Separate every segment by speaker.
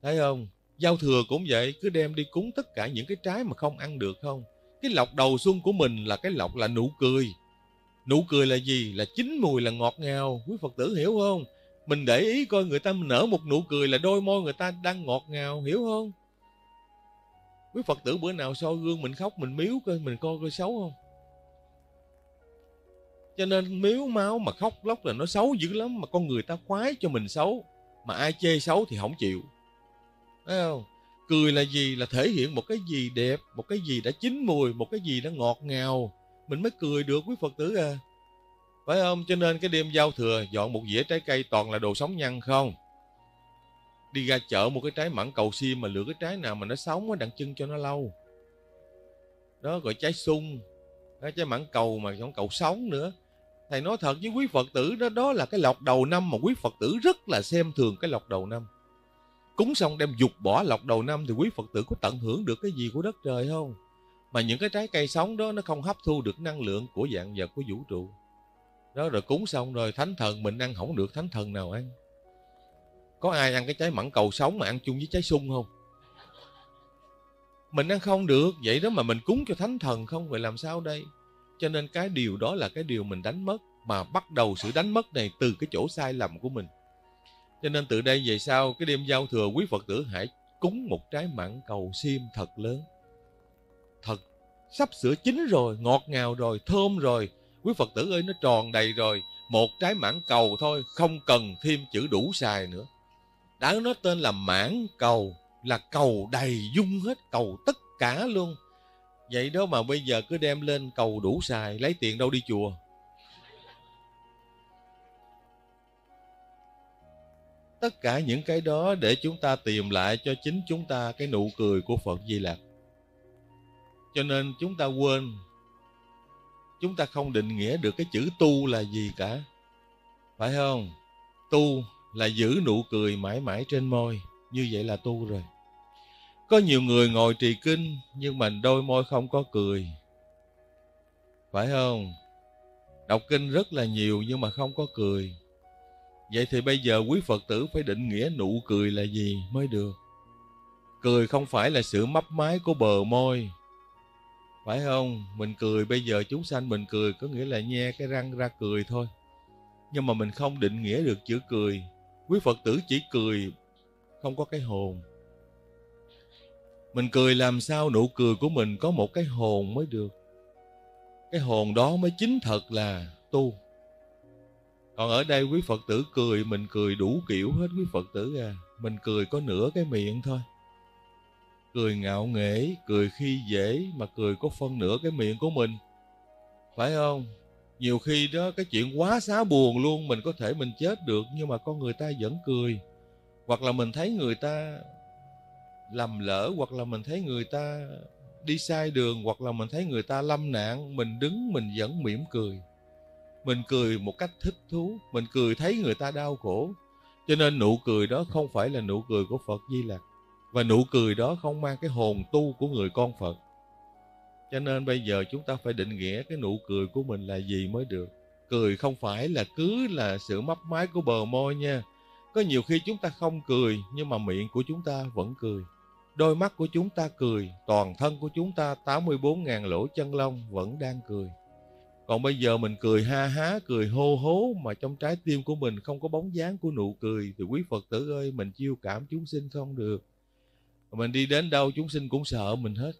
Speaker 1: Thấy không? Giao thừa cũng vậy, cứ đem đi cúng tất cả những cái trái mà không ăn được không. Cái lộc đầu xuân của mình là cái lộc là nụ cười. Nụ cười là gì? Là chín mùi, là ngọt ngào. Quý Phật tử hiểu không? Mình để ý coi người ta nở một nụ cười là đôi môi người ta đang ngọt ngào, hiểu không? Quý Phật tử bữa nào soi gương mình khóc, mình miếu coi, mình coi xấu không? Cho nên miếu máu mà khóc lóc là nó xấu dữ lắm. Mà con người ta khoái cho mình xấu, mà ai chê xấu thì không chịu. Thấy không? Cười là gì? Là thể hiện một cái gì đẹp, một cái gì đã chín mùi, một cái gì đã ngọt ngào, mình mới cười được quý Phật tử à. Phải không? Cho nên cái đêm giao thừa dọn một dĩa trái cây toàn là đồ sống nhăn không. Đi ra chợ một cái trái mãng cầu xiêm mà lựa cái trái nào mà nó sống á, đặng chân cho nó lâu. Đó gọi trái sung, trái mãng cầu mà không cầu sống nữa. Thầy nói thật với quý Phật tử đó, đó là cái lộc đầu năm mà quý Phật tử rất là xem thường cái lộc đầu năm. Cúng xong đem dục bỏ lộc đầu năm thì quý Phật tử có tận hưởng được cái gì của đất trời không? Mà những cái trái cây sống đó nó không hấp thu được năng lượng của vạn vật của vũ trụ. Đó rồi cúng xong rồi thánh thần mình ăn không được, thánh thần nào ăn? Có ai ăn cái trái mãng cầu sống mà ăn chung với trái sung không? Mình ăn không được, vậy đó mà mình cúng cho thánh thần không, vậy làm sao đây? Cho nên cái điều đó là cái điều mình đánh mất, mà bắt đầu sự đánh mất này từ cái chỗ sai lầm của mình. Cho nên từ đây về sau, cái đêm giao thừa quý Phật tử hãy cúng một trái mãng cầu xiêm thật lớn. Thật, sắp sửa chín rồi, ngọt ngào rồi, thơm rồi. Quý Phật tử ơi, nó tròn đầy rồi. Một trái mãng cầu thôi, không cần thêm chữ đủ xài nữa. Đã nó tên là mãng cầu, là cầu đầy dung hết, cầu tất cả luôn. Vậy đó mà bây giờ cứ đem lên cầu đủ xài, lấy tiền đâu đi chùa? Tất cả những cái đó để chúng ta tìm lại cho chính chúng ta cái nụ cười của Phật Di Lặc. Cho nên chúng ta quên, chúng ta không định nghĩa được cái chữ tu là gì cả. Phải không? Tu là giữ nụ cười mãi mãi trên môi, như vậy là tu rồi. Có nhiều người ngồi trì kinh nhưng mà đôi môi không có cười. Phải không? Đọc kinh rất là nhiều nhưng mà không có cười. Vậy thì bây giờ quý Phật tử phải định nghĩa nụ cười là gì mới được. Cười không phải là sự mấp mái của bờ môi. Phải không? Mình cười bây giờ chúng sanh mình cười có nghĩa là nhe cái răng ra cười thôi. Nhưng mà mình không định nghĩa được chữ cười. Quý Phật tử chỉ cười không có cái hồn. Mình cười làm sao nụ cười của mình có một cái hồn mới được. Cái hồn đó mới chính thật là tu. Còn ở đây quý Phật tử cười, mình cười đủ kiểu hết quý Phật tử à. Mình cười có nửa cái miệng thôi. Cười ngạo nghễ, cười khi dễ, mà cười có phân nửa cái miệng của mình. Phải không? Nhiều khi đó cái chuyện quá xá buồn luôn, mình có thể mình chết được, nhưng mà con người ta vẫn cười. Hoặc là mình thấy người ta lầm lỡ, hoặc là mình thấy người ta đi sai đường, hoặc là mình thấy người ta lâm nạn, mình đứng mình vẫn mỉm cười. Mình cười một cách thích thú, mình cười thấy người ta đau khổ. Cho nên nụ cười đó không phải là nụ cười của Phật Di Lặc. Và nụ cười đó không mang cái hồn tu của người con Phật. Cho nên bây giờ chúng ta phải định nghĩa cái nụ cười của mình là gì mới được. Cười không phải là cứ là sự mấp mái của bờ môi nha. Có nhiều khi chúng ta không cười, nhưng mà miệng của chúng ta vẫn cười. Đôi mắt của chúng ta cười, toàn thân của chúng ta 84.000 lỗ chân lông vẫn đang cười. Còn bây giờ mình cười ha há, cười hô hố, mà trong trái tim của mình không có bóng dáng của nụ cười, thì quý Phật tử ơi, mình chiêu cảm chúng sinh không được. Mình đi đến đâu chúng sinh cũng sợ mình hết.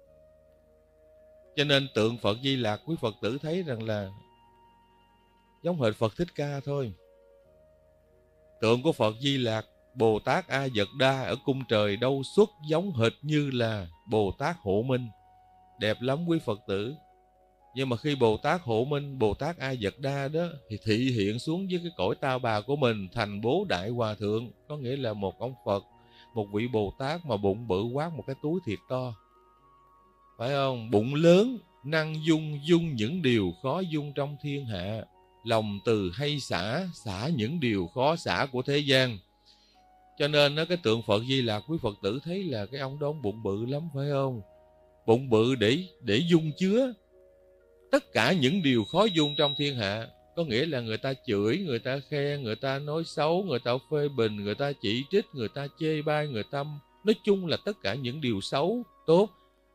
Speaker 1: Cho nên tượng Phật Di Lặc quý Phật tử thấy rằng là giống hệt Phật Thích Ca thôi. Tượng của Phật Di Lặc, Bồ Tát A Dật Đa ở cung trời đâu xuất giống hệt như là Bồ Tát Hộ Minh. Đẹp lắm quý Phật tử. Nhưng mà khi Bồ Tát Hộ Minh, Bồ Tát A Dật Đa đó thì thị hiện xuống với cái cõi ta bà của mình thành Bố Đại Hòa Thượng. Có nghĩa là một ông Phật, một vị Bồ Tát mà bụng bự quát một cái túi thiệt to. Phải không? Bụng lớn, năng dung những điều khó dung trong thiên hạ. Lòng từ hay xả những điều khó xả của thế gian. Cho nên cái tượng Phật Di Lặc quý Phật tử thấy là cái ông đó ông bụng bự lắm, phải không? Bụng bự để dung chứa tất cả những điều khó dung trong thiên hạ. Có nghĩa là người ta chửi, người ta khen, người ta nói xấu, người ta phê bình, người ta chỉ trích, người ta chê bai, người ta... Nói chung là tất cả những điều xấu, tốt,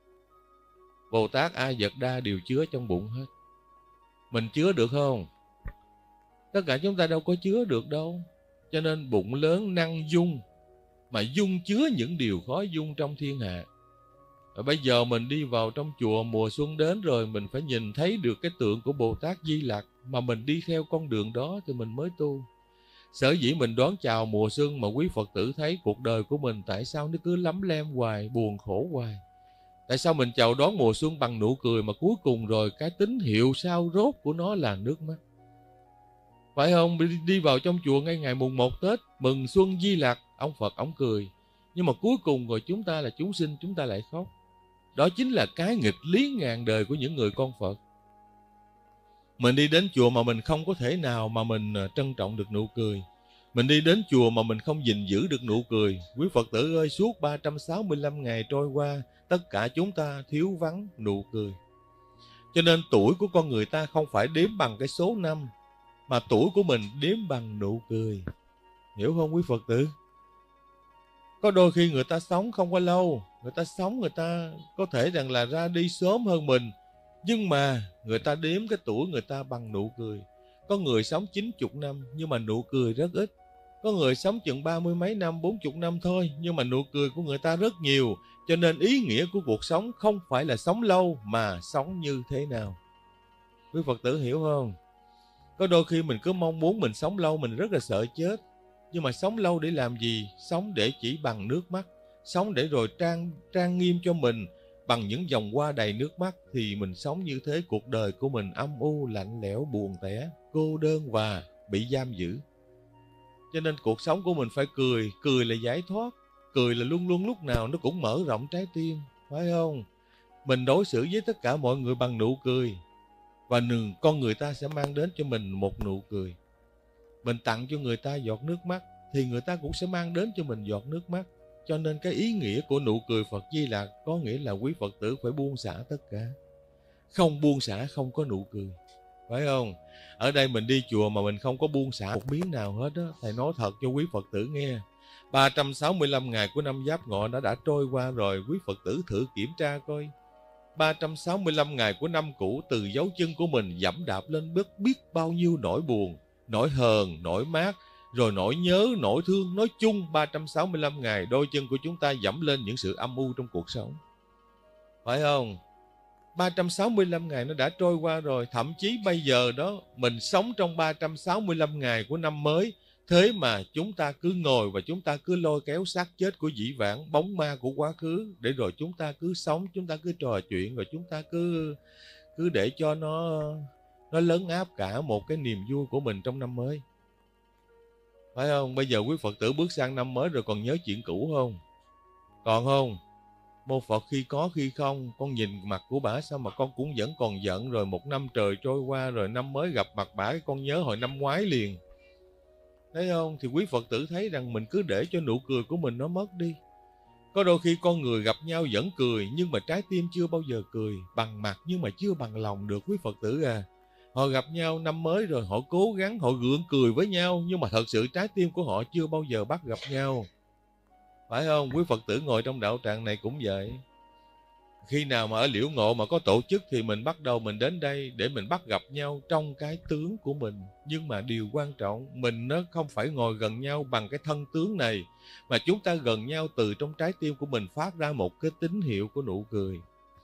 Speaker 1: Bồ Tát A Dật Đa đều chứa trong bụng hết. Mình chứa được không? Tất cả chúng ta đâu có chứa được đâu. Cho nên bụng lớn năng dung, mà dung chứa những điều khó dung trong thiên hạ. Và bây giờ mình đi vào trong chùa, mùa xuân đến rồi, mình phải nhìn thấy được cái tượng của Bồ Tát Di Lặc, mà mình đi theo con đường đó thì mình mới tu. Sở dĩ mình đón chào mùa xuân mà quý Phật tử thấy cuộc đời của mình tại sao nó cứ lắm lem hoài, buồn khổ hoài. Tại sao mình chào đón mùa xuân bằng nụ cười mà cuối cùng rồi cái tín hiệu sau rốt của nó là nước mắt? Phải không? Đi vào trong chùa ngay ngày mùng 1 Tết, mừng xuân Di Lặc, ông Phật ông cười. Nhưng mà cuối cùng rồi chúng ta là chúng sinh, chúng ta lại khóc. Đó chính là cái nghịch lý ngàn đời của những người con Phật. Mình đi đến chùa mà mình không có thể nào mà mình trân trọng được nụ cười. Mình đi đến chùa mà mình không gìn giữ được nụ cười. Quý Phật tử ơi, suốt 365 ngày trôi qua, tất cả chúng ta thiếu vắng nụ cười. Cho nên tuổi của con người ta không phải đếm bằng cái số năm, mà tuổi của mình đếm bằng nụ cười. Hiểu không quý Phật tử? Có đôi khi người ta sống không có lâu, người ta sống, người ta có thể rằng là ra đi sớm hơn mình, nhưng mà người ta đếm cái tuổi người ta bằng nụ cười. Có người sống 90 năm nhưng mà nụ cười rất ít. Có người sống chừng 30 mấy năm, 40 năm thôi, nhưng mà nụ cười của người ta rất nhiều. Cho nên ý nghĩa của cuộc sống không phải là sống lâu mà sống như thế nào. Quý Phật tử hiểu không? Có đôi khi mình cứ mong muốn mình sống lâu, mình rất là sợ chết. Nhưng mà sống lâu để làm gì? Sống để chỉ bằng nước mắt. Sống để rồi trang nghiêm cho mình bằng những dòng hoa đầy nước mắt. Thì mình sống như thế, cuộc đời của mình âm u, lạnh lẽo, buồn tẻ, cô đơn và bị giam giữ. Cho nên cuộc sống của mình phải cười. Cười là giải thoát. Cười là luôn luôn lúc nào nó cũng mở rộng trái tim. Phải không? Mình đối xử với tất cả mọi người bằng nụ cười. Và con người ta sẽ mang đến cho mình một nụ cười. Mình tặng cho người ta giọt nước mắt thì người ta cũng sẽ mang đến cho mình giọt nước mắt. Cho nên cái ý nghĩa của nụ cười Phật Di Lặc có nghĩa là quý Phật tử phải buông xả tất cả. Không buông xả không có nụ cười. Phải không? Ở đây mình đi chùa mà mình không có buông xả một miếng nào hết á. Thầy nói thật cho quý Phật tử nghe. 365 ngày của năm Giáp Ngọ đã trôi qua rồi. Quý Phật tử thử kiểm tra coi. 365 ngày của năm cũ, từ dấu chân của mình dẫm đạp lên biết bao nhiêu nỗi buồn, nỗi hờn, nỗi mát, rồi nỗi nhớ, nỗi thương. Nói chung 365 ngày đôi chân của chúng ta dẫm lên những sự âm u trong cuộc sống. Phải không? 365 ngày nó đã trôi qua rồi. Thậm chí bây giờ đó mình sống trong 365 ngày của năm mới. Thế mà chúng ta cứ ngồi và chúng ta cứ lôi kéo xác chết của dĩ vãng, bóng ma của quá khứ, để rồi chúng ta cứ sống, chúng ta cứ trò chuyện, rồi chúng ta cứ để cho nó lấn áp cả một cái niềm vui của mình trong năm mới. Phải không? Bây giờ quý Phật tử bước sang năm mới rồi còn nhớ chuyện cũ không? Còn không? Mô Phật khi có khi không. Con nhìn mặt của bả sao mà con cũng vẫn còn giận. Rồi một năm trời trôi qua rồi năm mới gặp mặt bả, con nhớ hồi năm ngoái liền. Thấy không? Thì quý Phật tử thấy rằng mình cứ để cho nụ cười của mình nó mất đi. Có đôi khi con người gặp nhau vẫn cười, nhưng mà trái tim chưa bao giờ cười. Bằng mặt nhưng mà chưa bằng lòng được quý Phật tử à. Họ gặp nhau năm mới rồi họ cố gắng, họ gượng cười với nhau, nhưng mà thật sự trái tim của họ chưa bao giờ bắt gặp nhau. Phải không? Quý Phật tử ngồi trong đạo tràng này cũng vậy. Khi nào mà ở Liễu Ngộ mà có tổ chức thì mình bắt đầu mình đến đây để mình bắt gặp nhau trong cái tướng của mình. Nhưng mà điều quan trọng, mình nó không phải ngồi gần nhau bằng cái thân tướng này, mà chúng ta gần nhau từ trong trái tim của mình phát ra một cái tín hiệu của nụ cười.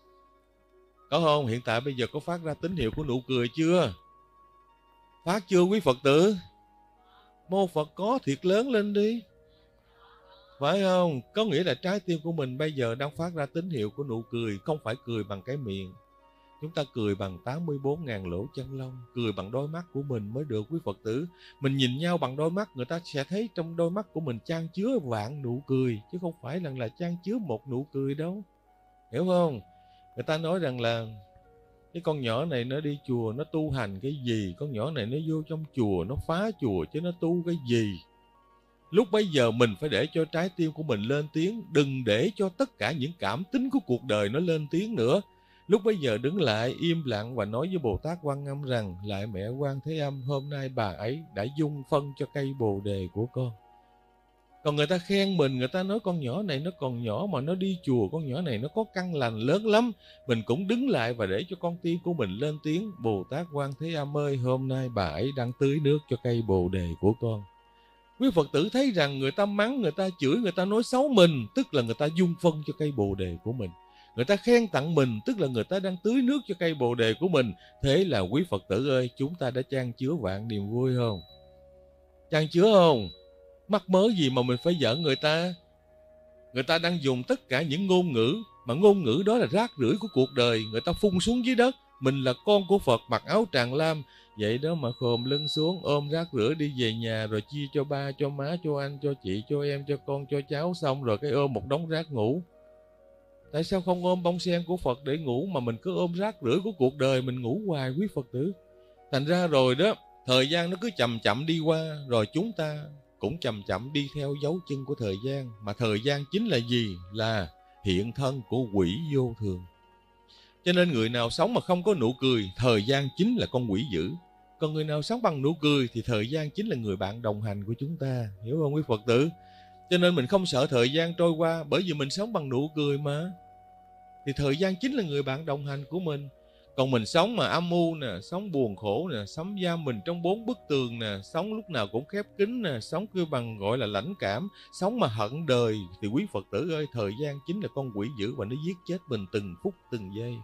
Speaker 1: Có không? Hiện tại bây giờ có phát ra tín hiệu của nụ cười chưa? Phát chưa quý Phật tử? Mô Phật có thiệt lớn lên đi. Phải không? Có nghĩa là trái tim của mình bây giờ đang phát ra tín hiệu của nụ cười. Không phải cười bằng cái miệng. Chúng ta cười bằng 84.000 lỗ chân lông. Cười bằng đôi mắt của mình mới được quý Phật tử. Mình nhìn nhau bằng đôi mắt, người ta sẽ thấy trong đôi mắt của mình chan chứa vạn nụ cười, chứ không phải là chan chứa một nụ cười đâu. Hiểu không? Người ta nói rằng là cái con nhỏ này nó đi chùa nó tu hành cái gì, con nhỏ này nó vô trong chùa nó phá chùa chứ nó tu cái gì. Lúc bấy giờ mình phải để cho trái tim của mình lên tiếng, đừng để cho tất cả những cảm tính của cuộc đời nó lên tiếng nữa. Lúc bấy giờ đứng lại im lặng và nói với Bồ Tát Quan Âm rằng: Lạy mẹ Quan Thế Âm, hôm nay bà ấy đã dung phân cho cây bồ đề của con. Còn người ta khen mình, người ta nói con nhỏ này nó còn nhỏ mà nó đi chùa, con nhỏ này nó có căn lành lớn lắm. Mình cũng đứng lại và để cho con tim của mình lên tiếng: Bồ Tát Quan Thế Âm ơi, hôm nay bà ấy đang tưới nước cho cây bồ đề của con. Quý Phật tử thấy rằng người ta mắng, người ta chửi, người ta nói xấu mình, tức là người ta dung phân cho cây bồ đề của mình. Người ta khen tặng mình, tức là người ta đang tưới nước cho cây bồ đề của mình. Thế là quý Phật tử ơi, chúng ta đã chan chứa vạn niềm vui không? Chan chứa không? Mắc mớ gì mà mình phải giận người ta? Người ta đang dùng tất cả những ngôn ngữ, mà ngôn ngữ đó là rác rưởi của cuộc đời, người ta phun xuống dưới đất. Mình là con của Phật, mặc áo tràng lam, vậy đó mà khom lưng xuống ôm rác rưởi đi về nhà, rồi chia cho ba, cho má, cho anh, cho chị, cho em, cho con, cho cháu, xong rồi cái ôm một đống rác ngủ. Tại sao không ôm bông sen của Phật để ngủ, mà mình cứ ôm rác rưởi của cuộc đời mình ngủ hoài quý Phật tử? Thành ra rồi đó, thời gian nó cứ chậm chậm đi qua, rồi chúng ta cũng chậm chậm đi theo dấu chân của thời gian. Mà thời gian chính là gì? Là hiện thân của quỷ vô thường. Cho nên người nào sống mà không có nụ cười, thời gian chính là con quỷ dữ. Còn người nào sống bằng nụ cười thì thời gian chính là người bạn đồng hành của chúng ta. Hiểu không quý Phật tử? Cho nên mình không sợ thời gian trôi qua, bởi vì mình sống bằng nụ cười mà. Thì thời gian chính là người bạn đồng hành của mình. Còn mình sống mà âm u nè, sống buồn khổ nè, sống giam mình trong 4 bức tường nè, sống lúc nào cũng khép kín nè, sống kêu bằng gọi là lãnh cảm, sống mà hận đời, thì quý Phật tử ơi, thời gian chính là con quỷ dữ và nó giết chết mình từng phút từng giây.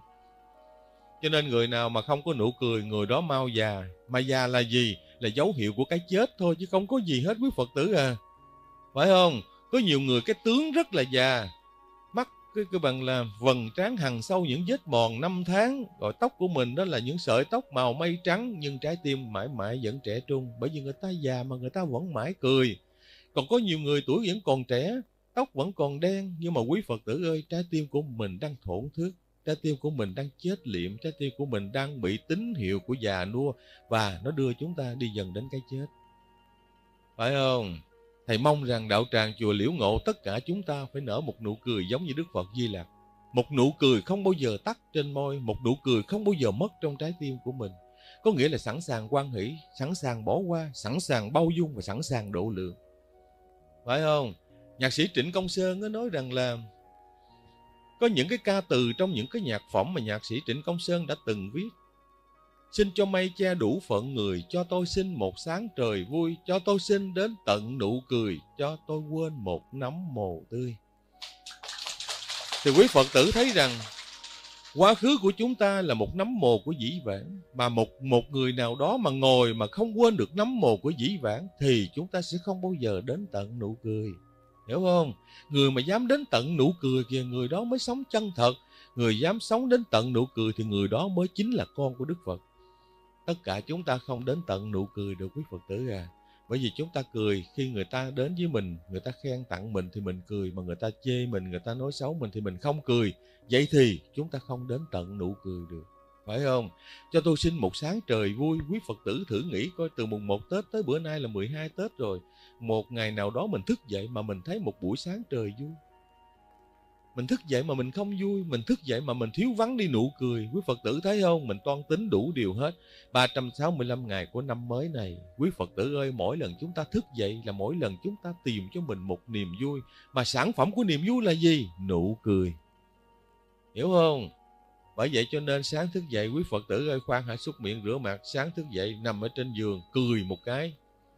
Speaker 1: Cho nên người nào mà không có nụ cười, người đó mau già. Mà già là gì? Là dấu hiệu của cái chết thôi, chứ không có gì hết quý Phật tử à. Phải không? Có nhiều người cái tướng rất là già, mắt cái bằng là vầng trán hằn sâu những vết mòn 5 tháng, rồi tóc của mình đó là những sợi tóc màu mây trắng, nhưng trái tim mãi mãi vẫn trẻ trung, bởi vì người ta già mà người ta vẫn mãi cười. Còn có nhiều người tuổi vẫn còn trẻ, tóc vẫn còn đen, nhưng mà quý Phật tử ơi, trái tim của mình đang thổn thức, trái tim của mình đang chết liệm, trái tim của mình đang bị tín hiệu của già nua, và nó đưa chúng ta đi dần đến cái chết. Phải không? Thầy mong rằng đạo tràng chùa Liễu Ngộ tất cả chúng ta phải nở một nụ cười giống như Đức Phật Di Lặc. Một nụ cười không bao giờ tắt trên môi, một nụ cười không bao giờ mất trong trái tim của mình. Có nghĩa là sẵn sàng hoan hỷ, sẵn sàng bỏ qua, sẵn sàng bao dung và sẵn sàng độ lượng. Phải không? Nhạc sĩ Trịnh Công Sơn có nói rằng là có những cái ca từ trong những cái nhạc phẩm mà nhạc sĩ Trịnh Công Sơn đã từng viết. Xin cho mây che đủ phận người, cho tôi xin một sáng trời vui, cho tôi xin đến tận nụ cười, cho tôi quên một nắm mồ tươi. Thì quý Phật tử thấy rằng quá khứ của chúng ta là một nắm mồ của dĩ vãng, mà một người nào đó mà ngồi mà không quên được nắm mồ của dĩ vãng thì chúng ta sẽ không bao giờ đến tận nụ cười. Hiểu không? Người mà dám đến tận nụ cười kìa, người đó mới sống chân thật. Người dám sống đến tận nụ cười thì người đó mới chính là con của Đức Phật. Tất cả chúng ta không đến tận nụ cười được quý Phật tử à. Bởi vì chúng ta cười khi người ta đến với mình, người ta khen tặng mình thì mình cười, mà người ta chê mình, người ta nói xấu mình thì mình không cười. Vậy thì chúng ta không đến tận nụ cười được. Phải không? Cho tôi xin một sáng trời vui. Quý Phật tử thử nghĩ coi, từ mùng 1 Tết tới bữa nay là 12 Tết rồi. Một ngày nào đó mình thức dậy mà mình thấy một buổi sáng trời vui. Mình thức dậy mà mình không vui, mình thức dậy mà mình thiếu vắng đi nụ cười. Quý Phật tử thấy không? Mình toan tính đủ điều hết. 365 ngày của năm mới này, quý Phật tử ơi, mỗi lần chúng ta thức dậy là mỗi lần chúng ta tìm cho mình một niềm vui. Mà sản phẩm của niềm vui là gì? Nụ cười. Hiểu không? Bởi vậy cho nên sáng thức dậy, quý Phật tử ơi, khoan hãy súc miệng rửa mặt. Sáng thức dậy nằm ở trên giường, cười một cái.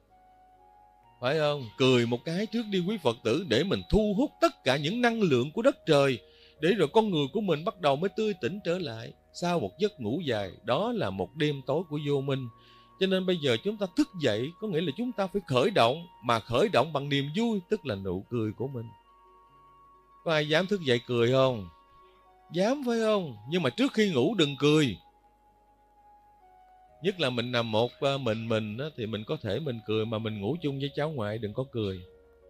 Speaker 1: Phải không? Cười một cái trước đi quý Phật tử, để mình thu hút tất cả những năng lượng của đất trời, để rồi con người của mình bắt đầu mới tươi tỉnh trở lại. Sau một giấc ngủ dài, đó là một đêm tối của vô minh. Cho nên bây giờ chúng ta thức dậy, có nghĩa là chúng ta phải khởi động, mà khởi động bằng niềm vui, tức là nụ cười của mình. Có ai dám thức dậy cười không? Dám phải không? Nhưng mà trước khi ngủ đừng cười. Nhất là mình nằm một mình đó, thì mình có thể mình cười, mà mình ngủ chung với cháu ngoại đừng có cười.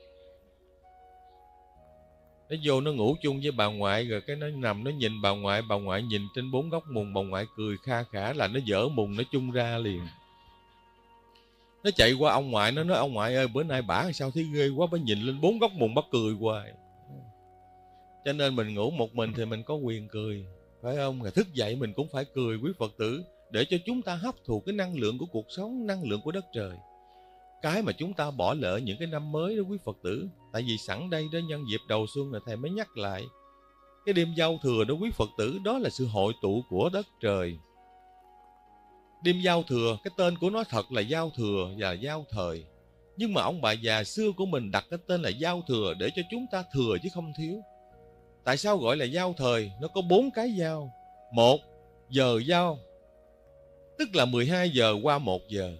Speaker 1: Nó vô nó ngủ chung với bà ngoại, rồi cái nó nằm nó nhìn bà ngoại nhìn trên 4 góc mùng, bà ngoại cười kha khả là nó dở mùng nó chung ra liền. Nó chạy qua ông ngoại, nó nói ông ngoại ơi, bữa nay bả sao thấy ghê quá, bả nhìn lên 4 góc mùng bả cười hoài. Cho nên mình ngủ một mình thì mình có quyền cười. phải không? Thức dậy mình cũng phải cười quý Phật tử, để cho chúng ta hấp thụ cái năng lượng của cuộc sống, năng lượng của đất trời. Cái mà chúng ta bỏ lỡ những cái năm mới đó quý Phật tử. Tại vì sẵn đây đó, nhân dịp đầu xuân là thầy mới nhắc lại. Cái đêm giao thừa đó quý Phật tử, đó là sự hội tụ của đất trời. Đêm giao thừa, cái tên của nó thật là giao thừa và giao thời. Nhưng mà ông bà già xưa của mình đặt cái tên là giao thừa để cho chúng ta thừa chứ không thiếu. Tại sao gọi là giao thời? Nó có 4 cái giao. 1. Giờ giao, tức là 12 giờ qua 1 giờ.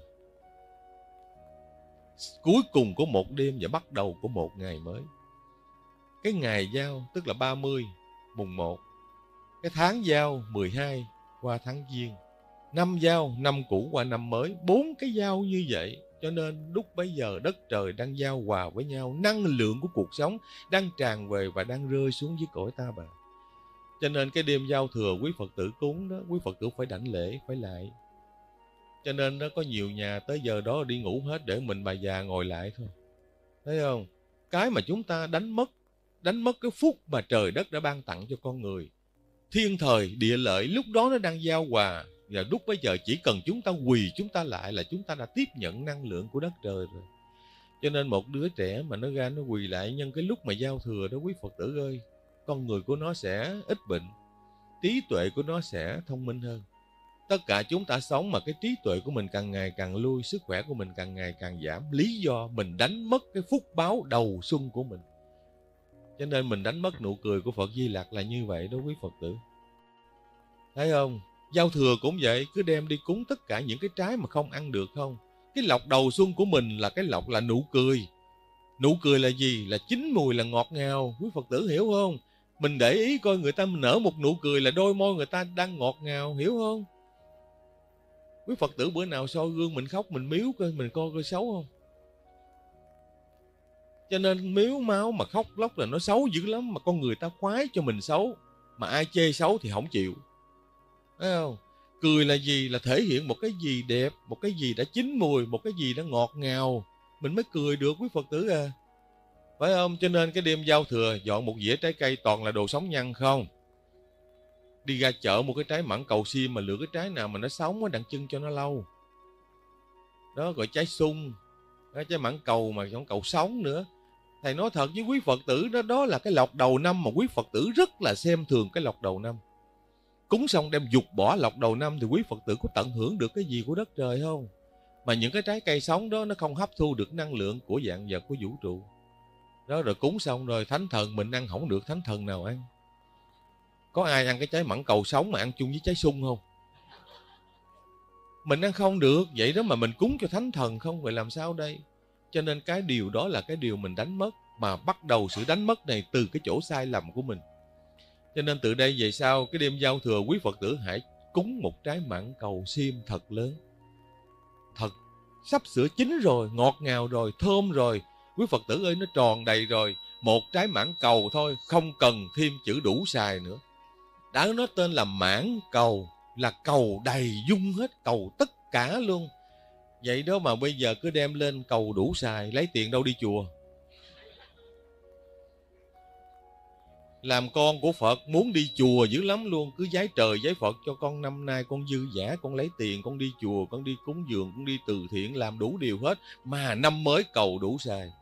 Speaker 1: Cuối cùng của một đêm và bắt đầu của một ngày mới. Cái ngày giao tức là 30 mùng 1. Cái tháng giao 12 qua tháng Giêng. Năm giao, năm cũ qua năm mới. 4 cái giao như vậy. Cho nên lúc bấy giờ đất trời đang giao hòa với nhau. Năng lượng của cuộc sống đang tràn về và đang rơi xuống dưới cõi ta bà. Cho nên cái đêm giao thừa quý Phật tử cúng đó, quý Phật tử phải đảnh lễ, phải lại. Cho nên nó có nhiều nhà tới giờ đó đi ngủ hết, để mình bà già ngồi lại thôi. Thấy không? Cái mà chúng ta đánh mất cái phúc mà trời đất đã ban tặng cho con người. Thiên thời, địa lợi lúc đó nó đang giao hòa. Và lúc bây giờ chỉ cần chúng ta quỳ chúng ta lại là chúng ta đã tiếp nhận năng lượng của đất trời rồi. Cho nên một đứa trẻ mà nó ra nó quỳ lại nhân cái lúc mà giao thừa đó quý Phật tử ơi, con người của nó sẽ ít bệnh, trí tuệ của nó sẽ thông minh hơn. Tất cả chúng ta sống mà cái trí tuệ của mình càng ngày càng lui, sức khỏe của mình càng ngày càng giảm. Lý do mình đánh mất cái phúc báo đầu xuân của mình. Cho nên mình đánh mất nụ cười của Phật Di Lặc là như vậy đó quý Phật tử. Thấy không? Giao thừa cũng vậy, cứ đem đi cúng tất cả những cái trái mà không ăn được không. Cái lộc đầu xuân của mình là cái lộc là nụ cười. Nụ cười là gì? Là chín mùi, là ngọt ngào. Quý Phật tử hiểu không? Mình để ý coi người ta nở một nụ cười là đôi môi người ta đang ngọt ngào, hiểu không? Quý Phật tử bữa nào soi gương mình khóc, mình miếu coi, mình coi xấu không? Cho nên miếu máu mà khóc lóc là nó xấu dữ lắm. Mà con người ta khoái cho mình xấu, mà ai chê xấu thì không chịu. Thấy không? Cười là gì? Là thể hiện một cái gì đẹp, một cái gì đã chín mùi, một cái gì đã ngọt ngào, mình mới cười được quý Phật tử à. Phải không? Cho nên cái đêm giao thừa dọn một dĩa trái cây toàn là đồ sống nhăn không. Đi ra chợ một cái trái mãng cầu xiêm mà lựa cái trái nào mà nó sống, nó đặng chân cho nó lâu. Đó gọi trái sung, trái mãng cầu mà không cầu sống nữa. Thầy nói thật với quý Phật tử đó, đó là cái lộc đầu năm mà quý Phật tử rất là xem thường cái lộc đầu năm. Cúng xong đem dục bỏ lộc đầu năm thì quý Phật tử có tận hưởng được cái gì của đất trời không? Mà những cái trái cây sống đó nó không hấp thu được năng lượng của vạn vật của vũ trụ. Đó rồi cúng xong rồi thánh thần mình ăn không được, thánh thần nào ăn? Có ai ăn cái trái mãng cầu sống mà ăn chung với trái sung không? Mình ăn không được, vậy đó mà mình cúng cho thánh thần không, vậy làm sao đây? Cho nên cái điều đó là cái điều mình đánh mất, mà bắt đầu sự đánh mất này từ cái chỗ sai lầm của mình. Cho nên từ đây về sau, cái đêm giao thừa quý Phật tử hãy cúng một trái mãng cầu xiêm thật lớn. Thật, sắp sửa chín rồi, ngọt ngào rồi, thơm rồi. Quý Phật tử ơi, nó tròn đầy rồi. Một trái mãng cầu thôi, không cần thêm chữ đủ xài nữa. Đã nó tên là mãng cầu, là cầu đầy dung hết, cầu tất cả luôn. Vậy đó mà bây giờ cứ đem lên cầu đủ xài, lấy tiền đâu đi chùa. Làm con của Phật muốn đi chùa dữ lắm luôn. Cứ giái trời giái Phật cho con năm nay con dư giả, con lấy tiền, con đi chùa, con đi cúng dường, con đi từ thiện, làm đủ điều hết. Mà năm mới cầu đủ xài.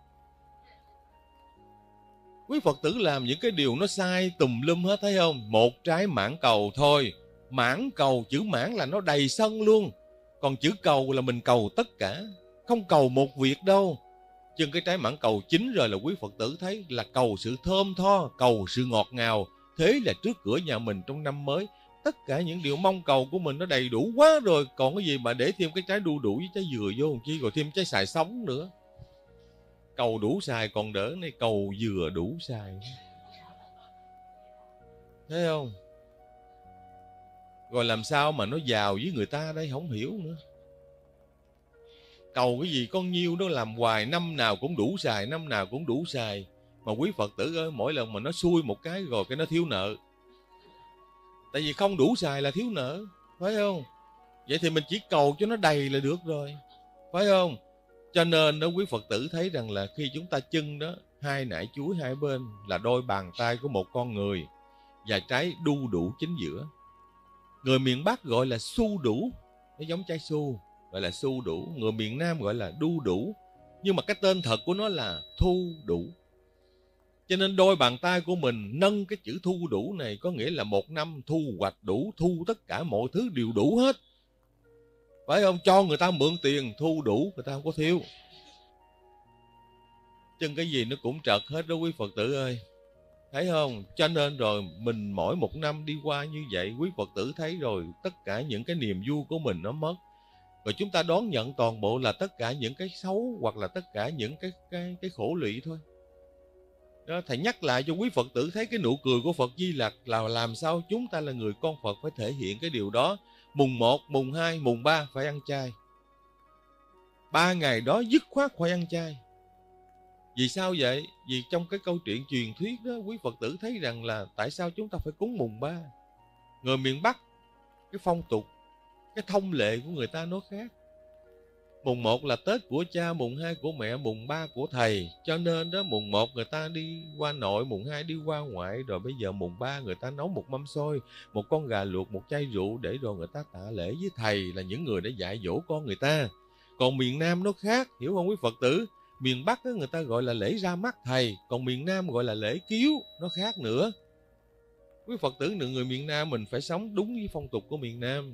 Speaker 1: Quý Phật tử làm những cái điều nó sai tùm lum hết, thấy không? Một trái mãng cầu thôi. Mãng cầu, chữ mãng là nó đầy sân luôn. Còn chữ cầu là mình cầu tất cả, không cầu một việc đâu. Chừng cái trái mãng cầu chín rồi là quý Phật tử thấy là cầu sự thơm tho, cầu sự ngọt ngào. Thế là trước cửa nhà mình trong năm mới, tất cả những điều mong cầu của mình nó đầy đủ quá rồi. Còn cái gì mà để thêm cái trái đu đủ với trái dừa vô làm chi, rồi thêm trái xài sống nữa. Cầu đủ xài còn đỡ, này cầu dừa đủ xài. Thấy không? Rồi làm sao mà nó giàu với người ta đây, không hiểu nữa. Cầu cái gì con nhiêu đó làm hoài, năm nào cũng đủ xài, năm nào cũng đủ xài. Mà quý Phật tử ơi, mỗi lần mà nó xui một cái rồi cái nó thiếu nợ. Tại vì không đủ xài là thiếu nợ, phải không? Vậy thì mình chỉ cầu cho nó đầy là được rồi, phải không? Cho nên đó quý Phật tử thấy rằng là khi chúng ta chưng đó, hai nải chuối hai bên là đôi bàn tay của một con người, và trái đu đủ chính giữa. Người miền Bắc gọi là xu đủ, nó giống trái su, gọi là xu đủ. Người miền Nam gọi là đu đủ, nhưng mà cái tên thật của nó là thu đủ. Cho nên đôi bàn tay của mình nâng cái chữ thu đủ này có nghĩa là một năm thu hoạch đủ, thu tất cả mọi thứ đều đủ hết. Phải không? Cho người ta mượn tiền thu đủ, người ta không có thiếu. Chân cái gì nó cũng trật hết đó quý Phật tử ơi. Thấy không? Cho nên rồi mình mỗi một năm đi qua như vậy, quý Phật tử thấy rồi, tất cả những cái niềm vui của mình nó mất. Rồi chúng ta đón nhận toàn bộ là tất cả những cái xấu, hoặc là tất cả những cái khổ lụy thôi. Đó, thầy nhắc lại cho quý Phật tử thấy cái nụ cười của Phật Di Lặc là làm sao chúng ta là người con Phật phải thể hiện cái điều đó. Mùng 1, mùng 2, mùng 3 phải ăn chay. 3 ngày đó dứt khoát phải ăn chay. Vì sao vậy? Vì trong cái câu chuyện truyền thuyết đó, quý Phật tử thấy rằng là tại sao chúng ta phải cúng mùng 3. Người miền Bắc, cái phong tục, cái thông lệ của người ta nó khác. Mùng 1 là Tết của cha, mùng 2 của mẹ, mùng 3 của thầy. Cho nên đó mùng 1 người ta đi qua nội, mùng 2 đi qua ngoại. Rồi bây giờ mùng 3 người ta nấu một mâm xôi, một con gà luộc, một chai rượu để rồi người ta tạ lễ với thầy là những người đã dạy dỗ con người ta. Còn miền Nam nó khác, hiểu không quý Phật tử? Miền Bắc đó, người ta gọi là lễ ra mắt thầy, còn miền Nam gọi là lễ kiếu, nó khác nữa. Quý Phật tử người miền Nam mình phải sống đúng với phong tục của miền Nam.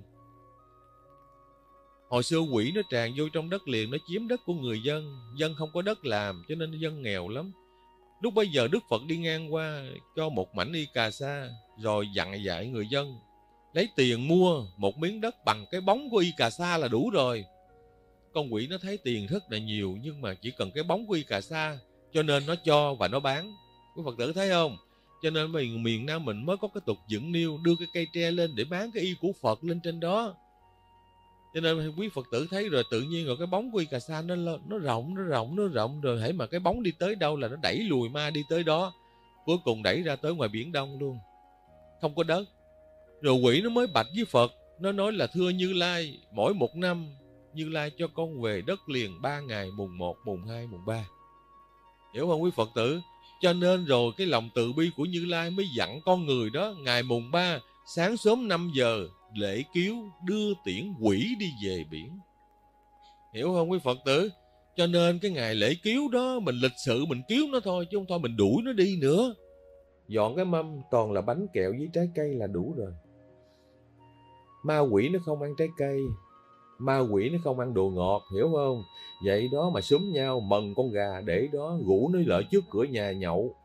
Speaker 1: Hồi xưa quỷ nó tràn vô trong đất liền, nó chiếm đất của người dân. Dân không có đất làm cho nên dân nghèo lắm. Lúc bây giờ Đức Phật đi ngang qua cho một mảnh y cà sa, rồi dặn dạy người dân lấy tiền mua một miếng đất bằng cái bóng của y cà sa là đủ rồi. Con quỷ nó thấy tiền rất là nhiều, nhưng mà chỉ cần cái bóng của y cà sa, cho nên nó cho và nó bán. Quý Phật tử thấy không? Cho nên miền Nam mình mới có cái tục dựng niêu, đưa cái cây tre lên để bán cái y của Phật lên trên đó. Cho nên quý Phật tử thấy rồi tự nhiên rồi cái bóng của y cà sa nó rộng rồi hễ mà cái bóng đi tới đâu là nó đẩy lùi ma đi tới đó, cuối cùng đẩy ra tới ngoài biển Đông luôn, không có đất. Rồi quỷ nó mới bạch với Phật, nó nói là thưa Như Lai, mỗi một năm Như Lai cho con về đất liền 3 ngày, mùng 1, mùng 2, mùng 3. Hiểu không quý Phật tử? Cho nên rồi cái lòng từ bi của Như Lai mới dặn con người đó, ngày mùng 3 sáng sớm 5 giờ lễ kiếu đưa tiễn quỷ đi về biển. Hiểu không quý Phật tử? Cho nên cái ngày lễ kiếu đó mình lịch sự mình kiếu nó thôi, chứ không thôi mình đuổi nó đi nữa. Dọn cái mâm toàn là bánh kẹo với trái cây là đủ rồi. Ma quỷ nó không ăn trái cây, ma quỷ nó không ăn đồ ngọt, hiểu không? Vậy đó mà xúm nhau mần con gà để đó, rủ nó lại trước cửa nhà nhậu.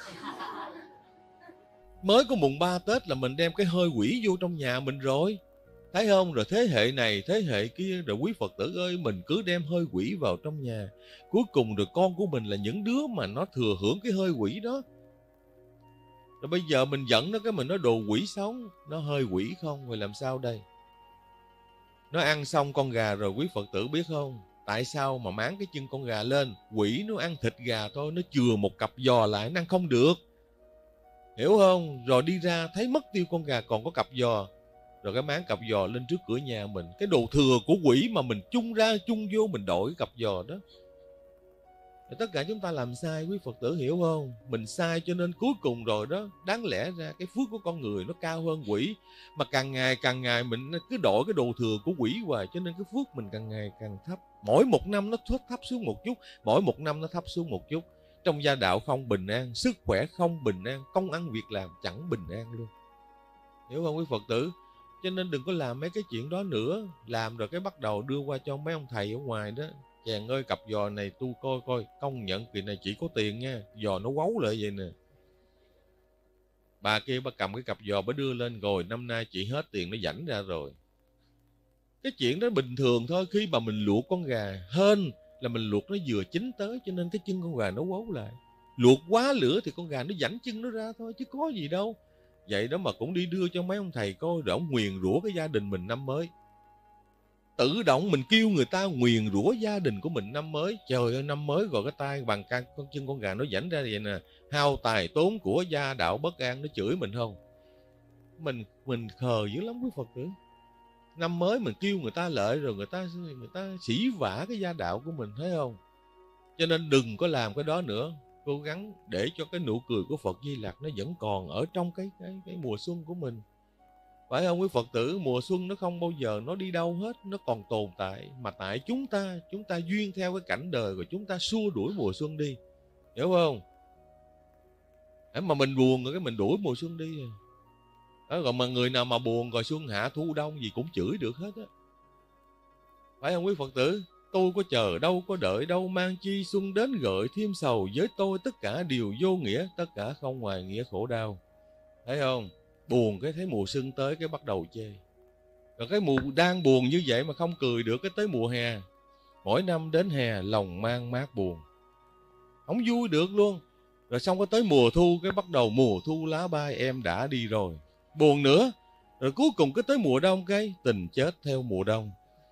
Speaker 1: Mới có mùng 3 Tết là mình đem cái hơi quỷ vô trong nhà mình rồi. Thấy không? Rồi thế hệ này, thế hệ kia, rồi quý Phật tử ơi, mình cứ đem hơi quỷ vào trong nhà. Cuối cùng rồi con của mình là những đứa mà nó thừa hưởng cái hơi quỷ đó. Rồi bây giờ mình giận nó, cái mình nói đồ quỷ sống, nó hơi quỷ không, rồi làm sao đây? Nó ăn xong con gà rồi quý Phật tử biết không? Tại sao mà máng cái chân con gà lên? Quỷ nó ăn thịt gà thôi, nó chừa một cặp giò lại, nó ăn không được. Hiểu không? Rồi đi ra thấy mất tiêu con gà còn có cặp giò. Rồi cái máng cặp giò lên trước cửa nhà mình. Cái đồ thừa của quỷ mà mình chung ra chung vô mình đổi cặp giò đó. Rồi tất cả chúng ta làm sai, quý Phật tử hiểu không? Mình sai cho nên cuối cùng rồi đó, đáng lẽ ra cái phước của con người nó cao hơn quỷ. Mà càng ngày mình cứ đổi cái đồ thừa của quỷ hoài, cho nên cái phước mình càng ngày càng thấp. Mỗi một năm nó thấp xuống một chút, mỗi một năm nó thấp xuống một chút. Trong gia đạo không bình an, sức khỏe không bình an, công ăn việc làm chẳng bình an luôn. Hiểu không quý Phật tử? Cho nên đừng có làm mấy cái chuyện đó nữa. Làm rồi cái bắt đầu đưa qua cho mấy ông thầy ở ngoài đó. Chàng ơi, cặp giò này tu coi coi, công nhận kỳ này chỉ có tiền nha, giò nó quấu lại vậy nè. Bà kia bà cầm cái cặp giò bà đưa lên, rồi năm nay chị hết tiền nó rảnh ra rồi. Cái chuyện đó bình thường thôi. Khi mà mình luộc con gà hên là mình luộc nó vừa chín tới, cho nên cái chân con gà nó quấu lại. Luộc quá lửa thì con gà nó giãn chân nó ra thôi, chứ có gì đâu. Vậy đó mà cũng đi đưa cho mấy ông thầy coi, rồi ông nguyền rủa cái gia đình mình năm mới. Tự động mình kêu người ta nguyền rủa gia đình của mình năm mới. Trời ơi, năm mới rồi cái tay bằng con chân con gà nó giãn ra vậy nè, hao tài tốn của, gia đạo bất an, nó chửi mình không? Mình khờ dữ lắm quý Phật tử. Năm mới mình kêu người ta lợi, rồi người ta sỉ vả cái gia đạo của mình, thấy không? Cho nên đừng có làm cái đó nữa. Cố gắng để cho cái nụ cười của Phật Di Lặc nó vẫn còn ở trong cái mùa xuân của mình. Phải không quý Phật tử? Mùa xuân nó không bao giờ nó đi đâu hết, nó còn tồn tại. Mà tại chúng ta duyên theo cái cảnh đời rồi chúng ta xua đuổi mùa xuân đi. Hiểu không? Mà mình buồn rồi cái mình đuổi mùa xuân đi. Đó, còn mà người nào mà buồn rồi xuân hạ thu đông gì cũng chửi được hết á. Phải không quý Phật tử? Tôi có chờ đâu, có đợi đâu, mang chi xuân đến gợi thêm sầu. Với tôi tất cả đều vô nghĩa, tất cả không ngoài nghĩa khổ đau. Thấy không? Buồn cái thấy mùa xuân tới cái bắt đầu chê. Rồi cái mùa đang buồn như vậy mà không cười được, cái tới mùa hè. Mỗi năm đến hè lòng mang mát buồn, không vui được luôn. Rồi xong có tới mùa thu, cái bắt đầu mùa thu lá bay em đã đi rồi, buồn nữa. Rồi cuối cùng cái tới mùa đông cái tình chết theo mùa đông.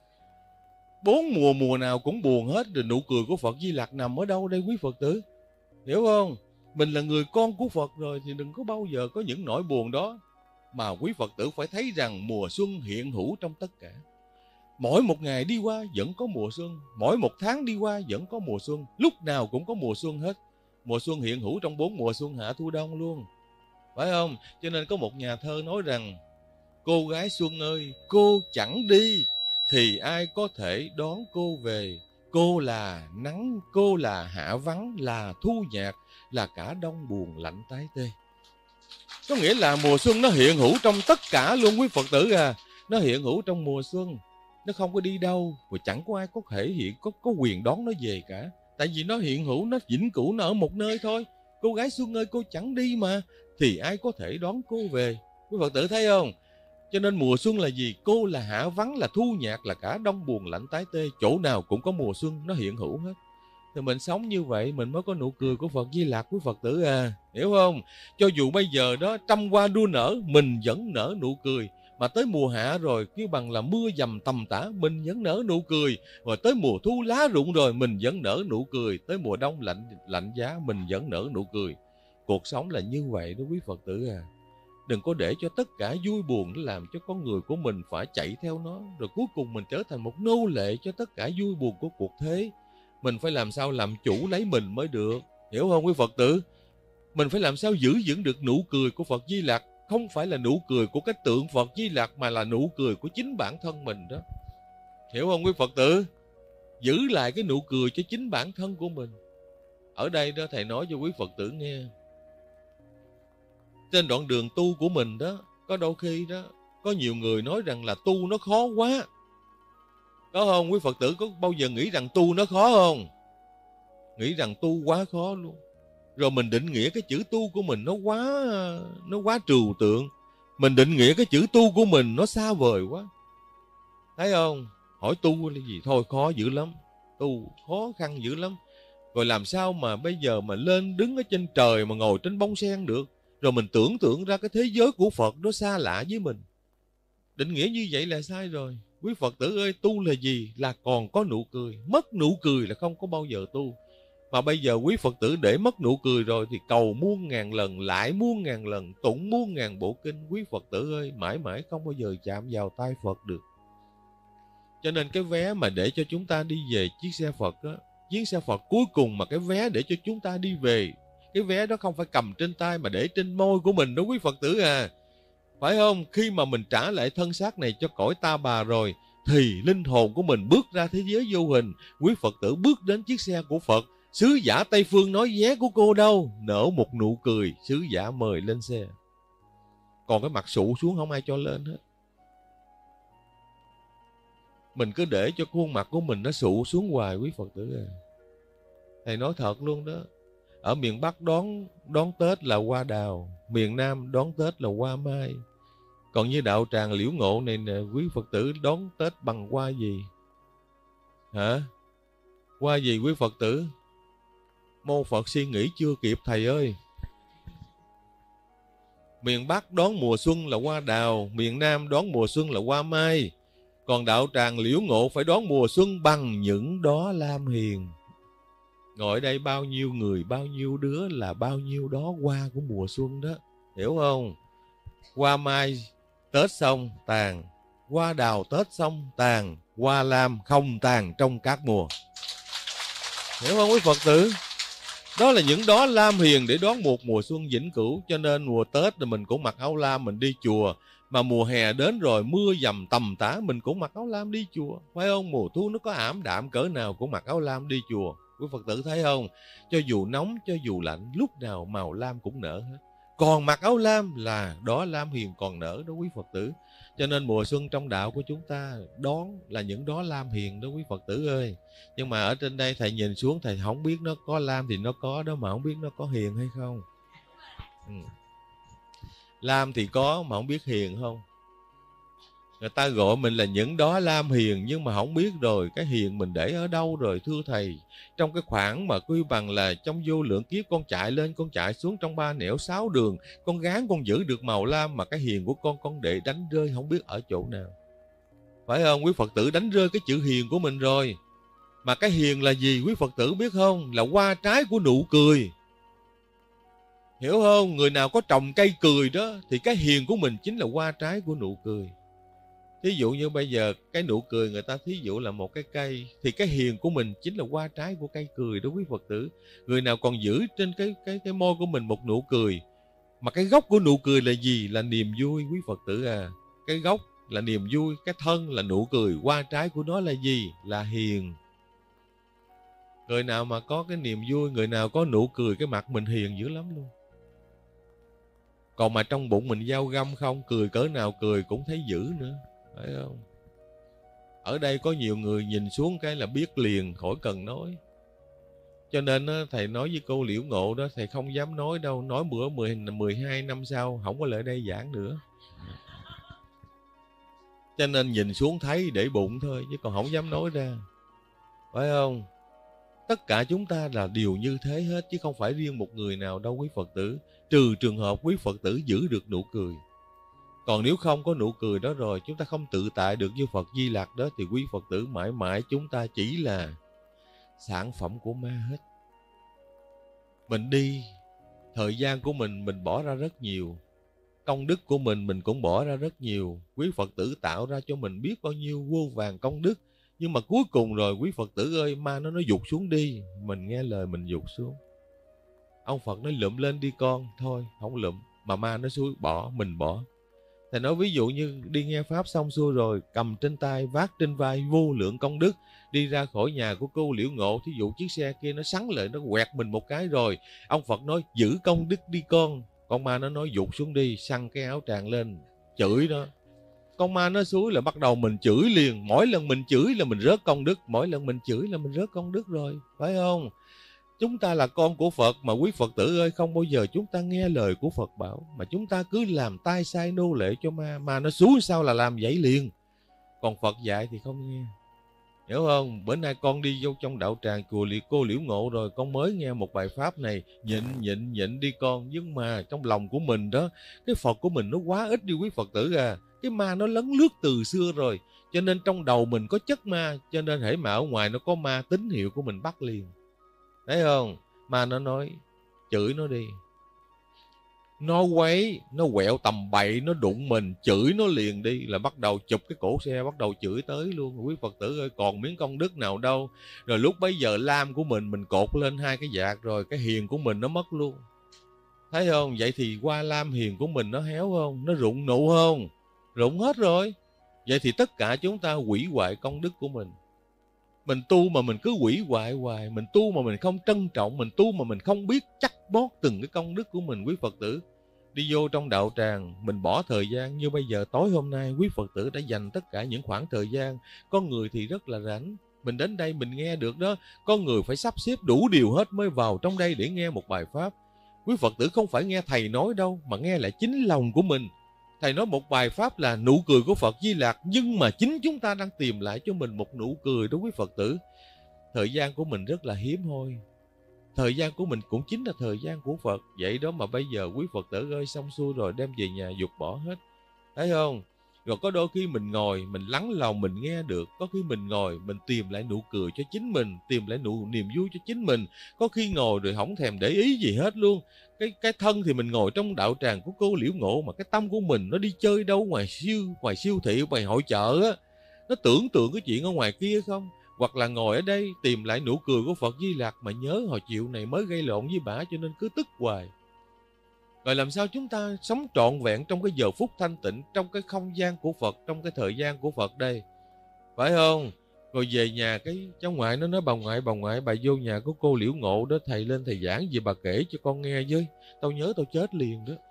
Speaker 1: 4 mùa nào cũng buồn hết. Rồi nụ cười của Phật Di Lặc nằm ở đâu đây quý Phật tử? Hiểu không? Mình là người con của Phật rồi thì đừng có bao giờ có những nỗi buồn đó. Mà quý Phật tử phải thấy rằng mùa xuân hiện hữu trong tất cả. Mỗi một ngày đi qua vẫn có mùa xuân, mỗi một tháng đi qua vẫn có mùa xuân, lúc nào cũng có mùa xuân hết. Mùa xuân hiện hữu trong 4 mùa xuân hạ thu đông luôn. Phải không? Cho nên có một nhà thơ nói rằng: cô gái xuân ơi, cô chẳng đi thì ai có thể đón cô về. Cô là nắng, cô là hạ vắng, là thu nhạc, là cả đông buồn lạnh tái tê. Có nghĩa là mùa xuân nó hiện hữu trong tất cả luôn quý Phật tử à. Nó hiện hữu trong mùa xuân, nó không có đi đâu, và chẳng có ai có thể hiện có quyền đón nó về cả. Tại vì nó hiện hữu, nó vĩnh cửu, nó ở một nơi thôi. Cô gái xuân ơi, cô chẳng đi mà thì ai có thể đón cô về. Quý Phật tử thấy không? Cho nên mùa xuân là gì? Cô là hạ vắng, là thu nhạc, là cả đông buồn lạnh tái tê. Chỗ nào cũng có mùa xuân, nó hiện hữu hết. Thì mình sống như vậy mình mới có nụ cười của Phật Di Lặc quý Phật tử à. Hiểu không? Cho dù bây giờ đó trăm hoa đua nở, mình vẫn nở nụ cười. Mà tới mùa hạ rồi, kêu bằng là mưa dầm tầm tã, mình vẫn nở nụ cười. Rồi tới mùa thu lá rụng rồi, mình vẫn nở nụ cười. Tới mùa đông lạnh giá, mình vẫn nở nụ cười. Cuộc sống là như vậy đó quý Phật tử à. Đừng có để cho tất cả vui buồn nó làm cho con người của mình phải chạy theo nó. Rồi cuối cùng mình trở thành một nô lệ cho tất cả vui buồn của cuộc thế. Mình phải làm sao làm chủ lấy mình mới được. Hiểu không quý Phật tử? Mình phải làm sao giữ vững được nụ cười của Phật Di Lặc. Không phải là nụ cười của cái tượng Phật Di Lặc, mà là nụ cười của chính bản thân mình đó. Hiểu không quý Phật tử? Giữ lại cái nụ cười cho chính bản thân của mình. Ở đây đó thầy nói cho quý Phật tử nghe. Trên đoạn đường tu của mình đó, có đôi khi đó, có nhiều người nói rằng là tu nó khó quá. Có không? Quý Phật tử có bao giờ nghĩ rằng tu nó khó không? Nghĩ rằng tu quá khó luôn. Rồi mình định nghĩa cái chữ tu của mình nó quá trừu tượng. Mình định nghĩa cái chữ tu của mình nó xa vời quá. Thấy không? Hỏi tu là gì? Thôi khó dữ lắm. Tu khó khăn dữ lắm. Rồi làm sao mà bây giờ mà lên đứng ở trên trời mà ngồi trên bông sen được. Rồi mình tưởng tượng ra cái thế giới của Phật nó xa lạ với mình. Định nghĩa như vậy là sai rồi. Quý Phật tử ơi, tu là gì? Là còn có nụ cười. Mất nụ cười là không có bao giờ tu. Mà bây giờ quý Phật tử để mất nụ cười rồi thì cầu muôn ngàn lần, lại muôn ngàn lần, tụng muôn ngàn bộ kinh. Quý Phật tử ơi, mãi mãi không bao giờ chạm vào tay Phật được. Cho nên cái vé mà để cho chúng ta đi về chiếc xe Phật á, chiếc xe Phật cuối cùng mà cái vé để cho chúng ta đi về, cái vé đó không phải cầm trên tay mà để trên môi của mình đó quý Phật tử à. Phải không? Khi mà mình trả lại thân xác này cho cõi ta bà rồi, thì linh hồn của mình bước ra thế giới vô hình. Quý Phật tử bước đến chiếc xe của Phật. Sứ giả Tây Phương nói vé của cô đâu? Nở một nụ cười, sứ giả mời lên xe. Còn cái mặt sụ xuống không ai cho lên hết. Mình cứ để cho khuôn mặt của mình nó sụ xuống hoài quý Phật tử à. Thầy nói thật luôn đó. Ở miền Bắc đón Tết là hoa đào, miền Nam đón Tết là hoa mai. Còn như đạo tràng Liễu Ngộ này nè, quý Phật tử đón Tết bằng hoa gì? Hả? Hoa gì quý Phật tử? Mô Phật suy nghĩ chưa kịp thầy ơi. Miền Bắc đón mùa xuân là hoa đào, miền Nam đón mùa xuân là hoa mai. Còn đạo tràng Liễu Ngộ phải đón mùa xuân bằng những đóa lam hiền. Ngồi ở đây bao nhiêu người, bao nhiêu đứa là bao nhiêu đó hoa của mùa xuân đó. Hiểu không? Hoa mai Tết xong tàn, hoa đào Tết xong tàn, hoa lam không tàn trong các mùa. Hiểu không quý Phật tử? Đó là những đó lam hiền để đón một mùa xuân vĩnh cửu. Cho nên mùa Tết thì mình cũng mặc áo lam mình đi chùa. Mà mùa hè đến rồi, mưa dầm tầm tã, mình cũng mặc áo lam đi chùa, phải không? Mùa thu nó có ảm đạm cỡ nào cũng mặc áo lam đi chùa. Quý Phật tử thấy không? Cho dù nóng, cho dù lạnh, lúc nào màu lam cũng nở hết. Còn mặc áo lam là đó lam hiền còn nở đó quý Phật tử. Cho nên mùa xuân trong đạo của chúng ta đón là những đó lam hiền đó quý Phật tử ơi. Nhưng mà ở trên đây thầy nhìn xuống, thầy không biết nó có lam thì nó có đó, mà không biết nó có hiền hay không. Lam thì có mà không biết hiền không. Người ta gọi mình là những đó lam hiền, nhưng mà không biết rồi cái hiền mình để ở đâu rồi thưa thầy. Trong cái khoảng mà quy bằng là trong vô lượng kiếp con chạy lên con chạy xuống trong 3 nẻo 6 đường, con gán con giữ được màu lam, mà cái hiền của con để đánh rơi không biết ở chỗ nào. Phải không? Quý Phật tử đánh rơi cái chữ hiền của mình rồi. Mà cái hiền là gì quý Phật tử biết không? Là hoa trái của nụ cười. Hiểu không? Người nào có trồng cây cười đó thì cái hiền của mình chính là hoa trái của nụ cười. Thí dụ như bây giờ cái nụ cười người ta thí dụ là một cái cây, thì cái hiền của mình chính là hoa trái của cây cười đó quý Phật tử. Người nào còn giữ trên cái môi của mình một nụ cười, mà cái gốc của nụ cười là gì? Là niềm vui quý Phật tử à. Cái gốc là niềm vui, cái thân là nụ cười, hoa trái của nó là gì? Là hiền. Người nào mà có cái niềm vui, người nào có nụ cười, cái mặt mình hiền dữ lắm luôn. Còn mà trong bụng mình dao găm không, cười cỡ nào cười cũng thấy dữ nữa, phải không? Ở đây có nhiều người nhìn xuống cái là biết liền, khỏi cần nói. Cho nên thầy nói với cô Liễu Ngộ đó, thầy không dám nói đâu. Nói bữa 12 năm sau không có lại đây giảng nữa. Cho nên nhìn xuống thấy để bụng thôi, chứ còn không dám nói ra. Phải không? Tất cả chúng ta là điều như thế hết, chứ không phải riêng một người nào đâu quý Phật tử. Trừ trường hợp quý Phật tử giữ được nụ cười. Còn nếu không có nụ cười đó rồi, chúng ta không tự tại được như Phật Di Lặc đó, thì quý Phật tử mãi mãi chúng ta chỉ là sản phẩm của ma hết. Mình đi, thời gian của mình bỏ ra rất nhiều. Công đức của mình cũng bỏ ra rất nhiều. Quý Phật tử tạo ra cho mình biết bao nhiêu vô vàn công đức. Nhưng mà cuối cùng rồi quý Phật tử ơi, ma nó nói dục xuống đi. Mình nghe lời mình dục xuống. Ông Phật nói lụm lên đi con. Thôi, không lụm. Mà ma nó xuống bỏ, mình bỏ. Thầy nói ví dụ như đi nghe Pháp xong xuôi rồi, cầm trên tay, vác trên vai vô lượng công đức, đi ra khỏi nhà của cô Liễu Ngộ, thí dụ chiếc xe kia nó sắn lại, nó quẹt mình một cái rồi. Ông Phật nói giữ công đức đi con. Con ma nó nói dục xuống đi, xăng cái áo tràng lên, chửi nó. Con ma nó xuống là bắt đầu mình chửi liền. Mỗi lần mình chửi là mình rớt công đức. Mỗi lần mình chửi là mình rớt công đức rồi. Phải không? Chúng ta là con của Phật mà quý Phật tử ơi, không bao giờ chúng ta nghe lời của Phật bảo, mà chúng ta cứ làm tay sai nô lệ cho ma. Ma nó xuống sao là làm vậy liền. Còn Phật dạy thì không nghe. Hiểu không? Bữa nay con đi vô trong đạo tràng chùa cô Liễu Ngộ rồi, con mới nghe một bài pháp này, nhịn đi con. Nhưng mà trong lòng của mình đó, cái Phật của mình nó quá ít đi quý Phật tử à. Cái ma nó lấn lướt từ xưa rồi, cho nên trong đầu mình có chất ma, cho nên hễ mà ở ngoài nó có ma, tín hiệu của mình bắt liền. Thấy không? Ma nó nói chửi nó đi. Nó quấy, nó quẹo tầm bậy, nó đụng mình, chửi nó liền đi, là bắt đầu chụp cái cổ xe, bắt đầu chửi tới luôn. Quý Phật tử ơi, còn miếng công đức nào đâu. Rồi lúc bấy giờ lam của mình cột lên hai cái vạt rồi, cái hiền của mình nó mất luôn. Thấy không? Vậy thì qua lam hiền của mình nó héo không? Nó rụng nụ không? Rụng hết rồi. Vậy thì tất cả chúng ta hủy hoại công đức của mình. Mình tu mà mình cứ hủy hoại hoài, mình tu mà mình không trân trọng, mình tu mà mình không biết chắc bót từng cái công đức của mình quý Phật tử. Đi vô trong đạo tràng, mình bỏ thời gian như bây giờ tối hôm nay, quý Phật tử đã dành tất cả những khoảng thời gian. Có người thì rất là rảnh, mình đến đây mình nghe được đó. Có người phải sắp xếp đủ điều hết mới vào trong đây để nghe một bài pháp. Quý Phật tử không phải nghe thầy nói đâu, mà nghe lại chính lòng của mình. Thầy nói một bài pháp là nụ cười của Phật Di Lặc, nhưng mà chính chúng ta đang tìm lại cho mình một nụ cười đó quý Phật tử. Thời gian của mình rất là hiếm hoi. Thời gian của mình cũng chính là thời gian của Phật. Vậy đó mà bây giờ quý Phật tử ơi, xong xuôi rồi đem về nhà dục bỏ hết. Thấy không? Rồi có đôi khi mình ngồi, mình lắng lòng mình nghe được. Có khi mình ngồi, mình tìm lại nụ cười cho chính mình, tìm lại niềm vui cho chính mình. Có khi ngồi rồi không thèm để ý gì hết luôn. Cái thân thì mình ngồi trong đạo tràng của cô Liễu Ngộ, mà cái tâm của mình nó đi chơi đâu ngoài siêu thị, ngoài hội chợ á. Nó tưởng tượng cái chuyện ở ngoài kia không? Hoặc là ngồi ở đây tìm lại nụ cười của Phật Di Lặc, mà nhớ hồi chiều này mới gây lộn với bả cho nên cứ tức hoài. Rồi làm sao chúng ta sống trọn vẹn trong cái giờ phút thanh tịnh, trong cái không gian của Phật, trong cái thời gian của Phật đây, phải không? Rồi về nhà cái cháu ngoại nó nói bà ngoại bà vô nhà của cô Liễu Ngộ đó, thầy lên thầy giảng gì bà kể cho con nghe với. Tao nhớ tao chết liền đó.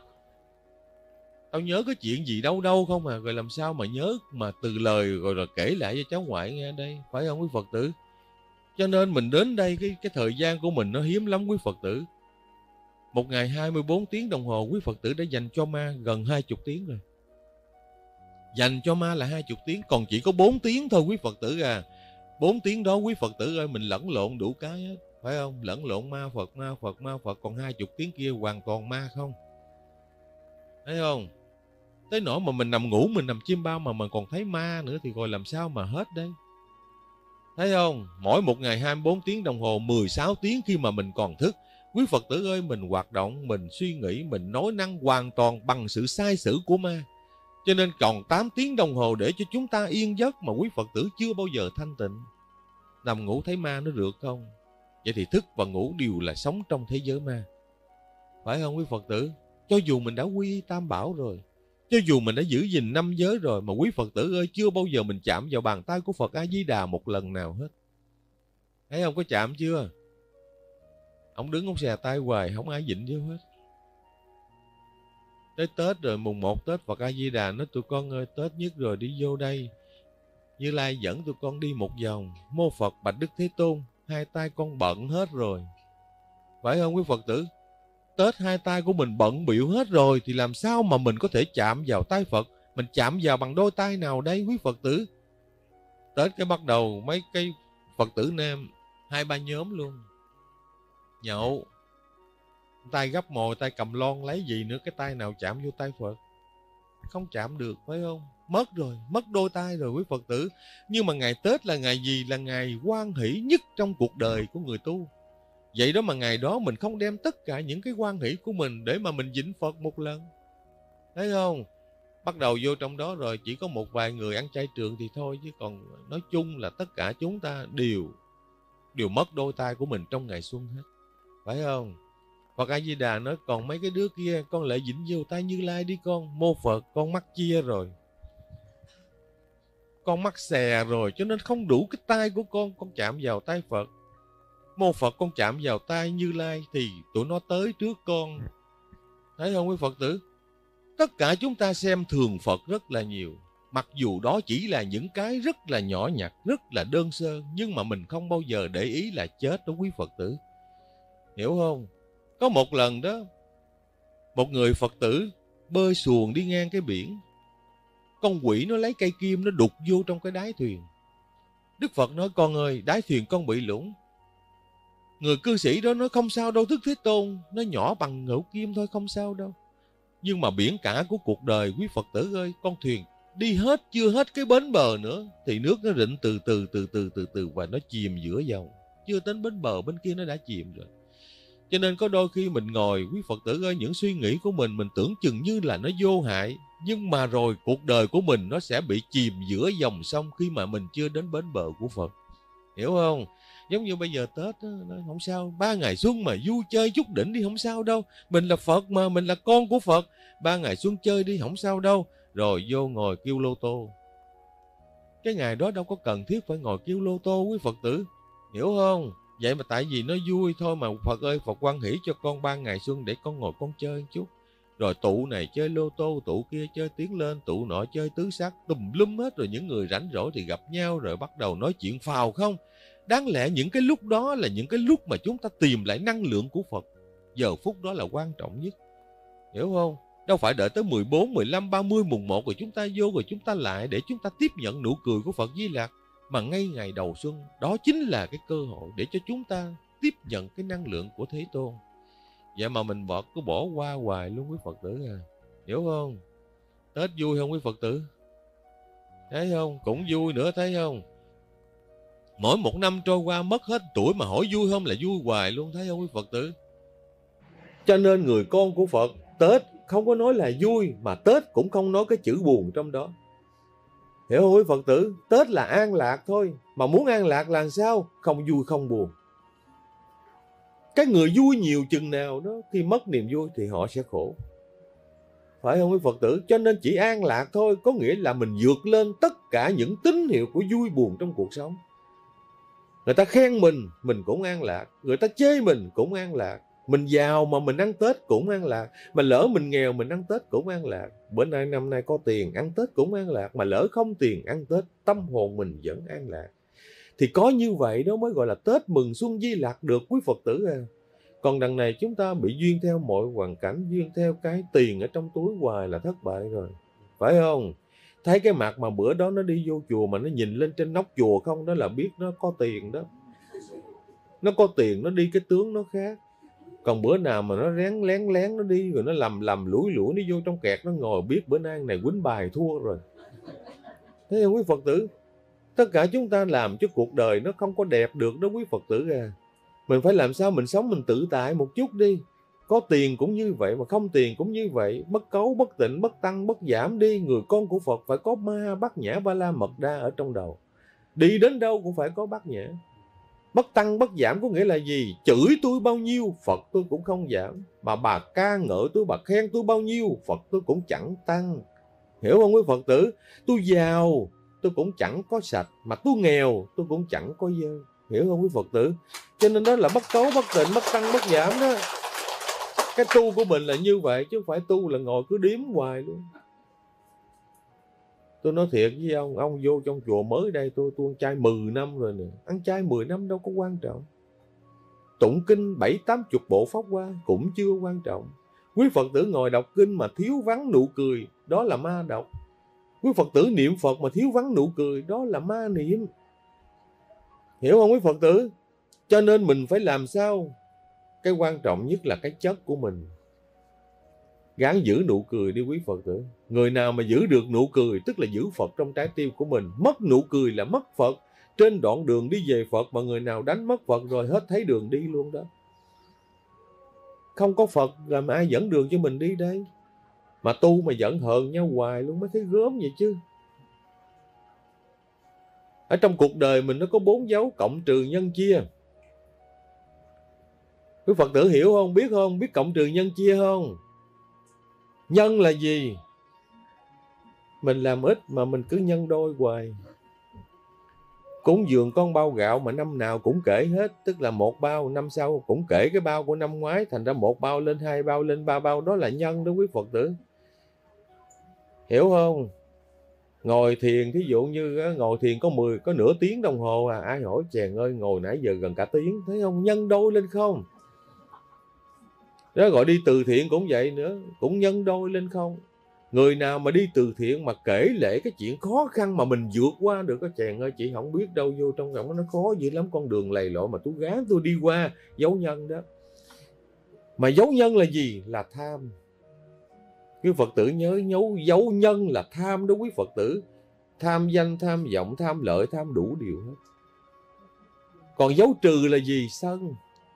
Speaker 1: Tao nhớ cái chuyện gì đâu đâu không à. Rồi làm sao mà nhớ mà từ lời rồi kể lại cho cháu ngoại nghe đây, phải không quý Phật tử? Cho nên mình đến đây cái thời gian của mình nó hiếm lắm quý Phật tử. Một ngày 24 tiếng đồng hồ quý Phật tử đã dành cho ma gần 20 tiếng rồi. Dành cho ma là 20 tiếng, còn chỉ có 4 tiếng thôi quý Phật tử à. 4 tiếng đó quý Phật tử ơi, mình lẫn lộn đủ cái hết, phải không? Lẫn lộn ma Phật, ma Phật, ma Phật, còn 20 tiếng kia hoàn toàn ma không. Thấy không? Tới nỗi mà mình nằm ngủ, mình nằm chim bao mà mình còn thấy ma nữa thì rồi làm sao mà hết đây. Thấy không? Mỗi một ngày 24 tiếng đồng hồ, 16 tiếng khi mà mình còn thức. Quý Phật tử ơi, mình hoạt động, mình suy nghĩ, mình nói năng hoàn toàn bằng sự sai sử của ma. Cho nên còn 8 tiếng đồng hồ để cho chúng ta yên giấc mà quý Phật tử chưa bao giờ thanh tịnh. Nằm ngủ thấy ma nó rượt không? Vậy thì thức và ngủ đều là sống trong thế giới ma. Phải không quý Phật tử? Cho dù mình đã quy y Tam Bảo rồi, cho dù mình đã giữ gìn 5 giới rồi, mà quý Phật tử ơi, chưa bao giờ mình chạm vào bàn tay của Phật A Di Đà một lần nào hết. Thấy không? Có chạm chưa? Ông đứng ông xè tay hoài, không ai dịnh vô hết. Tới Tết rồi, mùng 1 Tết, Phật A Di Đà nói tụi con ơi, Tết nhất rồi, đi vô đây. Như Lai dẫn tụi con đi một vòng. Mô Phật bạch Đức Thế Tôn, hai tay con bận hết rồi. Phải không quý Phật tử? Tết hai tay của mình bận bịu hết rồi thì làm sao mà mình có thể chạm vào tay Phật? Mình chạm vào bằng đôi tay nào đây quý Phật tử? Tết cái bắt đầu mấy cái Phật tử nam 2-3 nhóm luôn. Nhậu, tay gấp mồi, tay cầm lon lấy gì nữa, cái tay nào chạm vô tay Phật? Không chạm được, phải không? Mất rồi, mất đôi tay rồi quý Phật tử. Nhưng mà ngày Tết là ngày gì? Là ngày hoan hỷ nhất trong cuộc đời của người tu. Vậy đó mà ngày đó mình không đem tất cả những cái hoan hỷ của mình để mà mình vịnh Phật một lần. Thấy không? Bắt đầu vô trong đó rồi chỉ có một vài người ăn chay trường thì thôi, chứ còn nói chung là tất cả chúng ta đều mất đôi tay của mình trong ngày xuân hết. Phải không? Phật A Di Đà nói còn mấy cái đứa kia con lại vịnh vô tay Như Lai đi con. Mô Phật con mắc chia rồi, con mắc xè rồi, cho nên không đủ cái tay của con chạm vào tay Phật. Mô Phật con chạm vào tay Như Lai thì tụi nó tới trước con. Thấy không quý Phật tử? Tất cả chúng ta xem thường Phật rất là nhiều. Mặc dù đó chỉ là những cái rất là nhỏ nhặt, rất là đơn sơ, nhưng mà mình không bao giờ để ý là chết đó quý Phật tử. Hiểu không? Có một lần đó, một người Phật tử bơi xuồng đi ngang cái biển. Con quỷ nó lấy cây kim nó đục vô trong cái đáy thuyền. Đức Phật nói con ơi, đáy thuyền con bị lủng. Người cư sĩ đó nói không sao đâu Đức Thế Tôn, nó nhỏ bằng ngẫu kim thôi, không sao đâu. Nhưng mà biển cả của cuộc đời quý Phật tử ơi, con thuyền đi hết chưa hết cái bến bờ nữa thì nước nó rịn từ từ và nó chìm giữa dòng. Chưa đến bến bờ bên kia nó đã chìm rồi. Cho nên có đôi khi mình ngồi quý Phật tử ơi, những suy nghĩ của mình tưởng chừng như là nó vô hại, nhưng mà rồi cuộc đời của mình nó sẽ bị chìm giữa dòng sông khi mà mình chưa đến bến bờ của Phật. Hiểu không? Giống như bây giờ Tết đó, không sao, 3 ngày xuân mà vui chơi chút đỉnh đi không sao đâu. Mình là Phật mà, mình là con của Phật. 3 ngày xuân chơi đi không sao đâu. Rồi vô ngồi kêu lô tô. Cái ngày đó đâu có cần thiết phải ngồi kêu lô tô quý Phật tử. Hiểu không? Vậy mà tại vì nó vui thôi mà Phật ơi, Phật hoan hỷ cho con 3 ngày xuân để con ngồi con chơi chút. Rồi tụ này chơi lô tô, tụ kia chơi tiến lên, tụ nọ chơi tứ sắc, tùm lum hết. Rồi những người rảnh rỗi thì gặp nhau rồi bắt đầu nói chuyện phào không. Đáng lẽ những cái lúc đó là những cái lúc mà chúng ta tìm lại năng lượng của Phật. Giờ phút đó là quan trọng nhất. Hiểu không? Đâu phải đợi tới 14, 15, 30, mùng 1 rồi chúng ta vô rồi chúng ta lại để chúng ta tiếp nhận nụ cười của Phật Di Lặc. Mà ngay ngày đầu xuân, đó chính là cái cơ hội để cho chúng ta tiếp nhận cái năng lượng của Thế Tôn. Vậy mà mình cứ bỏ qua hoài luôn quý Phật tử à. Hiểu không? Tết vui không quý Phật tử? Thấy không? Cũng vui nữa, thấy không? Mỗi một năm trôi qua mất hết tuổi mà hỏi vui không là vui hoài luôn, thấy không quý Phật tử? Cho nên người con của Phật, Tết không có nói là vui, mà Tết cũng không nói cái chữ buồn trong đó. Hiểu không quý Phật tử? Tết là an lạc thôi, mà muốn an lạc là sao? Không vui không buồn. Cái người vui nhiều chừng nào đó, khi mất niềm vui thì họ sẽ khổ. Phải không quý Phật tử? Cho nên chỉ an lạc thôi, có nghĩa là mình vượt lên tất cả những tín hiệu của vui buồn trong cuộc sống. Người ta khen mình cũng an lạc. Người ta chê mình cũng an lạc. Mình giàu mà mình ăn Tết cũng an lạc. Mà lỡ mình nghèo mình ăn Tết cũng an lạc. Bữa nay năm nay có tiền ăn Tết cũng an lạc. Mà lỡ không tiền ăn Tết, tâm hồn mình vẫn an lạc. Thì có như vậy đó mới gọi là Tết mừng xuân di lạc được quý Phật tử à. Còn đằng này chúng ta bị duyên theo mọi hoàn cảnh, duyên theo cái tiền ở trong túi hoài là thất bại rồi. Phải không? Thấy cái mặt mà bữa đó nó đi vô chùa mà nó nhìn lên trên nóc chùa không, đó là biết nó có tiền đó. Nó có tiền, nó đi cái tướng nó khác. Còn bữa nào mà nó lén nó đi, rồi nó lầm lũi nó vô trong kẹt, nó ngồi biết bữa nay này quýnh bài thua rồi. Thấy không quý Phật tử? Tất cả chúng ta làm cho cuộc đời nó không có đẹp được đó quý Phật tử à. Mình phải làm sao mình sống mình tự tại một chút đi. Có tiền cũng như vậy, mà không tiền cũng như vậy. Bất cấu, bất tịnh, bất tăng, bất giảm đi. Người con của Phật phải có ma, bát nhã, ba la, mật đa ở trong đầu. Đi đến đâu cũng phải có bát nhã. Bất tăng, bất giảm có nghĩa là gì? Chửi tôi bao nhiêu, Phật tôi cũng không giảm. Mà bà ca ngợi tôi, bà khen tôi bao nhiêu, Phật tôi cũng chẳng tăng. Hiểu không quý Phật tử? Tôi giàu, tôi cũng chẳng có sạch. Mà tôi nghèo, tôi cũng chẳng có dơ. Hiểu không quý Phật tử? Cho nên đó là bất cấu, bất tịnh, bất tăng, bất giảm đó. Cái tu của mình là như vậy, chứ không phải tu là ngồi cứ điếm hoài luôn. Tôi nói thiệt với ông vô trong chùa mới đây, tôi ăn chay 10 năm rồi nè. Ăn chay 10 năm đâu có quan trọng. Tụng kinh 7-80 bộ pháp hoa cũng chưa quan trọng. Quý Phật tử ngồi đọc kinh mà thiếu vắng nụ cười, đó là ma độc. Quý Phật tử niệm Phật mà thiếu vắng nụ cười, đó là ma niệm. Hiểu không quý Phật tử? Cho nên mình phải làm sao? Cái quan trọng nhất là cái chất của mình. Gắng giữ nụ cười đi quý Phật tử. Người nào mà giữ được nụ cười, tức là giữ Phật trong trái tim của mình. Mất nụ cười là mất Phật. Trên đoạn đường đi về Phật mà người nào đánh mất Phật rồi hết thấy đường đi luôn đó. Không có Phật làm ai dẫn đường cho mình đi đây? Mà tu mà giận hờn nhau hoài luôn mới thấy gớm vậy chứ. Ở trong cuộc đời mình nó có 4 dấu cộng trừ nhân chia. Quý Phật tử hiểu không? Biết không? Biết cộng trừ nhân chia không? Nhân là gì? Mình làm ít mà mình cứ nhân đôi hoài. Cúng dường con bao gạo mà năm nào cũng kể hết. Tức là một bao, năm sau cũng kể cái bao của năm ngoái. Thành ra một bao lên 2 bao lên 3 bao. Đó là nhân đó quý Phật tử. Hiểu không? Ngồi thiền, thí dụ như ngồi thiền có nửa tiếng đồng hồ à. Ai hỏi chàng ơi ngồi nãy giờ gần cả tiếng. Thấy không? Nhân đôi lên không? Đó gọi đi từ thiện cũng vậy nữa. Cũng nhân đôi lên không? Người nào mà đi từ thiện mà kể lể cái chuyện khó khăn mà mình vượt qua được, cái chàng ơi chị không biết đâu, vô trong lòng nó khó dữ lắm, con đường lầy lội mà tôi gán tôi đi qua. Dấu nhân đó. Mà dấu nhân là gì? Là tham. Quý Phật tử nhớ dấu nhân là tham đó quý Phật tử. Tham danh, tham vọng, tham lợi, tham đủ điều hết. Còn dấu trừ là gì? Sân.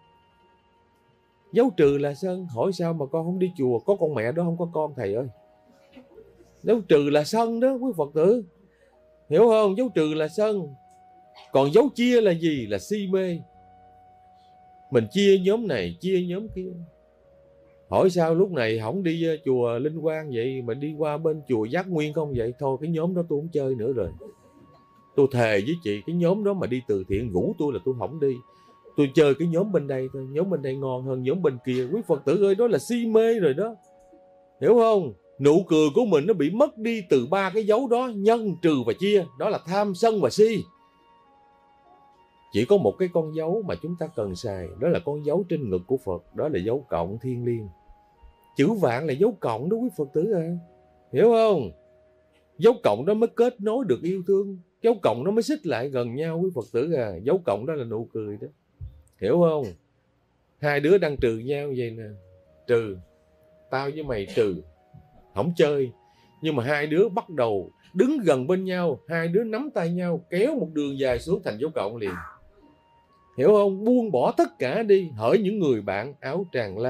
Speaker 1: Dấu trừ là sân. Hỏi sao mà con không đi chùa? Có con mẹ đó không có con thầy ơi. Dấu trừ là sân đó quý Phật tử. Hiểu không? Dấu trừ là sân. Còn dấu chia là gì? Là si mê. Mình chia nhóm này, chia nhóm kia. Hỏi sao lúc này không đi chùa Linh Quang vậy mà đi qua bên chùa Giác Nguyên không vậy? Thôi cái nhóm đó tôi không chơi nữa rồi. Tôi thề với chị, cái nhóm đó mà đi từ thiện rủ tôi là tôi không đi. Tôi chơi cái nhóm bên đây thôi. Nhóm bên đây ngon hơn nhóm bên kia. Quý Phật tử ơi, đó là si mê rồi đó. Hiểu không? Nụ cười của mình nó bị mất đi từ 3 cái dấu đó. Nhân, trừ và chia. Đó là tham, sân và si. Chỉ có một cái con dấu mà chúng ta cần xài. Đó là con dấu trên ngực của Phật. Đó là dấu cộng thiên liêng. Chữ vạn là dấu cộng đó quý Phật tử à. Hiểu không? Dấu cộng đó mới kết nối được yêu thương. Dấu cộng nó mới xích lại gần nhau quý Phật tử à. Dấu cộng đó là nụ cười đó. Hiểu không? Hai đứa đang trừ nhau vậy nè. Trừ. Tao với mày trừ. Không chơi. Nhưng mà hai đứa bắt đầu đứng gần bên nhau. Hai đứa nắm tay nhau. Kéo một đường dài xuống thành dấu cộng liền. Hiểu không? Buông bỏ tất cả đi. Hỡi những người bạn áo tràng lam.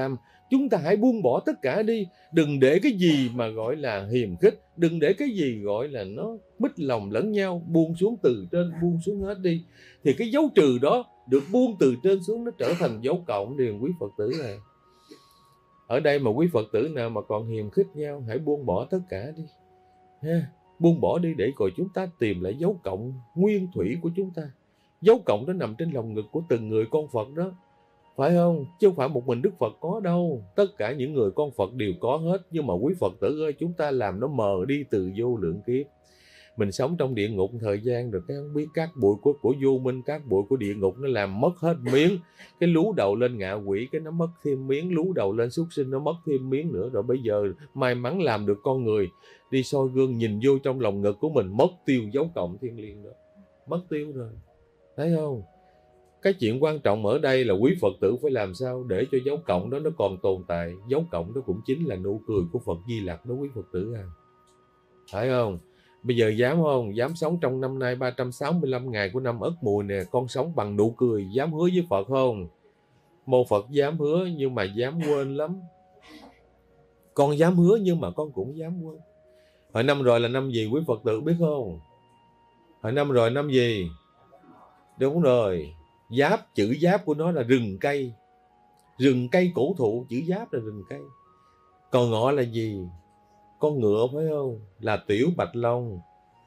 Speaker 1: Chúng ta hãy buông bỏ tất cả đi. Đừng để cái gì mà gọi là hiềm khích, đừng để cái gì gọi là nó mít lòng lẫn nhau, buông xuống từ trên, buông xuống hết đi. Thì cái dấu trừ đó được buông từ trên xuống, nó trở thành dấu cộng liền quý Phật tử này. Ở đây mà quý Phật tử nào mà còn hiềm khích nhau, hãy buông bỏ tất cả đi ha. Buông bỏ đi để rồi chúng ta tìm lại dấu cộng nguyên thủy của chúng ta. Dấu cộng đó nằm trên lòng ngực của từng người con Phật đó, phải không? Chứ không phải một mình Đức Phật có đâu. Tất cả những người con Phật đều có hết. Nhưng mà quý Phật tử ơi, chúng ta làm nó mờ đi từ vô lượng kiếp. Mình sống trong địa ngục thời gian rồi, cái không biết các bụi của vô minh, các bụi của địa ngục nó làm mất hết miếng. Cái lú đầu lên ngạ quỷ, cái nó mất thêm miếng. Lú đầu lên súc sinh, nó mất thêm miếng nữa. Rồi bây giờ may mắn làm được con người, đi soi gương nhìn vô trong lòng ngực của mình, mất tiêu dấu cộng thiên liêng đó. Mất tiêu rồi, thấy không? Cái chuyện quan trọng ở đây là quý Phật tử phải làm sao để cho dấu cộng đó nó còn tồn tại. Dấu cộng đó cũng chính là nụ cười của Phật Di Lặc đó quý Phật tử à. Phải không? Bây giờ dám không? Dám sống trong năm nay 365 ngày của năm Ất Mùi nè, con sống bằng nụ cười, dám hứa với Phật không? Mô Phật dám hứa nhưng mà dám quên lắm. Con dám hứa nhưng mà con cũng dám quên. Hồi năm rồi là năm gì quý Phật tử biết không? Hồi năm rồi năm gì? Đúng rồi. Giáp, chữ giáp của nó là rừng cây. Rừng cây cổ thụ, chữ giáp là rừng cây. Còn ngọ là gì? Con ngựa phải không? Là Tiểu Bạch Long.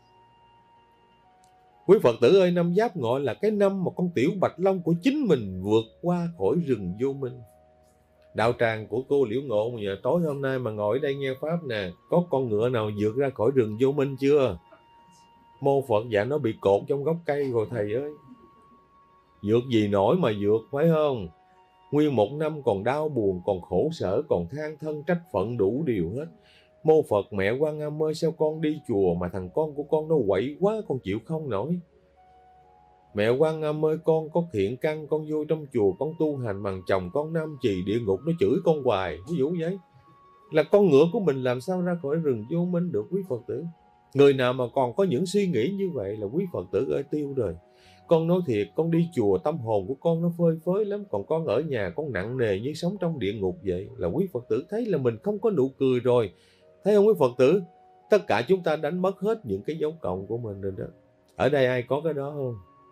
Speaker 1: Quý Phật tử ơi, năm Giáp Ngọ là cái năm mà con Tiểu Bạch Long của chính mình vượt qua khỏi rừng vô minh. Đạo tràng của cô Liễu Ngộ mà giờ tối hôm nay mà ngồi ở đây nghe Pháp nè, có con ngựa nào vượt ra khỏi rừng vô minh chưa? Mô Phật dạ nó bị cột trong gốc cây rồi thầy ơi. Vượt gì nổi mà vượt, phải không? Nguyên một năm còn đau buồn, còn khổ sở, còn than thân trách phận đủ điều hết. Mô Phật mẹ Quan Âm ơi, sao con đi chùa mà thằng con của con nó quậy quá, con chịu không nổi. Mẹ Quan Âm ơi, con có thiện căn, con vô trong chùa con tu hành bằng chồng con Nam Trì địa ngục nó chửi con hoài. Ví dụ vậy là con ngựa của mình làm sao ra khỏi rừng vô minh được quý Phật tử. Người nào mà còn có những suy nghĩ như vậy là quý Phật tử ơi tiêu rồi. Con nói thiệt, con đi chùa tâm hồn của con nó phơi phới lắm. Còn con ở nhà con nặng nề như sống trong địa ngục vậy. Là quý Phật tử thấy là mình không có nụ cười rồi. Thấy không quý Phật tử? Tất cả chúng ta đánh mất hết những cái dấu cộng của mình rồi đó. Ở đây ai có cái đó không?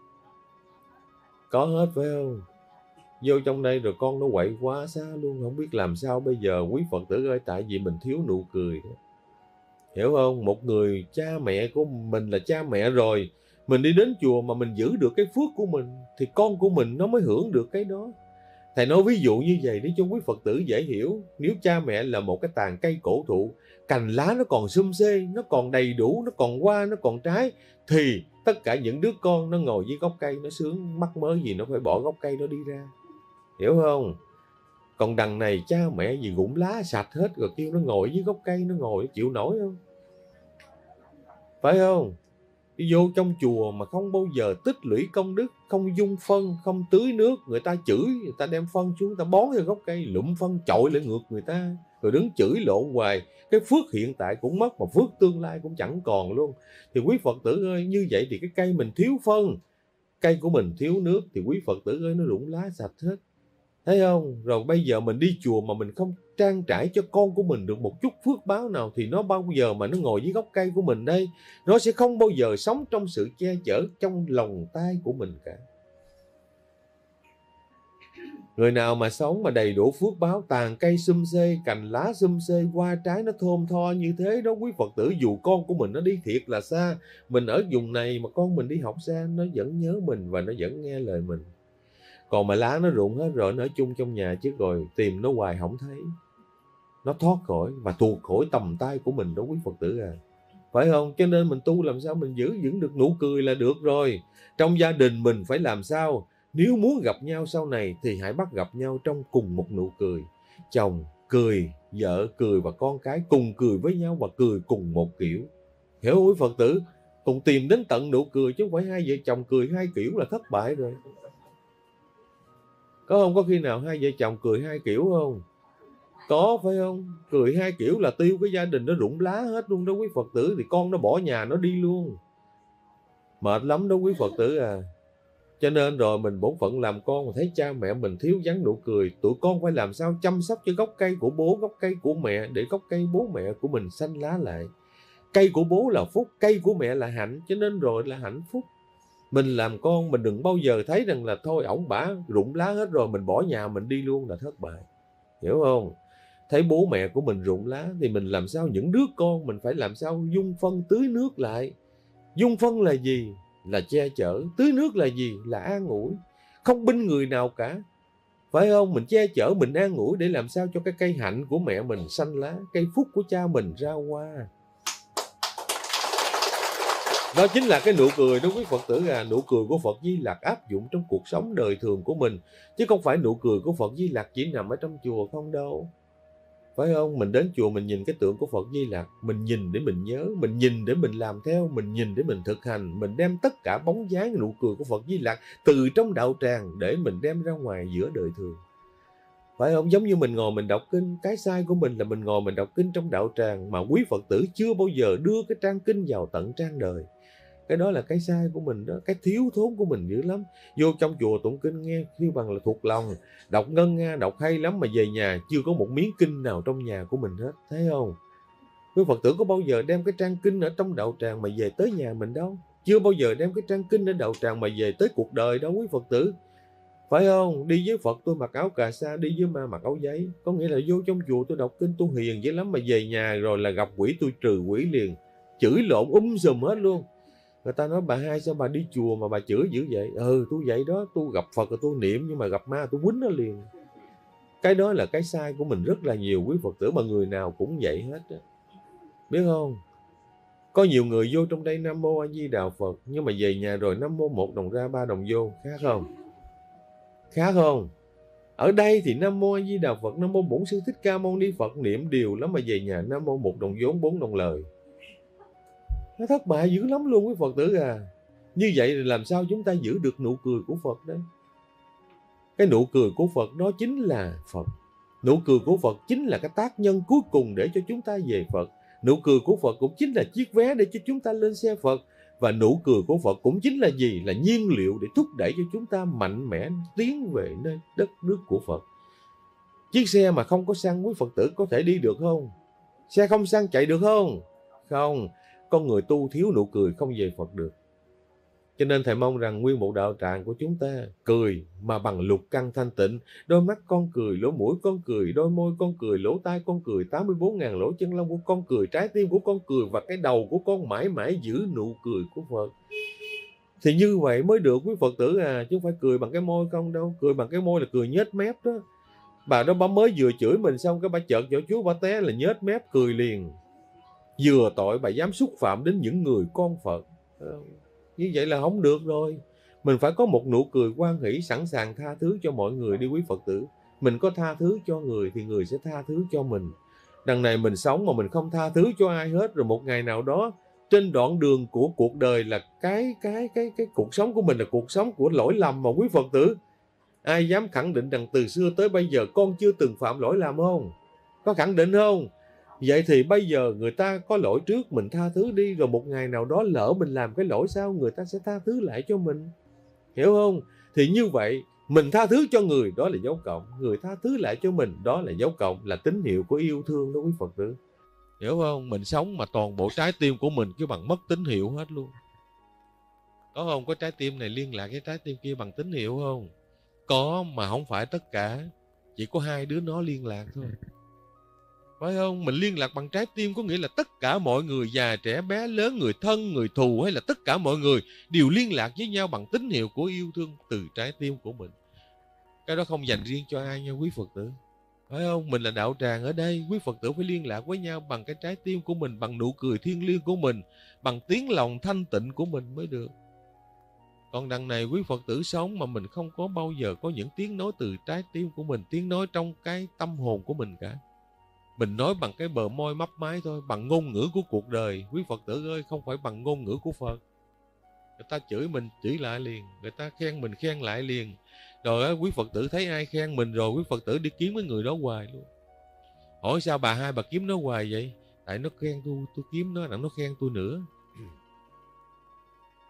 Speaker 1: Có hết phải không? Vô trong đây rồi con nó quậy quá xa luôn. Không biết làm sao bây giờ quý Phật tử ơi. Tại vì mình thiếu nụ cười đó. Hiểu không? Một người cha mẹ của mình là cha mẹ rồi. Mình đi đến chùa mà mình giữ được cái phước của mình thì con của mình nó mới hưởng được cái đó. Thầy nói ví dụ như vậy để cho quý Phật tử dễ hiểu. Nếu cha mẹ là một cái tàn cây cổ thụ, cành lá nó còn sum xê, nó còn đầy đủ, nó còn hoa, nó còn trái, thì tất cả những đứa con nó ngồi dưới gốc cây nó sướng, mắc mớ gì nó phải bỏ gốc cây nó đi ra. Hiểu không? Còn đằng này cha mẹ gì gụng lá sạch hết rồi kêu nó ngồi dưới gốc cây, nó ngồi chịu nổi không? Phải không? Đi vô trong chùa mà không bao giờ tích lũy công đức, không dung phân, không tưới nước, người ta chửi, người ta đem phân xuống, người ta bón vào gốc cây, lụm phân chọi lại ngược người ta, rồi đứng chửi lộn hoài. Cái phước hiện tại cũng mất, mà phước tương lai cũng chẳng còn luôn. Thì quý Phật tử ơi, như vậy thì cái cây mình thiếu phân, cây của mình thiếu nước, thì quý Phật tử ơi nó rụng lá sạch hết. Thấy không? Rồi bây giờ mình đi chùa mà mình không trang trải cho con của mình được một chút phước báo nào thì nó bao giờ mà nó ngồi dưới gốc cây của mình đây. Nó sẽ không bao giờ sống trong sự che chở trong lòng tay của mình cả. Người nào mà sống mà đầy đủ phước báo, tàn cây sum xê, cành lá sum xê, hoa trái nó thơm tho như thế đó quý Phật tử, dù con của mình nó đi thiệt là xa, mình ở vùng này mà con mình đi học xa, nó vẫn nhớ mình và nó vẫn nghe lời mình. Còn mà lá nó rụng hết rồi, nó ở chung trong nhà chứ rồi tìm nó hoài không thấy. Nó thoát khỏi và tuột khỏi tầm tay của mình đó quý Phật tử à. Phải không? Cho nên mình tu làm sao mình giữ vững được nụ cười là được rồi. Trong gia đình mình phải làm sao? Nếu muốn gặp nhau sau này thì hãy bắt gặp nhau trong cùng một nụ cười. Chồng cười, vợ cười và con cái cùng cười với nhau và cười cùng một kiểu. Hiểu không quý Phật tử? Cùng tìm đến tận nụ cười chứ không phải hai vợ chồng cười hai kiểu là thất bại rồi. Có không? Có khi nào hai vợ chồng cười hai kiểu không? Có phải không? Cười hai kiểu là tiêu cái gia đình nó rụng lá hết luôn đó quý Phật tử. Thì con nó bỏ nhà nó đi luôn. Mệt lắm đó quý Phật tử à. Cho nên rồi mình bổn phận làm con mà thấy cha mẹ mình thiếu vắng nụ cười, tụi con phải làm sao chăm sóc cho gốc cây của bố, gốc cây của mẹ, để gốc cây bố mẹ của mình xanh lá lại. Cây của bố là phúc, cây của mẹ là hạnh, cho nên rồi là hạnh phúc. Mình làm con mình đừng bao giờ thấy rằng là thôi ổng bả rụng lá hết rồi mình bỏ nhà mình đi luôn là thất bại. Hiểu không? Thấy bố mẹ của mình rụng lá thì mình làm sao, những đứa con mình phải làm sao dung phân tưới nước lại. Dung phân là gì? Là che chở. Tưới nước là gì? Là an ủi. Không binh người nào cả. Phải không? Mình che chở, mình an ủi để làm sao cho cái cây hạnh của mẹ mình xanh lá, cây phúc của cha mình ra hoa. Đó chính là cái nụ cười đó quý Phật tử à. Nụ cười của Phật Di Lặc áp dụng trong cuộc sống đời thường của mình, chứ không phải nụ cười của Phật Di Lặc chỉ nằm ở trong chùa không đâu. Phải không? Mình đến chùa mình nhìn cái tượng của Phật Di Lặc, mình nhìn để mình nhớ, mình nhìn để mình làm theo, mình nhìn để mình thực hành, mình đem tất cả bóng dáng nụ cười của Phật Di Lặc từ trong đạo tràng để mình đem ra ngoài giữa đời thường. Phải không? Giống như mình ngồi mình đọc kinh, cái sai của mình là mình ngồi mình đọc kinh trong đạo tràng mà quý Phật tử chưa bao giờ đưa cái trang kinh vào tận trang đời. Cái đó là cái sai của mình đó, cái thiếu thốn của mình dữ lắm. Vô trong chùa tụng kinh nghe kêu bằng là thuộc lòng, đọc ngân nga, đọc hay lắm, mà về nhà chưa có một miếng kinh nào trong nhà của mình hết, thấy không? Quý Phật tử có bao giờ đem cái trang kinh ở trong đạo tràng mà về tới nhà mình đâu. Chưa bao giờ đem cái trang kinh ở đạo tràng mà về tới cuộc đời đâu quý Phật tử. Phải không? Đi với Phật tôi mặc áo cà sa, đi với ma mặc áo giấy. Có nghĩa là vô trong chùa tôi đọc kinh tôi hiền dữ lắm, mà về nhà rồi là gặp quỷ tôi trừ quỷ liền. Chửi lộn sùm hết luôn. Người ta nói bà Hai sao bà đi chùa mà bà chửi dữ vậy? Tôi vậy đó, tôi gặp Phật rồi tôi niệm, nhưng mà gặp ma tôi quýnh nó liền. Cái đó là cái sai của mình rất là nhiều quý Phật tử, mà người nào cũng vậy hết á. Biết không? Có nhiều người vô trong đây Nam Mô A Di Đà Phật, nhưng mà về nhà rồi Nam Mô 1 đồng ra 3 đồng vô. Khác không? Khác không? Ở đây thì Nam Mô A Di Đà Phật, Nam Mô Bổn Sư Thích Ca Mâu Ni Phật niệm điều lắm, mà về nhà Nam Mô 1 đồng vốn 4 đồng lời. Nó thất bại dữ lắm luôn quý Phật tử à. Như vậy thì làm sao chúng ta giữ được nụ cười của Phật đấy? Cái nụ cười của Phật đó chính là Phật. Nụ cười của Phật chính là cái tác nhân cuối cùng để cho chúng ta về Phật. Nụ cười của Phật cũng chính là chiếc vé để cho chúng ta lên xe Phật. Và nụ cười của Phật cũng chính là gì? Là nhiên liệu để thúc đẩy cho chúng ta mạnh mẽ tiến về nơi đất nước của Phật. Chiếc xe mà không có xăng quý Phật tử có thể đi được không? Xe không xăng chạy được không? Không. Con người tu thiếu nụ cười không về Phật được. Cho nên thầy mong rằng nguyên một đạo tràng của chúng ta cười mà bằng lục căn thanh tịnh. Đôi mắt con cười, lỗ mũi con cười, đôi môi con cười, lỗ tai con cười, 84.000 lỗ chân lông của con cười, trái tim của con cười, và cái đầu của con mãi mãi giữ nụ cười của Phật. Thì như vậy mới được quý Phật tử à, chứ không phải cười bằng cái môi không đâu. Cười bằng cái môi là cười nhếch mép đó. Bà đó bà mới vừa chửi mình xong cái bà chợt chỗ chú bà té là nhếch mép cười liền. Vừa tội bà dám xúc phạm đến những người con Phật. Như vậy là không được rồi. Mình phải có một nụ cười hoan hỷ, sẵn sàng tha thứ cho mọi người đi quý Phật tử. Mình có tha thứ cho người thì người sẽ tha thứ cho mình. Đằng này mình sống mà mình không tha thứ cho ai hết, rồi một ngày nào đó trên đoạn đường của cuộc đời là cái cuộc sống của mình là cuộc sống của lỗi lầm mà quý Phật tử. Ai dám khẳng định rằng từ xưa tới bây giờ con chưa từng phạm lỗi lầm không? Có khẳng định không? Vậy thì bây giờ người ta có lỗi trước mình tha thứ đi, rồi một ngày nào đó lỡ mình làm cái lỗi sau người ta sẽ tha thứ lại cho mình. Hiểu không? Thì như vậy mình tha thứ cho người đó là dấu cộng, người tha thứ lại cho mình đó là dấu cộng, là tín hiệu của yêu thương đó quý Phật tử. Hiểu không? Mình sống mà toàn bộ trái tim của mình cứ bằng mất tín hiệu hết luôn. Có không? Có trái tim này liên lạc với trái tim kia bằng tín hiệu không? Có, mà không phải tất cả. Chỉ có 2 đứa nó liên lạc thôi. Phải không? Mình liên lạc bằng trái tim có nghĩa là tất cả mọi người, già trẻ bé lớn, người thân, người thù, hay là tất cả mọi người đều liên lạc với nhau bằng tín hiệu của yêu thương từ trái tim của mình. Cái đó không dành riêng cho ai nha quý Phật tử. Phải không? Mình là đạo tràng ở đây, quý Phật tử phải liên lạc với nhau bằng cái trái tim của mình, bằng nụ cười thiêng liêng của mình, bằng tiếng lòng thanh tịnh của mình mới được. Còn đằng này quý Phật tử sống mà mình không có bao giờ có những tiếng nói từ trái tim của mình, tiếng nói trong cái tâm hồn của mình cả. Mình nói bằng cái bờ môi mấp máy thôi, bằng ngôn ngữ của cuộc đời. Quý Phật tử ơi, không phải bằng ngôn ngữ của Phật. Người ta chửi mình chửi lại liền, người ta khen mình khen lại liền. Rồi quý Phật tử thấy ai khen mình rồi quý Phật tử đi kiếm cái người đó hoài luôn. Hỏi sao bà Hai bà kiếm nó hoài vậy? Tại nó khen tôi kiếm nó, nó khen tôi nữa.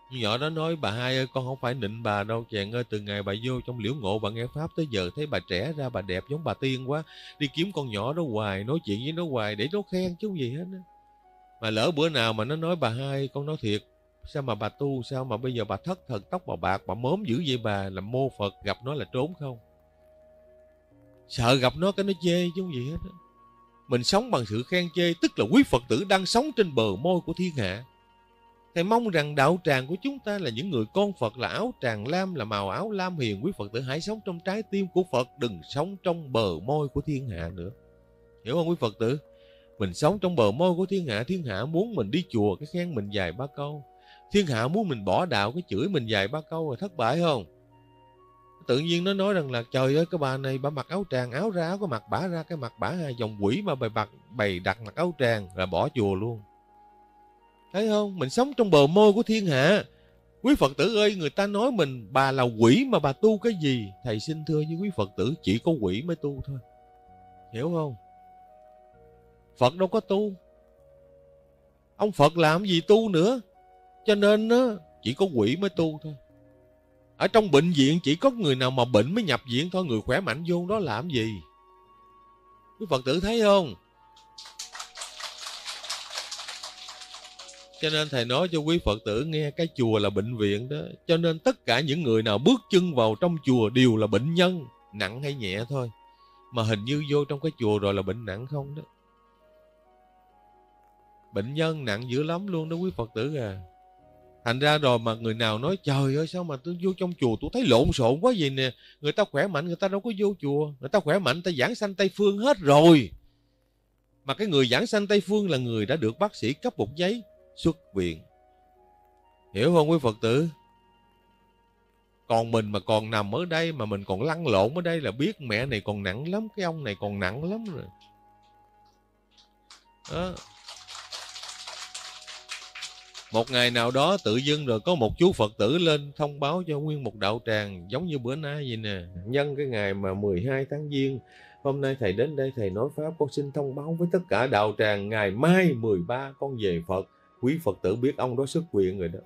Speaker 1: Nhỏ đó nói: bà Hai ơi, con không phải nịnh bà đâu chàng ơi, từ ngày bà vô trong liễu ngộ bà nghe pháp tới giờ thấy bà trẻ ra, bà đẹp giống bà tiên quá, đi kiếm con nhỏ đó hoài, nói chuyện với nó hoài để nó khen chứ không gì hết á. Mà lỡ bữa nào mà nó nói: bà Hai, con nói thiệt, sao mà bà tu sao mà bây giờ bà thất thần, tóc bà bạc, bà mốm dữ vậy bà, làm mô Phật, gặp nó là trốn không? Sợ gặp nó cái nó chê chứ không gì hết á. Mình sống bằng sự khen chê, tức là quý Phật tử đang sống trên bờ môi của thiên hạ. Thầy mong rằng đạo tràng của chúng ta là những người con Phật, là áo tràng lam, là màu áo lam hiền. Quý Phật tử hãy sống trong trái tim của Phật, đừng sống trong bờ môi của thiên hạ nữa. Hiểu không quý Phật tử? Mình sống trong bờ môi của thiên hạ muốn mình đi chùa cái khen mình vài ba câu. Thiên hạ muốn mình bỏ đạo cái chửi mình vài ba câu, rồi thất bại không? Tự nhiên nó nói rằng là trời ơi, cái bà này bà mặc áo tràng, áo ra áo, cái mặt bả ra cái mặt bả hai dòng quỷ mà bày đặt mặc áo tràng là bỏ chùa luôn. Thấy không? Mình sống trong bờ môi của thiên hạ. Quý Phật tử ơi, người ta nói mình bà là quỷ mà bà tu cái gì? Thầy xin thưa với quý Phật tử, chỉ có quỷ mới tu thôi. Hiểu không? Phật đâu có tu. Ông Phật làm gì tu nữa. Cho nên chỉ có quỷ mới tu thôi. Ở trong bệnh viện chỉ có người nào mà bệnh mới nhập viện thôi, người khỏe mạnh vô đó làm gì? Quý Phật tử thấy không? Cho nên thầy nói cho quý Phật tử nghe, cái chùa là bệnh viện đó. Cho nên tất cả những người nào bước chân vào trong chùa đều là bệnh nhân, nặng hay nhẹ thôi. Mà hình như vô trong cái chùa rồi là bệnh nặng không đó. Bệnh nhân nặng dữ lắm luôn đó quý Phật tử à. Thành ra rồi mà người nào nói trời ơi sao mà tôi vô trong chùa tôi thấy lộn xộn quá vậy nè. Người ta khỏe mạnh người ta đâu có vô chùa. Người ta khỏe mạnh người ta giảng sanh Tây Phương hết rồi. Mà cái người giảng sanh Tây Phương là người đã được bác sĩ cấp một giấy xuất viện. Hiểu không quý Phật tử? Còn mình mà còn nằm ở đây mà mình còn lăn lộn ở đây là biết mẹ này còn nặng lắm, cái ông này còn nặng lắm rồi. Đó. Một ngày nào đó tự dưng rồi có một chú Phật tử lên thông báo cho nguyên một đạo tràng, giống như bữa nay vậy nè. Nhân cái ngày mà 12 tháng Giêng, hôm nay thầy đến đây thầy nói pháp, con xin thông báo với tất cả đạo tràng, ngày mai 13 con về Phật. Quý Phật tử biết ông đó xuất viện rồi đó.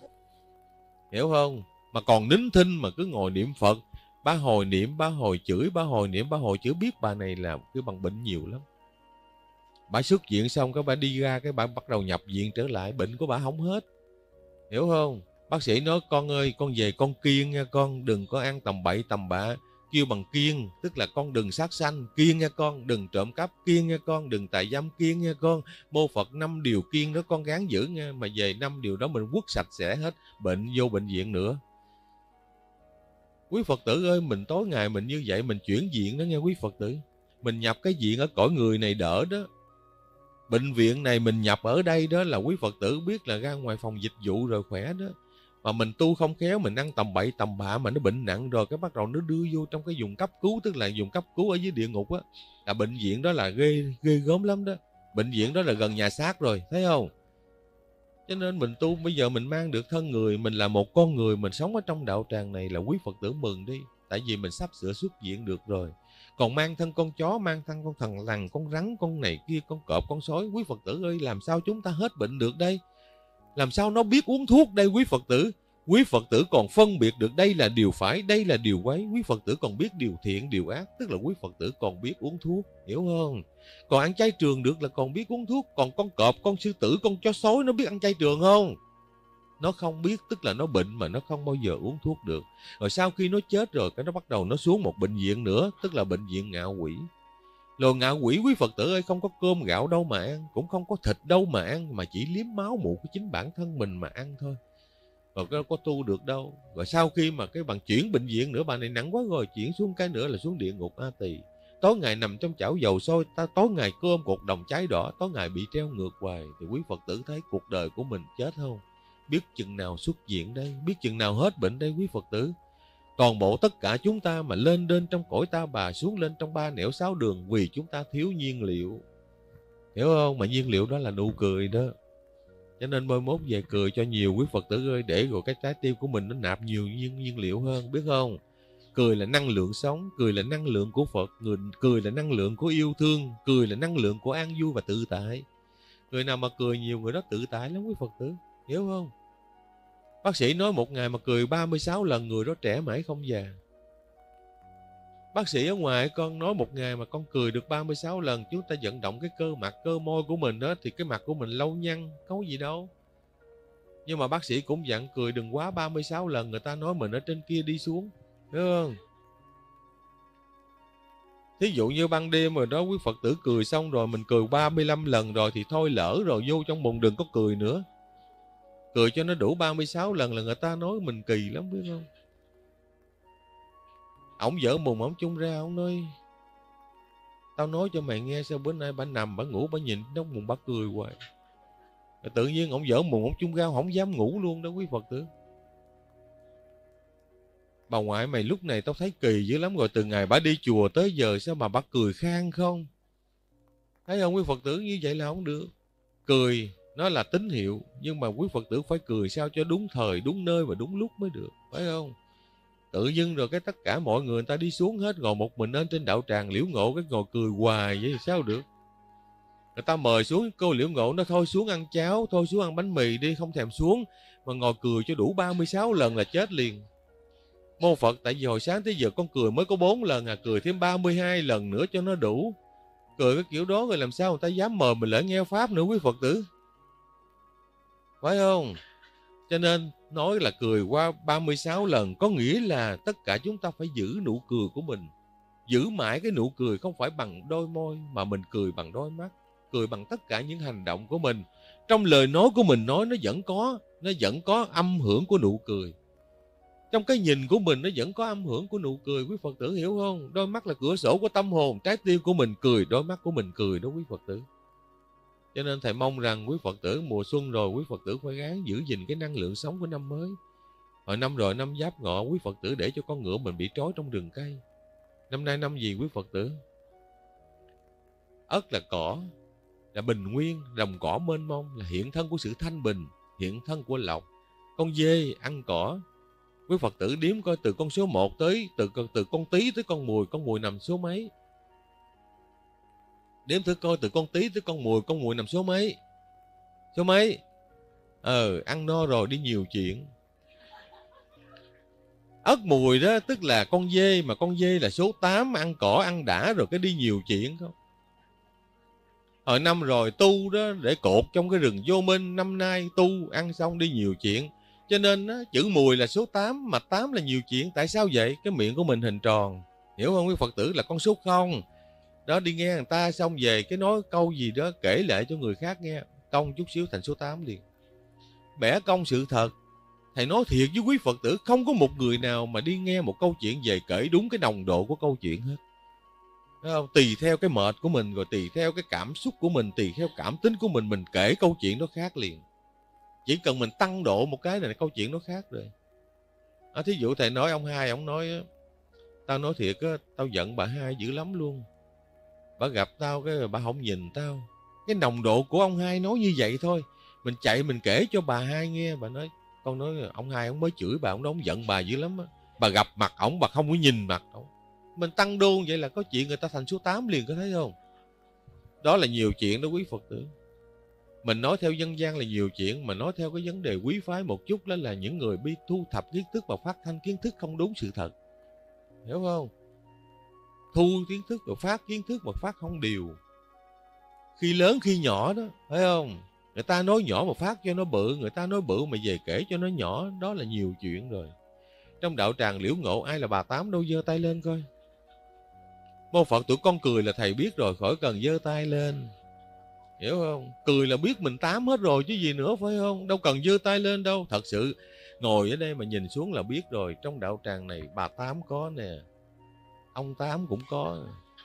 Speaker 1: Hiểu không? Mà còn nín thinh mà cứ ngồi niệm Phật. Ba hồi niệm, ba hồi chửi, ba hồi niệm, ba hồi chửi, biết bà này là cái bằng bệnh nhiều lắm. Bà xuất viện xong cái bà đi ra cái bà bắt đầu nhập viện trở lại, bệnh của bà không hết. Hiểu không? Bác sĩ nói con ơi, con về con kiêng nha con, đừng có ăn tầm bậy tầm bạ. Kêu bằng kiêng, tức là con đừng sát sanh, kiêng nha con, đừng trộm cắp, kiêng nha con, đừng tà dâm, kiêng nha con. Mô Phật 5 điều kiêng đó con gắng giữ nha, mà về 5 điều đó mình quất sạch sẽ hết, bệnh vô bệnh viện nữa. Quý Phật tử ơi, mình tối ngày mình như vậy, mình chuyển viện đó nghe quý Phật tử. Mình nhập cái viện ở cõi người này đỡ đó. Bệnh viện này mình nhập ở đây đó là quý Phật tử biết là ra ngoài phòng dịch vụ rồi khỏe đó. Mà mình tu không khéo, mình ăn tầm bậy tầm bạ mà nó bệnh nặng rồi, cái bắt đầu nó đưa vô trong cái vùng cấp cứu, tức là vùng cấp cứu ở dưới địa ngục á. Là bệnh viện đó là ghê gớm lắm đó. Bệnh viện đó là gần nhà xác rồi, thấy không? Cho nên mình tu bây giờ mình mang được thân người, mình là một con người, mình sống ở trong đạo tràng này là quý Phật tử mừng đi. Tại vì mình sắp sửa xuất viện được rồi. Còn mang thân con chó, mang thân con thằn lằn, con rắn, con này kia, con cọp, con sói, quý Phật tử ơi, làm sao chúng ta hết bệnh được đây? Làm sao nó biết uống thuốc đây quý Phật tử? Quý Phật tử còn phân biệt được đây là điều phải, đây là điều quấy. Quý Phật tử còn biết điều thiện, điều ác. Tức là quý Phật tử còn biết uống thuốc, hiểu không? Còn ăn chay trường được là còn biết uống thuốc. Còn con cọp, con sư tử, con chó sói nó biết ăn chay trường không? Nó không biết, tức là nó bệnh mà nó không bao giờ uống thuốc được. Rồi sau khi nó chết rồi, cái nó bắt đầu nó xuống một bệnh viện nữa, tức là bệnh viện ngạ quỷ. Rồi ngạ quỷ quý Phật tử ơi, không có cơm gạo đâu mà ăn, cũng không có thịt đâu mà ăn, mà chỉ liếm máu mủ của chính bản thân mình mà ăn thôi. Rồi cái có tu được đâu. Rồi sau khi mà cái bằng chuyển bệnh viện nữa, bà này nặng quá rồi, chuyển xuống cái nữa là xuống địa ngục A Tỳ. Tối ngày nằm trong chảo dầu sôi, tối ngày cơm cột đồng cháy đỏ, tối ngày bị treo ngược hoài. Thì quý Phật tử thấy cuộc đời của mình chết không? Biết chừng nào xuất viện đây, biết chừng nào hết bệnh đây quý Phật tử. Toàn bộ tất cả chúng ta mà lên đên trong cõi ta bà, xuống lên trong 3 nẻo 6 đường, vì chúng ta thiếu nhiên liệu. Hiểu không? Mà nhiên liệu đó là nụ cười đó. Cho nên mai mốt về cười cho nhiều quý Phật tử ơi, để rồi cái trái tim của mình nó nạp nhiều nhiên liệu hơn, biết không? Cười là năng lượng sống, cười là năng lượng của Phật, cười là năng lượng của yêu thương, cười là năng lượng của an vui và tự tại. Người nào mà cười nhiều, người đó tự tại lắm quý Phật tử, hiểu không? Bác sĩ nói một ngày mà cười 36 lần người đó trẻ mãi không già. Bác sĩ ở ngoài con nói một ngày mà con cười được 36 lần, chúng ta vận động cái cơ mặt, cơ môi của mình đó, thì cái mặt của mình lâu nhăn, có gì đâu. Nhưng mà bác sĩ cũng dặn cười đừng quá 36 lần, người ta nói mình ở trên kia đi xuống, hiểu không? Thí dụ như ban đêm rồi đó, quý Phật tử cười xong rồi, mình cười 35 lần rồi thì thôi, lỡ rồi vô trong bụng đừng có cười nữa. Cười cho nó đủ 36 lần là người ta nói mình kỳ lắm, biết không? Ổng dở mùng, ổng chung ra, ổng nói: tao nói cho mày nghe, sao bữa nay bà nằm, bà ngủ, bà nhìn trong mùng bà cười hoài. Rồi tự nhiên ổng dở mùng, ổng chung ra, không dám ngủ luôn đó quý Phật tử. Bà ngoại mày lúc này tao thấy kỳ dữ lắm rồi, từ ngày bà đi chùa tới giờ sao mà bà cười khang không? Thấy không quý Phật tử, như vậy là không được. Cười nó là tín hiệu, nhưng mà quý Phật tử phải cười sao cho đúng thời, đúng nơi và đúng lúc mới được, phải không? Tự dưng rồi cái tất cả mọi người ta đi xuống hết, ngồi một mình lên trên đạo tràng Liễu Ngộ, cái ngồi cười hoài vậy thì sao được? Người ta mời xuống, cô Liễu Ngộ nó thôi xuống ăn cháo, thôi xuống ăn bánh mì đi, không thèm xuống, mà ngồi cười cho đủ 36 lần là chết liền. Mô Phật, tại vì hồi sáng tới giờ con cười mới có 4 lần à, cười thêm 32 lần nữa cho nó đủ. Cười cái kiểu đó rồi làm sao người ta dám mời mình lại nghe Pháp nữa quý Phật tử, phải không? Cho nên nói là cười qua 36 lần có nghĩa là tất cả chúng ta phải giữ nụ cười của mình. Giữ mãi cái nụ cười, không phải bằng đôi môi mà mình cười bằng đôi mắt, cười bằng tất cả những hành động của mình. Trong lời nói của mình nói nó vẫn có âm hưởng của nụ cười. Trong cái nhìn của mình nó vẫn có âm hưởng của nụ cười, quý Phật tử hiểu không? Đôi mắt là cửa sổ của tâm hồn, trái tim của mình cười, đôi mắt của mình cười đó quý Phật tử. Cho nên thầy mong rằng quý Phật tử mùa xuân rồi, quý Phật tử phải gắng giữ gìn cái năng lượng sống của năm mới. Hồi năm rồi, năm Giáp Ngọ, quý Phật tử để cho con ngựa mình bị trói trong rừng cây. Năm nay năm gì quý Phật tử? Ất là cỏ, là bình nguyên, đồng cỏ mênh mông, là hiện thân của sự thanh bình, hiện thân của lộc. Con dê ăn cỏ. Quý Phật tử đếm coi từ con số 1 tới từ con Tý tới con Mùi nằm số mấy? Đếm thử coi từ con Tý tới con Mùi nằm số mấy? Số mấy? Ăn no rồi đi nhiều chuyện. Ất Mùi đó tức là con dê, mà con dê là số 8, ăn cỏ ăn đã rồi cái đi nhiều chuyện không. Hồi năm rồi tu đó để cột trong cái rừng vô minh, năm nay tu ăn xong đi nhiều chuyện. Cho nên đó, chữ Mùi là số 8, mà 8 là nhiều chuyện. Tại sao vậy? Cái miệng của mình hình tròn, hiểu không quý Phật tử, là con số 0. Đó, đi nghe người ta xong về cái nói câu gì đó kể lại cho người khác nghe, cong chút xíu thành số 8 liền. Bẻ cong sự thật. Thầy nói thiệt với quý Phật tử, không có một người nào mà đi nghe một câu chuyện về kể đúng cái nồng độ của câu chuyện hết. Thấy không? Tùy theo cái mệt của mình, rồi tùy theo cái cảm xúc của mình, tùy theo cảm tính của mình kể câu chuyện nó khác liền. Chỉ cần mình tăng độ một cái này, câu chuyện nó khác rồi. Thí dụ thầy nói ông Hai, ông nói: tao nói thiệt á, tao giận bà Hai dữ lắm luôn. Bà gặp tao cái bà không nhìn tao. Cái nồng độ của ông Hai nói như vậy thôi. Mình chạy mình kể cho bà Hai nghe, bà nói: con nói ông Hai ông mới chửi bà, ông giận bà dữ lắm á. Bà gặp mặt ổng bà không có nhìn mặt ổng. Mình tăng đôn vậy là có chuyện người ta thành số 8 liền, có thấy không? Đó là nhiều chuyện đó quý Phật tử. Mình nói theo dân gian là nhiều chuyện, mà nói theo cái vấn đề quý phái một chút đó là những người biết thu thập kiến thức và phát thanh kiến thức không đúng sự thật, hiểu không? Thu kiến thức rồi phát kiến thức mà phát không điều, khi lớn khi nhỏ đó, phải không? Người ta nói nhỏ mà phát cho nó bự, người ta nói bự mà về kể cho nó nhỏ, đó là nhiều chuyện rồi. Trong đạo tràng Liễu Ngộ ai là bà Tám đâu, giơ tay lên coi. Mô Phật, tụi con cười là thầy biết rồi, khỏi cần giơ tay lên, hiểu không? Cười là biết mình Tám hết rồi chứ gì nữa, phải không? Đâu cần giơ tay lên đâu. Thật sự ngồi ở đây mà nhìn xuống là biết rồi. Trong đạo tràng này bà Tám có nè, ông Tám cũng có,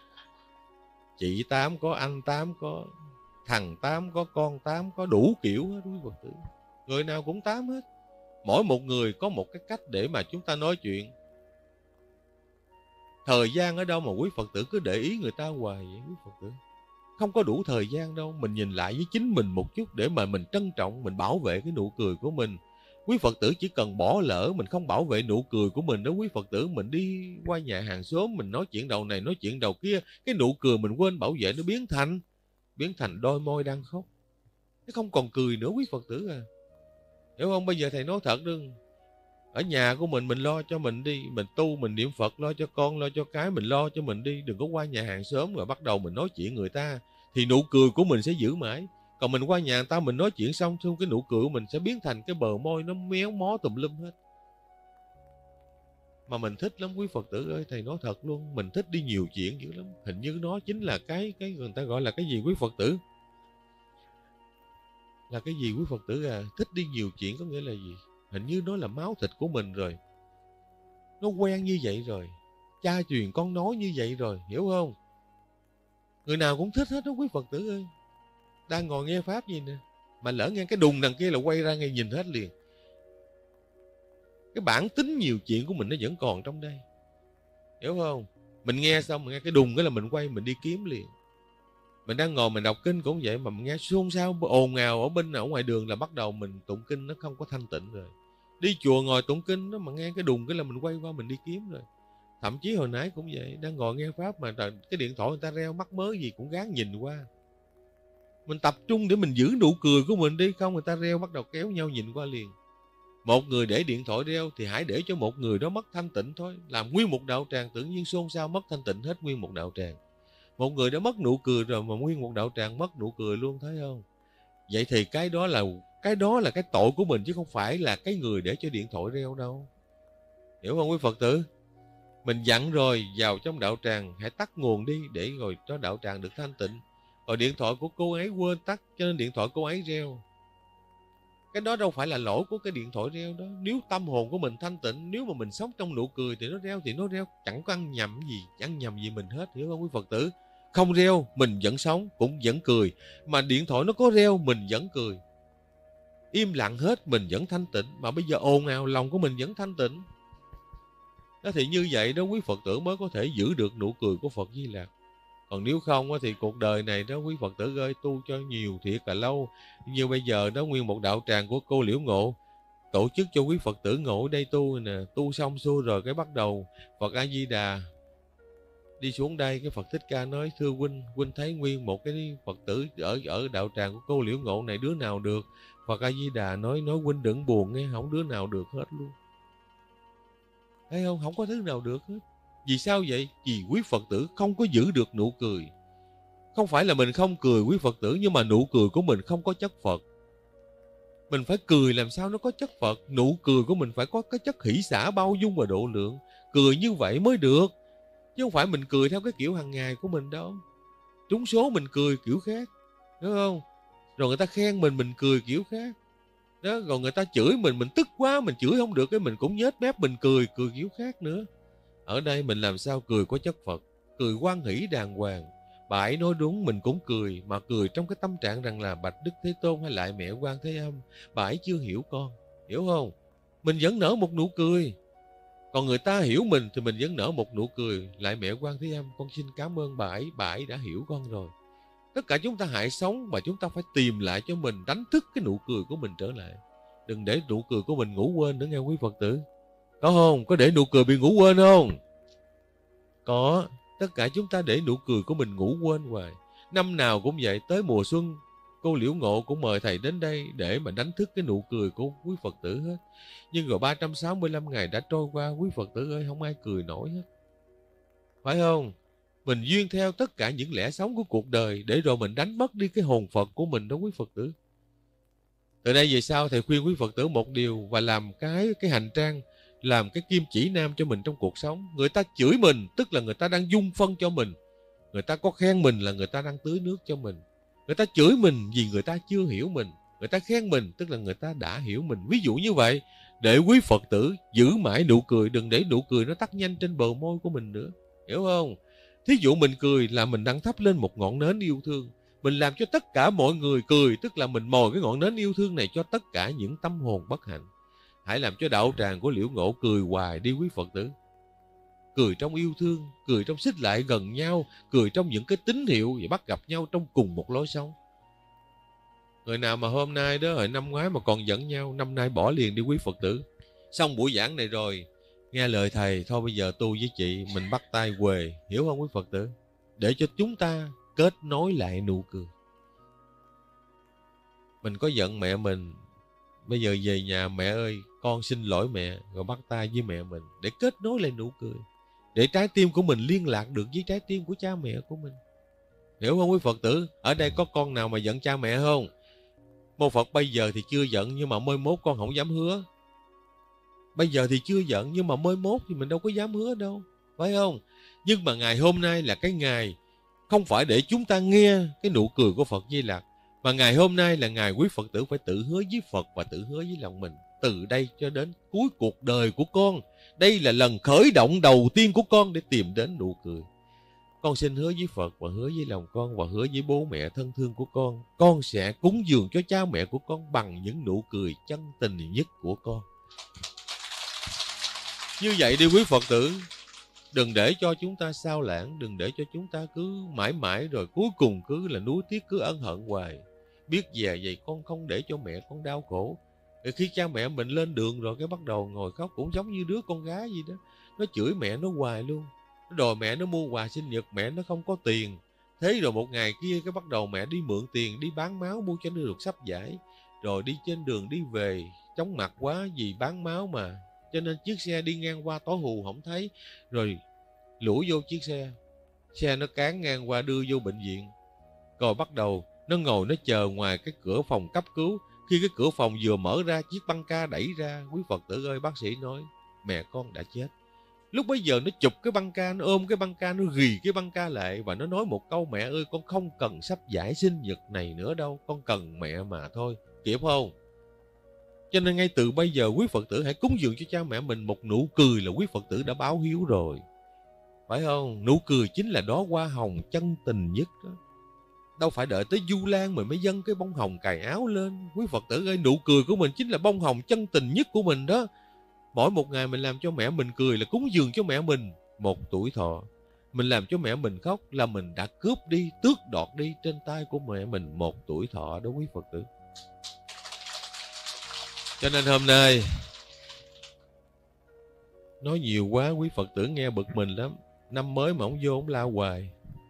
Speaker 1: chị Tám có, anh Tám có, thằng Tám có, con Tám có, đủ kiểu hết quý Phật tử. Người nào cũng Tám hết. Mỗi một người có một cái cách để mà chúng ta nói chuyện. Thời gian ở đâu mà quý Phật tử cứ để ý người ta hoài vậy quý Phật tử? Không có đủ thời gian đâu. Mình nhìn lại với chính mình một chút để mà mình trân trọng, mình bảo vệ cái nụ cười của mình. Quý Phật tử chỉ cần bỏ lỡ mình không bảo vệ nụ cười của mình đó quý Phật tử, mình đi qua nhà hàng xóm mình nói chuyện đầu này nói chuyện đầu kia, cái nụ cười mình quên bảo vệ, nó biến thành đôi môi đang khóc, nó không còn cười nữa quý Phật tử à. Hiểu không? Bây giờ thầy nói thật đừng. Ở nhà của mình lo cho mình đi. Mình tu, mình niệm Phật, lo cho con, lo cho cái, mình lo cho mình đi. Đừng có qua nhà hàng xóm rồi bắt đầu mình nói chuyện người ta. Thì nụ cười của mình sẽ giữ mãi. Còn mình qua nhà người ta mình nói chuyện xong, cái nụ cười của mình sẽ biến thành cái bờ môi nó méo mó tùm lum hết. Mà mình thích lắm quý Phật tử ơi, thầy nói thật luôn. Mình thích đi nhiều chuyện dữ lắm. Hình như nó chính là cái người ta gọi là cái gì quý Phật tử? Là cái gì quý Phật tử à? Thích đi nhiều chuyện có nghĩa là gì? Hình như nó là máu thịt của mình rồi. Nó quen như vậy rồi. Cha truyền con nói như vậy rồi, hiểu không? Người nào cũng thích hết đó quý Phật tử ơi. Đang ngồi nghe Pháp gì nè, mà lỡ nghe cái đùng đằng kia là quay ra ngay nhìn hết liền. Cái bản tính nhiều chuyện của mình nó vẫn còn trong đây. Hiểu không? Mình nghe xong, mình nghe cái đùng cái là mình quay mình đi kiếm liền. Mình đang ngồi mình đọc kinh cũng vậy, mà mình nghe xôn xao ồn ào ở bên ở ngoài đường là bắt đầu mình tụng kinh nó không có thanh tịnh rồi. Đi chùa ngồi tụng kinh đó mà nghe cái đùng cái là mình quay qua mình đi kiếm rồi. Thậm chí hồi nãy cũng vậy, đang ngồi nghe Pháp mà cái điện thoại người ta reo mắc mớ gì cũng gán nhìn qua. Mình tập trung để mình giữ nụ cười của mình đi, không người ta reo bắt đầu kéo nhau nhìn qua liền. Một người để điện thoại reo thì hãy để cho một người đó mất thanh tịnh thôi. Làm nguyên một đạo tràng tự nhiên xôn xao mất thanh tịnh hết nguyên một đạo tràng. Một người đã mất nụ cười rồi mà nguyên một đạo tràng mất nụ cười luôn, thấy không? Vậy thì cái đó là cái tội của mình chứ không phải là cái người để cho điện thoại reo đâu. Hiểu không quý Phật tử? Mình dặn rồi vào trong đạo tràng hãy tắt nguồn đi để rồi cho đạo tràng được thanh tịnh. Rồi điện thoại của cô ấy quên tắt cho nên điện thoại cô ấy reo. Cái đó đâu phải là lỗi của cái điện thoại reo đó. Nếu tâm hồn của mình thanh tịnh, nếu mà mình sống trong nụ cười thì nó reo chẳng có ăn nhầm gì, chẳng nhầm gì mình hết, hiểu không quý Phật tử? Không reo mình vẫn sống cũng vẫn cười, mà điện thoại nó có reo mình vẫn cười. Im lặng hết mình vẫn thanh tịnh, mà bây giờ ồn ào lòng của mình vẫn thanh tịnh. Đó thì như vậy đó quý Phật tử mới có thể giữ được nụ cười của Phật Di Lặc. Còn nếu không thì cuộc đời này đó quý Phật tử ơi, tu cho nhiều thiệt là lâu. Như bây giờ đó nguyên một đạo tràng của cô Liễu Ngộ tổ chức cho quý Phật tử ngồi ở đây tu nè, tu xong xuôi rồi cái bắt đầu Phật A Di Đà đi xuống đây, cái Phật Thích Ca nói thưa huynh thấy nguyên một cái Phật tử ở đạo tràng của cô Liễu Ngộ này đứa nào được. Phật A Di Đà nói huynh đừng buồn nghe, không đứa nào được hết luôn. Thấy không? Không có thứ nào được hết. Vì sao vậy? Vì quý Phật tử không có giữ được nụ cười. Không phải là mình không cười quý Phật tử, nhưng mà nụ cười của mình không có chất Phật. Mình phải cười làm sao nó có chất Phật. Nụ cười của mình phải có cái chất hỷ xả bao dung và độ lượng. Cười như vậy mới được. Chứ không phải mình cười theo cái kiểu hàng ngày của mình đâu. Trúng số mình cười kiểu khác, đúng không? Rồi người ta khen mình cười kiểu khác. Đó, rồi người ta chửi mình tức quá, mình chửi không được cái mình cũng nhếch mép mình cười kiểu khác nữa. Ở đây mình làm sao cười có chất Phật, cười hoan hỷ đàng hoàng. Bà ấy nói đúng mình cũng cười, mà cười trong cái tâm trạng rằng là bạch Đức Thế Tôn hay lại mẹ Quan Thế Âm. Bà ấy chưa hiểu con, hiểu không? Mình vẫn nở một nụ cười. Còn người ta hiểu mình thì mình vẫn nở một nụ cười. Lại mẹ Quan Thế Âm, con xin cảm ơn bà ấy đã hiểu con rồi. Tất cả chúng ta hãy sống mà chúng ta phải tìm lại cho mình, đánh thức cái nụ cười của mình trở lại. Đừng để nụ cười của mình ngủ quên nữa nghe quý Phật tử. Có không? Có để nụ cười bị ngủ quên không? Có. Tất cả chúng ta để nụ cười của mình ngủ quên hoài. Năm nào cũng vậy, tới mùa xuân cô Liễu Ngộ cũng mời thầy đến đây để mà đánh thức cái nụ cười của quý Phật tử hết. Nhưng rồi 365 ngày đã trôi qua, quý Phật tử ơi, không ai cười nổi hết. Phải không? Mình duyên theo tất cả những lẽ sống của cuộc đời để rồi mình đánh mất đi cái hồn Phật của mình đó quý Phật tử. Từ đây về sau thầy khuyên quý Phật tử một điều và làm cái hành trang, làm cái kim chỉ nam cho mình trong cuộc sống. Người ta chửi mình tức là người ta đang dung phân cho mình. Người ta có khen mình là người ta đang tưới nước cho mình. Người ta chửi mình vì người ta chưa hiểu mình. Người ta khen mình tức là người ta đã hiểu mình. Ví dụ như vậy, để quý Phật tử giữ mãi nụ cười, đừng để nụ cười nó tắt nhanh trên bờ môi của mình nữa. Hiểu không? Thí dụ mình cười là mình đang thắp lên một ngọn nến yêu thương. Mình làm cho tất cả mọi người cười, tức là mình mồi cái ngọn nến yêu thương này cho tất cả những tâm hồn bất hạnh. Hãy làm cho đạo tràng của Liễu Ngộ cười hoài đi quý Phật tử. Cười trong yêu thương, cười trong xích lại gần nhau, cười trong những cái tín hiệu và bắt gặp nhau trong cùng một lối sống. Người nào mà hôm nay đó, hồi năm ngoái mà còn giận nhau, năm nay bỏ liền đi quý Phật tử. Xong buổi giảng này rồi, nghe lời thầy, thôi bây giờ tu với chị, mình bắt tay huề, hiểu không quý Phật tử? Để cho chúng ta kết nối lại nụ cười. Mình có giận mẹ mình, Bây giờ về nhà, mẹ ơi, con xin lỗi mẹ, rồi bắt tay với mẹ mình để kết nối lại nụ cười, để trái tim của mình liên lạc được với trái tim của cha mẹ của mình. Hiểu không quý Phật tử? Ở đây có con nào mà giận cha mẹ không? Mô Phật bây giờ thì chưa giận, nhưng mà mai mốt con không dám hứa. Bây giờ thì chưa giận, nhưng mà mai mốt thì mình đâu có dám hứa đâu, phải không? Nhưng mà ngày hôm nay là cái ngày không phải để chúng ta nghe cái nụ cười của Phật Di Lặc, mà ngày hôm nay là ngày quý Phật tử phải tự hứa với Phật và tự hứa với lòng mình. Từ đây cho đến cuối cuộc đời của con, đây là lần khởi động đầu tiên của con để tìm đến nụ cười. Con xin hứa với Phật và hứa với lòng con và hứa với bố mẹ thân thương của con sẽ cúng dường cho cha mẹ của con bằng những nụ cười chân tình nhất của con. Như vậy đi quý Phật tử, đừng để cho chúng ta sao lãng, đừng để cho chúng ta cứ mãi mãi rồi cuối cùng cứ là nuối tiếc, cứ ân hận hoài. Biết về vậy con không để cho mẹ con đau khổ. Rồi khi cha mẹ mình lên đường rồi cái bắt đầu ngồi khóc, cũng giống như đứa con gái gì đó. Nó chửi mẹ nó hoài luôn. Nó đòi mẹ nó mua quà sinh nhật, mẹ nó không có tiền. Thế rồi một ngày kia cái bắt đầu mẹ đi mượn tiền, đi bán máu mua cho nó được sắp giải. Rồi đi trên đường đi về, chóng mặt quá vì bán máu mà. Cho nên chiếc xe đi ngang qua tối hù không thấy. Rồi lủi vô chiếc xe nó cán ngang qua đưa vô bệnh viện. Rồi bắt đầu nó ngồi nó chờ ngoài cái cửa phòng cấp cứu. Khi cái cửa phòng vừa mở ra, chiếc băng ca đẩy ra, quý Phật tử ơi, bác sĩ nói mẹ con đã chết. Lúc bấy giờ nó chụp cái băng ca, nó ôm cái băng ca, nó ghì cái băng ca lại và nó nói một câu: mẹ ơi, con không cần sắp giải sinh nhật này nữa đâu, con cần mẹ mà thôi. Kịp không? Cho nên ngay từ bây giờ quý Phật tử hãy cúng dường cho cha mẹ mình một nụ cười là quý Phật tử đã báo hiếu rồi, phải không? Nụ cười chính là đóa hoa hồng chân tình nhất đó. Đâu phải đợi tới Du Lan mình mới dâng cái bông hồng cài áo lên. Quý Phật tử ơi, nụ cười của mình chính là bông hồng chân tình nhất của mình đó. Mỗi một ngày mình làm cho mẹ mình cười là cúng dường cho mẹ mình một tuổi thọ. Mình làm cho mẹ mình khóc là mình đã cướp đi, tước đoạt đi trên tay của mẹ mình một tuổi thọ đó quý Phật tử. Cho nên hôm nay nói nhiều quá quý Phật tử nghe bực mình lắm. Năm mới mà ông vô ông la hoài.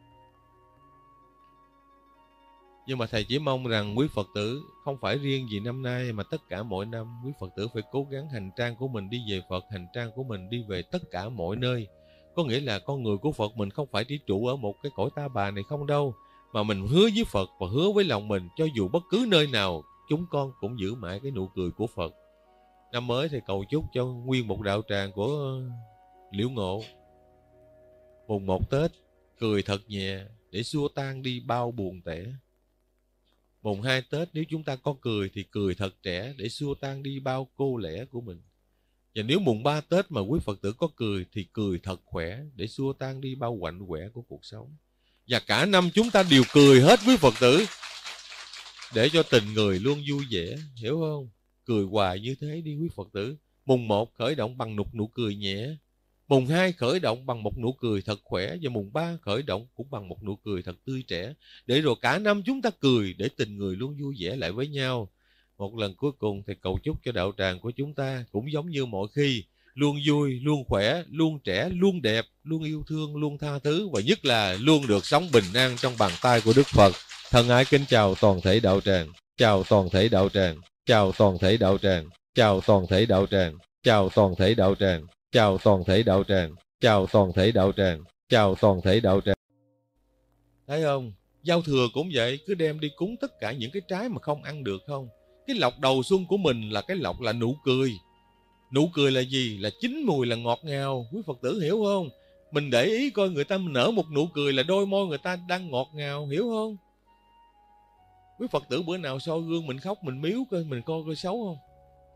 Speaker 1: Nhưng mà thầy chỉ mong rằng quý Phật tử không phải riêng gì năm nay mà tất cả mọi năm quý Phật tử phải cố gắng hành trang của mình đi về Phật, hành trang của mình đi về tất cả mọi nơi. Có nghĩa là con người của Phật mình không phải chỉ trụ ở một cái cõi ta bà này không đâu, mà mình hứa với Phật và hứa với lòng mình, cho dù bất cứ nơi nào chúng con cũng giữ mãi cái nụ cười của Phật. Năm mới thì cầu chúc cho nguyên một đạo tràng của Liễu Ngộ mùng 1 Tết cười thật nhẹ để xua tan đi bao buồn tẻ. Mùng 2 Tết nếu chúng ta có cười thì cười thật trẻ để xua tan đi bao cô lẻ của mình. Và nếu mùng 3 Tết mà quý Phật tử có cười thì cười thật khỏe để xua tan đi bao quạnh quẻ của cuộc sống. Và cả năm chúng ta đều cười hết quý Phật tử, để cho tình người luôn vui vẻ, hiểu không? Cười hoài như thế đi quý Phật tử. Mùng 1 khởi động bằng nụ cười nhẹ, mùng 2 khởi động bằng một nụ cười thật khỏe, và mùng 3 khởi động cũng bằng một nụ cười thật tươi trẻ. Để rồi cả năm chúng ta cười để tình người luôn vui vẻ lại với nhau. Một lần cuối cùng thì cầu chúc cho đạo tràng của chúng ta cũng giống như mọi khi, luôn vui, luôn khỏe, luôn trẻ, luôn đẹp, luôn yêu thương, luôn tha thứ, và nhất là luôn được sống bình an trong bàn tay của Đức Phật. Thân ái kính chào toàn thể đạo tràng, chào toàn thể đạo tràng, chào toàn thể đạo tràng, chào toàn thể đạo tràng, chào toàn thể đạo tràng, chào toàn thể đạo tràng, chào toàn thể đạo tràng, chào toàn thể đạo tràng. Thấy không? Giao thừa cũng vậy, cứ đem đi cúng tất cả những cái trái mà không ăn được không? Cái lộc đầu xuân của mình là cái lộc là nụ cười. Nụ cười là gì? Là chín mùi, là ngọt ngào. Quý Phật tử hiểu không? Mình để ý coi người ta nở một nụ cười là đôi môi người ta đang ngọt ngào, hiểu không? Quý Phật tử bữa nào soi gương mình khóc, mình miếu coi, mình coi xấu không?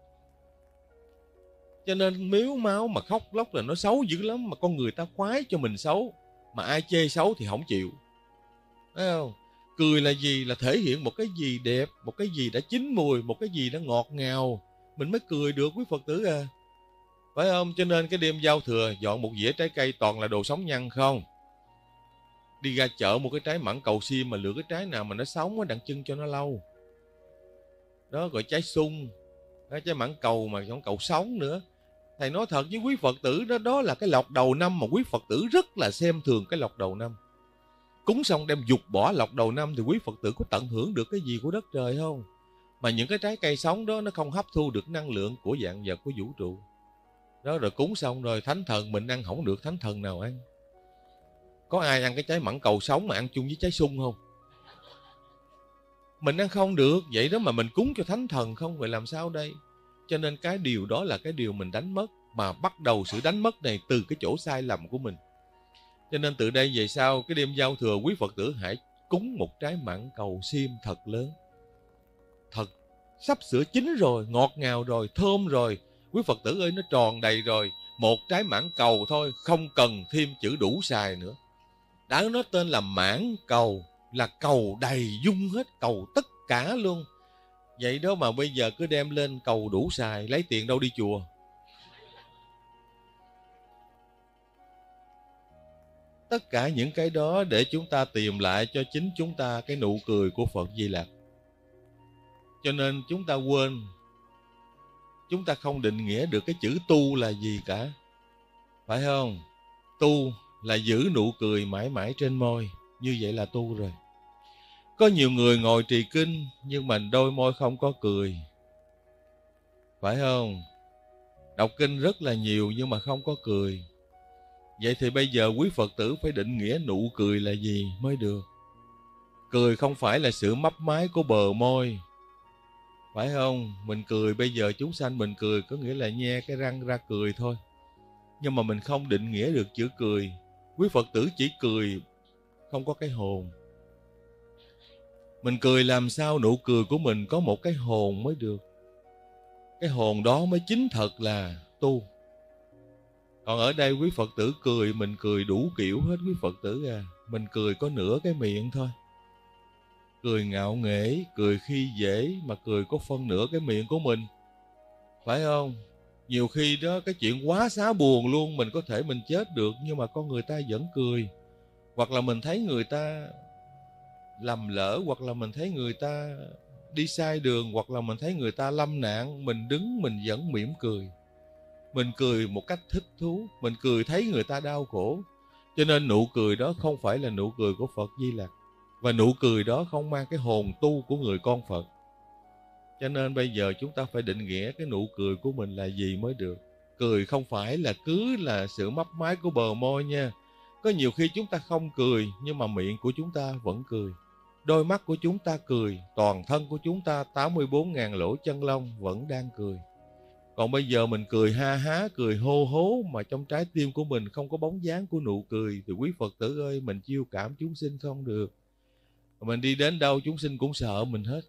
Speaker 1: Cho nên miếu máu mà khóc lóc là nó xấu dữ lắm. Mà con người ta khoái cho mình xấu, mà ai chê xấu thì không chịu. Thấy không? Cười là gì? Là thể hiện một cái gì đẹp, một cái gì đã chín mùi, một cái gì đã ngọt ngào, mình mới cười được quý Phật tử à. Phải không? Cho nên cái đêm giao thừa dọn một dĩa trái cây toàn là đồ sống nhăn không. Đi ra chợ một cái trái mãng cầu xiêm mà lựa cái trái nào mà nó sống đặng chân cho nó lâu. Đó gọi trái sung, trái mãng cầu mà không cầu sống nữa. Thầy nói thật với quý Phật tử đó, đó là cái lộc đầu năm mà quý Phật tử rất là xem thường cái lộc đầu năm. Cúng xong đem dục bỏ lộc đầu năm thì quý Phật tử có tận hưởng được cái gì của đất trời không? Mà những cái trái cây sống đó nó không hấp thu được năng lượng của vạn vật của vũ trụ. Đó rồi cúng xong rồi thánh thần mình ăn không được, thánh thần nào ăn? Có ai ăn cái trái mãng cầu sống mà ăn chung với trái sung không? Mình ăn không được, vậy đó mà mình cúng cho thánh thần không, vậy làm sao đây? Cho nên cái điều đó là cái điều mình đánh mất, mà bắt đầu sự đánh mất này từ cái chỗ sai lầm của mình. Cho nên từ đây về sau, cái đêm giao thừa quý Phật tử hãy cúng một trái mãng cầu xiêm thật lớn, thật sắp sửa chín rồi, ngọt ngào rồi, thơm rồi. Quý Phật tử ơi, nó tròn đầy rồi. Một trái mãng cầu thôi, không cần thêm chữ đủ xài nữa. Đã nó tên là mãng cầu, là cầu đầy dung hết, cầu tất cả luôn. Vậy đó mà bây giờ cứ đem lên cầu đủ xài, lấy tiền đâu đi chùa? Tất cả những cái đó để chúng ta tìm lại cho chính chúng ta cái nụ cười của Phật Di Lặc. Cho nên chúng ta quên, chúng ta không định nghĩa được cái chữ tu là gì cả. Phải không? Tu là giữ nụ cười mãi mãi trên môi, như vậy là tu rồi. Có nhiều người ngồi trì kinh nhưng mà đôi môi không có cười. Phải không? Đọc kinh rất là nhiều nhưng mà không có cười. Vậy thì bây giờ quý Phật tử phải định nghĩa nụ cười là gì mới được. Cười không phải là sự mấp máy của bờ môi. Phải không? Mình cười bây giờ chúng sanh mình cười có nghĩa là nhe cái răng ra cười thôi. Nhưng mà mình không định nghĩa được chữ cười. Quý Phật tử chỉ cười không có cái hồn. Mình cười làm sao nụ cười của mình có một cái hồn mới được. Cái hồn đó mới chính thật là tu. Còn ở đây quý Phật tử cười, mình cười đủ kiểu hết quý Phật tử à. Mình cười có nửa cái miệng thôi. Cười ngạo nghễ, cười khi dễ, mà cười có phân nửa cái miệng của mình. Phải không? Nhiều khi đó cái chuyện quá xá buồn luôn, mình có thể mình chết được nhưng mà con người ta vẫn cười. Hoặc là mình thấy người ta lầm lỡ, hoặc là mình thấy người ta đi sai đường, hoặc là mình thấy người ta lâm nạn, mình đứng mình vẫn mỉm cười. Mình cười một cách thích thú, mình cười thấy người ta đau khổ. Cho nên nụ cười đó không phải là nụ cười của Phật Di Lặc. Và nụ cười đó không mang cái hồn tu của người con Phật. Cho nên bây giờ chúng ta phải định nghĩa cái nụ cười của mình là gì mới được. Cười không phải là cứ là sự mấp máy của bờ môi nha. Có nhiều khi chúng ta không cười nhưng mà miệng của chúng ta vẫn cười. Đôi mắt của chúng ta cười, toàn thân của chúng ta 84.000 lỗ chân lông vẫn đang cười. Còn bây giờ mình cười ha há, cười hô hố mà trong trái tim của mình không có bóng dáng của nụ cười thì quý Phật tử ơi, mình chiêu cảm chúng sinh không được. Mình đi đến đâu chúng sinh cũng sợ mình hết.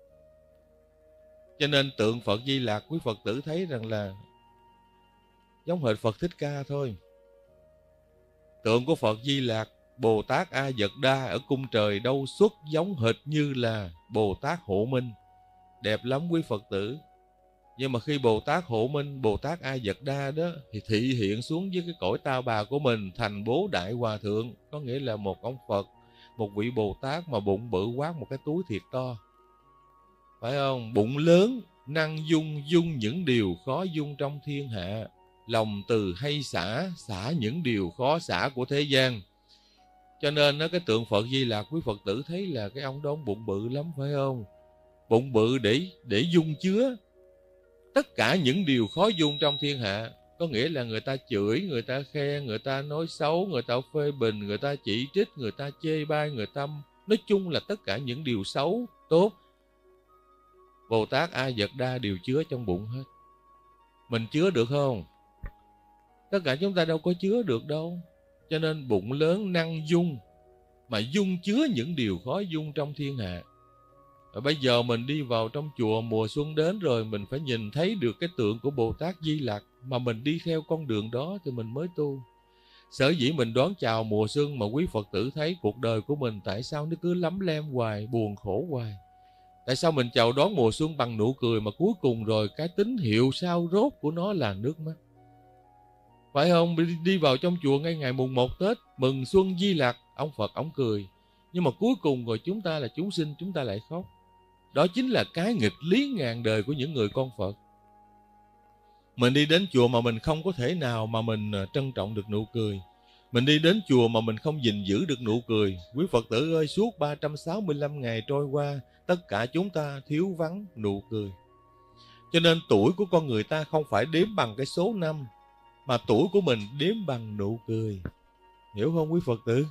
Speaker 1: Cho nên tượng Phật Di Lặc quý Phật tử thấy rằng là giống hệt Phật Thích Ca thôi. Tượng của Phật Di Lặc, Bồ Tát A Dật Đa ở cung trời đâu xuất giống hệt như là Bồ Tát Hộ Minh. Đẹp lắm quý Phật tử. Nhưng mà khi Bồ Tát Hộ Minh, Bồ Tát A Dật Đa đó thì thị hiện xuống với cái cõi ta bà của mình thành Bố Đại Hòa Thượng. Có nghĩa là một ông Phật, một vị Bồ Tát mà bụng bự quát một cái túi thiệt to. Phải không? Bụng lớn, năng dung dung những điều khó dung trong thiên hạ. Lòng từ hay xả những điều khó xả của thế gian. Cho nên đó, cái tượng Phật Di Lặc quý Phật tử thấy là cái ông đó ông bụng bự lắm phải không? Bụng bự để dung chứa tất cả những điều khó dung trong thiên hạ. Có nghĩa là người ta chửi, người ta khen, người ta nói xấu, người ta phê bình, người ta chỉ trích, người ta chê bai, người ta nói chung là tất cả những điều xấu, tốt. Bồ Tát A Dật Đa đều chứa trong bụng hết. Mình chứa được không? Tất cả chúng ta đâu có chứa được đâu. Cho nên bụng lớn năng dung, mà dung chứa những điều khó dung trong thiên hạ. Và bây giờ mình đi vào trong chùa, mùa xuân đến rồi, mình phải nhìn thấy được cái tượng của Bồ Tát Di Lặc, mà mình đi theo con đường đó thì mình mới tu. Sở dĩ mình đón chào mùa xuân mà quý Phật tử thấy cuộc đời của mình tại sao nó cứ lắm lem hoài, buồn khổ hoài. Tại sao mình chào đón mùa xuân bằng nụ cười mà cuối cùng rồi cái tín hiệu sau rốt của nó là nước mắt. Phải không? Đi vào trong chùa ngay ngày mùng 1 Tết, mừng xuân Di Lặc, ông Phật ông cười. Nhưng mà cuối cùng rồi chúng ta là chúng sinh, chúng ta lại khóc. Đó chính là cái nghịch lý ngàn đời của những người con Phật. Mình đi đến chùa mà mình không có thể nào mà mình trân trọng được nụ cười. Mình đi đến chùa mà mình không gìn giữ được nụ cười. Quý Phật tử ơi, suốt 365 ngày trôi qua, tất cả chúng ta thiếu vắng nụ cười. Cho nên tuổi của con người ta không phải đếm bằng cái số năm, mà tuổi của mình đếm bằng nụ cười. Hiểu không quý Phật tử?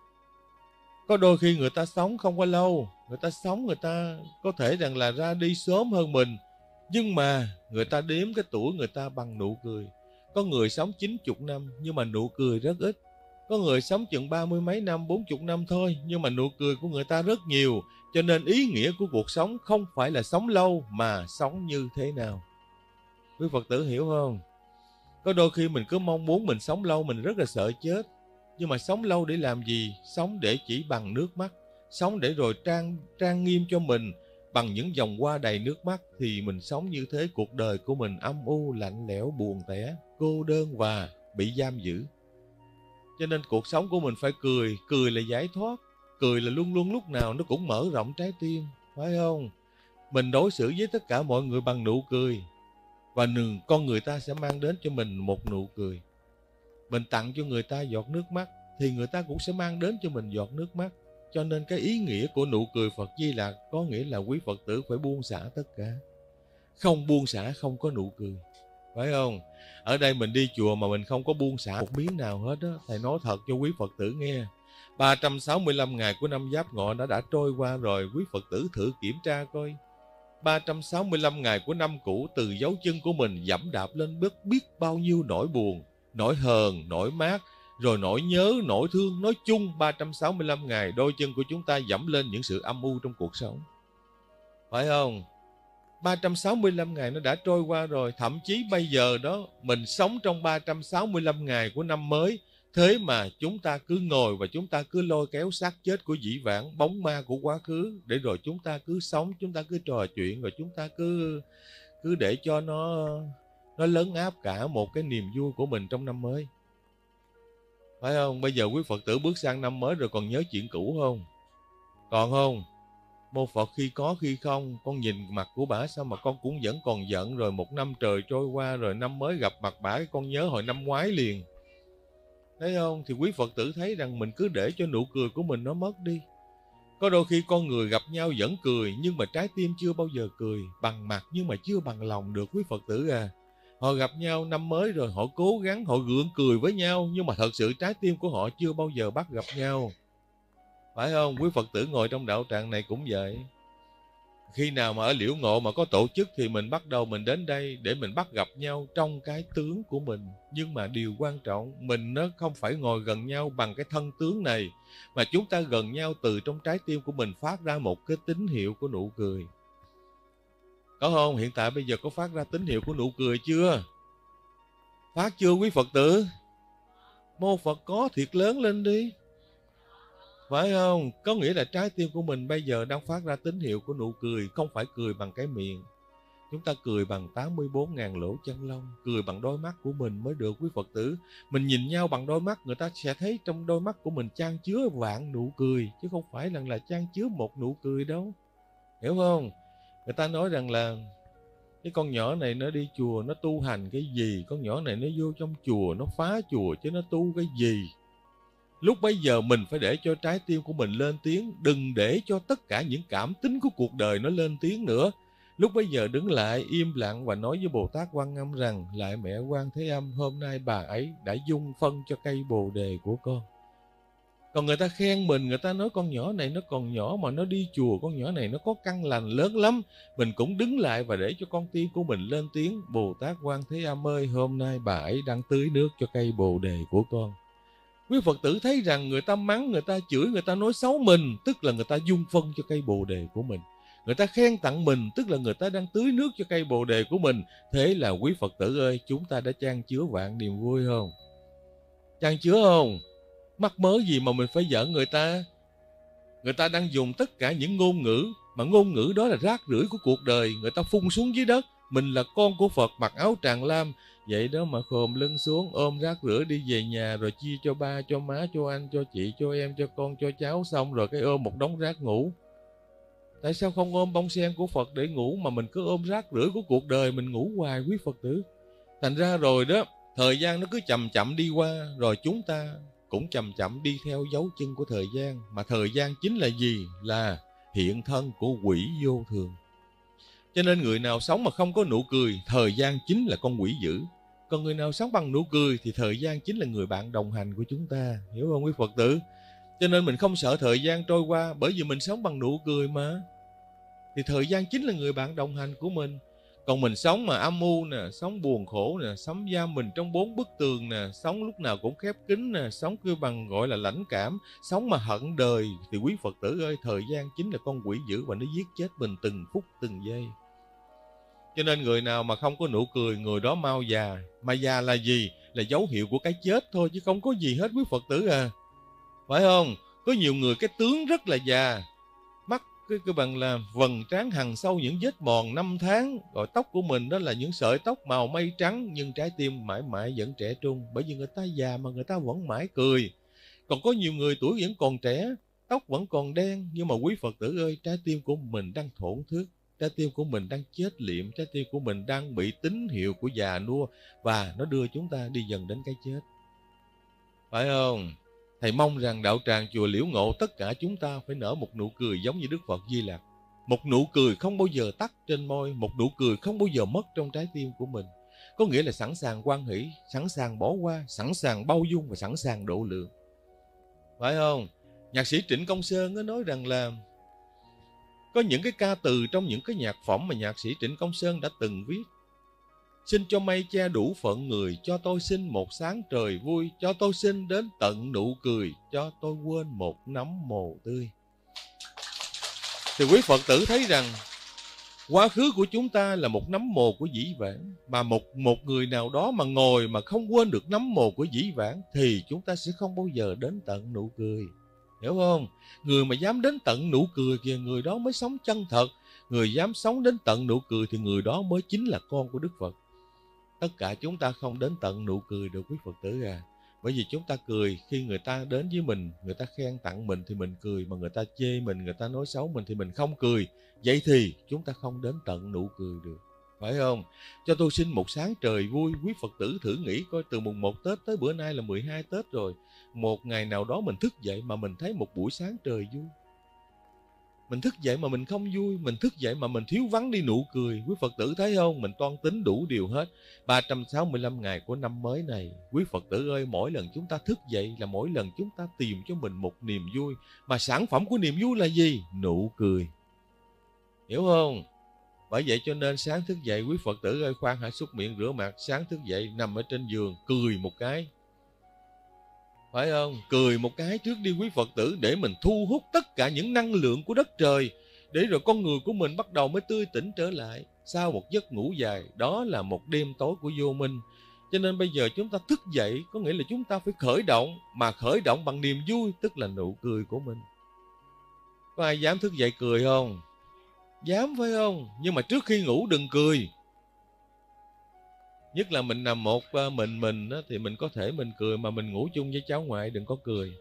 Speaker 1: Có đôi khi người ta sống không có lâu, người ta có thể rằng là ra đi sớm hơn mình, nhưng mà người ta đếm cái tuổi người ta bằng nụ cười. Có người sống 90 năm nhưng mà nụ cười rất ít. Có người sống chừng 30 mấy năm, 40 năm thôi, nhưng mà nụ cười của người ta rất nhiều. Cho nên ý nghĩa của cuộc sống không phải là sống lâu mà sống như thế nào. Quý Phật tử hiểu không? Có đôi khi mình cứ mong muốn mình sống lâu, mình rất là sợ chết. Nhưng mà sống lâu để làm gì? Sống để chỉ bằng nước mắt. Sống để rồi trang nghiêm cho mình bằng những dòng hoa đầy nước mắt. Thì mình sống như thế, cuộc đời của mình âm u, lạnh lẽo, buồn tẻ, cô đơn và bị giam giữ. Cho nên cuộc sống của mình phải cười. Cười là giải thoát. Cười là luôn luôn lúc nào nó cũng mở rộng trái tim. Phải không? Mình đối xử với tất cả mọi người bằng nụ cười. Và con người ta sẽ mang đến cho mình một nụ cười. Mình tặng cho người ta giọt nước mắt thì người ta cũng sẽ mang đến cho mình giọt nước mắt. Cho nên cái ý nghĩa của nụ cười Phật Di Lặc có nghĩa là quý Phật tử phải buông xả tất cả. Không buông xả không có nụ cười. Phải không? Ở đây mình đi chùa mà mình không có buông xả một miếng nào hết đó. Thầy nói thật cho quý Phật tử nghe. 365 ngày của năm Giáp Ngọ đã trôi qua rồi. Quý Phật tử thử kiểm tra coi. 365 ngày của năm cũ, từ dấu chân của mình dẫm đạp lên biết bao nhiêu nỗi buồn, nỗi hờn, nỗi mát, rồi nỗi nhớ, nỗi thương. Nói chung 365 ngày đôi chân của chúng ta dẫm lên những sự âm u trong cuộc sống. Phải không? 365 ngày nó đã trôi qua rồi. Thậm chí bây giờ đó mình sống trong 365 ngày của năm mới. Thế mà chúng ta cứ ngồi và chúng ta cứ lôi kéo xác chết của dĩ vãng, bóng ma của quá khứ, để rồi chúng ta cứ sống, chúng ta cứ trò chuyện, rồi chúng ta cứ để cho nó lấn áp cả một cái niềm vui của mình trong năm mới. Phải không? Bây giờ quý Phật tử bước sang năm mới rồi còn nhớ chuyện cũ không? Còn không? Mô Phật khi có khi không. Con nhìn mặt của bả sao mà con cũng vẫn còn giận. Rồi một năm trời trôi qua rồi năm mới gặp mặt bả, con nhớ hồi năm ngoái liền. Thấy không? Thì quý Phật tử thấy rằng mình cứ để cho nụ cười của mình nó mất đi. Có đôi khi con người gặp nhau vẫn cười, nhưng mà trái tim chưa bao giờ cười. Bằng mặt nhưng mà chưa bằng lòng được quý Phật tử à. Họ gặp nhau năm mới rồi họ cố gắng, họ gượng cười với nhau, nhưng mà thật sự trái tim của họ chưa bao giờ bắt gặp nhau. Phải không? Quý Phật tử ngồi trong đạo tràng này cũng vậy. Khi nào mà ở Liễu Ngộ mà có tổ chức thì mình bắt đầu mình đến đây để mình bắt gặp nhau trong cái tướng của mình. Nhưng mà điều quan trọng, mình nó không phải ngồi gần nhau bằng cái thân tướng này, mà chúng ta gần nhau từ trong trái tim của mình phát ra một cái tín hiệu của nụ cười. Có không? Hiện tại bây giờ có phát ra tín hiệu của nụ cười chưa? Phát chưa quý Phật tử? Mô Phật có thiệt lớn lên đi. Phải không? Có nghĩa là trái tim của mình bây giờ đang phát ra tín hiệu của nụ cười. Không phải cười bằng cái miệng. Chúng ta cười bằng 84.000 lỗ chân lông. Cười bằng đôi mắt của mình mới được quý Phật tử. Mình nhìn nhau bằng đôi mắt, người ta sẽ thấy trong đôi mắt của mình chan chứa vạn nụ cười, chứ không phải là chan chứa một nụ cười đâu. Hiểu không? Người ta nói rằng là cái con nhỏ này nó đi chùa nó tu hành cái gì, con nhỏ này nó vô trong chùa nó phá chùa chứ nó tu cái gì. Lúc bấy giờ mình phải để cho trái tim của mình lên tiếng, đừng để cho tất cả những cảm tính của cuộc đời nó lên tiếng nữa. Lúc bấy giờ đứng lại im lặng và nói với Bồ Tát Quan Âm rằng: Lạy mẹ Quan Thế Âm, hôm nay bà ấy đã dung phân cho cây bồ đề của con. Còn người ta khen mình, người ta nói con nhỏ này nó còn nhỏ mà nó đi chùa, con nhỏ này nó có căn lành lớn lắm. Mình cũng đứng lại và để cho con tim của mình lên tiếng: Bồ Tát Quan Thế Âm ơi, hôm nay bà ấy đang tưới nước cho cây bồ đề của con. Quý Phật tử thấy rằng người ta mắng, người ta chửi, người ta nói xấu mình, tức là người ta dung phân cho cây bồ đề của mình. Người ta khen tặng mình, tức là người ta đang tưới nước cho cây bồ đề của mình. Thế là quý Phật tử ơi, chúng ta đã chan chứa vạn niềm vui không? Chan chứa không? Mắc mớ gì mà mình phải giận người ta? Người ta đang dùng tất cả những ngôn ngữ, mà ngôn ngữ đó là rác rưởi của cuộc đời, người ta phun xuống dưới đất. Mình là con của Phật, mặc áo tràng lam, vậy đó mà khom lưng xuống ôm rác rưởi đi về nhà, rồi chia cho ba, cho má, cho anh, cho chị, cho em, cho con, cho cháu, xong rồi cái ôm một đống rác ngủ. Tại sao không ôm bông sen của Phật để ngủ, mà mình cứ ôm rác rưởi của cuộc đời mình ngủ hoài quý Phật tử? Thành ra rồi đó, thời gian nó cứ chậm chậm đi qua, rồi chúng ta cũng chậm chậm đi theo dấu chân của thời gian. Mà thời gian chính là gì? Là hiện thân của quỷ vô thường. Cho nên người nào sống mà không có nụ cười, thời gian chính là con quỷ dữ. Còn người nào sống bằng nụ cười thì thời gian chính là người bạn đồng hành của chúng ta. Hiểu không quý Phật tử? Cho nên mình không sợ thời gian trôi qua, bởi vì mình sống bằng nụ cười mà. Thì thời gian chính là người bạn đồng hành của mình. Còn mình sống mà âm mưu nè, sống buồn khổ nè, sống giam mình trong 4 bức tường nè, sống lúc nào cũng khép kín nè, sống kêu bằng gọi là lãnh cảm, sống mà hận đời, thì quý Phật tử ơi, thời gian chính là con quỷ dữ và nó giết chết mình từng phút từng giây. Cho nên người nào mà không có nụ cười, người đó mau già. Mà già là gì? Là dấu hiệu của cái chết thôi, chứ không có gì hết quý Phật tử à. Phải không? Có nhiều người cái tướng rất là già, mắt cái bằng là vầng trán hằn sâu những vết mòn 5 tháng, rồi tóc của mình đó là những sợi tóc màu mây trắng, nhưng trái tim mãi mãi vẫn trẻ trung, bởi vì người ta già mà người ta vẫn mãi cười. Còn có nhiều người tuổi vẫn còn trẻ, tóc vẫn còn đen, nhưng mà quý Phật tử ơi, trái tim của mình đang thổn thức, trái tim của mình đang chết liệm, trái tim của mình đang bị tín hiệu của già nua, và nó đưa chúng ta đi dần đến cái chết. Phải không? Thầy mong rằng đạo tràng chùa Liễu Ngộ tất cả chúng ta phải nở một nụ cười giống như Đức Phật Di Lặc. Một nụ cười không bao giờ tắt trên môi, một nụ cười không bao giờ mất trong trái tim của mình. Có nghĩa là sẵn sàng hoan hỷ, sẵn sàng bỏ qua, sẵn sàng bao dung và sẵn sàng độ lượng. Phải không? Nhạc sĩ Trịnh Công Sơn có nói rằng là có những cái ca từ trong những cái nhạc phẩm mà nhạc sĩ Trịnh Công Sơn đã từng viết. Xin cho mây che đủ phận người, cho tôi xin một sáng trời vui, cho tôi xin đến tận nụ cười, cho tôi quên một nắm mồ tươi. Thì quý Phật tử thấy rằng quá khứ của chúng ta là một nắm mồ của dĩ vãng, mà một người nào đó mà ngồi mà không quên được nắm mồ của dĩ vãng thì chúng ta sẽ không bao giờ đến tận nụ cười. Hiểu không? Người mà dám đến tận nụ cười kìa, người đó mới sống chân thật. Người dám sống đến tận nụ cười thì người đó mới chính là con của Đức Phật. Tất cả chúng ta không đến tận nụ cười được quý Phật tử à. Bởi vì chúng ta cười khi người ta đến với mình, người ta khen tặng mình thì mình cười, mà người ta chê mình, người ta nói xấu mình thì mình không cười. Vậy thì chúng ta không đến tận nụ cười được. Phải không? Cho tôi xin một sáng trời vui. Quý Phật tử thử nghĩ coi, từ mùng 1 Tết tới bữa nay là 12 Tết rồi. Một ngày nào đó mình thức dậy mà mình thấy một buổi sáng trời vui. Mình thức dậy mà mình không vui, mình thức dậy mà mình thiếu vắng đi nụ cười. Quý Phật tử thấy không? Mình toan tính đủ điều hết. 365 ngày của năm mới này, quý Phật tử ơi, mỗi lần chúng ta thức dậy là mỗi lần chúng ta tìm cho mình một niềm vui. Mà sản phẩm của niềm vui là gì? Nụ cười. Hiểu không? Bởi vậy cho nên sáng thức dậy, quý Phật tử ơi, khoan hãy súc miệng rửa mặt. Sáng thức dậy nằm ở trên giường cười một cái. Phải không? Cười một cái trước đi quý Phật tử, để mình thu hút tất cả những năng lượng của đất trời, để rồi con người của mình bắt đầu mới tươi tỉnh trở lại. Sau một giấc ngủ dài, đó là một đêm tối của vô minh. Cho nên bây giờ chúng ta thức dậy, có nghĩa là chúng ta phải khởi động, mà khởi động bằng niềm vui, tức là nụ cười của mình. Có ai dám thức dậy cười không? Dám phải không? Nhưng mà trước khi ngủ đừng cười. Nhất là mình nằm một mình thì mình có thể mình cười, mà mình ngủ chung với cháu ngoại đừng có cười.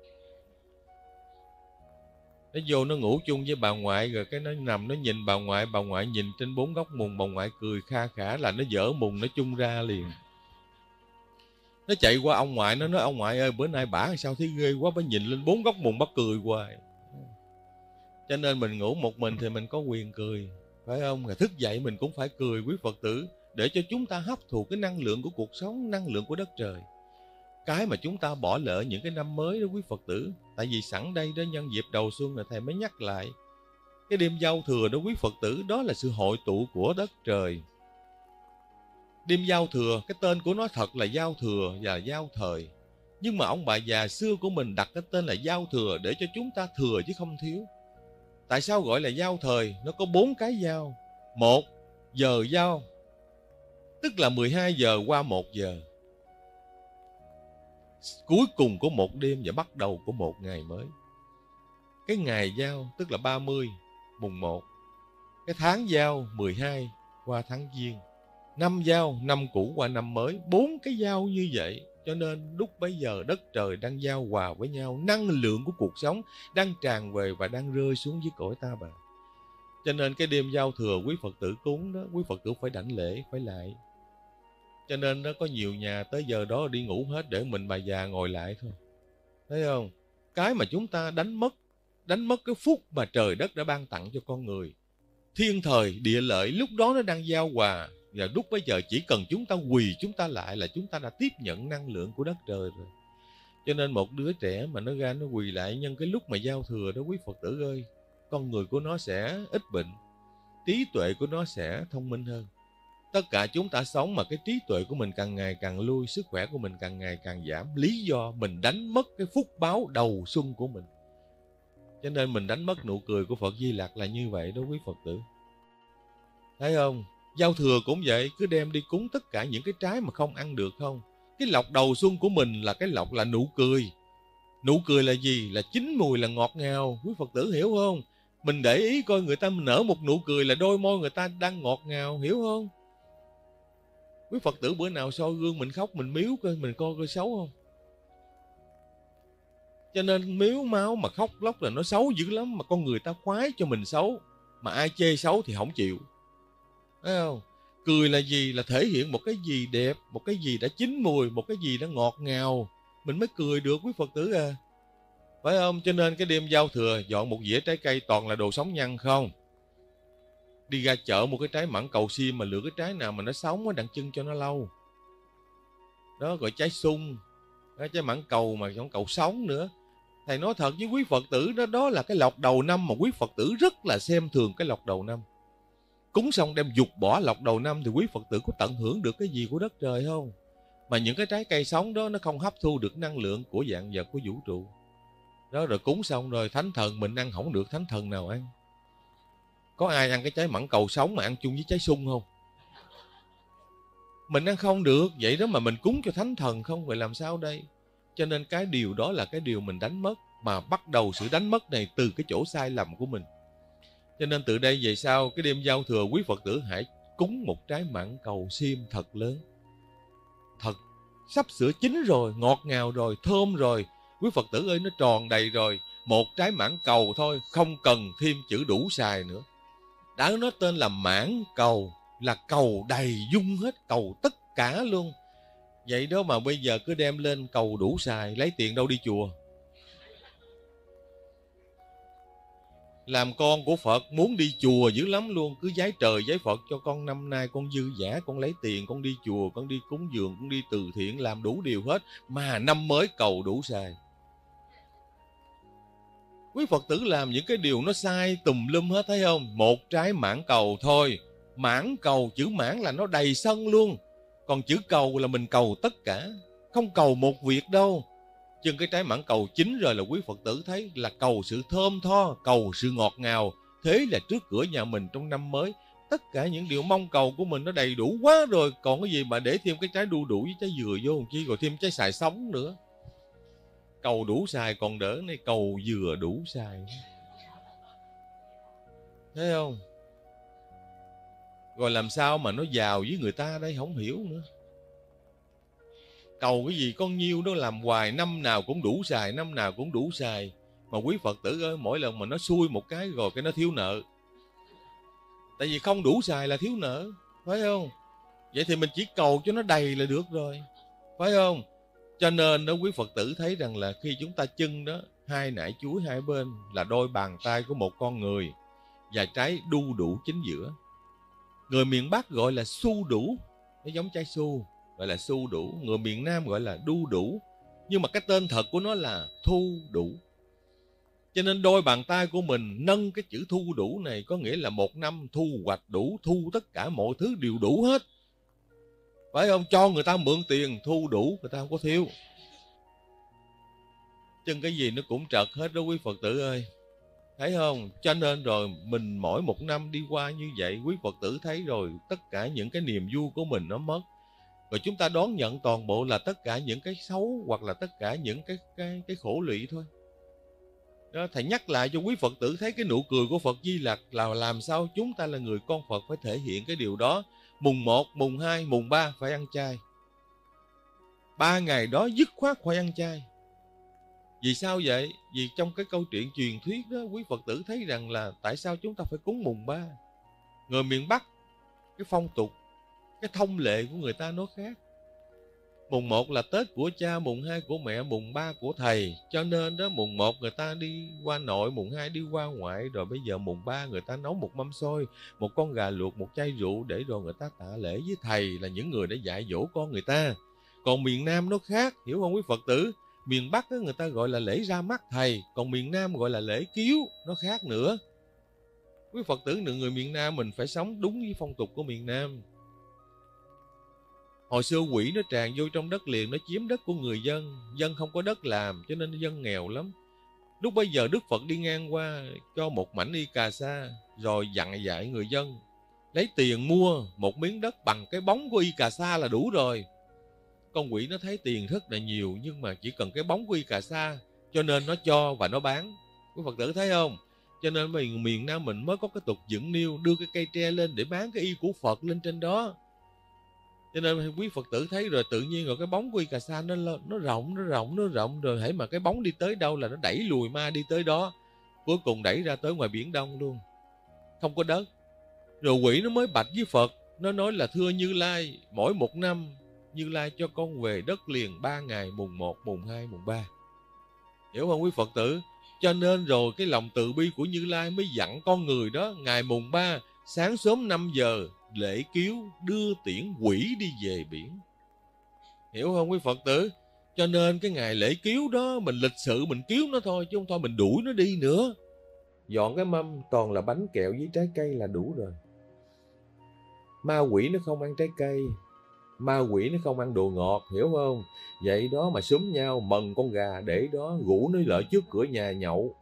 Speaker 1: Nó vô nó ngủ chung với bà ngoại, rồi cái nó nằm nó nhìn bà ngoại nhìn trên 4 góc mùng, bà ngoại cười kha khả là nó dở mùng nó chung ra liền. Nó chạy qua ông ngoại, nó nói ông ngoại ơi, bữa nay bả sao thấy ghê quá, bả nhìn lên 4 góc mùng bả cười hoài. Cho nên mình ngủ một mình thì mình có quyền cười, phải không? Rồi thức dậy mình cũng phải cười quý Phật tử, để cho chúng ta hấp thụ cái năng lượng của cuộc sống, năng lượng của đất trời. Cái mà chúng ta bỏ lỡ những cái năm mới đó quý Phật tử. Tại vì sẵn đây đó, nhân dịp đầu xuân là thầy mới nhắc lại. Cái đêm giao thừa đó quý Phật tử, đó là sự hội tụ của đất trời. Đêm giao thừa, cái tên của nó thật là giao thừa và giao thời. Nhưng mà ông bà già xưa của mình đặt cái tên là giao thừa để cho chúng ta thừa chứ không thiếu. Tại sao gọi là giao thời? Nó có 4 cái giao. 1. Giờ giao, tức là 12 giờ qua 1 giờ. Cuối cùng của một đêm và bắt đầu của một ngày mới. Cái ngày giao tức là 30 mùng 1. Cái tháng giao 12 qua tháng Giêng. Năm giao năm cũ qua năm mới. 4 cái giao như vậy. Cho nên lúc bấy giờ đất trời đang giao hòa với nhau. Năng lượng của cuộc sống đang tràn về và đang rơi xuống dưới cõi ta bà. Cho nên cái đêm giao thừa quý Phật tử cúng đó, quý Phật tử phải đảnh lễ, phải lại. Cho nên nó có nhiều nhà tới giờ đó đi ngủ hết, để mình bà già ngồi lại thôi. Thấy không? Cái mà chúng ta đánh mất cái phúc mà trời đất đã ban tặng cho con người. Thiên thời, địa lợi lúc đó nó đang giao hòa. Và lúc bây giờ chỉ cần chúng ta quỳ chúng ta lại là chúng ta đã tiếp nhận năng lượng của đất trời rồi. Cho nên một đứa trẻ mà nó ra nó quỳ lại nhân cái lúc mà giao thừa đó quý Phật tử ơi, con người của nó sẽ ít bệnh, trí tuệ của nó sẽ thông minh hơn. Tất cả chúng ta sống mà cái trí tuệ của mình càng ngày càng lui, sức khỏe của mình càng ngày càng giảm. Lý do mình đánh mất cái phúc báo đầu xuân của mình. Cho nên mình đánh mất nụ cười của Phật Di Lặc là như vậy đó quý Phật tử. Thấy không? Giao thừa cũng vậy, cứ đem đi cúng tất cả những cái trái mà không ăn được không? Cái lộc đầu xuân của mình là cái lộc là nụ cười. Nụ cười là gì? Là chín mùi, là ngọt ngào. Quý Phật tử hiểu không? Mình để ý coi người ta nở một nụ cười là đôi môi người ta đang ngọt ngào, hiểu không? Quý Phật tử bữa nào soi gương mình khóc, mình miếu coi, mình coi xấu không? Cho nên miếu máu mà khóc lóc là nó xấu dữ lắm. Mà con người ta khoái cho mình xấu, mà ai chê xấu thì không chịu. Thấy không? Cười là gì? Là thể hiện một cái gì đẹp, một cái gì đã chín mùi, một cái gì đã ngọt ngào, mình mới cười được quý Phật tử à. Phải không? Cho nên cái đêm giao thừa dọn một dĩa trái cây toàn là đồ sống nhăn không. Đi ra chợ một cái trái mãng cầu xiêm mà lựa cái trái nào mà nó sống ở đằng chân cho nó lâu. Đó gọi trái sung, trái mãng cầu mà không cầu sống nữa. Thầy nói thật với quý Phật tử đó, đó là cái lộc đầu năm mà quý Phật tử rất là xem thường cái lộc đầu năm. Cúng xong đem dục bỏ lộc đầu năm thì quý Phật tử có tận hưởng được cái gì của đất trời không? Mà những cái trái cây sống đó nó không hấp thu được năng lượng của vạn vật của vũ trụ. Đó rồi cúng xong rồi thánh thần mình ăn không được, thánh thần nào ăn? Có ai ăn cái trái mãng cầu sống mà ăn chung với trái sung không? Mình ăn không được, vậy đó mà mình cúng cho thánh thần không, vậy làm sao đây? Cho nên cái điều đó là cái điều mình đánh mất, mà bắt đầu sự đánh mất này từ cái chỗ sai lầm của mình. Cho nên từ đây về sau, cái đêm giao thừa quý Phật tử hãy cúng một trái mãng cầu xiêm thật lớn. Thật, sắp sửa chín rồi, ngọt ngào rồi, thơm rồi. Quý Phật tử ơi, nó tròn đầy rồi. Một trái mãng cầu thôi, không cần thêm chữ đủ xài nữa. Đã nó tên là mãng cầu, là cầu đầy dung hết, cầu tất cả luôn. Vậy đó mà bây giờ cứ đem lên cầu đủ xài, lấy tiền đâu đi chùa. Làm con của Phật muốn đi chùa dữ lắm luôn. Cứ vái trời vái Phật cho con năm nay con dư giả, con lấy tiền, con đi chùa, con đi cúng dường, con đi từ thiện, làm đủ điều hết. Mà năm mới cầu đủ xài. Quý Phật tử làm những cái điều nó sai tùm lum hết, thấy không? Một trái mãng cầu thôi. Mãng cầu, chữ mãng là nó đầy sân luôn. Còn chữ cầu là mình cầu tất cả, không cầu một việc đâu. Chừng cái trái mãng cầu chín rồi là quý Phật tử thấy là cầu sự thơm tho, cầu sự ngọt ngào. Thế là trước cửa nhà mình trong năm mới, tất cả những điều mong cầu của mình nó đầy đủ quá rồi. Còn cái gì mà để thêm cái trái đu đủ với trái dừa vô không chi, rồi thêm trái xài sống nữa. Cầu đủ xài còn đỡ, này cầu dừa đủ xài. Thấy không? Rồi làm sao mà nó giàu với người ta đây, không hiểu nữa. Cầu cái gì con nhiêu đó làm hoài, năm nào cũng đủ xài, năm nào cũng đủ xài. Mà quý Phật tử ơi, mỗi lần mà nó xui một cái rồi cái nó thiếu nợ. Tại vì không đủ xài là thiếu nợ, phải không? Vậy thì mình chỉ cầu cho nó đầy là được rồi, phải không? Cho nên đó quý Phật tử thấy rằng là khi chúng ta chưng đó, hai nải chuối hai bên là đôi bàn tay của một con người, và trái đu đủ chính giữa. Người miền Bắc gọi là su đủ, nó giống trái su, gọi là su đủ. Người miền Nam gọi là đu đủ, nhưng mà cái tên thật của nó là thu đủ. Cho nên đôi bàn tay của mình nâng cái chữ thu đủ này, có nghĩa là một năm thu hoạch đủ, thu tất cả mọi thứ đều đủ hết, phải không? Cho người ta mượn tiền thu đủ, người ta không có thiếu. Chân cái gì nó cũng trật hết đó quý Phật tử ơi, thấy không? Cho nên rồi mình mỗi một năm đi qua như vậy, quý Phật tử thấy rồi tất cả những cái niềm vui của mình nó mất. Rồi chúng ta đón nhận toàn bộ là tất cả những cái xấu, hoặc là tất cả những cái khổ lụy thôi. Đó, thầy nhắc lại cho quý Phật tử thấy cái nụ cười của Phật Di Lặc là làm sao chúng ta là người con Phật phải thể hiện cái điều đó. Mùng 1, mùng 2, mùng 3 phải ăn chay. 3 ngày đó dứt khoát phải ăn chay. Vì sao vậy? Vì trong cái câu chuyện truyền thuyết đó, quý Phật tử thấy rằng là tại sao chúng ta phải cúng mùng 3. Người miền Bắc, cái phong tục, cái thông lệ của người ta nó khác. Mùng 1 là Tết của cha, mùng 2 của mẹ, mùng 3 của thầy. Cho nên đó mùng 1 người ta đi qua nội, mùng 2 đi qua ngoại, rồi bây giờ mùng 3 người ta nấu một mâm xôi, một con gà luộc, một chai rượu để rồi người ta tạ lễ với thầy là những người đã dạy dỗ con người ta. Còn miền Nam nó khác, hiểu không quý Phật tử? Miền Bắc đó, người ta gọi là lễ ra mắt thầy, còn miền Nam gọi là lễ kiếu, nó khác nữa. Quý Phật tử người miền Nam mình phải sống đúng với phong tục của miền Nam. Hồi xưa quỷ nó tràn vô trong đất liền, nó chiếm đất của người dân. Dân không có đất làm cho nên dân nghèo lắm. Lúc bây giờ Đức Phật đi ngang qua cho một mảnh y cà sa, rồi dặn dạy người dân lấy tiền mua một miếng đất bằng cái bóng của y cà sa là đủ rồi. Con quỷ nó thấy tiền rất là nhiều, nhưng mà chỉ cần cái bóng của y cà sa, cho nên nó cho và nó bán. Quý Phật tử thấy không? Cho nên miền Nam mình mới có cái tục dựng niêu, đưa cái cây tre lên để bán cái y của Phật lên trên đó. Cho nên quý Phật tử thấy rồi tự nhiên rồi cái bóng của y cà sa nó rộng rồi hãy mà cái bóng đi tới đâu là nó đẩy lùi ma đi tới đó, cuối cùng đẩy ra tới ngoài Biển Đông luôn, không có đất. Rồi quỷ nó mới bạch với Phật, nó nói là thưa Như Lai, mỗi một năm Như Lai cho con về đất liền 3 ngày, mùng 1, mùng 2, mùng 3. Hiểu không quý Phật tử? Cho nên rồi cái lòng từ bi của Như Lai mới dặn con người đó, ngày mùng 3 sáng sớm 5 giờ lễ kiếu đưa tiễn quỷ đi về biển. Hiểu không quý Phật tử? Cho nên cái ngày lễ kiếu đó mình lịch sự mình kiếu nó thôi, chứ không thôi mình đuổi nó đi nữa. Dọn cái mâm toàn là bánh kẹo với trái cây là đủ rồi. Ma quỷ nó không ăn trái cây, ma quỷ nó không ăn đồ ngọt, hiểu không? Vậy đó mà xúm nhau mần con gà để đó rủ nó lại trước cửa nhà nhậu.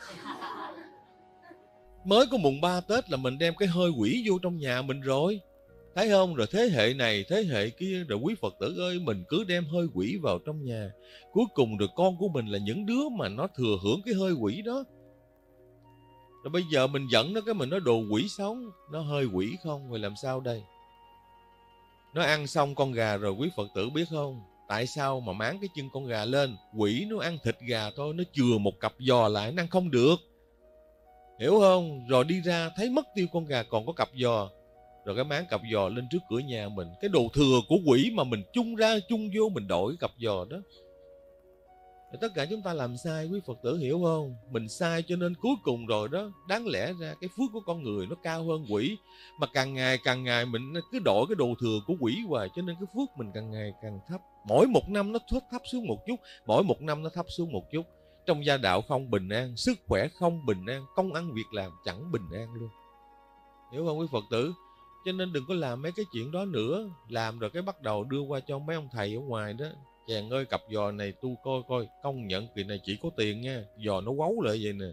Speaker 1: Mới có mùng 3 Tết là mình đem cái hơi quỷ vô trong nhà mình rồi. Thấy không? Rồi thế hệ này, thế hệ kia, rồi quý Phật tử ơi, mình cứ đem hơi quỷ vào trong nhà. Cuối cùng rồi con của mình là những đứa mà nó thừa hưởng cái hơi quỷ đó. Rồi bây giờ mình giận nó cái mình nói đồ quỷ sống, nó hơi quỷ không, rồi làm sao đây? Nó ăn xong con gà rồi quý Phật tử biết không? Tại sao mà máng cái chân con gà lên? Quỷ nó ăn thịt gà thôi, nó chừa một cặp giò lại, nó ăn không được. Hiểu không? Rồi đi ra thấy mất tiêu con gà còn có cặp giò, rồi cái máng cặp giò lên trước cửa nhà mình. Cái đồ thừa của quỷ mà mình chung ra chung vô mình đổi cái cặp giò đó. Rồi tất cả chúng ta làm sai quý Phật tử hiểu không? Mình sai cho nên cuối cùng rồi đó, đáng lẽ ra cái phước của con người nó cao hơn quỷ. Mà càng ngày mình cứ đổi cái đồ thừa của quỷ hoài, cho nên cái phước mình càng ngày càng thấp. Mỗi một năm nó thấp xuống một chút, mỗi một năm nó thấp xuống một chút. Trong gia đạo không bình an, sức khỏe không bình an, công ăn việc làm chẳng bình an luôn. Hiểu không quý Phật tử? Cho nên đừng có làm mấy cái chuyện đó nữa. Làm rồi cái bắt đầu đưa qua cho mấy ông thầy ở ngoài đó. Chàng ơi, cặp giò này tôi coi coi, công nhận kỳ này chỉ có tiền nha, giò nó quấu lại vậy nè.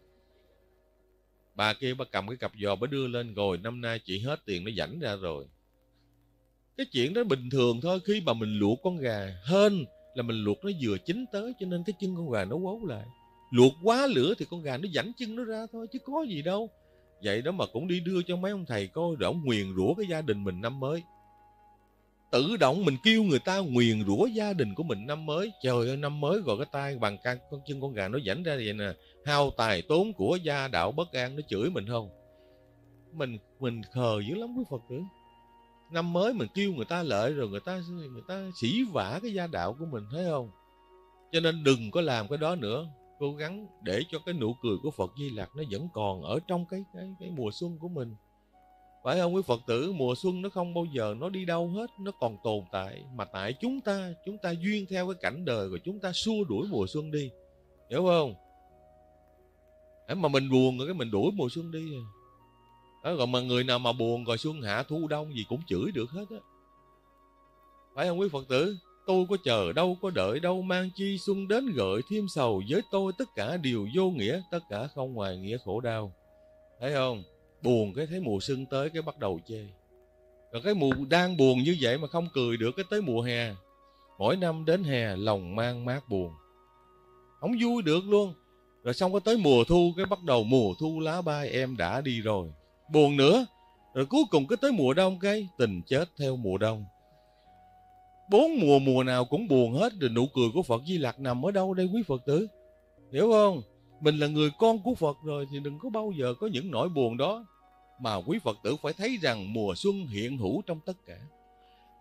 Speaker 1: Bà kia bà cầm cái cặp giò bà đưa lên, rồi năm nay chị hết tiền nó rảnh ra rồi. Cái chuyện đó bình thường thôi. Khi mà mình luộc con gà hên là mình luộc nó vừa chín tới, cho nên cái chân con gà nó quấu lại. Luộc quá lửa thì con gà nó rảnh chân nó ra thôi, chứ có gì đâu. Vậy đó mà cũng đi đưa cho mấy ông thầy coi, rồi ông nguyền rủa cái gia đình mình năm mới. Tự động mình kêu người ta nguyền rủa gia đình của mình năm mới. Trời ơi, năm mới rồi cái tay bằng con chân con gà nó rảnh ra vậy nè, hao tài tốn của, gia đạo bất an, nó chửi mình không? Mình khờ dữ lắm quý Phật tử. Năm mới mình kêu người ta lợi, rồi người ta sỉ vả cái gia đạo của mình, thấy không? Cho nên đừng có làm cái đó nữa. Cố gắng để cho cái nụ cười của Phật Di Lặc nó vẫn còn ở trong cái mùa xuân của mình. Phải không quý Phật tử? Mùa xuân nó không bao giờ nó đi đâu hết, nó còn tồn tại. Mà tại chúng ta duyên theo cái cảnh đời, rồi chúng ta xua đuổi mùa xuân đi. Hiểu không? Mà mình buồn rồi cái mình đuổi mùa xuân đi. Đó, rồi mà người nào mà buồn rồi xuân hạ thu đông gì cũng chửi được hết á. Phải không quý Phật tử? Tôi có chờ đâu, có đợi đâu, mang chi xuân đến gợi thêm sầu. Với tôi tất cả đều vô nghĩa, tất cả không ngoài nghĩa khổ đau. Thấy không? Buồn cái thấy mùa xuân tới cái bắt đầu chê. Rồi cái mùa đang buồn như vậy mà không cười được, cái tới mùa hè. Mỗi năm đến hè lòng mang mát buồn, không vui được luôn. Rồi xong có tới mùa thu, cái bắt đầu mùa thu lá bay em đã đi rồi, buồn nữa. Rồi cuối cùng cái tới mùa đông cái tình chết theo mùa đông. 4 mùa nào cũng buồn hết. Rồi nụ cười của Phật Di Lặc nằm ở đâu đây quý Phật tử? Hiểu không? Mình là người con của Phật rồi thì đừng có bao giờ có những nỗi buồn đó. Mà quý Phật tử phải thấy rằng mùa xuân hiện hữu trong tất cả.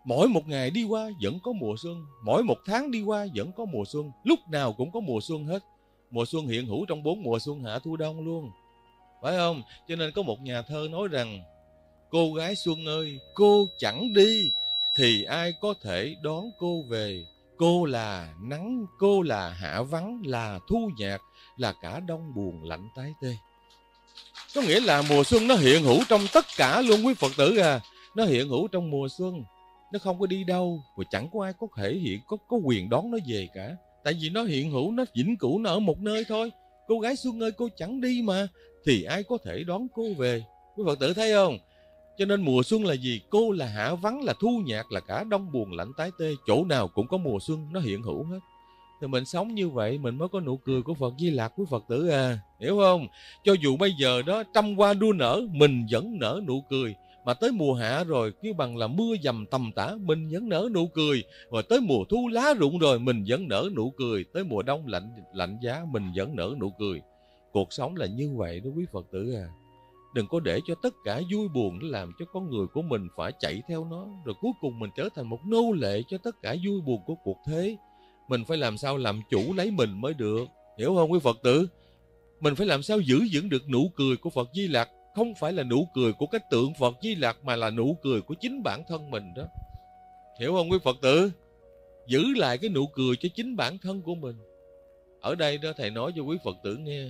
Speaker 1: Mỗi một ngày đi qua vẫn có mùa xuân, mỗi một tháng đi qua vẫn có mùa xuân, lúc nào cũng có mùa xuân hết. Mùa xuân hiện hữu trong 4 mùa xuân hạ thu đông luôn, phải không? Cho nên có một nhà thơ nói rằng: cô gái xuân ơi, cô chẳng đi thì ai có thể đón cô về. Cô là nắng, cô là hạ vắng, là thu nhạc, là cả đông buồn lạnh tái tê. Có nghĩa là mùa xuân nó hiện hữu trong tất cả luôn quý Phật tử à. Nó hiện hữu trong mùa xuân, nó không có đi đâu, và chẳng có ai có thể có quyền đón nó về cả. Tại vì nó hiện hữu, nó vĩnh cửu, nó ở một nơi thôi. Cô gái xuân ơi, cô chẳng đi mà thì ai có thể đón cô về. Quý Phật tử thấy không? Cho nên mùa xuân là gì? Cô là hạ vắng, là thu nhạc, là cả đông buồn lạnh tái tê. Chỗ nào cũng có mùa xuân, nó hiện hữu hết. Thì mình sống như vậy mình mới có nụ cười của Phật Di Lặc, quý Phật tử à, hiểu không? Cho dù bây giờ đó trăm hoa đua nở, mình vẫn nở nụ cười. Mà tới mùa hạ rồi, kêu bằng là mưa dầm tầm tã, mình vẫn nở nụ cười. Rồi tới mùa thu lá rụng rồi, mình vẫn nở nụ cười. Tới mùa đông lạnh giá, mình vẫn nở nụ cười. Cuộc sống là như vậy đó quý Phật tử à. Đừng có để cho tất cả vui buồn nó làm cho con người của mình phải chạy theo nó, rồi cuối cùng mình trở thành một nô lệ cho tất cả vui buồn của cuộc thế. Mình phải làm sao làm chủ lấy mình mới được, hiểu không quý Phật tử? Mình phải làm sao giữ vững được nụ cười của Phật Di Lặc. Không phải là nụ cười của cái tượng Phật Di Lặc, mà là nụ cười của chính bản thân mình đó, hiểu không quý Phật tử? Giữ lại cái nụ cười cho chính bản thân của mình. Ở đây đó thầy nói cho quý Phật tử nghe,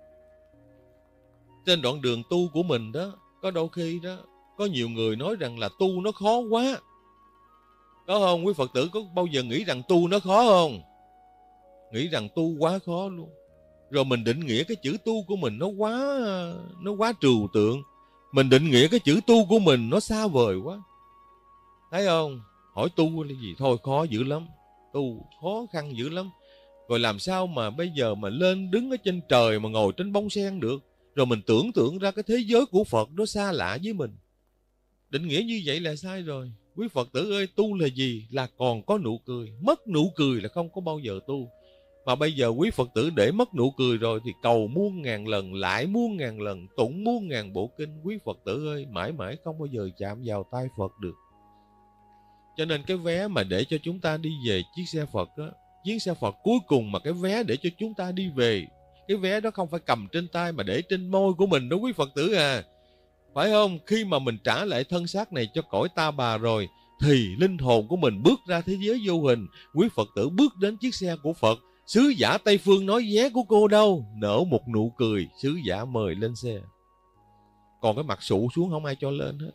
Speaker 1: trên đoạn đường tu của mình đó, có đôi khi đó có nhiều người nói rằng là tu nó khó quá. Có không quý Phật tử? Có bao giờ nghĩ rằng tu nó khó không? Nghĩ rằng tu quá khó luôn. Rồi mình định nghĩa cái chữ tu của mình nó quá trừu tượng. Mình định nghĩa cái chữ tu của mình nó xa vời quá. Thấy không? Hỏi tu là gì? Thôi khó dữ lắm. Tu khó khăn dữ lắm. Rồi làm sao mà bây giờ mà lên đứng ở trên trời mà ngồi trên bông sen được? Rồi mình tưởng tượng ra cái thế giới của Phật nó xa lạ với mình. Định nghĩa như vậy là sai rồi. Quý Phật tử ơi, tu là gì? Là còn có nụ cười. Mất nụ cười là không có bao giờ tu. Mà bây giờ quý Phật tử để mất nụ cười rồi thì cầu muôn ngàn lần, lại muôn ngàn lần, tụng muôn ngàn bộ kinh. Quý Phật tử ơi, mãi mãi không bao giờ chạm vào tay Phật được. Cho nên cái vé mà để cho chúng ta đi về chiếc xe Phật á, chiếc xe Phật cuối cùng mà cái vé để cho chúng ta đi về, cái vé đó không phải cầm trên tay mà để trên môi của mình đó quý Phật tử à. Phải không? Khi mà mình trả lại thân xác này cho cõi ta bà rồi, thì linh hồn của mình bước ra thế giới vô hình. Quý Phật tử bước đến chiếc xe của Phật. Sứ giả Tây Phương nói vé của cô đâu? Nở một nụ cười, sứ giả mời lên xe. Còn cái mặt sụ xuống không ai cho lên hết.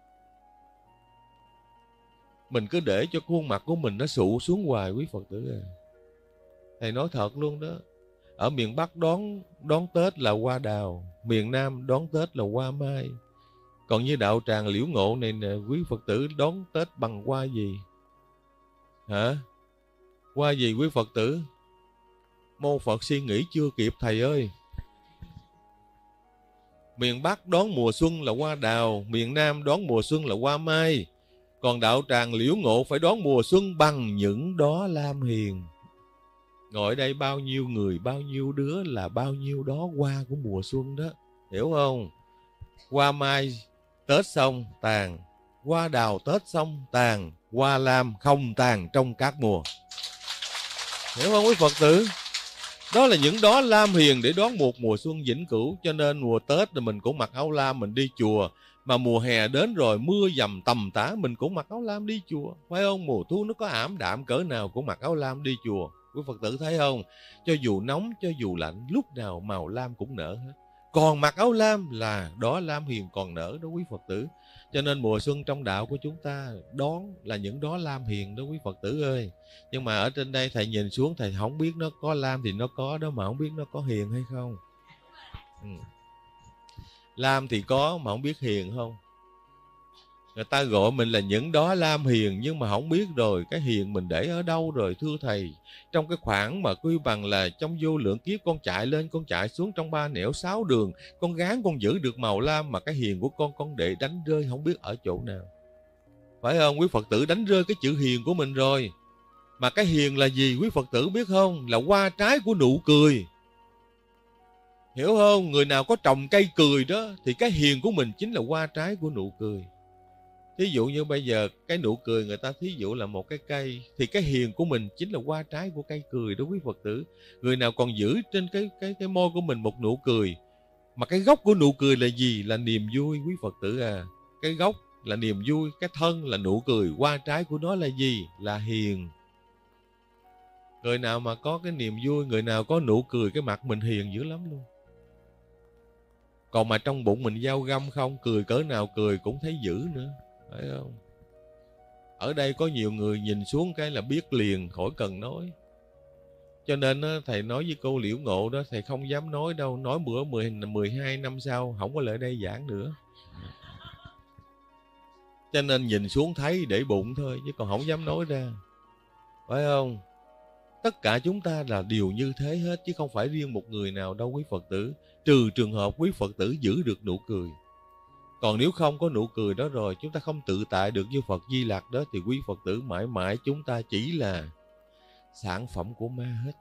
Speaker 1: Mình cứ để cho khuôn mặt của mình nó sụ xuống hoài quý Phật tử à. Thầy nói thật luôn đó. Ở miền Bắc đón Tết là hoa đào, miền Nam đón Tết là hoa mai. Còn như đạo tràng Liễu Ngộ này nè, quý Phật tử đón Tết bằng hoa gì? Hả? Hoa gì quý Phật tử? Mô Phật suy nghĩ chưa kịp thầy ơi. Miền Bắc đón mùa xuân là hoa đào, miền Nam đón mùa xuân là hoa mai. Còn đạo tràng Liễu Ngộ phải đón mùa xuân bằng những đóa lam hiền. Ngồi ở đây bao nhiêu người, bao nhiêu đứa là bao nhiêu đó hoa của mùa xuân đó. Hiểu không? Hoa mai Tết xong tàn, hoa đào Tết xong tàn, hoa lam không tàn trong các mùa. Hiểu không quý Phật tử? Đó là những đó lam hiền để đón một mùa xuân vĩnh cửu. Cho nên mùa Tết thì mình cũng mặc áo lam mình đi chùa. Mà mùa hè đến rồi mưa dầm tầm tã mình cũng mặc áo lam đi chùa. Phải không? Mùa thu nó có ảm đạm cỡ nào cũng mặc áo lam đi chùa. Quý Phật tử thấy không? Cho dù nóng, cho dù lạnh, lúc nào màu lam cũng nở hết. Còn mặc áo lam là đó lam hiền còn nở đó quý Phật tử. Cho nên mùa xuân trong đạo của chúng ta đón là những đó lam hiền đó quý Phật tử ơi. Nhưng mà ở trên đây thầy nhìn xuống thầy không biết nó có lam thì nó có đó, mà không biết nó có hiền hay không. Lam thì có mà không biết hiền không. Người ta gọi mình là những đó lam hiền, nhưng mà không biết rồi cái hiền mình để ở đâu rồi thưa thầy. Trong cái khoảng mà quy bằng là trong vô lượng kiếp con chạy lên con chạy xuống trong 3 nẻo 6 đường, con gán con giữ được màu lam, mà cái hiền của con để đánh rơi không biết ở chỗ nào. Phải không? Quý Phật tử đánh rơi cái chữ hiền của mình rồi. Mà cái hiền là gì quý Phật tử biết không? Là hoa trái của nụ cười. Hiểu không? Người nào có trồng cây cười đó thì cái hiền của mình chính là hoa trái của nụ cười. Thí dụ như bây giờ cái nụ cười người ta thí dụ là một cái cây, thì cái hiền của mình chính là hoa trái của cây cười đó quý Phật tử. Người nào còn giữ trên cái môi của mình một nụ cười, mà cái gốc của nụ cười là gì? Là niềm vui quý Phật tử à. Cái gốc là niềm vui, cái thân là nụ cười, hoa trái của nó là gì? Là hiền. Người nào mà có cái niềm vui, người nào có nụ cười, cái mặt mình hiền dữ lắm luôn. Còn mà trong bụng mình dao găm không, cười cỡ nào cười cũng thấy dữ nữa, phải không? Ở đây có nhiều người nhìn xuống cái là biết liền, khỏi cần nói. Cho nên thầy nói với cô Liễu Ngộ đó, thầy không dám nói đâu. Nói bữa 12 năm sau không có lại đây giảng nữa. Cho nên nhìn xuống thấy để bụng thôi, chứ còn không dám nói ra, phải không? Tất cả chúng ta là điều như thế hết, chứ không phải riêng một người nào đâu quý Phật tử. Trừ trường hợp quý Phật tử giữ được nụ cười. Còn nếu không có nụ cười đó rồi, chúng ta không tự tại được như Phật Di Lặc đó, thì quý Phật tử mãi mãi chúng ta chỉ là sản phẩm của ma hết.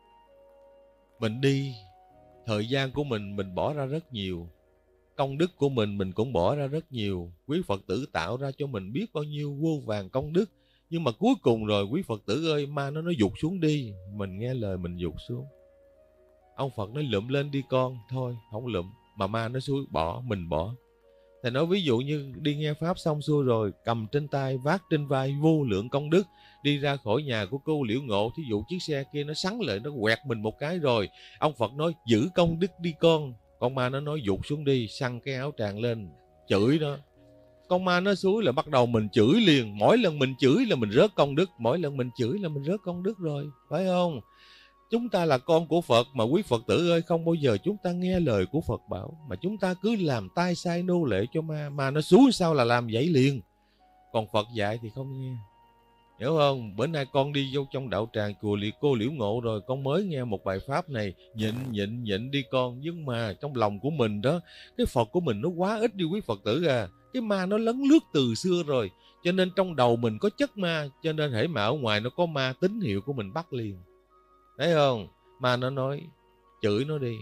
Speaker 1: Mình đi, thời gian của mình bỏ ra rất nhiều. Công đức của mình cũng bỏ ra rất nhiều. Quý Phật tử tạo ra cho mình biết bao nhiêu vô vàn công đức. Nhưng mà cuối cùng rồi quý Phật tử ơi, ma nó dục xuống đi. Mình nghe lời mình dục xuống. Ông Phật nói lụm lên đi con. Thôi không lụm. Mà ma nó xuống bỏ, mình bỏ. Thầy nói ví dụ như đi nghe Pháp xong xuôi rồi, cầm trên tay, vác trên vai vô lượng công đức, đi ra khỏi nhà của cô Liễu Ngộ, thí dụ chiếc xe kia nó sắn lại, nó quẹt mình một cái rồi, ông Phật nói giữ công đức đi con ma nó nói dục xuống đi, xăng cái áo tràng lên, chửi nó. Con ma nó xúi là bắt đầu mình chửi liền, mỗi lần mình chửi là mình rớt công đức, mỗi lần mình chửi là mình rớt công đức rồi, phải không? Chúng ta là con của Phật mà quý Phật tử ơi, không bao giờ chúng ta nghe lời của Phật bảo, mà chúng ta cứ làm tay sai nô lệ cho ma. Ma nó xúi sao là làm vậy liền. Còn Phật dạy thì không nghe. Hiểu không? Bữa nay con đi vô trong đạo tràng chùa cô Liễu Ngộ rồi, con mới nghe một bài pháp này, nhịn đi con. Nhưng mà trong lòng của mình đó, cái Phật của mình nó quá ít đi quý Phật tử à. Cái ma nó lấn lướt từ xưa rồi, cho nên trong đầu mình có chất ma, cho nên hễ mà ở ngoài nó có ma, tín hiệu của mình bắt liền. Thấy không? Ma nó nói chửi nó đi.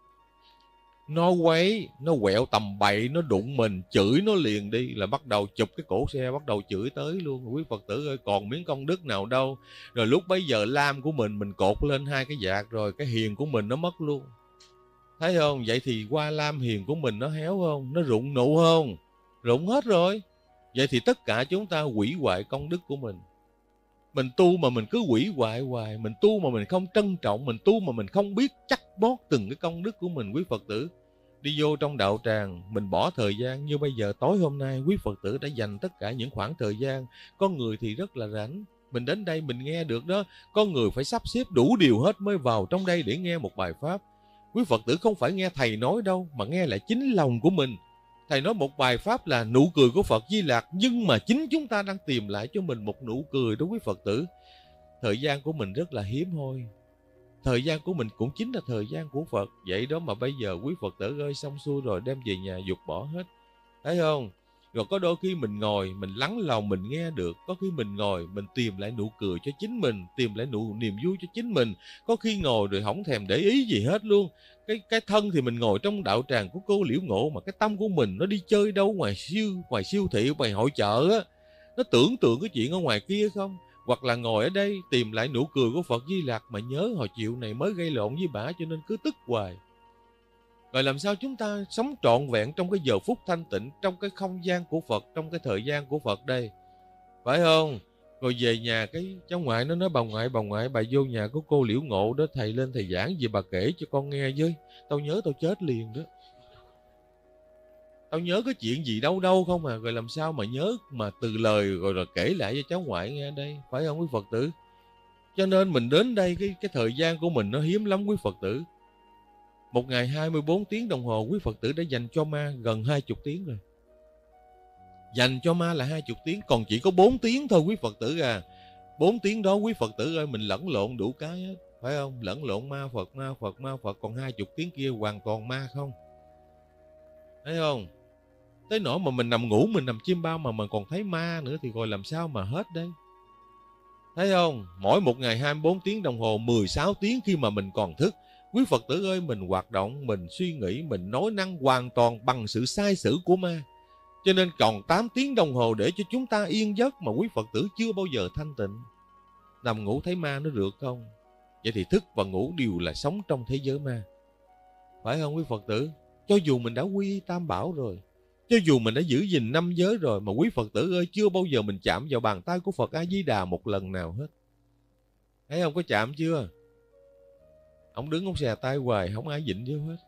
Speaker 1: Nó quấy, nó quẹo tầm bậy, nó đụng mình, chửi nó liền đi, là bắt đầu chụp cái cổ xe, bắt đầu chửi tới luôn. Quý Phật tử ơi, còn miếng công đức nào đâu. Rồi lúc bấy giờ lam của mình cột lên hai cái vạt rồi, cái hiền của mình nó mất luôn. Thấy không? Vậy thì qua lam hiền của mình nó héo không? Nó rụng nụ không? Rụng hết rồi. Vậy thì tất cả chúng ta hủy hoại công đức của mình. Mình tu mà mình cứ hủy hoại hoài, mình tu mà mình không trân trọng, mình tu mà mình không biết chắc bót từng cái công đức của mình quý Phật tử. Đi vô trong đạo tràng, mình bỏ thời gian như bây giờ tối hôm nay, quý Phật tử đã dành tất cả những khoảng thời gian. Có người thì rất là rảnh, mình đến đây mình nghe được đó. Có người phải sắp xếp đủ điều hết mới vào trong đây để nghe một bài pháp. Quý Phật tử không phải nghe thầy nói đâu, mà nghe lại chính lòng của mình. Thầy nói một bài pháp là nụ cười của Phật Di Lặc, nhưng mà chính chúng ta đang tìm lại cho mình một nụ cười đó quý Phật tử. Thời gian của mình rất là hiếm hoi. Thời gian của mình cũng chính là thời gian của Phật. Vậy đó mà bây giờ quý Phật tử ơi, xong xuôi rồi đem về nhà dục bỏ hết. Thấy không? Rồi có đôi khi mình ngồi, mình lắng lòng mình nghe được. Có khi mình ngồi, mình tìm lại nụ cười cho chính mình, tìm lại niềm vui cho chính mình. Có khi ngồi rồi không thèm để ý gì hết luôn. Cái thân thì mình ngồi trong đạo tràng của cô Liễu Ngộ, mà cái tâm của mình nó đi chơi đâu ngoài siêu thị, ngoài hội chợ á. Nó tưởng tượng cái chuyện ở ngoài kia không? Hoặc là ngồi ở đây tìm lại nụ cười của Phật Di Lặc, mà nhớ hồi chiều này mới gây lộn với bả cho nên cứ tức hoài. Rồi làm sao chúng ta sống trọn vẹn trong cái giờ phút thanh tịnh, trong cái không gian của Phật, trong cái thời gian của Phật đây, phải không? Rồi về nhà cái cháu ngoại nó nói bà ngoại, bà vô nhà của cô Liễu Ngộ đó, thầy lên thầy giảng gì bà kể cho con nghe với. Tao nhớ tao chết liền đó. Tao nhớ cái chuyện gì đâu không à. Rồi làm sao mà nhớ mà từ lời rồi kể lại cho cháu ngoại nghe đây, phải không quý Phật tử? Cho nên mình đến đây cái thời gian của mình nó hiếm lắm quý Phật tử. Một ngày 24 tiếng đồng hồ quý Phật tử đã dành cho ma gần 20 tiếng rồi. Dành cho ma là 20 tiếng, còn chỉ có 4 tiếng thôi quý Phật tử à. 4 tiếng đó quý Phật tử ơi, mình lẫn lộn đủ cái hết, phải không? Lẫn lộn ma Phật, còn 20 tiếng kia hoàn toàn ma không. Thấy không? Tới nỗi mà mình nằm ngủ, mình nằm chim bao mà mình còn thấy ma nữa thì rồi làm sao mà hết đây. Thấy không? Mỗi một ngày 24 tiếng đồng hồ, 16 tiếng khi mà mình còn thức, quý Phật tử ơi, mình hoạt động, mình suy nghĩ, mình nói năng hoàn toàn bằng sự sai sử của ma. Cho nên còn 8 tiếng đồng hồ để cho chúng ta yên giấc mà quý Phật tử chưa bao giờ thanh tịnh. Nằm ngủ thấy ma nó được không? Vậy thì thức và ngủ đều là sống trong thế giới ma. Phải không quý Phật tử? Cho dù mình đã quy y Tam Bảo rồi, cho dù mình đã giữ gìn 5 giới rồi, mà quý Phật tử ơi, chưa bao giờ mình chạm vào bàn tay của Phật A-di-đà một lần nào hết. Thấy không, có chạm chưa? Ông đứng ông xè tay hoài, không ai dịnh vô hết.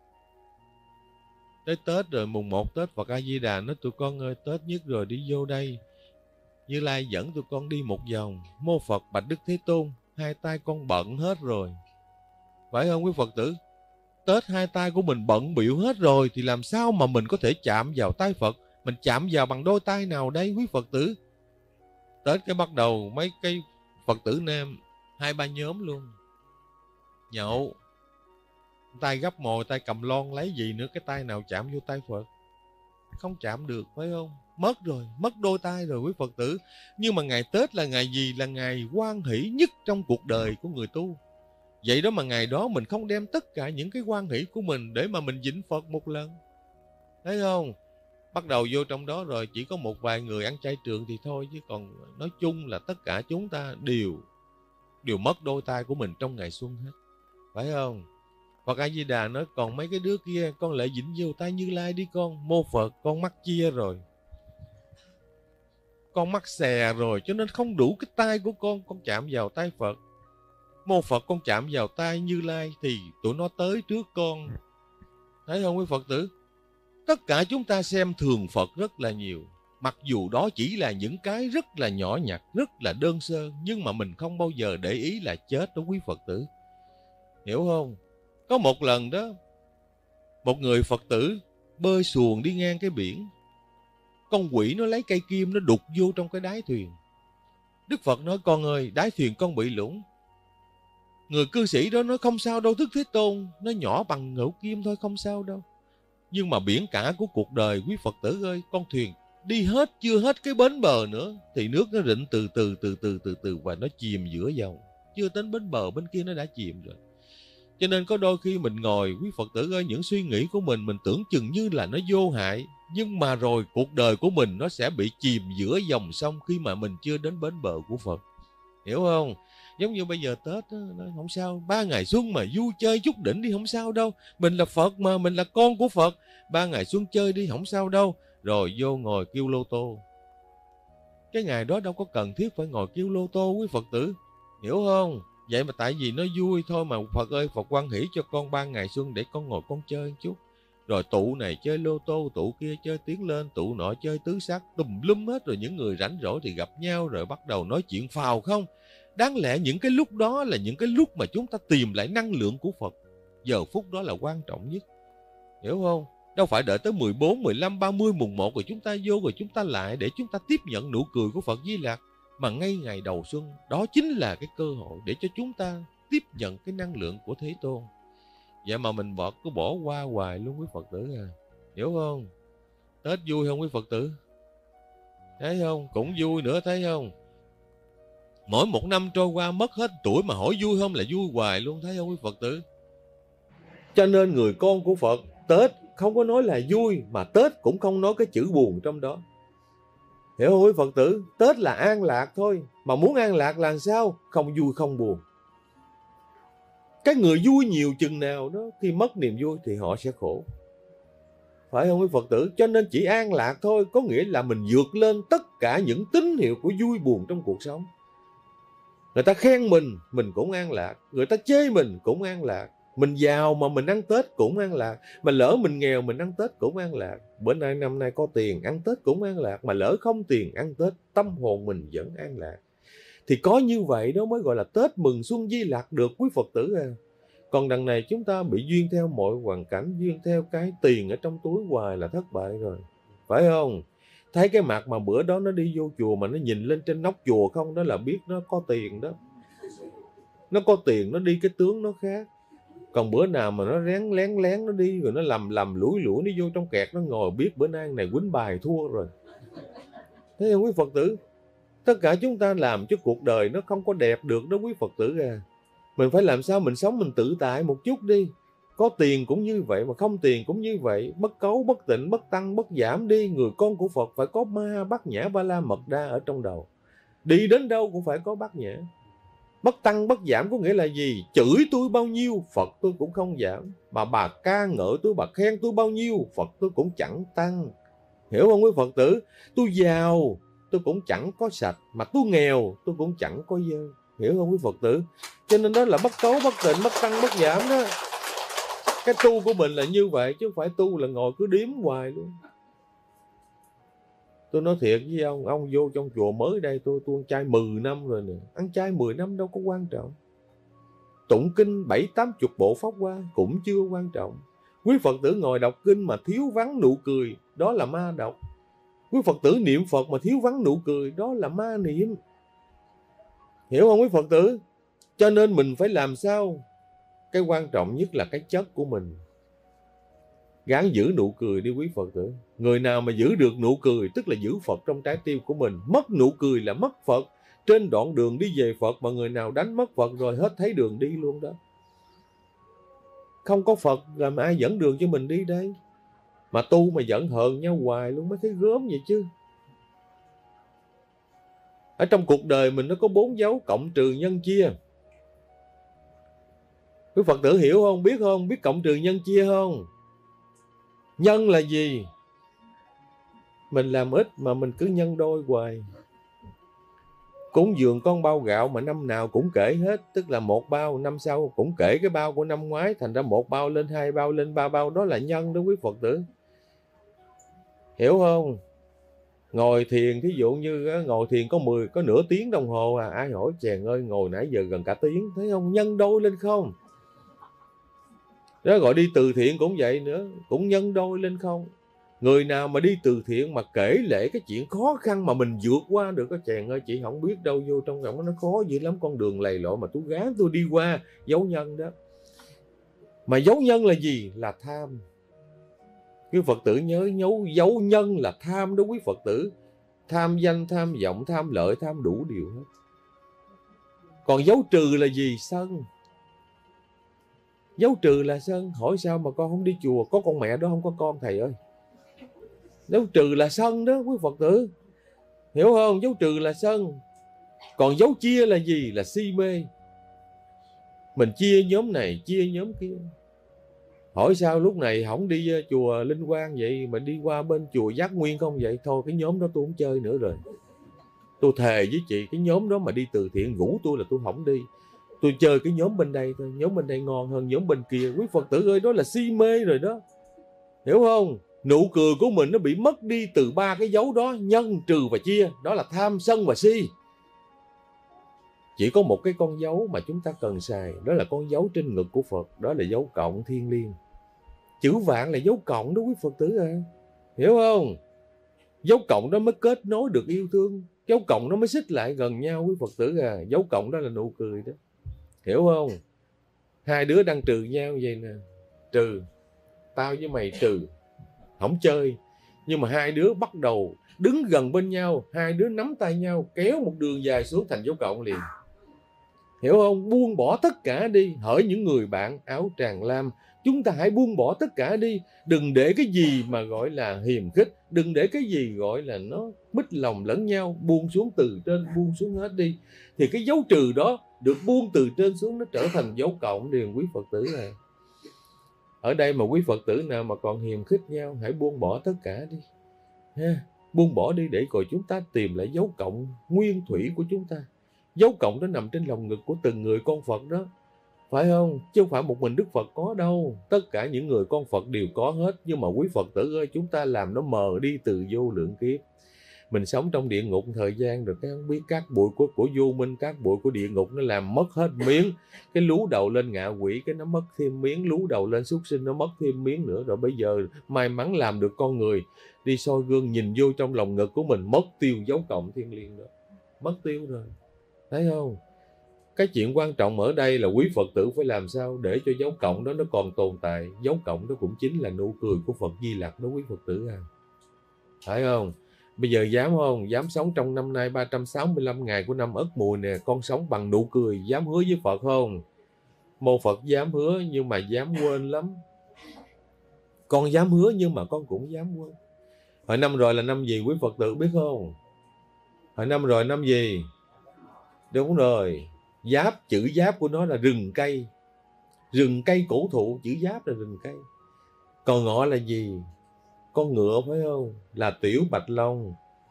Speaker 1: Tới Tết rồi, mùng 1 Tết, Phật A-di-đà nói tụi con ơi, Tết nhất rồi, đi vô đây. Như Lai dẫn tụi con đi một vòng. Mô Phật bạch Đức Thế Tôn, hai tay con bận hết rồi. Phải không quý Phật tử? Tết hai tay của mình bận bịu hết rồi thì làm sao mà mình có thể chạm vào tay Phật? Mình chạm vào bằng đôi tay nào đây quý Phật tử? Tết cái bắt đầu mấy cái Phật tử nam 2-3 nhóm luôn nhậu, tay gấp mồi, tay cầm lon lấy gì nữa, cái tay nào chạm vô tay Phật? Không chạm được, phải không? Mất rồi, mất đôi tay rồi quý Phật tử. Nhưng mà ngày Tết là ngày gì? Là ngày hoan hỷ nhất trong cuộc đời của người tu. Vậy đó mà ngày đó mình không đem tất cả những cái hoan hỷ của mình để mà mình vịnh Phật một lần. Thấy không? Bắt đầu vô trong đó rồi, chỉ có một vài người ăn chay trường thì thôi, chứ còn nói chung là tất cả chúng ta đều mất đôi tay của mình trong ngày xuân hết. Phải không? Phật A-di-đà nói còn mấy cái đứa kia con lại vịnh vô tay Như Lai đi con. Mô Phật con mắc chia rồi, con mắc xè rồi, cho nên không đủ cái tay của con chạm vào tay Phật. Mô Phật con chạm vào tay Như Lai thì tụi nó tới trước con. Thấy không quý Phật tử? Tất cả chúng ta xem thường Phật rất là nhiều. Mặc dù đó chỉ là những cái rất là nhỏ nhặt, rất là đơn sơ, nhưng mà mình không bao giờ để ý là chết đó quý Phật tử. Hiểu không? Có một lần đó, một người Phật tử bơi xuồng đi ngang cái biển. Con quỷ nó lấy cây kim nó đục vô trong cái đáy thuyền. Đức Phật nói con ơi, đáy thuyền con bị lủng. Người cư sĩ đó nói không sao đâu Đức Thế Tôn, nó nhỏ bằng ngẫu kim thôi, không sao đâu. Nhưng mà biển cả của cuộc đời quý Phật tử ơi, con thuyền đi hết chưa hết cái bến bờ nữa thì nước nó rịn từ từ và nó chìm giữa dòng. Chưa đến bến bờ bên kia nó đã chìm rồi. Cho nên có đôi khi mình ngồi quý Phật tử ơi, những suy nghĩ của mình tưởng chừng như là nó vô hại, nhưng mà rồi cuộc đời của mình nó sẽ bị chìm giữa dòng sông khi mà mình chưa đến bến bờ của Phật. Hiểu không? Giống như bây giờ Tết đó, không sao, 3 ngày xuân mà vui chơi chút đỉnh đi không sao đâu. Mình là Phật mà, mình là con của Phật, 3 ngày xuân chơi đi không sao đâu. Rồi vô ngồi kêu lô tô. Cái ngày đó đâu có cần thiết phải ngồi kêu lô tô quý Phật tử. Hiểu không? Vậy mà tại vì nó vui thôi mà Phật ơi, Phật hoan hỷ cho con 3 ngày xuân để con ngồi con chơi một chút. Rồi tụ này chơi lô tô, tụ kia chơi tiến lên, tụ nọ chơi tứ sắc, tùm lum hết. Rồi những người rảnh rỗi thì gặp nhau rồi bắt đầu nói chuyện phào không. Đáng lẽ những cái lúc đó là những cái lúc mà chúng ta tìm lại năng lượng của Phật. Giờ phút đó là quan trọng nhất. Hiểu không? Đâu phải đợi tới 14, 15, 30, mùng 1 rồi chúng ta vô rồi chúng ta lại để chúng ta tiếp nhận nụ cười của Phật Di Lặc. Mà ngay ngày đầu xuân, đó chính là cái cơ hội để cho chúng ta tiếp nhận cái năng lượng của Thế Tôn. Vậy mà mình cứ bỏ qua hoài luôn quý Phật tử à. Hiểu không? Tết vui không quý Phật tử? Thấy không? Cũng vui nữa, thấy không? Mỗi một năm trôi qua mất hết tuổi mà hỏi vui không là vui hoài luôn, thấy không quý Phật tử? Cho nên người con của Phật, Tết không có nói là vui, mà Tết cũng không nói cái chữ buồn trong đó. Hiểu không quý Phật tử? Tết là an lạc thôi. Mà muốn an lạc là sao? Không vui không buồn. Cái người vui nhiều chừng nào đó, khi mất niềm vui thì họ sẽ khổ. Phải không quý Phật tử? Cho nên chỉ an lạc thôi, có nghĩa là mình vượt lên tất cả những tín hiệu của vui buồn trong cuộc sống. Người ta khen mình cũng an lạc. Người ta chê mình cũng an lạc. Mình giàu mà mình ăn Tết cũng an lạc. Mà lỡ mình nghèo mình ăn Tết cũng an lạc. Bữa nay năm nay có tiền ăn Tết cũng an lạc. Mà lỡ không tiền ăn Tết, tâm hồn mình vẫn an lạc. Thì có như vậy đó mới gọi là Tết mừng xuân Di Lặc được quý Phật tử à. Còn đằng này chúng ta bị duyên theo mọi hoàn cảnh, duyên theo cái tiền ở trong túi hoài là thất bại rồi. Phải không? Thấy cái mặt mà bữa đó nó đi vô chùa mà nó nhìn lên trên nóc chùa không, đó là biết nó có tiền đó. Nó có tiền, nó đi cái tướng nó khác. Còn bữa nào mà nó lén lén nó đi, rồi nó lầm lủi nó vô trong kẹt, nó ngồi biết bữa nay này quýnh bài thua rồi. Thấy không quý Phật tử? Tất cả chúng ta làm cho cuộc đời nó không có đẹp được đó quý Phật tử à. Mình phải làm sao mình sống mình tự tại một chút đi.
Speaker 2: Có tiền cũng như vậy, mà không tiền cũng như vậy. Bất cấu, bất tịnh, bất tăng, bất giảm đi. Người con của Phật phải có ma bát nhã ba la mật đa ở trong đầu. Đi đến đâu cũng phải có bát nhã. Bất tăng bất giảm có nghĩa là gì? Chửi tôi bao nhiêu Phật tôi cũng không giảm, mà bà ca ngợi tôi, bà khen tôi bao nhiêu Phật tôi cũng chẳng tăng. Hiểu không quý Phật tử? Tôi giàu tôi cũng chẳng có sạch, mà tôi nghèo tôi cũng chẳng có dơ. Hiểu không quý Phật tử? Cho nên đó là bất cấu, bất tịnh, bất tăng, bất giảm đó. Cái tu của mình là như vậy, chứ không phải tu là ngồi cứ điếm hoài luôn. Tôi nói thiệt với ông vô trong chùa mới đây, tôi ăn chay 10 năm rồi nè. Ăn chay 10 năm đâu có quan trọng. Tụng kinh 7-80 bộ pháp hoa cũng chưa quan trọng. Quý Phật tử ngồi đọc kinh mà thiếu vắng nụ cười, đó là ma độc. Quý Phật tử niệm Phật mà thiếu vắng nụ cười, đó là ma niệm. Hiểu không quý Phật tử? Cho nên mình phải làm sao? Cái quan trọng nhất là cái chất của mình. Gắng giữ nụ cười đi quý Phật tử. Người nào mà giữ được nụ cười tức là giữ Phật trong trái tim của mình. Mất nụ cười là mất Phật. Trên đoạn đường đi về Phật mà người nào đánh mất Phật rồi hết thấy đường đi luôn đó. Không có Phật làm ai dẫn đường cho mình đi đây? Mà tu mà giận hờn nhau hoài luôn mới thấy gớm vậy chứ. Ở trong cuộc đời mình nó có 4 dấu cộng trừ nhân chia. Quý Phật tử hiểu không? Biết không? Biết cộng trừ nhân chia không? Nhân là gì? Mình làm ít mà mình cứ nhân đôi hoài. Cúng dường con bao gạo mà năm nào cũng kể hết. Tức là một bao, năm sau cũng kể cái bao của năm ngoái. Thành ra một bao lên 2 bao lên 3 bao. Đó là nhân đó quý Phật tử. Hiểu không? Ngồi thiền, thí dụ như ngồi thiền có nửa tiếng đồng hồ à. Ai hỏi chàng ơi ngồi nãy giờ gần cả tiếng. Thấy không? Nhân đôi lên không? Đó gọi đi từ thiện cũng vậy nữa. Cũng nhân đôi lên không? Người nào mà đi từ thiện mà kể lể cái chuyện khó khăn mà mình vượt qua được, cái chàng ơi chị không biết đâu, vô trong lòng nó khó dữ lắm, con đường lầy lội mà tôi gán tôi đi qua. Dấu nhân đó. Mà dấu nhân là gì? Là tham. Quý Phật tử nhớ dấu nhân là tham đó quý Phật tử. Tham danh, tham vọng, tham lợi, tham đủ điều hết. Còn dấu trừ là gì? Sân. Dấu trừ là sân. Hỏi sao mà con không đi chùa? Có con mẹ đó không có con thầy ơi. Dấu trừ là sân đó quý Phật tử. Hiểu không? Dấu trừ là sân. Còn dấu chia là gì? Là si mê. Mình chia nhóm này, chia nhóm kia. Hỏi sao lúc này không đi chùa Linh Quang vậy, mà đi qua bên chùa Giác Nguyên không vậy? Thôi cái nhóm đó tôi không chơi nữa rồi. Tôi thề với chị, cái nhóm đó mà đi từ thiện rủ tôi là tôi không đi. Tôi chơi cái nhóm bên đây thôi. Nhóm bên đây ngon hơn nhóm bên kia. Quý Phật tử ơi, đó là si mê rồi đó. Hiểu không? Nụ cười của mình nó bị mất đi từ 3 cái dấu đó. Nhân, trừ và chia. Đó là tham, sân và si. Chỉ có một cái con dấu mà chúng ta cần xài. Đó là con dấu trên ngực của Phật. Đó là dấu cộng thiên liêng. Chữ vạn là dấu cộng đó quý Phật tử à. Hiểu không? Dấu cộng đó mới kết nối được yêu thương. Dấu cộng nó mới xích lại gần nhau quý Phật tử à. Dấu cộng đó là nụ cười đó. Hiểu không? Hai đứa đang trừ nhau vậy nè. Trừ. Tao với mày trừ. Không chơi. Nhưng mà hai đứa bắt đầu đứng gần bên nhau. Hai đứa nắm tay nhau. Kéo một đường dài xuống thành dấu cộng liền. Hiểu không? Buông bỏ tất cả đi. Hỡi những người bạn áo tràng lam, chúng ta hãy buông bỏ tất cả đi. Đừng để cái gì mà gọi là hiềm khích. Đừng để cái gì gọi là nó mít lòng lẫn nhau. Buông xuống từ trên, buông xuống hết đi. Thì cái dấu trừ đó được buông từ trên xuống, nó trở thành dấu cộng liền quý Phật tử này. Ở đây mà quý Phật tử nào mà còn hiềm khích nhau, hãy buông bỏ tất cả đi. Ha? Buông bỏ đi để rồi chúng ta tìm lại dấu cộng nguyên thủy của chúng ta. Dấu cộng đó nằm trên lòng ngực của từng người con Phật đó. Phải không? Chứ không phải một mình Đức Phật có đâu. Tất cả những người con Phật đều có hết. Nhưng mà quý Phật tử ơi, chúng ta làm nó mờ đi từ vô lượng kiếp. Mình sống trong địa ngục thời gian rồi, cái không biết các bụi của vô minh, các bụi của địa ngục nó làm mất hết miếng. Cái lú đầu lên ngạ quỷ, cái nó mất thêm miếng. Lú đầu lên súc sinh, nó mất thêm miếng nữa. Rồi bây giờ may mắn làm được con người, đi soi gương nhìn vô trong lòng ngực của mình, mất tiêu dấu cộng thiên liêng đó. Mất tiêu rồi. Thấy không? Cái chuyện quan trọng ở đây là quý Phật tử phải làm sao để cho dấu cộng đó nó còn tồn tại. Dấu cộng đó cũng chính là nụ cười của Phật Di Lặc đó quý Phật tử à. Phải không? Bây giờ dám không? Dám sống trong năm nay 365 ngày của năm Ất Mùi nè, con sống bằng nụ cười, dám hứa với Phật không? Mô Phật dám hứa nhưng mà dám quên lắm. Con dám hứa nhưng mà con cũng dám quên. Hồi năm rồi là năm gì quý Phật tử biết không? Hồi năm rồi năm gì? Đúng rồi, giáp, chữ giáp của nó là rừng cây. Rừng cây cổ thụ, chữ giáp là rừng cây. Còn ngọ là gì? Con ngựa phải không? Là Tiểu Bạch Long.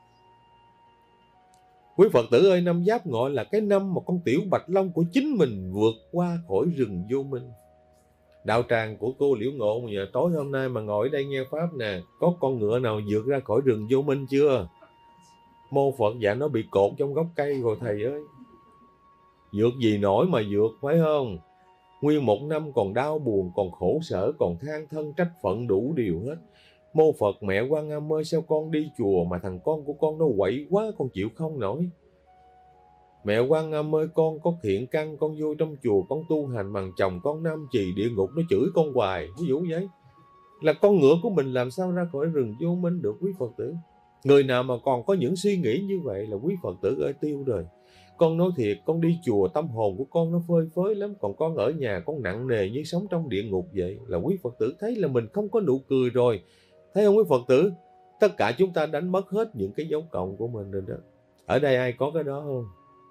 Speaker 2: Quý Phật tử ơi, năm Giáp Ngọ là cái năm mà con Tiểu Bạch Long của chính mình vượt qua khỏi rừng vô minh. Đạo tràng của cô Liễu Ngộ mà giờ tối hôm nay mà ngồi ở đây nghe Pháp nè, có con ngựa nào vượt ra khỏi rừng vô minh chưa? Mô Phật dạ nó bị cột trong gốc cây rồi thầy ơi. Vượt gì nổi mà vượt phải không? Nguyên một năm còn đau buồn, còn khổ sở, còn than thân trách phận đủ điều hết. Mô Phật mẹ Quan Âm ơi, sao con đi chùa mà thằng con của con nó quậy quá, con chịu không nổi. Mẹ Quan Âm ơi, con có thiện căn, con vô trong chùa, con tu hành bằng chồng con Nam Trì địa ngục nó chửi con hoài. Ví dụ vậy. Là con ngựa của mình làm sao ra khỏi rừng vô minh được quý Phật tử. Người nào mà còn có những suy nghĩ như vậy là quý Phật tử ơi tiêu rồi. Con nói thiệt, con đi chùa tâm hồn của con nó phơi phới lắm. Còn con ở nhà con nặng nề như sống trong địa ngục vậy. Là quý Phật tử thấy là mình không có nụ cười rồi. Thấy không quý Phật tử? Tất cả chúng ta đánh mất hết những cái dấu cộng của mình rồi đó. Ở đây ai có cái đó không?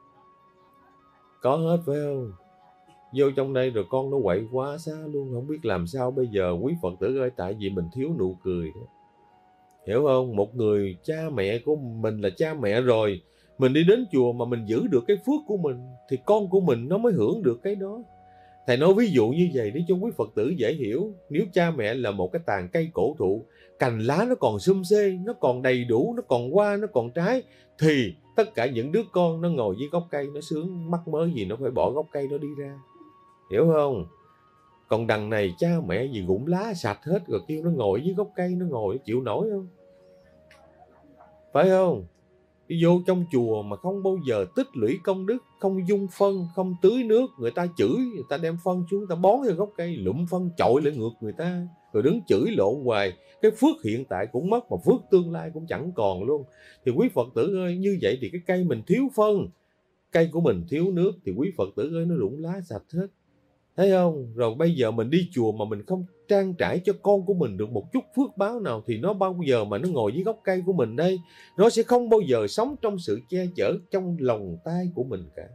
Speaker 2: Có hết phải không? Vô trong đây rồi con nó quậy quá xa luôn. Không biết làm sao bây giờ quý Phật tử ơi. Tại vì mình thiếu nụ cười đó. Hiểu không? Một người cha mẹ của mình là cha mẹ rồi. Mình đi đến chùa mà mình giữ được cái phước của mình thì con của mình nó mới hưởng được cái đó. Thầy nói ví dụ như vậy để cho quý Phật tử dễ hiểu. Nếu cha mẹ là một cái tàn cây cổ thụ, cành lá nó còn sum xê, nó còn đầy đủ, nó còn hoa, nó còn trái, thì tất cả những đứa con nó ngồi dưới gốc cây nó sướng, mắc mớ gì nó phải bỏ gốc cây nó đi ra. Hiểu không? Còn đằng này cha mẹ gì gũng lá sạch hết rồi kêu nó ngồi dưới gốc cây, nó ngồi chịu nổi không? Phải không? Đi vô trong chùa mà không bao giờ tích lũy công đức, không dung phân, không tưới nước, người ta chửi, người ta đem phân xuống, người ta bón vào gốc cây, lụm phân chọi lại ngược người ta, rồi đứng chửi lộn hoài. Cái phước hiện tại cũng mất, mà phước tương lai cũng chẳng còn luôn. Thì quý Phật tử ơi, như vậy thì cái cây mình thiếu phân, cây của mình thiếu nước, thì quý Phật tử ơi nó rụng lá sạch hết. Thấy không? Rồi bây giờ mình đi chùa mà mình không trang trải cho con của mình được một chút phước báo nào thì nó bao giờ mà nó ngồi dưới gốc cây của mình đây. Nó sẽ không bao giờ sống trong sự che chở trong lòng tay của mình cả.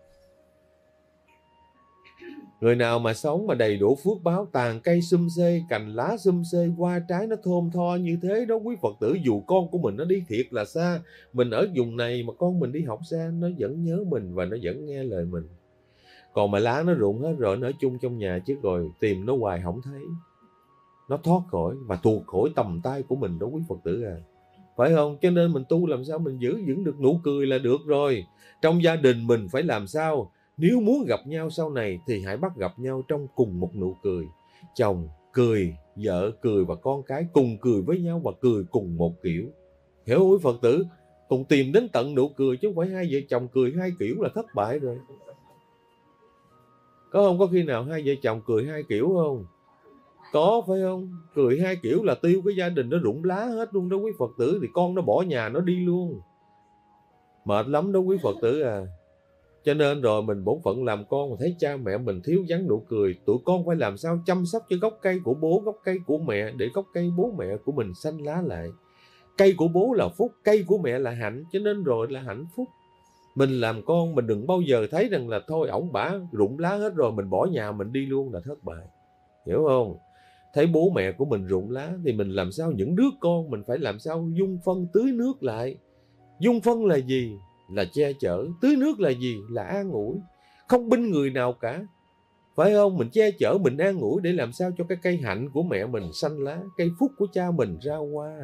Speaker 2: Người nào mà sống mà đầy đủ phước báo, tàn cây sum xê, cành lá sum xê, hoa trái nó thơm tho như thế đó quý Phật tử, dù con của mình nó đi thiệt là xa, mình ở vùng này mà con mình đi học xa, nó vẫn nhớ mình và nó vẫn nghe lời mình. Còn mà lá nó rụng hết rồi, nó ở chung trong nhà chứ rồi tìm nó hoài không thấy. Nó thoát khỏi và tuột khỏi tầm tay của mình đó quý Phật tử à. Phải không? Cho nên mình tu làm sao mình giữ vững được nụ cười là được rồi. Trong gia đình mình phải làm sao? Nếu muốn gặp nhau sau này thì hãy bắt gặp nhau trong cùng một nụ cười. Chồng cười, vợ cười và con cái cùng cười với nhau và cười cùng một kiểu. Hiểu không quý Phật tử? Cùng tìm đến tận nụ cười chứ không phải hai vợ chồng cười hai kiểu là thất bại rồi. Có không? Có khi nào hai vợ chồng cười hai kiểu không? Có phải không? Cười hai kiểu là tiêu cái gia đình nó rụng lá hết luôn đó quý Phật tử. Thì con nó bỏ nhà nó đi luôn. Mệt lắm đó quý Phật tử à. Cho nên rồi mình bổn phận làm con mà thấy cha mẹ mình thiếu vắng nụ cười, tụi con phải làm sao chăm sóc cho gốc cây của bố, gốc cây của mẹ, để gốc cây bố mẹ của mình xanh lá lại. Cây của bố là phúc, cây của mẹ là hạnh, cho nên rồi là hạnh phúc. Mình làm con mình đừng bao giờ thấy rằng là thôi ổng bả rụng lá hết rồi mình bỏ nhà mình đi luôn là thất bại. Hiểu không? Thấy bố mẹ của mình rụng lá thì mình làm sao, những đứa con mình phải làm sao dung phân tưới nước lại. Dung phân là gì? Là che chở. Tưới nước là gì? Là an ủi. Không binh người nào cả. Phải không? Mình che chở, mình an ủi để làm sao cho cái cây hạnh của mẹ mình xanh lá, cây phúc của cha mình ra hoa.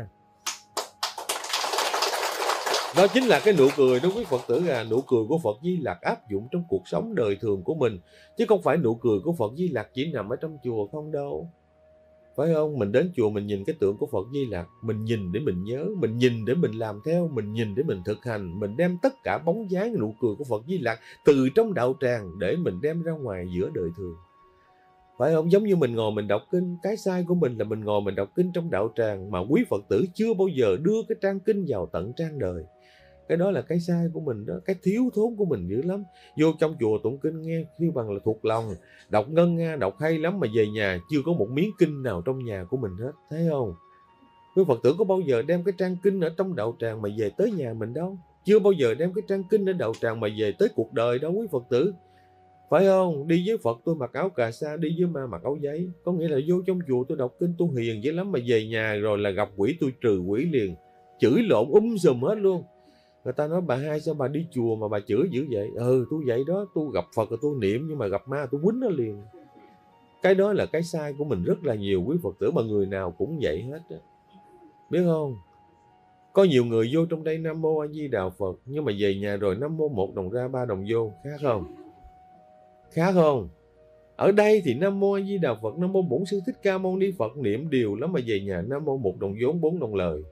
Speaker 2: Đó chính là cái nụ cười đó quý Phật tử à. Nụ cười của Phật Di Lặc áp dụng trong cuộc sống đời thường của mình, chứ không phải nụ cười của Phật Di Lặc chỉ nằm ở trong chùa không đâu. Phải không? Mình đến chùa mình nhìn cái tượng của Phật Di Lặc, mình nhìn để mình nhớ, mình nhìn để mình làm theo, mình nhìn để mình thực hành, mình đem tất cả bóng dáng nụ cười của Phật Di Lặc từ trong đạo tràng để mình đem ra ngoài giữa đời thường. Phải không? Giống như mình ngồi mình đọc kinh, cái sai của mình là mình ngồi mình đọc kinh trong đạo tràng mà quý Phật tử chưa bao giờ đưa cái trang kinh vào tận trang đời. Cái đó là cái sai của mình đó, cái thiếu thốn của mình dữ lắm. Vô trong chùa tụng kinh nghe kêu bằng là thuộc lòng, đọc ngân nga, đọc hay lắm, mà về nhà chưa có một miếng kinh nào trong nhà của mình hết, thấy không? Quý Phật tử có bao giờ đem cái trang kinh ở trong đạo tràng mà về tới nhà mình đâu. Chưa bao giờ đem cái trang kinh ở đạo tràng mà về tới cuộc đời đâu quý Phật tử. Phải không? Đi với Phật tôi mặc áo cà sa, đi với ma mặc áo giấy. Có nghĩa là vô trong chùa tôi đọc kinh tôi hiền dữ lắm, mà về nhà rồi là gặp quỷ tôi trừ quỷ liền. Chửi lộn sùm hết luôn. Người ta nói bà Hai sao bà đi chùa mà bà chửi dữ vậy? Tôi vậy đó, tôi gặp Phật rồi tôi niệm, nhưng mà gặp ma tôi quýnh nó liền. Cái đó là cái sai của mình rất là nhiều quý Phật tử, mà người nào cũng vậy hết đó. Biết không? Có nhiều người vô trong đây Nam Mô A Di Đà Phật, nhưng mà về nhà rồi Nam Mô 1 đồng ra 3 đồng vô. Khác không? Khác không? Ở đây thì Nam Mô A Di Đà Phật, Nam Mô Bổn Sư Thích Ca Mâu Ni Phật niệm đều lắm, mà về nhà Nam Mô 1 đồng vốn 4 đồng lời.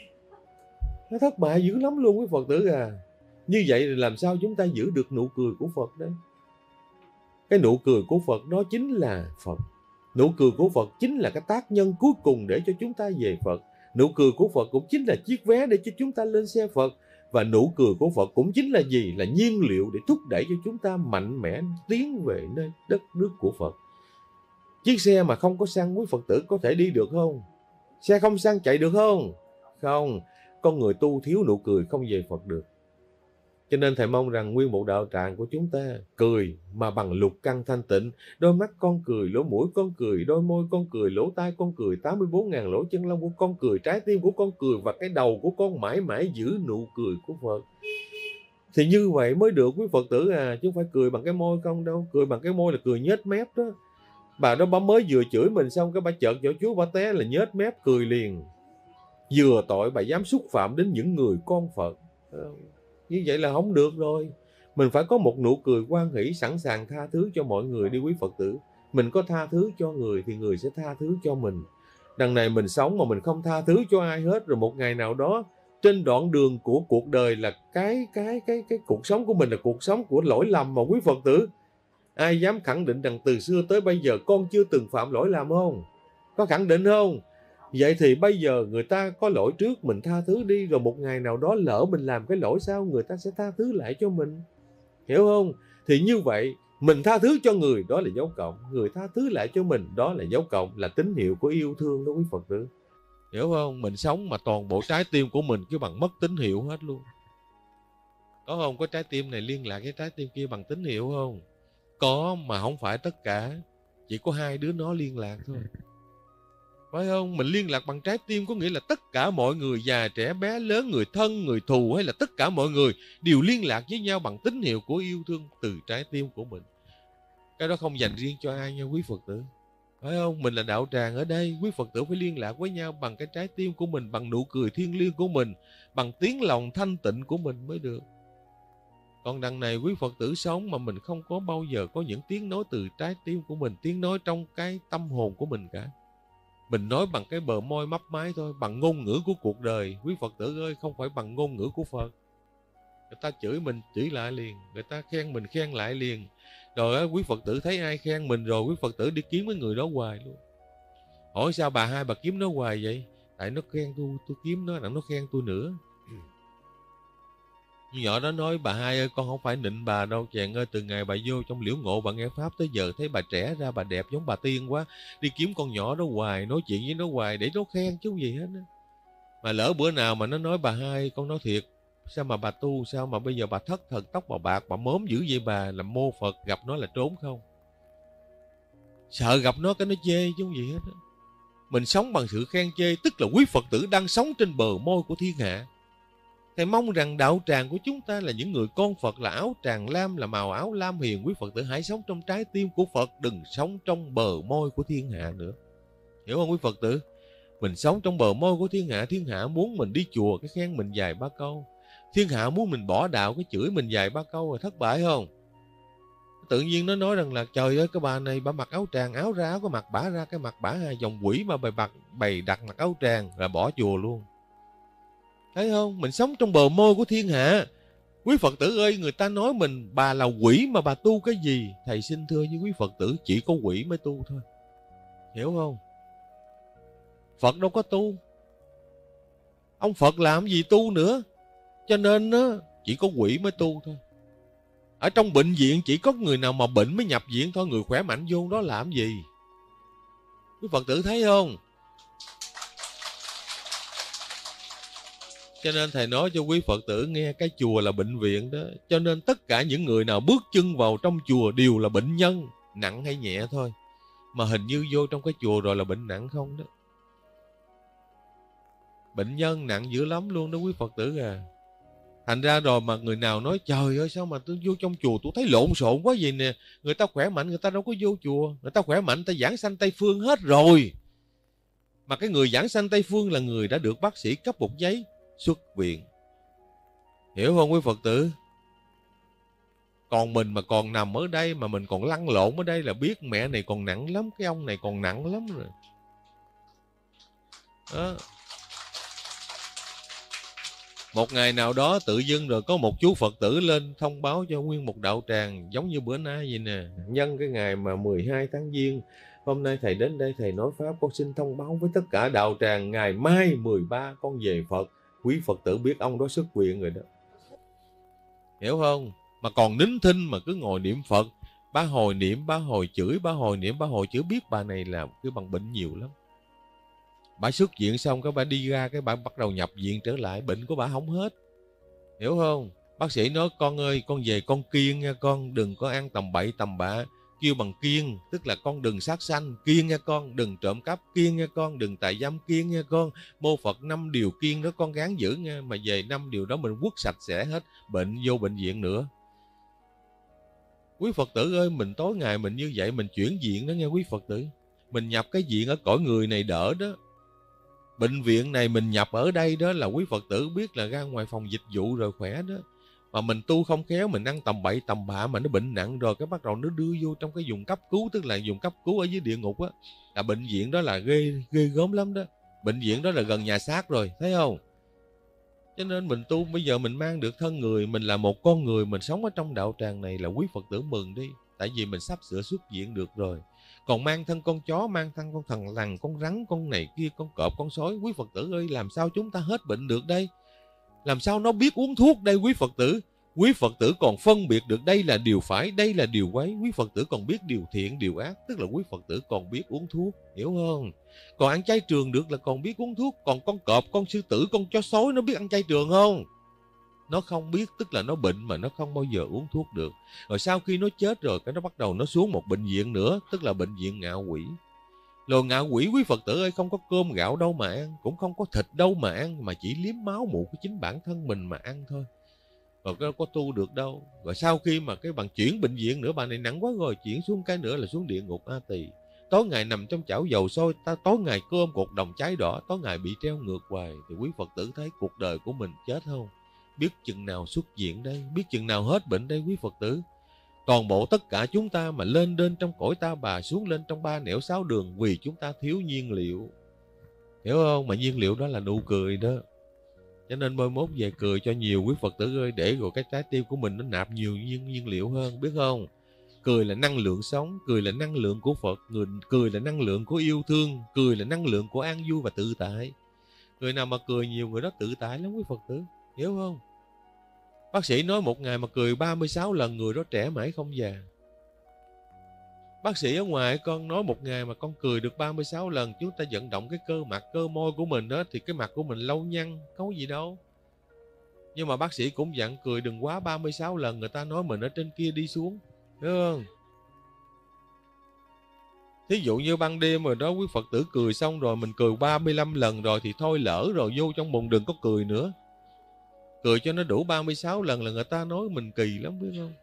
Speaker 2: Nó thất bại dữ lắm luôn quý Phật tử à. Như vậy thì làm sao chúng ta giữ được nụ cười của Phật đấy? Cái nụ cười của Phật đó chính là Phật. Nụ cười của Phật chính là cái tác nhân cuối cùng để cho chúng ta về Phật. Nụ cười của Phật cũng chính là chiếc vé để cho chúng ta lên xe Phật. Và nụ cười của Phật cũng chính là gì? Là nhiên liệu để thúc đẩy cho chúng ta mạnh mẽ tiến về nơi đất nước của Phật. Chiếc xe mà không có xăng quý Phật tử có thể đi được không? Xe không xăng chạy được không? Không. Con người tu thiếu nụ cười không về Phật được. Cho nên thầy mong rằng nguyên bộ đạo tràng của chúng ta cười mà bằng lục căn thanh tịnh. Đôi mắt con cười, lỗ mũi con cười, đôi môi con cười, lỗ tai con cười, 84.000 lỗ chân lông của con cười, trái tim của con cười, và cái đầu của con mãi mãi giữ nụ cười của Phật. Thì như vậy mới được quý Phật tử à, chứ không phải cười bằng cái môi không đâu. Cười bằng cái môi là cười nhếch mép đó. Bà đó bà mới vừa chửi mình xong cái bà chợt vỗ chúa bà té là nhếch mép cười liền. Vừa tội bà dám xúc phạm đến những người con Phật. Như vậy là không được rồi. Mình phải có một nụ cười hoan hỷ, sẵn sàng tha thứ cho mọi người đi quý Phật tử. Mình có tha thứ cho người thì người sẽ tha thứ cho mình. Đằng này mình sống mà mình không tha thứ cho ai hết, rồi một ngày nào đó trên đoạn đường của cuộc đời là cái cuộc sống của mình là cuộc sống của lỗi lầm mà quý Phật tử. Ai dám khẳng định rằng từ xưa tới bây giờ con chưa từng phạm lỗi lầm không? Có khẳng định không? Vậy thì bây giờ người ta có lỗi trước mình tha thứ đi, rồi một ngày nào đó lỡ mình làm cái lỗi sau người ta sẽ tha thứ lại cho mình. Hiểu không? Thì như vậy mình tha thứ cho người đó là dấu cộng, người tha thứ lại cho mình đó là dấu cộng, là tín hiệu của yêu thương đó quý Phật tử. Hiểu không? Mình sống mà toàn bộ trái tim của mình cứ bằng mất tín hiệu hết luôn. Có không? Có trái tim này liên lạc cái trái tim kia bằng tín hiệu không? Có, mà không phải tất cả. Chỉ có hai đứa nó liên lạc thôi. Phải không? Mình liên lạc bằng trái tim có nghĩa là tất cả mọi người, già trẻ bé lớn, người thân, người thù, hay là tất cả mọi người đều liên lạc với nhau bằng tín hiệu của yêu thương từ trái tim của mình. Cái đó không dành riêng cho ai nha quý Phật tử. Phải không? Mình là đạo tràng ở đây, quý Phật tử phải liên lạc với nhau bằng cái trái tim của mình, bằng nụ cười thiêng liêng của mình, bằng tiếng lòng thanh tịnh của mình mới được. Còn đằng này quý Phật tử sống mà mình không có bao giờ có những tiếng nói từ trái tim của mình, tiếng nói trong cái tâm hồn của mình cả. Mình nói bằng cái bờ môi mấp máy thôi, bằng ngôn ngữ của cuộc đời. Quý Phật tử ơi, không phải bằng ngôn ngữ của Phật. Người ta chửi mình chửi lại liền, người ta khen mình khen lại liền. Rồi quý Phật tử thấy ai khen mình rồi quý Phật tử đi kiếm cái người đó hoài luôn. Hỏi sao bà Hai bà kiếm nó hoài vậy? Tại nó khen tôi kiếm nó, đặng nó khen tôi nữa. Nhỏ đó nói bà Hai ơi, con không phải nịnh bà đâu chàng ơi, từ ngày bà vô trong liễu ngộ bà nghe pháp tới giờ thấy bà trẻ ra, bà đẹp giống bà tiên quá, đi kiếm con nhỏ đó hoài, nói chuyện với nó hoài để nó khen chứ gì hết á. Mà lỡ bữa nào mà nó nói bà Hai, con nói thiệt, sao mà bà tu, sao mà bây giờ bà thất thần, tóc bà bạc, bà mốm dữ vậy bà, làm mô Phật, gặp nó là trốn không? Sợ gặp nó cái nó chê chứ gì hết á. Mình sống bằng sự khen chê, tức là quý Phật tử đang sống trên bờ môi của thiên hạ. Thầy mong rằng đạo tràng của chúng ta là những người con Phật, là áo tràng lam, là màu áo lam hiền. Quý Phật tử hãy sống trong trái tim của Phật, đừng sống trong bờ môi của thiên hạ nữa. Hiểu không quý Phật tử? Mình sống trong bờ môi của thiên hạ muốn mình đi chùa cái khen mình vài ba câu. Thiên hạ muốn mình bỏ đạo cái chửi mình vài ba câu rồi thất bại không? Tự nhiên nó nói rằng là trời ơi cái bà này bà mặc áo tràng, áo ra áo có mặt bả ra cái mặt bả hai dòng quỷ mà bày đặt mặc áo tràng là bỏ chùa luôn. Thấy không? Mình sống trong bờ môi của thiên hạ. Quý Phật tử ơi, người ta nói mình bà là quỷ mà bà tu cái gì? Thầy xin thưa với quý Phật tử, chỉ có quỷ mới tu thôi. Hiểu không? Phật đâu có tu. Ông Phật làm gì tu nữa?
Speaker 1: Cho nên á, chỉ có quỷ mới tu thôi. Ở trong bệnh viện chỉ có người nào mà bệnh mới nhập viện thôi, người khỏe mạnh vô đó làm gì? Quý Phật tử thấy không? Cho nên thầy nói cho quý Phật tử nghe, cái chùa là bệnh viện đó. Cho nên tất cả những người nào bước chân vào trong chùa đều là bệnh nhân, nặng hay nhẹ thôi. Mà hình như vô trong cái chùa rồi là bệnh nặng không đó. Bệnh nhân nặng dữ lắm luôn đó quý Phật tử à. Thành ra rồi mà người nào nói trời ơi sao mà tôi vô trong chùa tôi thấy lộn xộn quá vậy nè. Người ta khỏe mạnh người ta đâu có vô chùa. Người ta khỏe mạnh người ta giảng sanh Tây Phương hết rồi. Mà cái người giảng sanh Tây Phương là người đã được bác sĩ cấp một giấy xuất viện. Hiểu không quý Phật tử? Còn mình mà còn nằm ở đây mà mình còn lăn lộn ở đây là biết mẹ này còn nặng lắm, cái ông này còn nặng lắm rồi. Đó. Một ngày nào đó tự dưng rồi có một chú Phật tử lên thông báo cho nguyên một đạo tràng giống như bữa nay vậy nè. Nhân cái ngày mà 12 tháng Giêng, hôm nay thầy đến đây thầy nói Pháp, con xin thông báo với tất cả đạo tràng ngày mai 13 con về Phật. Quý Phật tử biết ông đó xuất viện rồi đó. Hiểu không? Mà còn nín thinh mà cứ ngồi niệm Phật. Bá hồi niệm, bá hồi chửi, bá hồi niệm, bá hồi chửi, biết bà này là cái bằng bệnh nhiều lắm. Bà xuất viện xong cái bà đi ra cái bà bắt đầu nhập viện trở lại, bệnh của bà không hết. Hiểu không? Bác sĩ nói con ơi, con về con kiêng nha con, đừng có ăn tầm bậy tầm bạ. Kêu bằng kiêng, tức là con đừng sát sanh, kiêng nha con, đừng trộm cắp, kiêng nha con, đừng tà dâm, kiêng nha con. Mô Phật 5 điều kiêng đó con gắng giữ nha, mà về 5 điều đó mình quất sạch sẽ hết, bệnh vô bệnh viện nữa. Quý Phật tử ơi, mình tối ngày mình như vậy, mình chuyển viện đó nghe quý Phật tử. Mình nhập cái viện ở cõi người này đỡ đó. Bệnh viện này mình nhập ở đây đó là quý Phật tử biết là ra ngoài phòng dịch vụ rồi khỏe đó. Mà mình tu không khéo, mình ăn tầm bậy tầm bạ mà nó bệnh nặng rồi, cái bắt đầu nó đưa vô trong cái vùng cấp cứu, tức là vùng cấp cứu ở dưới địa ngục á. Là bệnh viện đó là ghê gớm lắm đó. Bệnh viện đó là gần nhà xác rồi, thấy không? Cho nên mình tu bây giờ mình mang được thân người, mình là một con người, mình sống ở trong đạo tràng này là quý Phật tử mừng đi. Tại vì mình sắp sửa xuất viện được rồi. Còn mang thân con chó, mang thân con thằn lằn, con rắn, con này kia, con cọp, con sói, quý Phật tử ơi, làm sao chúng ta hết bệnh được đây? Làm sao nó biết uống thuốc đây quý Phật tử? Quý Phật tử còn phân biệt được đây là điều phải, đây là điều quấy. Quý Phật tử còn biết điều thiện, điều ác. Tức là quý Phật tử còn biết uống thuốc, hiểu không? Còn ăn chay trường được là còn biết uống thuốc. Còn con cọp, con sư tử, con chó sói nó biết ăn chay trường không? Nó không biết, tức là nó bệnh mà nó không bao giờ uống thuốc được. Rồi sau khi nó chết rồi, cái nó bắt đầu nó xuống một bệnh viện nữa, tức là bệnh viện ngạ quỷ. Rồi ngạ quỷ quý Phật tử ơi, không có cơm gạo đâu mà ăn, cũng không có thịt đâu mà ăn, mà chỉ liếm máu mủ của chính bản thân mình mà ăn thôi. Rồi cái có tu được đâu. Rồi sau khi mà cái bằng chuyển bệnh viện nữa, bà này nặng quá rồi, chuyển xuống cái nữa là xuống địa ngục A Tỳ. Tối ngày nằm trong chảo dầu sôi, tối ngày cơm cột đồng cháy đỏ, tối ngày bị treo ngược hoài. Thì quý Phật tử thấy cuộc đời của mình chết không? Biết chừng nào xuất viện đây, biết chừng nào hết bệnh đây quý Phật tử. Toàn bộ tất cả chúng ta mà lên đến trong cõi ta bà, xuống lên trong 3 nẻo 6 đường vì chúng ta thiếu nhiên liệu. Hiểu không? Mà nhiên liệu đó là nụ cười đó. Cho nên mai mốt về cười cho nhiều quý Phật tử ơi, để rồi cái trái tim của mình nó nạp nhiều nhiên liệu hơn, biết không? Cười là năng lượng sống, cười là năng lượng của Phật, cười là năng lượng của yêu thương, cười là năng lượng của an vui và tự tại. Người nào mà cười nhiều người đó tự tại lắm quý Phật tử, hiểu không? Bác sĩ nói một ngày mà cười 36 lần người đó trẻ mãi không già. Bác sĩ ở ngoài con nói một ngày mà con cười được 36 lần, chúng ta vận động cái cơ mặt, cơ môi của mình đó, thì cái mặt của mình lâu nhăn, không có gì đâu. Nhưng mà bác sĩ cũng dặn cười đừng quá 36 lần, người ta nói mình ở trên kia đi xuống, hiểu không? Thí dụ như ban đêm rồi đó, quý Phật tử cười xong rồi, mình cười 35 lần rồi thì thôi lỡ rồi, vô trong bụng đừng có cười nữa. Cười cho nó đủ 36 lần là người ta nói mình kỳ lắm, biết không?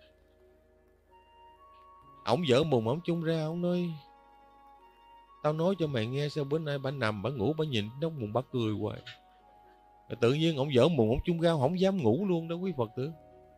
Speaker 1: Ổng dở mùng ổng chung ra, ổng nói tao nói cho mày nghe sao bữa nay bà nằm, bà ngủ, bà nhìn nó mùng bà cười hoài. Rồi tự nhiên ổng dở mùng ổng chung ra, không dám ngủ luôn đó quý Phật tử.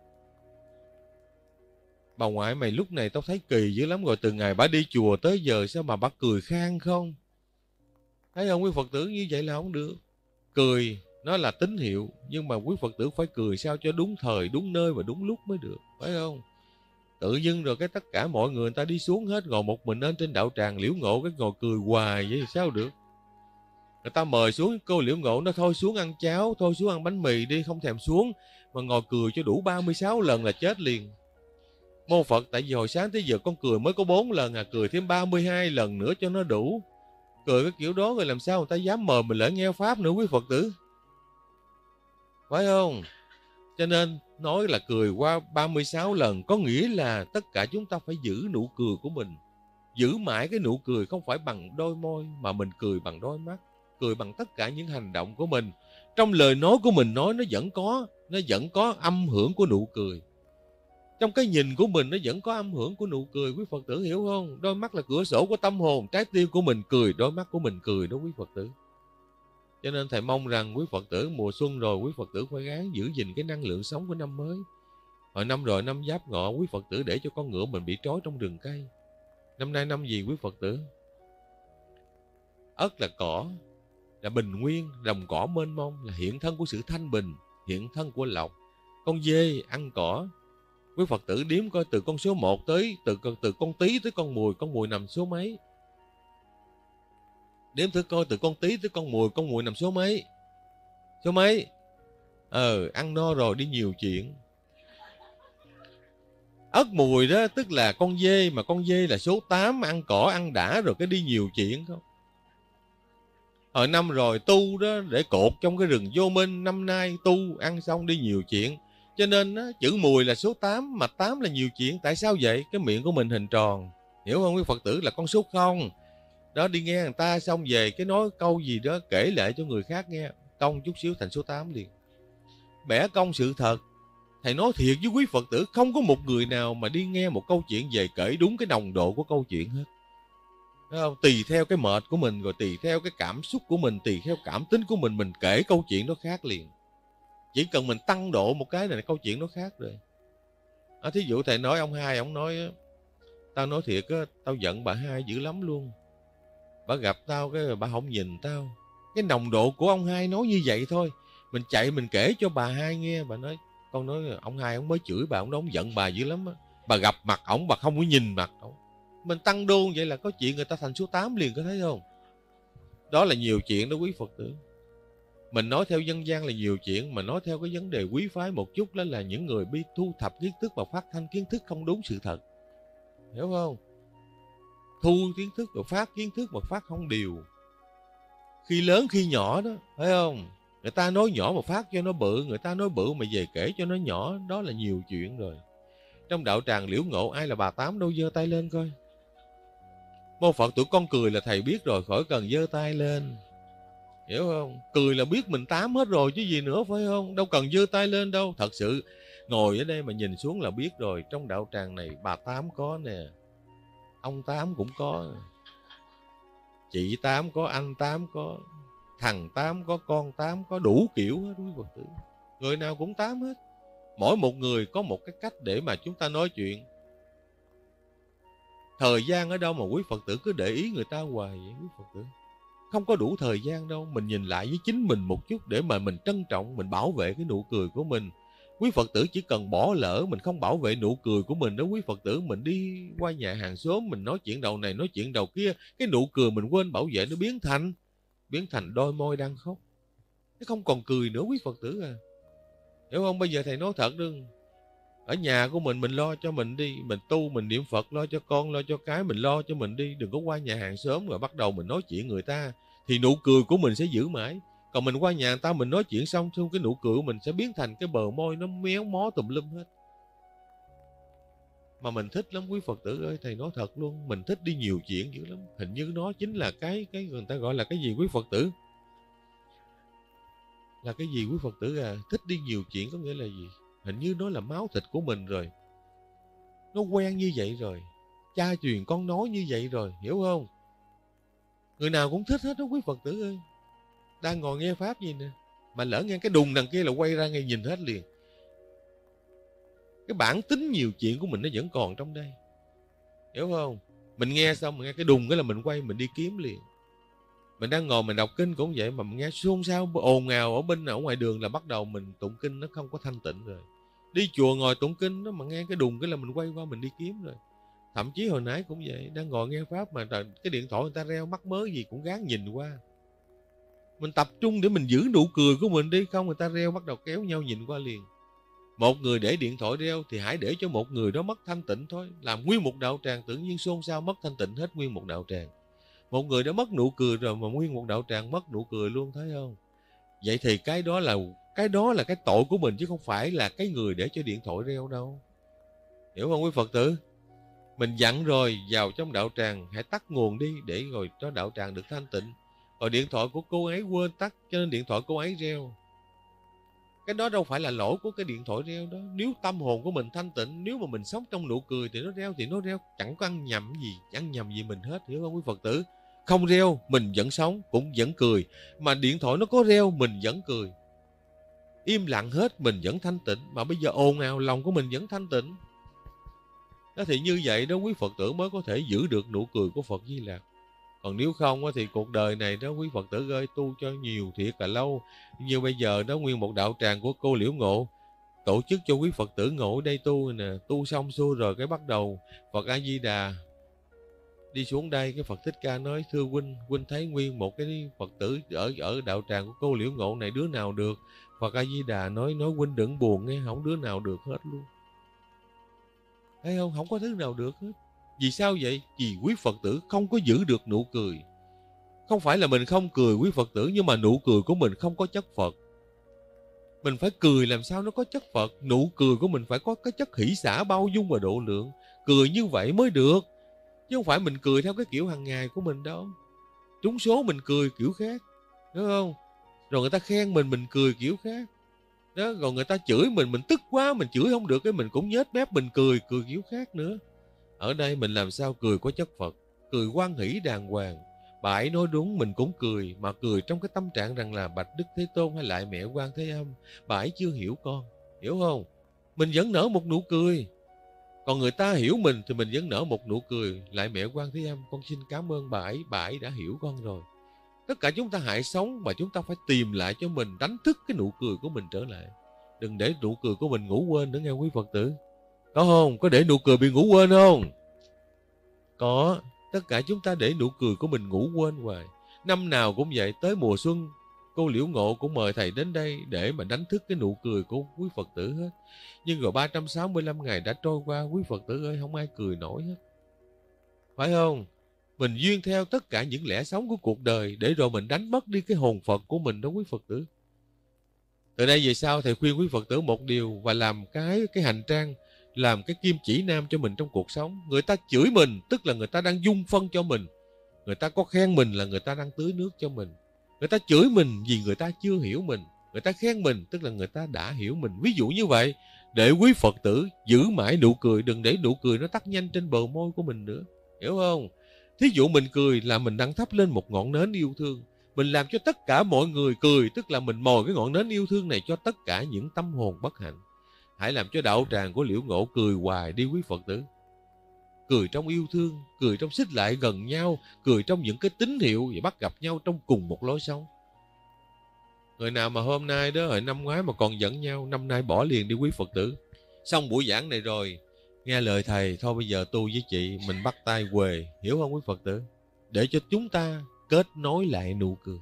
Speaker 1: Bà ngoại mày lúc này tao thấy kỳ dữ lắm rồi, từ ngày bà đi chùa tới giờ sao mà bà cười khang không? Thấy không quý Phật tử, như vậy là không được. Cười nó là tín hiệu, nhưng mà quý Phật tử phải cười sao cho đúng thời, đúng nơi và đúng lúc mới được, phải không? Tự dưng rồi cái tất cả mọi người ta đi xuống hết, ngồi một mình lên trên đạo tràng liễu ngộ, cái ngồi cười hoài vậy thì sao được? Người ta mời xuống, cô Liễu Ngộ nó thôi xuống ăn cháo, thôi xuống ăn bánh mì đi, không thèm xuống. Mà ngồi cười cho đủ 36 lần là chết liền. Mô Phật, tại vì hồi sáng tới giờ con cười mới có 4 lần à, cười thêm 32 lần nữa cho nó đủ. Cười cái kiểu đó rồi làm sao người ta dám mời mình lại nghe Pháp nữa quý Phật tử. Phải không? Cho nên nói là cười qua 36 lần có nghĩa là tất cả chúng ta phải giữ nụ cười của mình. Giữ mãi cái nụ cười không phải bằng đôi môi mà mình cười bằng đôi mắt. Cười bằng tất cả những hành động của mình. Trong lời nói của mình nói nó vẫn có âm hưởng của nụ cười. Trong cái nhìn của mình nó vẫn có âm hưởng của nụ cười, quý Phật tử hiểu không? Đôi mắt là cửa sổ của tâm hồn, trái tim của mình cười, đôi mắt của mình cười đó quý Phật tử. Cho nên thầy mong rằng quý Phật tử mùa xuân rồi quý Phật tử phải gắng giữ gìn cái năng lượng sống của năm mới. Hồi năm rồi năm Giáp Ngọ quý Phật tử để cho con ngựa mình bị trói trong rừng cây. Năm nay năm gì quý Phật tử? Ất là cỏ, là bình nguyên, đồng cỏ mênh mông, là hiện thân của sự thanh bình, hiện thân của lộc. Con dê ăn cỏ. Quý Phật tử đếm coi từ con số 1 tới từ con Tý tới con Mùi nằm số mấy? Đếm thử coi từ con Tý tới con Mùi nằm số mấy? Số mấy? Ăn no rồi đi nhiều chuyện. Ất Mùi đó tức là con dê, mà con dê là số 8, ăn cỏ ăn đã rồi cái đi nhiều chuyện không? Hồi năm rồi tu đó để cột trong cái rừng vô minh, năm nay tu ăn xong đi nhiều chuyện. Cho nên á, chữ Mùi là số 8, mà 8 là nhiều chuyện. Tại sao vậy? Cái miệng của mình hình tròn. Hiểu không quý Phật tử, là con số 0. Đó, đi nghe người ta xong về cái nói câu gì đó kể lại cho người khác nghe, cong chút xíu thành số 8 liền. Bẻ cong sự thật. Thầy nói thiệt với quý Phật tử, không có một người nào mà đi nghe một câu chuyện về kể đúng cái nồng độ của câu chuyện hết. Đúng không? Tùy theo cái mệt của mình, rồi tùy theo cái cảm xúc của mình, tùy theo cảm tính của mình kể câu chuyện nó khác liền. Chỉ cần mình tăng độ một cái là câu chuyện nó khác rồi. Thí dụ thầy nói ông Hai, ông nói tao nói thiệt á, tao giận bà Hai dữ lắm luôn. Bà gặp tao cái bà không nhìn tao. Cái nồng độ của ông Hai nói như vậy thôi. Mình chạy mình kể cho bà Hai nghe, bà nói con nói ông Hai ông mới chửi bà, ông nói ông giận bà dữ lắm á. Bà gặp mặt ổng bà không có nhìn mặt ổng. Mình tăng đô vậy là có chuyện người ta thành số 8 liền, có thấy không? Đó là nhiều chuyện đó quý Phật tử. Mình nói theo dân gian là nhiều chuyện, mà nói theo cái vấn đề quý phái một chút đó là những người biết thu thập kiến thức và phát thanh kiến thức không đúng sự thật. Hiểu không? Thu kiến thức rồi phát kiến thức mà phát không điều. Khi lớn khi nhỏ đó, phải không? Người ta nói nhỏ mà phát cho nó bự, người ta nói bự mà về kể cho nó nhỏ, đó là nhiều chuyện rồi. Trong đạo tràng Liễu Ngộ ai là bà Tám đâu, giơ tay lên coi. Mô Phật tụi con cười là thầy biết rồi, khỏi cần giơ tay lên. Hiểu không? Cười là biết mình 8 hết rồi chứ gì nữa, phải không? Đâu cần giơ tay lên đâu. Thật sự ngồi ở đây mà nhìn xuống là biết rồi. Trong đạo tràng này bà Tám có nè, ông Tám cũng có, chị Tám có, anh Tám có, thằng Tám có, con Tám có, đủ kiểu hết quý Phật tử. Người nào cũng 8 hết. Mỗi một người có một cái cách để mà chúng ta nói chuyện. Thời gian ở đâu mà quý Phật tử cứ để ý người ta hoài vậy quý Phật tử? Không có đủ thời gian đâu. Mình nhìn lại với chính mình một chút để mà mình trân trọng, mình bảo vệ cái nụ cười của mình. Quý Phật tử chỉ cần bỏ lỡ mình không bảo vệ nụ cười của mình đó quý Phật tử, mình đi qua nhà hàng xóm mình nói chuyện đầu này nói chuyện đầu kia, cái nụ cười mình quên bảo vệ nó biến thành đôi môi đang khóc. Nó không còn cười nữa quý Phật tử à. Hiểu không? Bây giờ thầy nói thật đừng. Ở nhà của mình lo cho mình đi, mình tu mình niệm Phật, lo cho con lo cho cái, mình lo cho mình đi. Đừng có qua nhà hàng xóm rồi bắt đầu mình nói chuyện người ta, thì nụ cười của mình sẽ giữ mãi. Còn mình qua nhà người ta mình nói chuyện xong cái nụ cười của mình sẽ biến thành cái bờ môi nó méo mó tùm lum hết. Mà mình thích lắm quý Phật tử ơi, thầy nói thật luôn, mình thích đi nhiều chuyện dữ lắm. Hình như nó chính là cái người ta gọi là cái gì quý Phật tử? Là cái gì quý Phật tử à? Thích đi nhiều chuyện có nghĩa là gì? Hình như nó là máu thịt của mình rồi. Nó quen như vậy rồi. Cha truyền con nói như vậy rồi, hiểu không? Người nào cũng thích hết đó quý Phật tử ơi. Đang ngồi nghe Pháp gì nè, mà lỡ nghe cái đùng đằng kia là quay ra ngay nhìn hết liền. Cái bản tính nhiều chuyện của mình nó vẫn còn trong đây. Hiểu không? Mình nghe xong, mình nghe cái đùng cái là mình quay, mình đi kiếm liền. Mình đang ngồi mình đọc kinh cũng vậy, mà mình nghe xôn xao ồn ào ở ngoài đường là bắt đầu mình tụng kinh nó không có thanh tịnh rồi. Đi chùa ngồi tụng kinh đó mà nghe cái đùng cái là mình quay qua mình đi kiếm rồi. Thậm chí hồi nãy cũng vậy, đang ngồi nghe Pháp mà cái điện thoại người ta reo mắc mớ gì cũng gán nhìn qua. Mình tập trung để mình giữ nụ cười của mình đi. Không người ta reo bắt đầu kéo nhau nhìn qua liền. Một người để điện thoại reo thì hãy để cho một người đó mất thanh tịnh thôi. Làm nguyên một đạo tràng tự nhiên xôn xao mất thanh tịnh hết nguyên một đạo tràng. Một người đã mất nụ cười rồi mà nguyên một đạo tràng mất nụ cười luôn, thấy không? Vậy thì cái đó là cái tội của mình chứ không phải là cái người để cho điện thoại reo đâu. Hiểu không quý Phật tử? Mình dặn rồi vào trong đạo tràng hãy tắt nguồn đi để rồi cho đạo tràng được thanh tịnh. Rồi điện thoại của cô ấy quên tắt cho nên điện thoại cô ấy reo. Cái đó đâu phải là lỗi của cái điện thoại reo đó. Nếu tâm hồn của mình thanh tịnh, nếu mà mình sống trong nụ cười thì nó reo chẳng có ăn nhầm gì mình hết, hiểu không quý Phật tử? Không reo mình vẫn sống cũng vẫn cười, mà điện thoại nó có reo mình vẫn cười. Im lặng hết mình vẫn thanh tịnh, mà bây giờ ồn ào lòng của mình vẫn thanh tịnh. Đó thì như vậy đó quý Phật tử mới có thể giữ được nụ cười của Phật Di Lặc. Còn nếu không thì cuộc đời này đó quý Phật tử ơi, tu cho nhiều thiệt là lâu. Như bây giờ đó nguyên một đạo tràng của cô Liễu Ngộ tổ chức cho quý Phật tử ngồi ở đây tu nè, tu xong xuôi rồi cái bắt đầu Phật A Di Đà đi xuống đây, cái Phật Thích Ca nói thưa huynh thấy nguyên một cái Phật tử ở đạo tràng của cô Liễu Ngộ này đứa nào được. Phật A Di Đà nói huynh đừng buồn nghe, không đứa nào được hết luôn. Thấy không? Không có thứ nào được hết. Vì sao vậy? Vì quý Phật tử không có giữ được nụ cười. Không phải là mình không cười quý Phật tử, nhưng mà nụ cười của mình không có chất Phật. Mình phải cười làm sao nó có chất Phật. Nụ cười của mình phải có cái chất hỷ xả, bao dung và độ lượng. Cười như vậy mới được. Chứ không phải mình cười theo cái kiểu hàng ngày của mình đâu. Trúng số mình cười kiểu khác, đúng không? Rồi người ta khen mình cười kiểu khác. Đó, rồi người ta chửi mình tức quá, mình chửi không được cái mình cũng nhếch mép mình cười kiểu khác nữa. Ở đây mình làm sao cười có chất Phật, cười hoan hỷ đàng hoàng. Bà ấy nói đúng mình cũng cười, mà cười trong cái tâm trạng rằng là bạch Đức Thế Tôn hay lại mẹ Quan Thế Âm. Bà ấy chưa hiểu con, hiểu không? Mình vẫn nở một nụ cười. Còn người ta hiểu mình thì mình vẫn nở một nụ cười. Lại mẹ Quan Thế Âm, con xin cảm ơn bà ấy đã hiểu con rồi. Tất cả chúng ta hãy sống mà chúng ta phải tìm lại cho mình, đánh thức cái nụ cười của mình trở lại. Đừng để nụ cười của mình ngủ quên nữa nghe quý Phật tử. Có không? Có để nụ cười bị ngủ quên không? Có. Tất cả chúng ta để nụ cười của mình ngủ quên hoài. Năm nào cũng vậy, tới mùa xuân cô Liễu Ngộ cũng mời thầy đến đây để mà đánh thức cái nụ cười của quý Phật tử hết. Nhưng rồi 365 ngày đã trôi qua, quý Phật tử ơi, không ai cười nổi hết. Phải không? Mình duyên theo tất cả những lẽ sống của cuộc đời để rồi mình đánh mất đi cái hồn Phật của mình đó quý Phật tử. Từ đây về sau thầy khuyên quý Phật tử một điều và làm cái hành trang, làm cái kim chỉ nam cho mình trong cuộc sống. Người ta chửi mình tức là người ta đang dung phân cho mình. Người ta có khen mình là người ta đang tưới nước cho mình. Người ta chửi mình vì người ta chưa hiểu mình. Người ta khen mình tức là người ta đã hiểu mình. Ví dụ như vậy, để quý Phật tử giữ mãi nụ cười, đừng để nụ cười nó tắt nhanh trên bờ môi của mình nữa. Hiểu không? Thí dụ mình cười là mình đang thắp lên một ngọn nến yêu thương. Mình làm cho tất cả mọi người cười, tức là mình mồi cái ngọn nến yêu thương này cho tất cả những tâm hồn bất hạnh. Hãy làm cho đạo tràng của Liễu Ngộ cười hoài đi quý Phật tử. Cười trong yêu thương, cười trong xích lại gần nhau, cười trong những cái tín hiệu và bắt gặp nhau trong cùng một lối sống. Người nào mà hôm nay đó, hồi năm ngoái mà còn giận nhau, năm nay bỏ liền đi quý Phật tử. Xong buổi giảng này rồi, nghe lời thầy, thôi bây giờ tu với chị, mình bắt tay quề, hiểu không quý Phật tử? Để cho chúng ta kết nối lại nụ cười.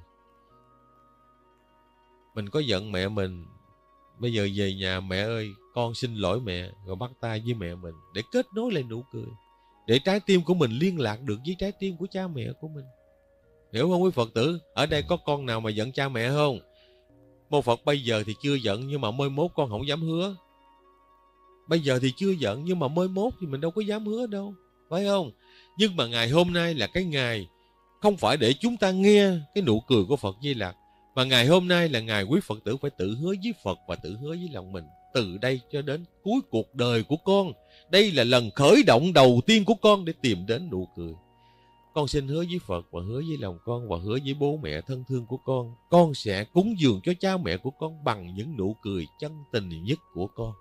Speaker 1: Mình có giận mẹ mình, bây giờ về nhà mẹ ơi, con xin lỗi mẹ, rồi bắt tay với mẹ mình để kết nối lại nụ cười. Để trái tim của mình liên lạc được với trái tim của cha mẹ của mình. Hiểu không quý Phật tử? Ở đây có con nào mà giận cha mẹ không? Mô Phật bây giờ thì chưa giận, nhưng mà mới mốt con không dám hứa. Bây giờ thì chưa giận, nhưng mà mới mốt thì mình đâu có dám hứa đâu. Phải không? Nhưng mà ngày hôm nay là cái ngày không phải để chúng ta nghe cái nụ cười của Phật Di Lặc, mà ngày hôm nay là ngày quý Phật tử phải tự hứa với Phật và tự hứa với lòng mình. Từ đây cho đến cuối cuộc đời của con, đây là lần khởi động đầu tiên của con để tìm đến nụ cười. Con xin hứa với Phật và hứa với lòng con và hứa với bố mẹ thân thương của con sẽ cúng dường cho cha mẹ của con bằng những nụ cười chân tình nhất của con.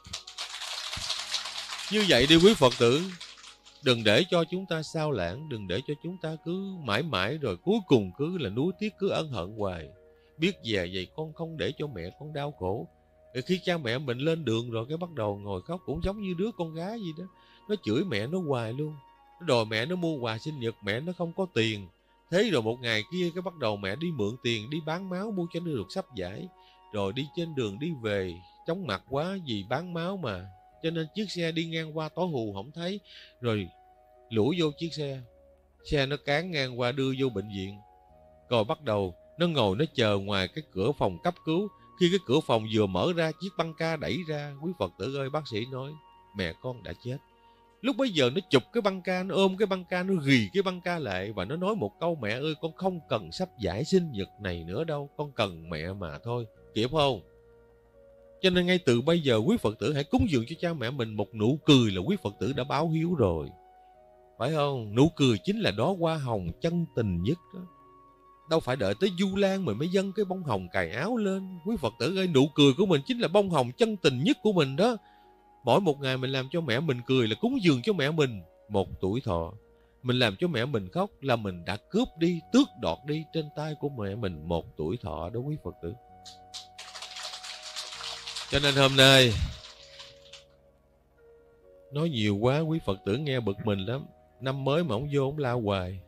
Speaker 1: Như vậy đi quý Phật tử, đừng để cho chúng ta sao lãng, đừng để cho chúng ta cứ mãi mãi rồi cuối cùng cứ là nuối tiếc, cứ ân hận hoài. Biết về vậy con không để cho mẹ con đau khổ. Rồi khi cha mẹ mình lên đường rồi cái bắt đầu ngồi khóc, cũng giống như đứa con gái gì đó. Nó chửi mẹ nó hoài luôn. Nó đòi mẹ nó mua quà sinh nhật, mẹ nó không có tiền. Thế rồi một ngày kia cái bắt đầu mẹ đi mượn tiền, đi bán máu mua cho nó được sắp giải. Rồi đi trên đường đi về, chóng mặt quá vì bán máu mà. Cho nên chiếc xe đi ngang qua tối hù không thấy. Rồi lủi vô chiếc xe. Xe nó cán ngang qua đưa vô bệnh viện. Rồi bắt đầu nó ngồi nó chờ ngoài cái cửa phòng cấp cứu. Khi cái cửa phòng vừa mở ra, chiếc băng ca đẩy ra. Quý Phật tử ơi, bác sĩ nói mẹ con đã chết. Lúc bấy giờ nó chụp cái băng ca, nó ôm cái băng ca, nó ghì cái băng ca lại. Và nó nói một câu: mẹ ơi, con không cần sắp giải sinh nhật này nữa đâu, con cần mẹ mà thôi. Kịp không? Cho nên ngay từ bây giờ quý Phật tử hãy cúng dường cho cha mẹ mình một nụ cười là quý Phật tử đã báo hiếu rồi. Phải không? Nụ cười chính là đóa hoa hồng chân tình nhất đó. Đâu phải đợi tới Du Lan mình mới dâng cái bông hồng cài áo lên. Quý Phật tử ơi, nụ cười của mình chính là bông hồng chân tình nhất của mình đó. Mỗi một ngày mình làm cho mẹ mình cười là cúng dường cho mẹ mình một tuổi thọ. Mình làm cho mẹ mình khóc là mình đã cướp đi, tước đoạt đi trên tay của mẹ mình một tuổi thọ đó quý Phật tử. Cho nên hôm nay nói nhiều quá quý Phật tử nghe bực mình lắm. Năm mới mà ông vô ông la hoài.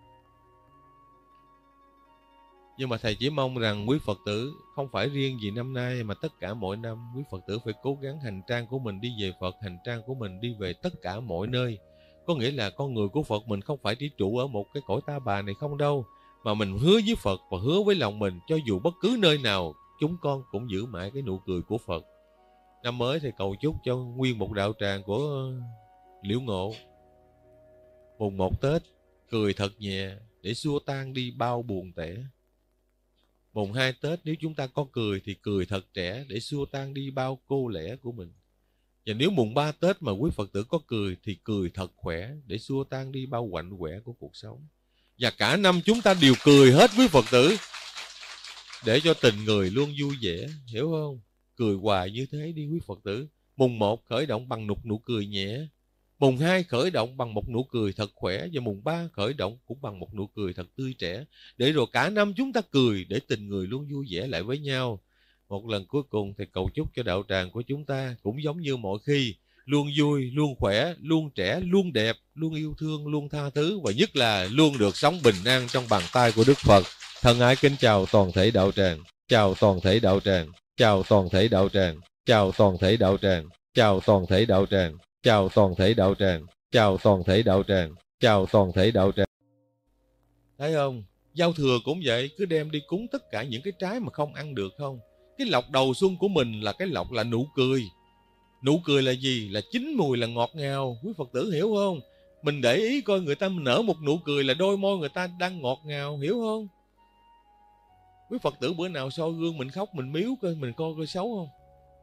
Speaker 1: Nhưng mà thầy chỉ mong rằng quý Phật tử không phải riêng vì năm nay mà tất cả mọi năm quý Phật tử phải cố gắng hành trang của mình đi về Phật, hành trang của mình đi về tất cả mọi nơi. Có nghĩa là con người của Phật mình không phải chỉ trụ ở một cái cõi ta bà này không đâu, mà mình hứa với Phật và hứa với lòng mình, cho dù bất cứ nơi nào chúng con cũng giữ mãi cái nụ cười của Phật. Năm mới thì cầu chúc cho nguyên một đạo tràng của Liễu Ngộ mùng 1 Tết cười thật nhẹ để xua tan đi bao buồn tẻ. Mùng 2 Tết nếu chúng ta có cười thì cười thật trẻ để xua tan đi bao cô lẻ của mình. Và nếu mùng 3 Tết mà quý Phật tử có cười thì cười thật khỏe để xua tan đi bao quạnh quẻ của cuộc sống. Và cả năm chúng ta đều cười hết quý Phật tử, để cho tình người luôn vui vẻ, hiểu không? Cười hoài như thế đi quý Phật tử. Mùng 1 khởi động bằng nụ cười nhẹ. Mùng 2 khởi động bằng một nụ cười thật khỏe. Và mùng 3 khởi động cũng bằng một nụ cười thật tươi trẻ. Để rồi cả năm chúng ta cười để tình người luôn vui vẻ lại với nhau. Một lần cuối cùng thì cầu chúc cho đạo tràng của chúng ta cũng giống như mọi khi, luôn vui, luôn khỏe, luôn trẻ, luôn đẹp, luôn yêu thương, luôn tha thứ, và nhất là luôn được sống bình an trong bàn tay của Đức Phật. Thân ái kính chào toàn thể đạo tràng, chào toàn thể đạo tràng, chào toàn thể đạo tràng, chào toàn thể đạo tràng, chào toàn thể đạo tràng, chào toàn thể đạo tràng, chào toàn thể đạo tràng, chào toàn thể đạo tràng. Thấy không? Giao thừa cũng vậy, cứ đem đi cúng tất cả những cái trái mà không ăn được không? Cái lộc đầu xuân của mình là cái lộc là nụ cười. Nụ cười là gì? Là chín mùi, là ngọt ngào. Quý Phật tử hiểu không? Mình để ý coi người ta nở một nụ cười là đôi môi người ta đang ngọt ngào, hiểu không? Quý Phật tử bữa nào soi gương mình khóc, mình miếu coi, mình coi xấu không?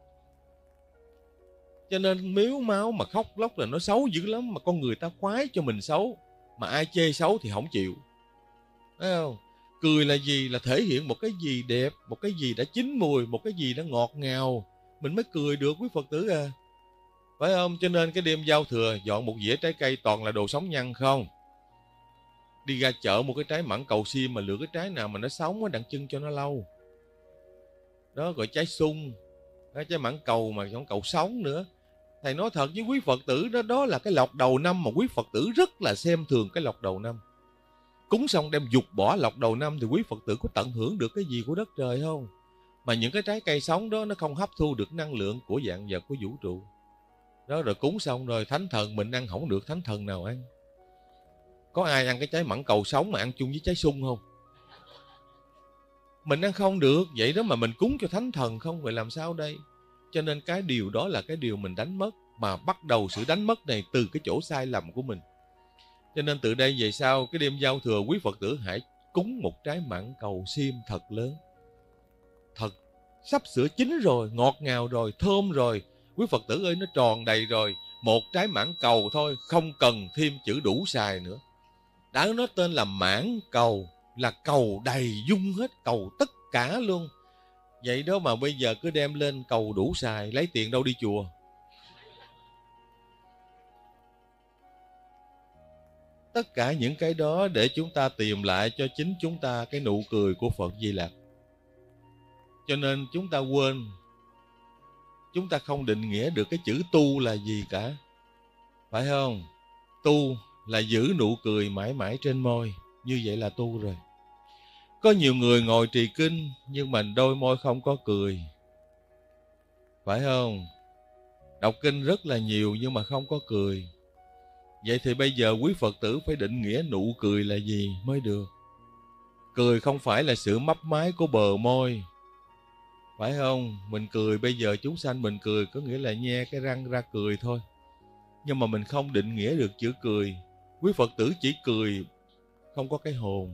Speaker 1: Cho nên miếu máu mà khóc lóc là nó xấu dữ lắm. Mà con người ta khoái cho mình xấu, mà ai chê xấu thì không chịu. Thấy không? Cười là gì? Là thể hiện một cái gì đẹp, một cái gì đã chín mùi, một cái gì đã ngọt ngào, mình mới cười được quý Phật tử à. Phải không? Cho nên cái đêm giao thừa dọn một dĩa trái cây toàn là đồ sống nhăn không. Đi ra chợ một cái trái mãng cầu xiêm mà lựa cái trái nào mà nó sống á, đặng chân cho nó lâu. Đó gọi trái sung, trái mãng cầu mà không cầu sống nữa. Thầy nói thật với quý Phật tử đó, đó là cái lộc đầu năm mà quý Phật tử rất là xem thường cái lộc đầu năm. Cúng xong đem dục bỏ lộc đầu năm thì quý Phật tử có tận hưởng được cái gì của đất trời không? Mà những cái trái cây sống đó nó không hấp thu được năng lượng của vạn vật của vũ trụ. Đó rồi cúng xong rồi thánh thần mình ăn không được, thánh thần nào ăn? Có ai ăn cái trái mãng cầu sống mà ăn chung với trái sung không? Mình ăn không được, vậy đó mà mình cúng cho thánh thần không, vậy làm sao đây? Cho nên cái điều đó là cái điều mình đánh mất, mà bắt đầu sự đánh mất này từ cái chỗ sai lầm của mình. Cho nên từ đây về sau, cái đêm giao thừa quý Phật tử hãy cúng một trái mãng cầu xiêm thật lớn. Thật, sắp sửa chín rồi, ngọt ngào rồi, thơm rồi. Quý Phật tử ơi, nó tròn đầy rồi. Một trái mãng cầu thôi, không cần thêm chữ đủ xài nữa. Đã nó tên là mãng cầu, là cầu đầy dung hết, cầu tất cả luôn. Vậy đó mà bây giờ cứ đem lên cầu đủ xài, lấy tiền đâu đi chùa? Tất cả những cái đó để chúng ta tìm lại cho chính chúng ta cái nụ cười của Phật Di Lặc. Cho nên chúng ta quên, chúng ta không định nghĩa được cái chữ tu là gì cả. Phải không? Tu là giữ nụ cười mãi mãi trên môi. như vậy là tu rồi. Có nhiều người ngồi trì kinh nhưng mà đôi môi không có cười, phải không? Đọc kinh rất là nhiều nhưng mà không có cười. Vậy thì bây giờ quý Phật tử phải định nghĩa nụ cười là gì mới được. Cười không phải là sự mấp máy của bờ môi, phải không? Mình cười bây giờ chúng sanh mình cười có nghĩa là nhe cái răng ra cười thôi. Nhưng mà mình không định nghĩa được chữ cười. Quý Phật tử chỉ cười không có cái hồn.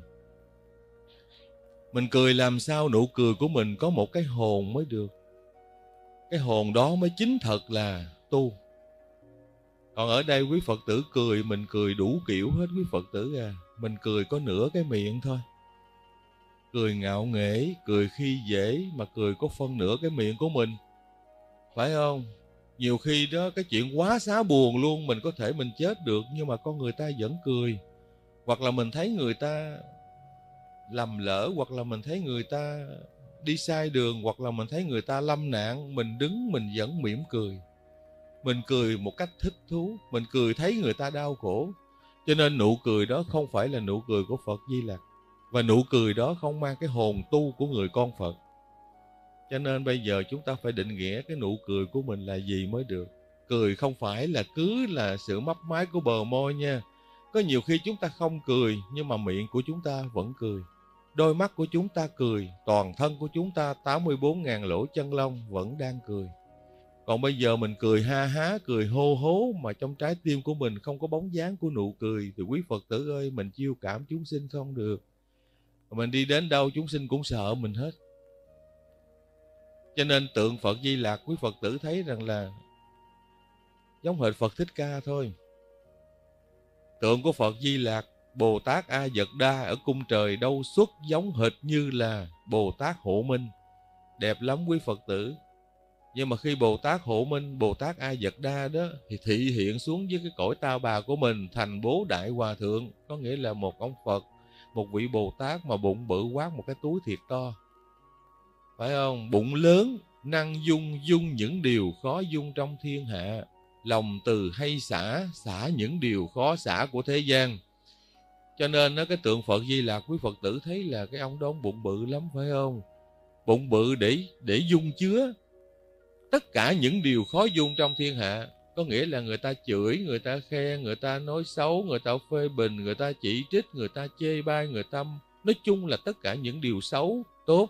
Speaker 1: Mình cười làm sao nụ cười của mình có một cái hồn mới được. Cái hồn đó mới chính thật là tu. Còn ở đây quý Phật tử cười, mình cười đủ kiểu hết quý Phật tử à. Mình cười có nửa cái miệng thôi. Cười ngạo nghễ, cười khi dễ, mà cười có phân nửa cái miệng của mình, phải không? Nhiều khi đó cái chuyện quá xá buồn luôn, mình có thể mình chết được nhưng mà con người ta vẫn cười. Hoặc là mình thấy người ta lầm lỡ, hoặc là mình thấy người ta đi sai đường, hoặc là mình thấy người ta lâm nạn, mình đứng mình vẫn mỉm cười. Mình cười một cách thích thú, mình cười thấy người ta đau khổ. Cho nên nụ cười đó không phải là nụ cười của Phật Di Lặc. Và nụ cười đó không mang cái hồn tu của người con Phật. Cho nên bây giờ chúng ta phải định nghĩa cái nụ cười của mình là gì mới được. Cười không phải là cứ là sự mấp máy của bờ môi nha. Có nhiều khi chúng ta không cười nhưng mà miệng của chúng ta vẫn cười. Đôi mắt của chúng ta cười, toàn thân của chúng ta 84.000 lỗ chân lông vẫn đang cười. Còn bây giờ mình cười ha há, cười hô hố mà trong trái tim của mình không có bóng dáng của nụ cười thì quý Phật tử ơi, mình chiêu cảm chúng sinh không được. Mình đi đến đâu chúng sinh cũng sợ mình hết. Cho nên tượng Phật Di Lặc quý Phật tử thấy rằng là giống hệt Phật Thích Ca thôi. Tượng của Phật Di Lặc, Bồ Tát A Dật Đa ở cung trời đâu xuất giống hệt như là Bồ Tát Hộ Minh. Đẹp lắm quý Phật tử. Nhưng mà khi Bồ Tát Hộ Minh, Bồ Tát A Dật Đa đó thì thị hiện xuống với cái cõi ta bà của mình thành Bố Đại Hòa Thượng. Có nghĩa là một ông Phật, một vị Bồ Tát mà bụng bự quát một cái túi thiệt to, phải không? Bụng lớn, năng dung những điều khó dung trong thiên hạ. Lòng từ hay xả những điều khó xả của thế gian. Cho nên cái tượng Phật Di Lặc quý Phật tử thấy là cái ông đó bụng bự lắm, phải không? Bụng bự để dung chứa tất cả những điều khó dung trong thiên hạ. Có nghĩa là người ta chửi, người ta khen, người ta nói xấu, người ta phê bình, người ta chỉ trích, người ta chê bai, người ta nói chung là tất cả những điều xấu, tốt,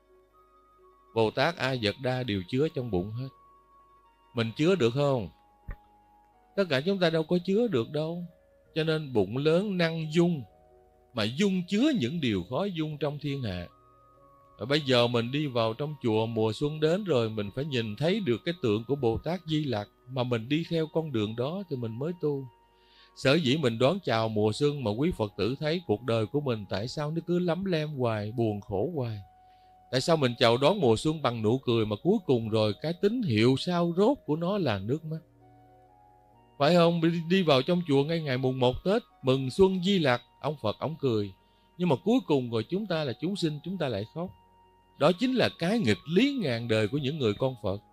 Speaker 1: Bồ Tát A Dật Đa đều chứa trong bụng hết. Mình chứa được không? Tất cả chúng ta đâu có chứa được đâu. Cho nên bụng lớn năng dung, mà dung chứa những điều khó dung trong thiên hạ. Và bây giờ mình đi vào trong chùa, mùa xuân đến rồi, mình phải nhìn thấy được cái tượng của Bồ Tát Di Lặc, mà mình đi theo con đường đó thì mình mới tu. Sở dĩ mình đón chào mùa xuân mà quý Phật tử thấy cuộc đời của mình tại sao nó cứ lắm lem hoài, buồn khổ hoài. Tại sao mình chào đón mùa xuân bằng nụ cười mà cuối cùng rồi cái tín hiệu sau rốt của nó là nước mắt? Phải không? Đi vào trong chùa ngay ngày mùng 1 Tết, mừng xuân Di Lặc, ông Phật ông cười. Nhưng mà cuối cùng rồi chúng ta là chúng sinh, chúng ta lại khóc. Đó chính là cái nghịch lý ngàn đời của những người con Phật.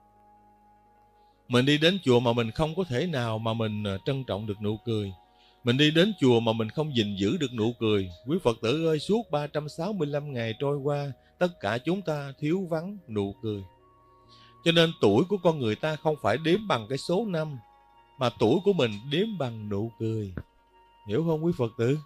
Speaker 1: Mình đi đến chùa mà mình không có thể nào mà mình trân trọng được nụ cười. Mình đi đến chùa mà mình không gìn giữ được nụ cười. Quý Phật tử ơi, suốt 365 ngày trôi qua, tất cả chúng ta thiếu vắng nụ cười. Cho nên tuổi của con người ta không phải đếm bằng cái số năm, mà tuổi của mình đếm bằng nụ cười. Hiểu không quý Phật tử?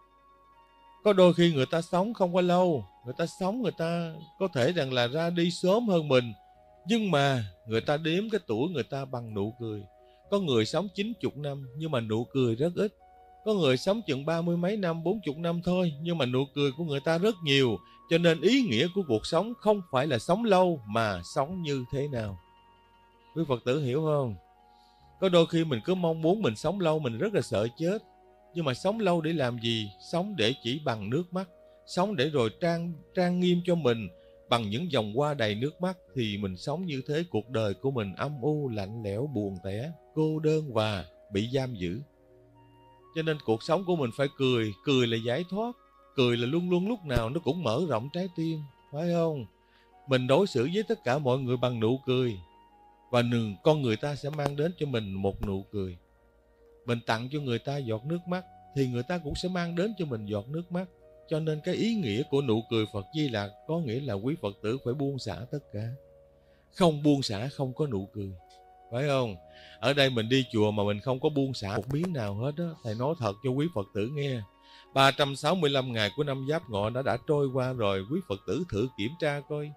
Speaker 1: Có đôi khi người ta sống không có lâu, người ta sống, người ta có thể rằng là ra đi sớm hơn mình, nhưng mà người ta đếm cái tuổi người ta bằng nụ cười. Có người sống 90 năm nhưng mà nụ cười rất ít. Có người sống chừng 30 mấy năm, 40 năm thôi, nhưng mà nụ cười của người ta rất nhiều. Cho nên ý nghĩa của cuộc sống không phải là sống lâu mà sống như thế nào. Quý Phật tử hiểu không? Có đôi khi mình cứ mong muốn mình sống lâu, mình rất là sợ chết. Nhưng mà sống lâu để làm gì? Sống để chỉ bằng nước mắt. Sống để rồi trang nghiêm cho mình bằng những dòng hoa đầy nước mắt. Thì mình sống như thế, cuộc đời của mình âm u, lạnh lẽo, buồn tẻ, cô đơn và bị giam giữ. Cho nên cuộc sống của mình phải cười. Cười là giải thoát. Cười là luôn luôn lúc nào nó cũng mở rộng trái tim, phải không? Mình đối xử với tất cả mọi người bằng nụ cười, và con người ta sẽ mang đến cho mình một nụ cười. Mình tặng cho người ta giọt nước mắt, thì người ta cũng sẽ mang đến cho mình giọt nước mắt. Cho nên cái ý nghĩa của nụ cười Phật Di Lặc có nghĩa là quý Phật tử phải buông xả tất cả. Không buông xả không có nụ cười, phải không? Ở đây mình đi chùa mà mình không có buông xả một miếng nào hết á, thầy nói thật cho quý Phật tử nghe. 365 ngày của năm Giáp Ngọ đã trôi qua rồi, quý Phật tử thử kiểm tra coi.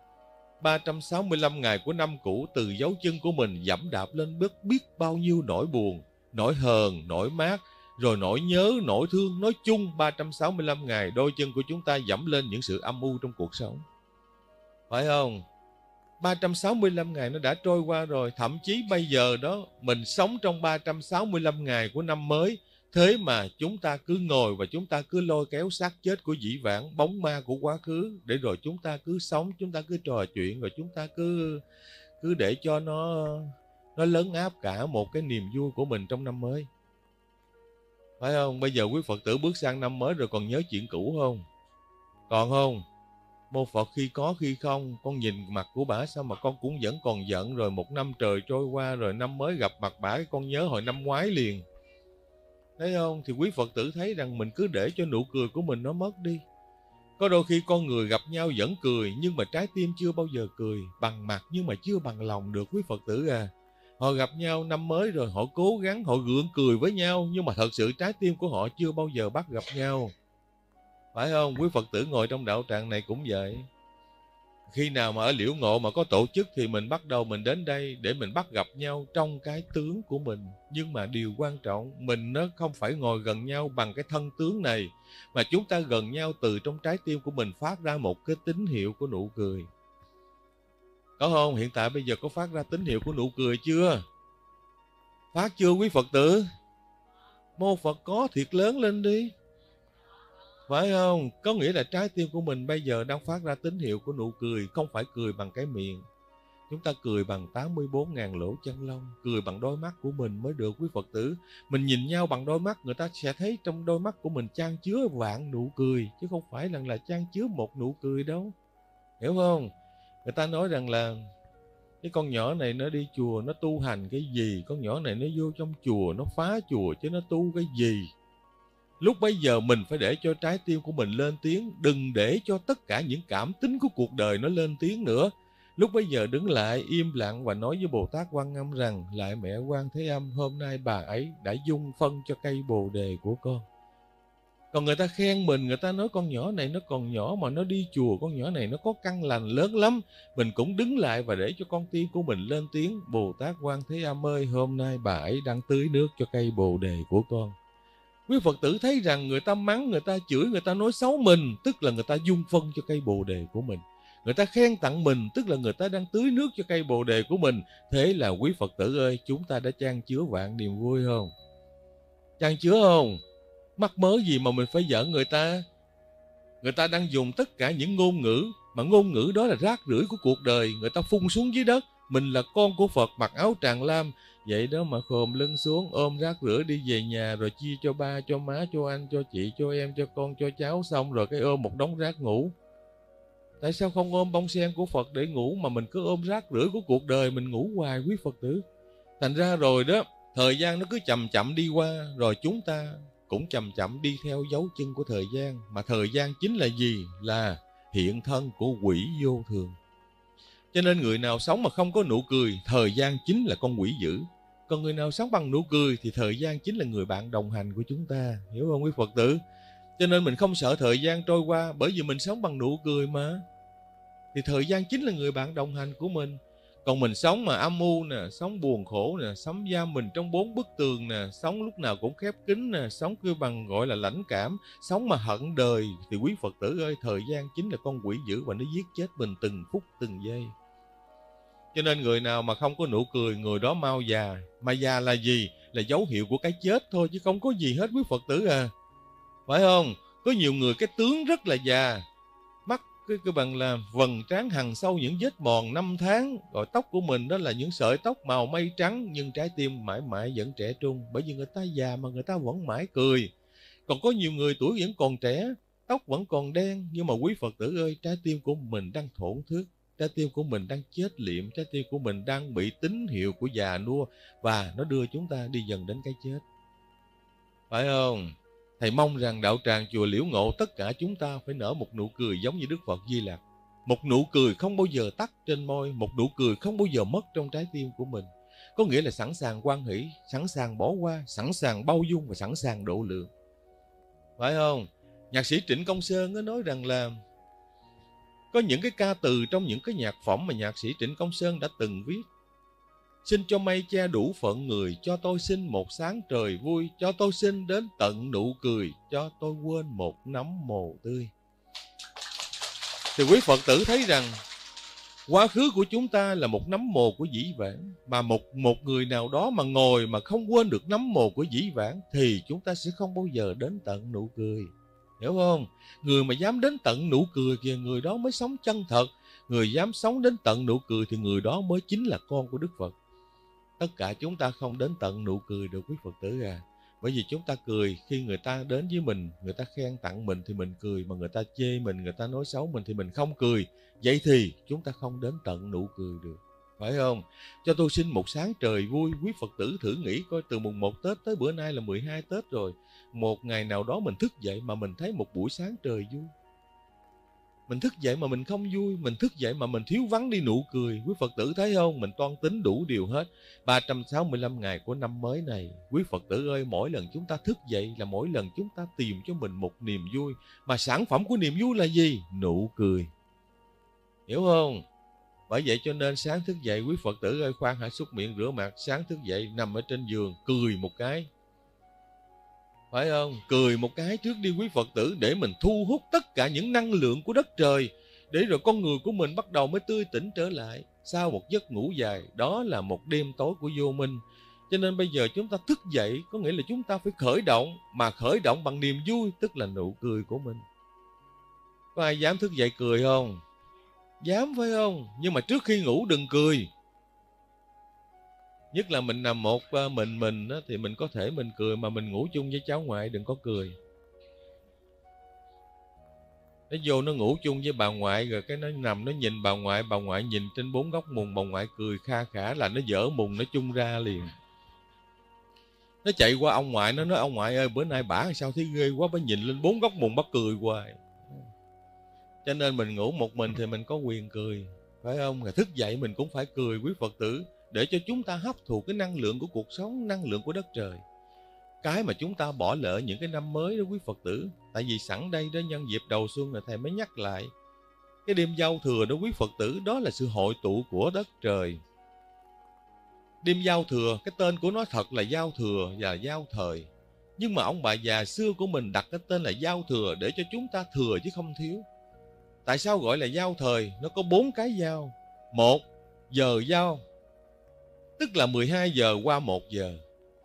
Speaker 1: 365 ngày của năm cũ, từ dấu chân của mình dẫm đạp lên biết bao nhiêu nỗi buồn, nỗi hờn, nỗi mát, rồi nỗi nhớ, nỗi thương. Nói chung 365 ngày đôi chân của chúng ta dẫm lên những sự âm u trong cuộc sống, phải không? 365 ngày nó đã trôi qua rồi. Thậm chí bây giờ đó mình sống trong 365 ngày của năm mới, thế mà chúng ta cứ ngồi và chúng ta cứ lôi kéo xác chết của dĩ vãng, bóng ma của quá khứ, để rồi chúng ta cứ sống, chúng ta cứ trò chuyện, rồi chúng ta cứ để cho nó lấn áp cả một cái niềm vui của mình trong năm mới, phải không? Bây giờ quý Phật tử bước sang năm mới rồi còn nhớ chuyện cũ không? Còn không? Mô Phật khi có khi không, con nhìn mặt của bả sao mà con cũng vẫn còn giận, rồi một năm trời trôi qua rồi năm mới gặp mặt bả con nhớ hồi năm ngoái liền. Thấy không? Thì quý Phật tử thấy rằng mình cứ để cho nụ cười của mình nó mất đi. Có đôi khi con người gặp nhau vẫn cười, nhưng mà trái tim chưa bao giờ cười. Bằng mặt nhưng mà chưa bằng lòng được quý Phật tử à. Họ gặp nhau năm mới rồi họ cố gắng, họ gượng cười với nhau, nhưng mà thật sự trái tim của họ chưa bao giờ bắt gặp nhau, phải không? Quý Phật tử ngồi trong đạo tràng này cũng vậy. Khi nào mà ở Liễu Ngộ mà có tổ chức thì mình bắt đầu mình đến đây để mình bắt gặp nhau trong cái tướng của mình. Nhưng mà điều quan trọng, mình nó không phải ngồi gần nhau bằng cái thân tướng này, mà chúng ta gần nhau từ trong trái tim của mình phát ra một cái tín hiệu của nụ cười. Có không? Hiện tại bây giờ có phát ra tín hiệu của nụ cười chưa? Phát chưa quý Phật tử? Mô Phật có thiệt lớn lên đi, phải không? Có nghĩa là trái tim của mình bây giờ đang phát ra tín hiệu của nụ cười. Không phải cười bằng cái miệng. Chúng ta cười bằng 84.000 lỗ chân lông. Cười bằng đôi mắt của mình mới được quý Phật tử. Mình nhìn nhau bằng đôi mắt, người ta sẽ thấy trong đôi mắt của mình chan chứa vạn nụ cười, chứ không phải là chan chứa một nụ cười đâu. Hiểu không? Người ta nói rằng là cái con nhỏ này nó đi chùa nó tu hành cái gì, con nhỏ này nó vô trong chùa nó phá chùa chứ nó tu cái gì. Lúc bấy giờ mình phải để cho trái tim của mình lên tiếng, đừng để cho tất cả những cảm tính của cuộc đời nó lên tiếng nữa. Lúc bấy giờ đứng lại im lặng và nói với Bồ Tát Quan Âm rằng: Lạy mẹ Quan Thế Âm, hôm nay bà ấy đã dung phân cho cây bồ đề của con. Còn người ta khen mình, người ta nói con nhỏ này nó còn nhỏ mà nó đi chùa, con nhỏ này nó có căn lành lớn lắm. Mình cũng đứng lại và để cho con tim của mình lên tiếng: Bồ Tát Quan Thế Âm ơi, hôm nay bà ấy đang tưới nước cho cây bồ đề của con. Quý Phật tử thấy rằng người ta mắng, người ta chửi, người ta nói xấu mình, tức là người ta dung phân cho cây bồ đề của mình. Người ta khen tặng mình, tức là người ta đang tưới nước cho cây bồ đề của mình. Thế là quý Phật tử ơi, chúng ta đã chan chứa vạn niềm vui không? Chan chứa không? Mắc mớ gì mà mình phải giận người ta? Người ta đang dùng tất cả những ngôn ngữ, mà ngôn ngữ đó là rác rưởi của cuộc đời, người ta phun xuống dưới đất. Mình là con của Phật, mặc áo tràng lam, vậy đó mà khom lưng xuống ôm rác rưởi đi về nhà, rồi chia cho ba, cho má, cho anh, cho chị, cho em, cho con, cho cháu, xong rồi cái ôm một đống rác ngủ. Tại sao không ôm bông sen của Phật để ngủ, mà mình cứ ôm rác rưởi của cuộc đời mình ngủ hoài quý Phật tử? Thành ra rồi đó, thời gian nó cứ chậm chậm đi qua, rồi chúng ta cũng chậm chậm đi theo dấu chân của thời gian. Mà thời gian chính là gì? Là hiện thân của quỷ vô thường. Cho nên người nào sống mà không có nụ cười, thời gian chính là con quỷ dữ. Còn người nào sống bằng nụ cười thì thời gian chính là người bạn đồng hành của chúng ta. Hiểu không quý Phật tử? Cho nên mình không sợ thời gian trôi qua, bởi vì mình sống bằng nụ cười mà. Thì thời gian chính là người bạn đồng hành của mình. Còn mình sống mà âm u nè, sống buồn khổ nè, sống giam mình trong 4 bức tường nè, sống lúc nào cũng khép kín nè, sống kêu bằng gọi là lãnh cảm, sống mà hận đời, thì quý Phật tử ơi, thời gian chính là con quỷ dữ và nó giết chết mình từng phút từng giây. Cho nên người nào mà không có nụ cười, người đó mau già. Mà già là gì? Là dấu hiệu của cái chết thôi, chứ không có gì hết quý Phật tử à. Phải không? Có nhiều người cái tướng rất là già, mắt cái bằng là vầng trán hằn sâu những vết mòn 5 tháng, rồi tóc của mình đó là những sợi tóc màu mây trắng, nhưng trái tim mãi mãi vẫn trẻ trung, bởi vì người ta già mà người ta vẫn mãi cười. Còn có nhiều người tuổi vẫn còn trẻ, tóc vẫn còn đen, nhưng mà quý Phật tử ơi, trái tim của mình đang thổn thức, trái tim của mình đang chết liệm, trái tim của mình đang bị tín hiệu của già nua, và nó đưa chúng ta đi dần đến cái chết. Phải không? Thầy mong rằng đạo tràng chùa Liễu Ngộ tất cả chúng ta phải nở một nụ cười giống như Đức Phật Di Lặc. Một nụ cười không bao giờ tắt trên môi, một nụ cười không bao giờ mất trong trái tim của mình. Có nghĩa là sẵn sàng hoan hỷ, sẵn sàng bỏ qua, sẵn sàng bao dung và sẵn sàng độ lượng. Phải không? Nhạc sĩ Trịnh Công Sơn nói rằng là có những cái ca từ trong những cái nhạc phẩm mà nhạc sĩ Trịnh Công Sơn đã từng viết. Xin cho mây che đủ phận người, cho tôi xin một sáng trời vui, cho tôi xin đến tận nụ cười, cho tôi quên một nắm mồ tươi. Thì quý Phật tử thấy rằng quá khứ của chúng ta là một nắm mồ của dĩ vãng, mà một người nào đó mà ngồi mà không quên được nắm mồ của dĩ vãng thì chúng ta sẽ không bao giờ đến tận nụ cười. Hiểu không? Người mà dám đến tận nụ cười kìa, người đó mới sống chân thật. Người dám sống đến tận nụ cười thì người đó mới chính là con của Đức Phật. Tất cả chúng ta không đến tận nụ cười được quý Phật tử à. Bởi vì chúng ta cười khi người ta đến với mình, người ta khen tặng mình thì mình cười, mà người ta chê mình, người ta nói xấu mình thì mình không cười. Vậy thì chúng ta không đến tận nụ cười được. Phải không? Cho tôi xin một sáng trời vui. Quý Phật tử thử nghĩ coi, từ mùng 1 Tết tới bữa nay là 12 Tết rồi. Một ngày nào đó mình thức dậy mà mình thấy một buổi sáng trời vui. Mình thức dậy mà mình không vui, mình thức dậy mà mình thiếu vắng đi nụ cười. Quý Phật tử thấy không? Mình toan tính đủ điều hết. 365 ngày của năm mới này, quý Phật tử ơi, mỗi lần chúng ta thức dậy là mỗi lần chúng ta tìm cho mình một niềm vui. Mà sản phẩm của niềm vui là gì? Nụ cười. Hiểu không? Bởi vậy cho nên sáng thức dậy, quý Phật tử ơi, khoan hãy súc miệng rửa mặt. Sáng thức dậy nằm ở trên giường cười một cái. Phải không? Cười một cái trước đi quý Phật tử, để mình thu hút tất cả những năng lượng của đất trời, để rồi con người của mình bắt đầu mới tươi tỉnh trở lại sau một giấc ngủ dài. Đó là một đêm tối của vô minh. Cho nên bây giờ chúng ta thức dậy có nghĩa là chúng ta phải khởi động, mà khởi động bằng niềm vui, tức là nụ cười của mình. Có ai dám thức dậy cười không? Dám phải không? Nhưng mà trước khi ngủ đừng cười. Nhất là mình nằm một mình đó, thì mình có thể mình cười, mà mình ngủ chung với cháu ngoại đừng có cười. Nó vô nó ngủ chung với bà ngoại, rồi cái nó nằm nó nhìn bà ngoại nhìn trên bốn góc mùng, bà ngoại cười kha khả là nó dở mùng nó chung ra liền. Nó chạy qua ông ngoại, nó nói ông ngoại ơi, bữa nay bả sao thấy ghê quá, bả nhìn lên bốn góc mùng bả cười hoài. Cho nên mình ngủ một mình thì mình có quyền cười, phải không? Rồi thức dậy mình cũng phải cười quý Phật tử, để cho chúng ta hấp thụ cái năng lượng của cuộc sống, năng lượng của đất trời. Cái mà chúng ta bỏ lỡ những cái năm mới đó quý Phật tử. Tại vì sẵn đây đó, nhân dịp đầu xuân là thầy mới nhắc lại. Cái đêm giao thừa đó quý Phật tử, đó là sự hội tụ của đất trời. Đêm giao thừa, cái tên của nó thật là giao thừa và giao thời. Nhưng mà ông bà già xưa của mình đặt cái tên là giao thừa để cho chúng ta thừa chứ không thiếu. Tại sao gọi là giao thời? Nó có 4 cái giao. 1. Giờ giao, tức là 12 giờ qua 1 giờ.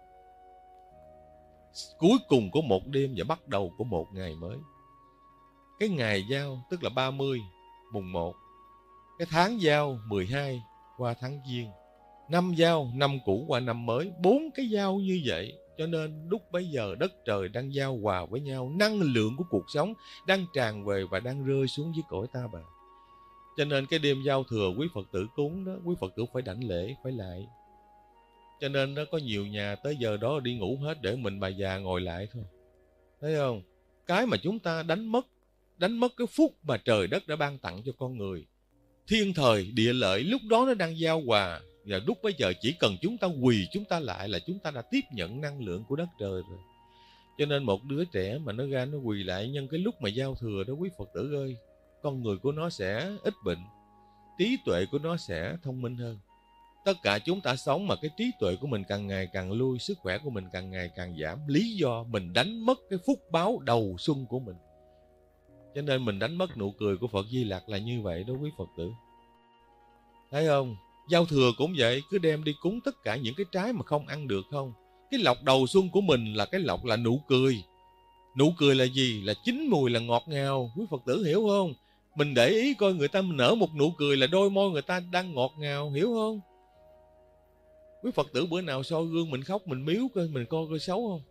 Speaker 1: Cuối cùng của một đêm và bắt đầu của một ngày mới. Cái ngày giao tức là 30 mùng 1. Cái tháng giao 12 qua tháng Giêng. Năm giao năm cũ qua năm mới. 4 cái giao như vậy. Cho nên lúc bấy giờ đất trời đang giao hòa với nhau. Năng lượng của cuộc sống đang tràn về và đang rơi xuống dưới cõi ta bà. Cho nên cái đêm giao thừa quý Phật tử cúng đó, quý Phật tử phải đảnh lễ, phải lại. Cho nên nó có nhiều nhà tới giờ đó đi ngủ hết để mình bà già ngồi lại thôi. Thấy không? Cái mà chúng ta đánh mất cái phúc mà trời đất đã ban tặng cho con người. Thiên thời, địa lợi lúc đó nó đang giao hòa. Và lúc bây giờ chỉ cần chúng ta quỳ chúng ta lại là chúng ta đã tiếp nhận năng lượng của đất trời rồi. Cho nên một đứa trẻ mà nó ra nó quỳ lại nhân cái lúc mà giao thừa đó quý Phật tử ơi, con người của nó sẽ ít bệnh, trí tuệ của nó sẽ thông minh hơn. Tất cả chúng ta sống mà cái trí tuệ của mình càng ngày càng lui, sức khỏe của mình càng ngày càng giảm. Lý do mình đánh mất cái phúc báo đầu xuân của mình. Cho nên mình đánh mất nụ cười của Phật Di Lặc là như vậy đó quý Phật tử. Thấy không? Giao thừa cũng vậy, cứ đem đi cúng tất cả những cái trái mà không ăn được không? Cái lộc đầu xuân của mình là cái lộc là nụ cười. Nụ cười là gì? Là chín mùi, là ngọt ngào. Quý Phật tử hiểu không? Mình để ý coi người ta nở một nụ cười là đôi môi người ta đang ngọt ngào, hiểu không? Quý Phật tử bữa nào soi gương mình khóc, mình miếu coi, mình coi xấu không?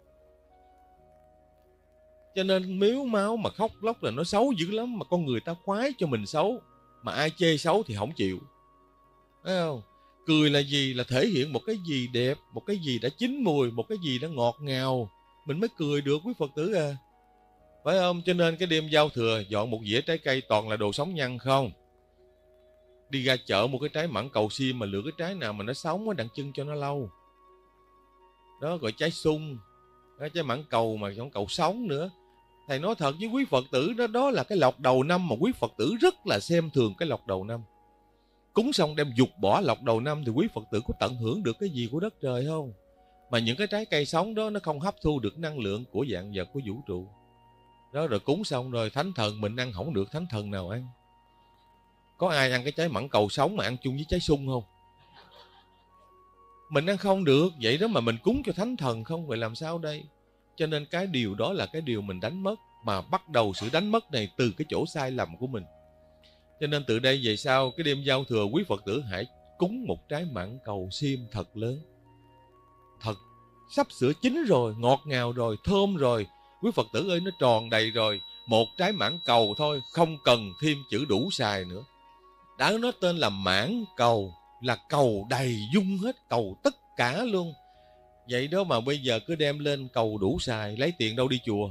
Speaker 1: Cho nên miếu máu mà khóc lóc là nó xấu dữ lắm. Mà con người ta khoái cho mình xấu, mà ai chê xấu thì không chịu. Thấy không? Cười là gì? Là thể hiện một cái gì đẹp, một cái gì đã chín mùi, một cái gì đã ngọt ngào. mình mới cười được quý Phật tử à. Phải không? Cho nên cái đêm giao thừa dọn một dĩa trái cây toàn là đồ sống nhăn không. Đi ra chợ một cái trái mãng cầu xiêm mà lựa cái trái nào mà nó sống á, đặng chân cho nó lâu. Đó gọi trái sung, trái mãng cầu mà không cầu sống nữa. Thầy nói thật với quý Phật tử đó, đó là cái lộc đầu năm mà quý Phật tử rất là xem thường cái lộc đầu năm. Cúng xong đem dục bỏ lộc đầu năm thì quý Phật tử có tận hưởng được cái gì của đất trời không? Mà những cái trái cây sống đó nó không hấp thu được năng lượng của vạn vật của vũ trụ. Đó rồi cúng xong rồi thánh thần mình ăn không được, thánh thần nào ăn? Có ai ăn cái trái mãng cầu sống mà ăn chung với trái sung không? Mình ăn không được, vậy đó mà mình cúng cho thánh thần không, vậy làm sao đây? Cho nên cái điều đó là cái điều mình đánh mất, mà bắt đầu sự đánh mất này từ cái chỗ sai lầm của mình. Cho nên từ đây về sau, cái đêm giao thừa quý Phật tử hãy cúng một trái mãng cầu xiêm thật lớn. Thật, sắp sửa chín rồi, ngọt ngào rồi, thơm rồi. Quý Phật tử ơi, nó tròn đầy rồi. Một trái mãng cầu thôi, không cần thêm chữ đủ xài nữa. Đã nó tên là mãng cầu, là cầu đầy dung hết, cầu tất cả luôn. Vậy đó mà bây giờ cứ đem lên cầu đủ xài, lấy tiền đâu đi chùa?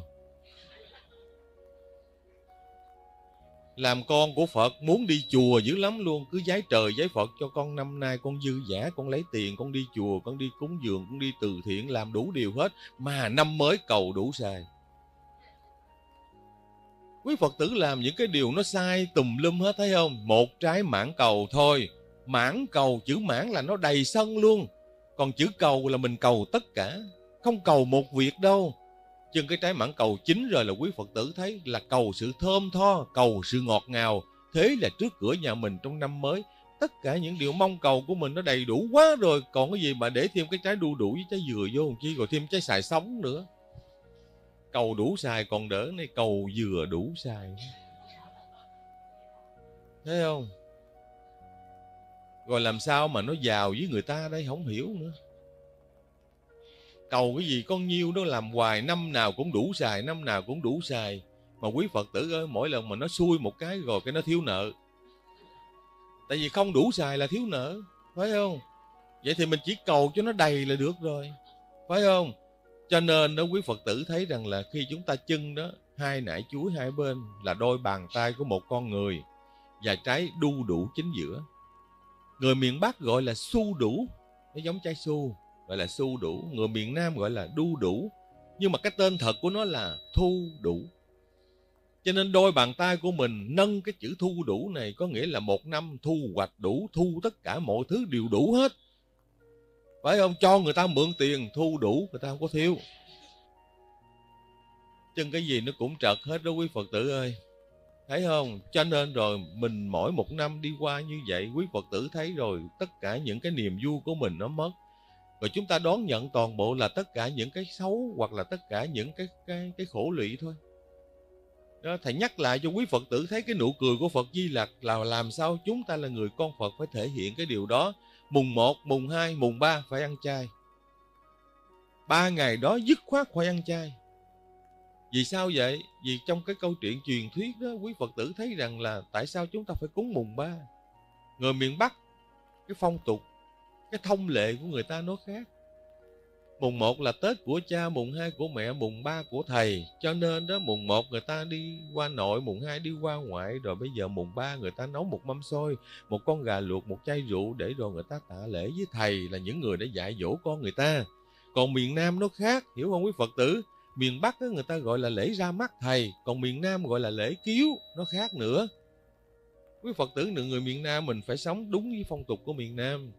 Speaker 1: Làm con của Phật muốn đi chùa dữ lắm luôn. Cứ vái trời vái Phật cho con năm nay con dư giả, con lấy tiền, con đi chùa, con đi cúng dường, con đi từ thiện, làm đủ điều hết. Mà năm mới cầu đủ xài. Quý Phật tử làm những cái điều nó sai tùm lum hết, thấy không? Một trái mãng cầu thôi. Mãng cầu, chữ mãng là nó đầy sân luôn. Còn chữ cầu là mình cầu tất cả, không cầu một việc đâu. Chừng cái trái mãng cầu chín rồi là quý Phật tử thấy là cầu sự thơm tho, cầu sự ngọt ngào. Thế là trước cửa nhà mình trong năm mới, tất cả những điều mong cầu của mình nó đầy đủ quá rồi. Còn cái gì mà để thêm cái trái đu đủ với trái dừa vô chi, rồi thêm trái xài sống nữa. Cầu đủ xài còn đỡ, này cầu dừa đủ xài. Thấy không? Rồi làm sao mà nó giàu với người ta đây không hiểu nữa. Cầu cái gì con nhiêu đó làm hoài, năm nào cũng đủ xài, năm nào cũng đủ xài. Mà quý Phật tử ơi, mỗi lần mà nó xui một cái rồi cái nó thiếu nợ. Tại vì không đủ xài là thiếu nợ, phải không? Vậy thì mình chỉ cầu cho nó đầy là được rồi, phải không? Cho nên đó quý Phật tử thấy rằng là khi chúng ta chưng đó, hai nải chuối hai bên là đôi bàn tay của một con người và trái đu đủ chính giữa. Người miền Bắc gọi là su đủ, nó giống trái su, gọi là su đủ. Người miền Nam gọi là đu đủ, nhưng mà cái tên thật của nó là thu đủ. Cho nên đôi bàn tay của mình nâng cái chữ thu đủ này có nghĩa là một năm thu hoạch đủ, thu tất cả mọi thứ đều đủ hết. Phải không? Cho người ta mượn tiền thu đủ, người ta không có thiếu. Chân cái gì nó cũng trật hết đó quý Phật tử ơi. Thấy không? Cho nên rồi mình mỗi một năm đi qua như vậy, quý Phật tử thấy rồi tất cả những cái niềm vui của mình nó mất. Rồi chúng ta đón nhận toàn bộ là tất cả những cái xấu, hoặc là tất cả những cái khổ lụy thôi. Đó, thầy nhắc lại cho quý Phật tử thấy cái nụ cười của Phật Di Lặc là làm sao chúng ta là người con Phật phải thể hiện cái điều đó. Mùng 1, mùng 2, mùng 3 phải ăn chay. 3 ngày đó dứt khoát phải ăn chay. Vì sao vậy? Vì trong cái câu chuyện truyền thuyết đó, quý Phật tử thấy rằng là tại sao chúng ta phải cúng mùng 3. Người miền Bắc, cái phong tục, cái thông lệ của người ta nó khác. Mùng 1 là Tết của cha, mùng 2 của mẹ, mùng 3 của thầy. Cho nên đó mùng 1 người ta đi qua nội, mùng 2 đi qua ngoại. Rồi bây giờ mùng 3 người ta nấu một mâm xôi, một con gà luộc, một chai rượu để rồi người ta tạ lễ với thầy là những người đã dạy dỗ con người ta. Còn miền Nam nó khác, hiểu không quý Phật tử? Miền Bắc đó, người ta gọi là lễ ra mắt thầy, còn miền Nam gọi là lễ kiếu, nó khác nữa. Quý Phật tử người miền Nam mình phải sống đúng với phong tục của miền Nam.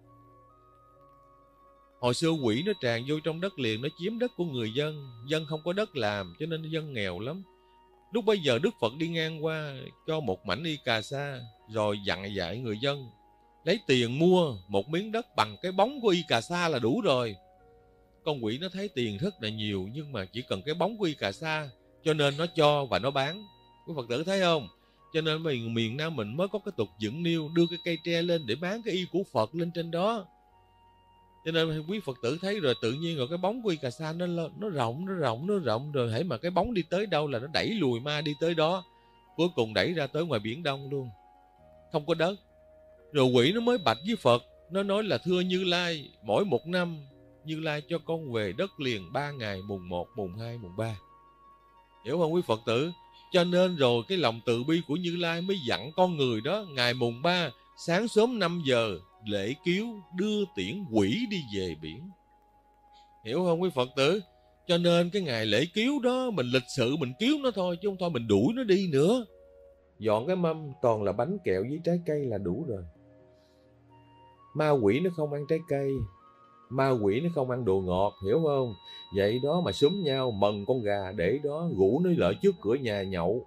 Speaker 1: Hồi xưa quỷ nó tràn vô trong đất liền, nó chiếm đất của người dân. Dân không có đất làm, cho nên dân nghèo lắm. Lúc bây giờ Đức Phật đi ngang qua, cho một mảnh y cà sa, rồi dặn dạy người dân lấy tiền mua một miếng đất bằng cái bóng của y cà sa là đủ rồi. Con quỷ nó thấy tiền rất là nhiều, nhưng mà chỉ cần cái bóng của y cà sa, cho nên nó cho và nó bán. Quý Phật tử thấy không? Cho nên miền Nam mình mới có cái tục dựng niêu, đưa cái cây tre lên để bán cái y của Phật lên trên đó. Cho nên quý Phật tử thấy rồi tự nhiên rồi cái bóng của y cà sa nó rộng rồi hễ mà cái bóng đi tới đâu là nó đẩy lùi ma đi tới đó, cuối cùng đẩy ra tới ngoài Biển Đông luôn, không có đất. Rồi quỷ nó mới bạch với Phật, nó nói là thưa Như Lai, mỗi một năm Như Lai cho con về đất liền 3 ngày, mùng 1, mùng 2, mùng 3. Hiểu không quý Phật tử? Cho nên rồi cái lòng từ bi của Như Lai mới dặn con người đó, ngày mùng 3 sáng sớm 5 giờ lễ kiếu đưa tiễn quỷ đi về biển. Hiểu không quý Phật tử? Cho nên cái ngày lễ kiếu đó mình lịch sự mình kiếu nó thôi, chứ không thôi mình đuổi nó đi nữa.
Speaker 2: Dọn cái mâm toàn là bánh kẹo với trái cây là đủ rồi. Ma quỷ nó không ăn trái cây, ma quỷ nó không ăn đồ ngọt, hiểu không? Vậy đó mà xúm nhau mần con gà để đó rủ nó lại trước cửa nhà nhậu.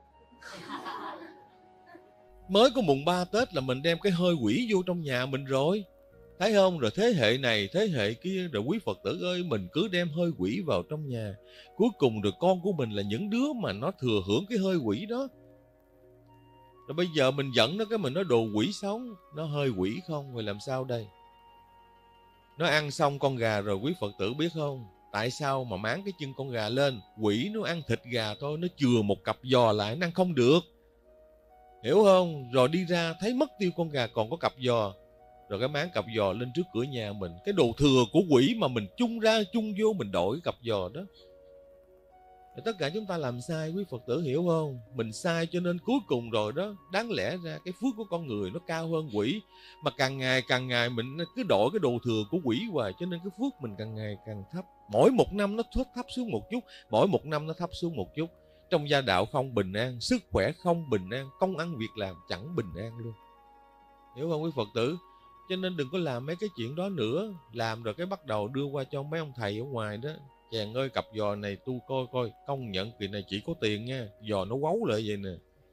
Speaker 1: Mới có mùng 3 Tết là mình đem cái hơi quỷ vô trong nhà mình rồi. Thấy không? Rồi thế hệ này, thế hệ kia, rồi quý Phật tử ơi, mình cứ đem hơi quỷ vào trong nhà. Cuối cùng rồi con của mình là những đứa mà nó thừa hưởng cái hơi quỷ đó. Rồi bây giờ mình dẫn nó cái mình nói đồ quỷ sống, nó hơi quỷ không, rồi làm sao đây? Nó ăn xong con gà rồi quý Phật tử biết không? Tại sao mà máng cái chân con gà lên? Quỷ nó ăn thịt gà thôi, nó chừa một cặp giò lại, nó ăn không được. Hiểu không? Rồi đi ra thấy mất tiêu con gà còn có cặp giò. Rồi cái máng cặp giò lên trước cửa nhà mình. Cái đồ thừa của quỷ mà mình chung ra chung vô mình đổi cặp giò đó. Rồi tất cả chúng ta làm sai quý Phật tử hiểu không? Mình sai cho nên cuối cùng rồi đó, đáng lẽ ra cái phước của con người nó cao hơn quỷ. Mà càng ngày mình cứ đổi cái đồ thừa của quỷ hoài, cho nên cái phước mình càng ngày càng thấp. Mỗi một năm nó thấp xuống một chút, mỗi một năm nó thấp xuống một chút. Trong gia đạo không bình an, sức khỏe không bình an, công ăn việc làm chẳng bình an luôn. Hiểu không quý Phật tử? Cho nên đừng có làm mấy cái chuyện đó nữa. Làm rồi cái bắt đầu đưa qua cho mấy ông thầy ở ngoài đó. Chàng ơi, cặp giò này tu coi coi, công nhận kỳ này chỉ có tiền nha, giò nó quấu lại vậy nè.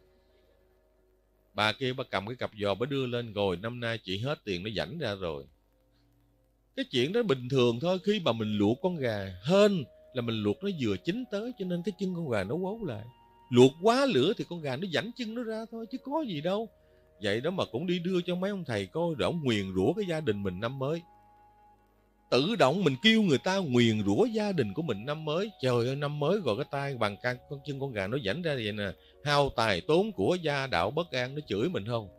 Speaker 1: Bà kia bà cầm cái cặp giò bà đưa lên, rồi năm nay chị hết tiền nó rảnh ra rồi. Cái chuyện đó bình thường thôi. Khi mà mình luộc con gà hên là mình luộc nó vừa chín tới, cho nên cái chân con gà nó quấu lại. Luộc quá lửa thì con gà nó giãn chân nó ra thôi, chứ có gì đâu. Vậy đó mà cũng đi đưa cho mấy ông thầy coi, để ông nguyền rủa cái gia đình mình năm mới. Tự động mình kêu người ta nguyền rủa gia đình của mình năm mới. Trời ơi, năm mới rồi cái tay bằng con chân con gà nó giãn ra vậy nè. Hao tài tốn của, gia đạo bất an, nó chửi mình không?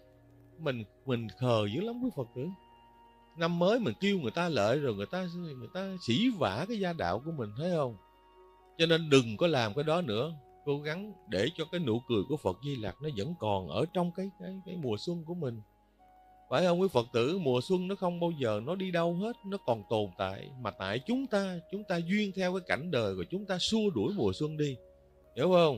Speaker 1: Mình khờ dữ lắm quý Phật tử. Năm mới mình kêu người ta lợi rồi người ta sỉ vả cái gia đạo của mình, thấy không? Cho nên đừng có làm cái đó nữa. Cố gắng để cho cái nụ cười của Phật Di Lặc nó vẫn còn ở trong cái mùa xuân của mình. Phải không quý Phật tử? Mùa xuân nó không bao giờ nó đi đâu hết, nó còn tồn tại. Mà tại chúng ta duyên theo cái cảnh đời, rồi chúng ta xua đuổi mùa xuân đi. Hiểu không?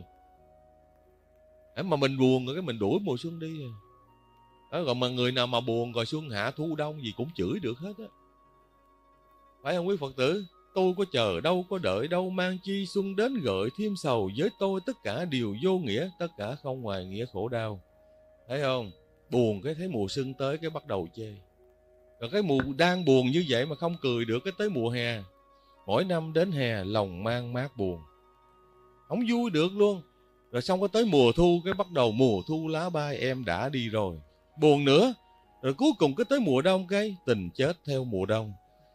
Speaker 1: Mà mình buồn rồi cái mình đuổi mùa xuân đi. Đó, rồi mà người nào mà buồn rồi xuân hạ thu đông gì cũng chửi được hết á. Phải không quý Phật tử? Tôi có chờ đâu, có đợi đâu, mang chi xuân đến gợi thêm sầu. Với tôi tất cả đều vô nghĩa, tất cả không ngoài nghĩa khổ đau. Thấy không? Buồn cái thấy mùa xuân tới cái bắt đầu chê. Rồi cái mùa đang buồn như vậy mà không cười được, cái tới mùa hè. Mỗi năm đến hè lòng mang mát buồn, không vui được luôn. Rồi xong có tới mùa thu, cái bắt đầu mùa thu lá bay em đã đi rồi, buồn nữa. Rồi cuối cùng cái tới mùa đông cái tình chết theo mùa đông.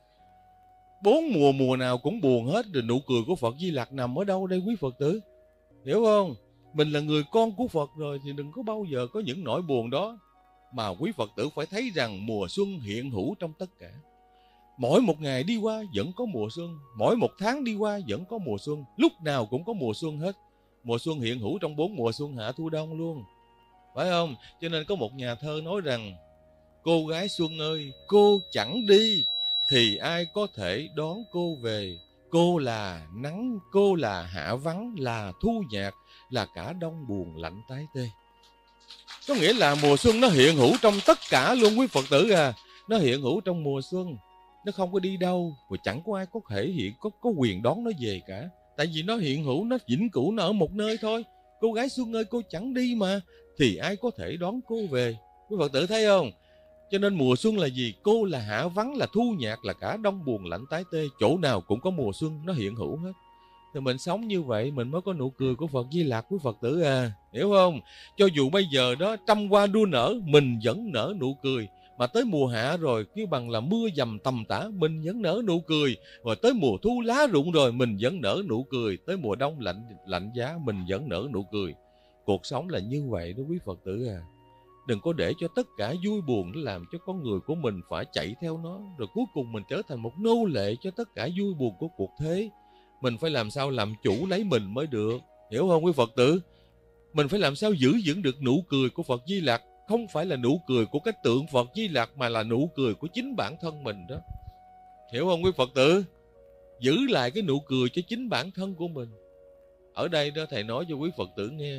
Speaker 1: 4 mùa nào cũng buồn hết. Rồi nụ cười của Phật Di Lặc nằm ở đâu đây quý Phật tử? Hiểu không? Mình là người con của Phật rồi thì đừng có bao giờ có những nỗi buồn đó. Mà quý Phật tử phải thấy rằng mùa xuân hiện hữu trong tất cả. Mỗi một ngày đi qua vẫn có mùa xuân, mỗi một tháng đi qua vẫn có mùa xuân, lúc nào cũng có mùa xuân hết. Mùa xuân hiện hữu trong 4 mùa xuân hạ thu đông luôn. Phải không? Cho nên có một nhà thơ nói rằng: cô gái xuân ơi, cô chẳng đi thì ai có thể đón cô về. Cô là nắng, cô là hạ vắng, là thu nhạc, là cả đông buồn lạnh tái tê. Có nghĩa là mùa xuân nó hiện hữu trong tất cả luôn quý Phật tử à. Nó hiện hữu trong mùa xuân, nó không có đi đâu, và chẳng có ai có thể hiện có quyền đón nó về cả. Tại vì nó hiện hữu, nó vĩnh cửu, nó ở một nơi thôi. Cô gái xuân ơi, cô chẳng đi mà thì ai có thể đón cô về. Quý Phật tử thấy không? Cho nên mùa xuân là gì? Cô là hạ vắng, là thu nhạc, là cả đông buồn lạnh tái tê. Chỗ nào cũng có mùa xuân, nó hiện hữu hết. Thì mình sống như vậy mình mới có nụ cười của Phật Di Lặc quý Phật tử à. Hiểu không? Cho dù bây giờ đó trăm hoa đua nở, mình vẫn nở nụ cười. Mà tới mùa hạ rồi, kêu bằng là mưa dầm tầm tã, mình vẫn nở nụ cười. Rồi tới mùa thu lá rụng rồi, mình vẫn nở nụ cười. Tới mùa đông lạnh giá, mình vẫn nở nụ cười. Cuộc sống là như vậy đó quý Phật tử à. Đừng có để cho tất cả vui buồn nó làm cho con người của mình phải chạy theo nó, rồi cuối cùng mình trở thành một nô lệ cho tất cả vui buồn của cuộc thế. Mình phải làm sao làm chủ lấy mình mới được. Hiểu không quý Phật tử? Mình phải làm sao giữ vững được nụ cười của Phật Di Lặc. Không phải là nụ cười của cái tượng Phật Di Lặc, mà là nụ cười của chính bản thân mình đó. Hiểu không quý Phật tử? Giữ lại cái nụ cười cho chính bản thân của mình. Ở đây đó thầy nói cho quý Phật tử nghe,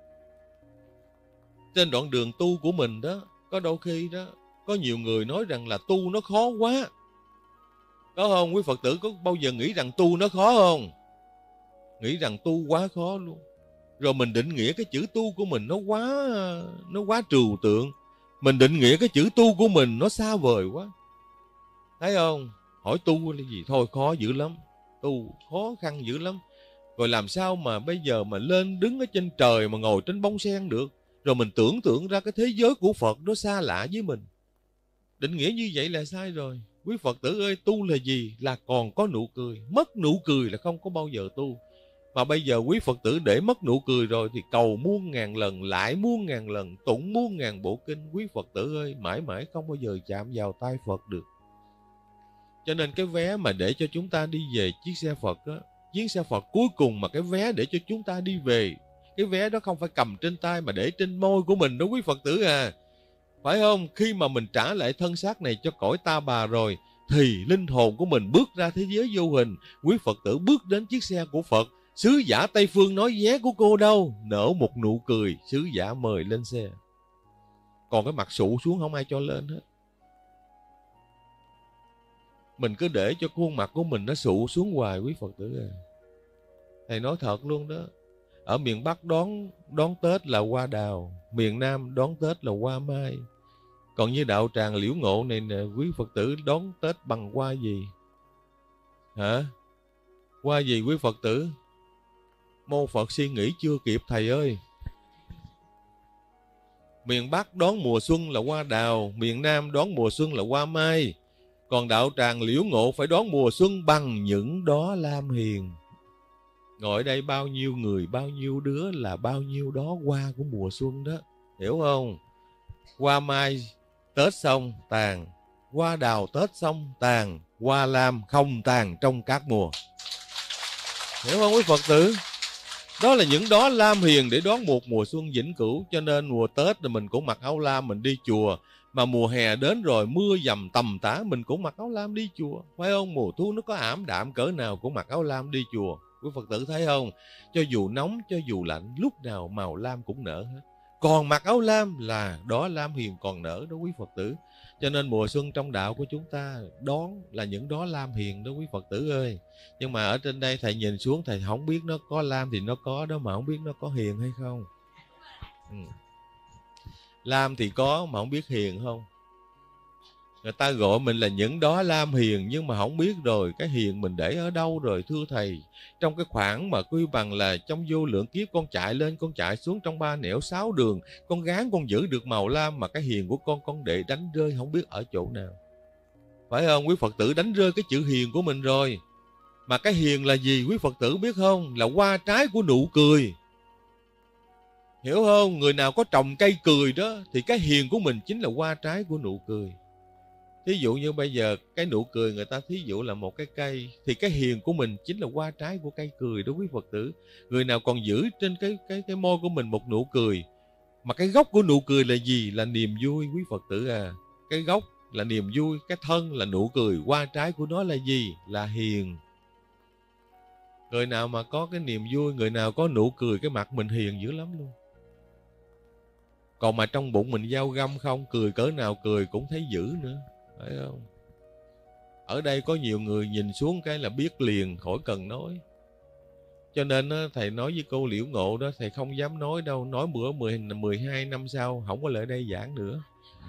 Speaker 1: trên đoạn đường tu của mình đó, có đôi khi đó có nhiều người nói rằng là tu nó khó quá. Có không? Quý Phật tử có bao giờ nghĩ rằng tu nó khó không? Nghĩ rằng tu quá khó luôn. Rồi mình định nghĩa cái chữ tu của mình nó quá trừu tượng. Mình định nghĩa cái chữ tu của mình nó xa vời quá. Thấy không? Hỏi tu là gì? Thôi khó dữ lắm. Tu khó khăn dữ lắm. Rồi làm sao mà bây giờ mà lên đứng ở trên trời mà ngồi trên bông sen được? Rồi mình tưởng tượng ra cái thế giới của Phật nó xa lạ với mình. Định nghĩa như vậy là sai rồi. Quý Phật tử ơi, tu là gì? Là còn có nụ cười. Mất nụ cười là không có bao giờ tu. Mà bây giờ quý Phật tử để mất nụ cười rồi thì cầu muôn ngàn lần, lại muôn ngàn lần, tụng muôn ngàn bộ kinh. Quý Phật tử ơi, mãi mãi không bao giờ chạm vào tay Phật được. Cho nên cái vé mà để cho chúng ta đi về chiếc xe Phật á, chiếc xe Phật cuối cùng mà cái vé để cho chúng ta đi về, cái vé đó không phải cầm trên tay mà để trên môi của mình đó quý Phật tử à. Phải không? Khi mà mình trả lại thân xác này cho cõi ta bà rồi, thì linh hồn của mình bước ra thế giới vô hình. Quý Phật tử bước đến chiếc xe của Phật. Sứ giả Tây Phương nói vé của cô đâu? Nở một nụ cười, sứ giả mời lên xe. Còn cái mặt sụ xuống không ai cho lên hết. Mình cứ để cho khuôn mặt của mình nó sụ xuống hoài quý Phật tử à. Thầy nói thật luôn đó. Ở miền Bắc đón Tết là hoa đào, miền Nam đón Tết là hoa mai. Còn như đạo tràng Liễu Ngộ này nè, quý Phật tử đón Tết bằng hoa gì? Hả? Hoa gì quý Phật tử? Mô Phật suy nghĩ chưa kịp thầy ơi. Miền Bắc đón mùa xuân là hoa đào, miền Nam đón mùa xuân là hoa mai. Còn đạo tràng Liễu Ngộ phải đón mùa xuân bằng những đóa lam hiền. Ngồi ở đây bao nhiêu người, bao nhiêu đứa là bao nhiêu đó hoa của mùa xuân đó. Hiểu không? Hoa mai Tết xong tàn, hoa đào Tết xong tàn, hoa lam không tàn trong các mùa. Hiểu không quý Phật tử? Đó là những đóa lam hiền để đón một mùa xuân vĩnh cửu. Cho nên mùa Tết thì mình cũng mặc áo lam mình đi chùa. Mà mùa hè đến rồi mưa dầm tầm tã mình cũng mặc áo lam đi chùa. Phải không? Mùa thu nó có ảm đạm cỡ nào cũng mặc áo lam đi chùa. Quý Phật tử thấy không? Cho dù nóng, cho dù lạnh, lúc nào màu lam cũng nở hết. Còn mặc áo lam là đóa lam hiền còn nở đó quý Phật tử. Cho nên mùa xuân trong đạo của chúng ta đón là những đóa lam hiền đó quý Phật tử ơi. Nhưng mà ở trên đây thầy nhìn xuống thầy không biết nó có lam thì nó có đó, mà không biết nó có hiền hay không. Lam thì có mà không biết hiền không. Người ta gọi mình là những đóa lam hiền, nhưng mà không biết rồi cái hiền mình để ở đâu rồi thưa thầy. Trong cái khoảng mà quy bằng là trong vô lượng kiếp con chạy lên con chạy xuống trong 3 nẻo 6 đường, con gán con giữ được màu lam, mà cái hiền của con để đánh rơi không biết ở chỗ nào. Phải không? Quý Phật tử đánh rơi cái chữ hiền của mình rồi. Mà cái hiền là gì quý Phật tử biết không? Là hoa trái của nụ cười. Hiểu không? Người nào có trồng cây cười đó thì cái hiền của mình chính là hoa trái của nụ cười. Thí dụ như bây giờ cái nụ cười người ta thí dụ là một cái cây, thì cái hiền của mình chính là hoa trái của cây cười đó quý Phật tử. Người nào còn giữ trên cái môi của mình một nụ cười, mà cái gốc của nụ cười là gì? Là niềm vui quý Phật tử à. Cái gốc là niềm vui, cái thân là nụ cười, hoa trái của nó là gì? Là hiền. Người nào mà có cái niềm vui, người nào có nụ cười, cái mặt mình hiền dữ lắm luôn. Còn mà trong bụng mình dao găm không, cười cỡ nào cười cũng thấy dữ nữa. Phải không? Ở đây có nhiều người nhìn xuống cái là biết liền, khỏi cần nói. Cho nên thầy nói với cô Liễu Ngộ đó, thầy không dám nói đâu. Nói bữa 12 năm sau không có lại đây giảng nữa.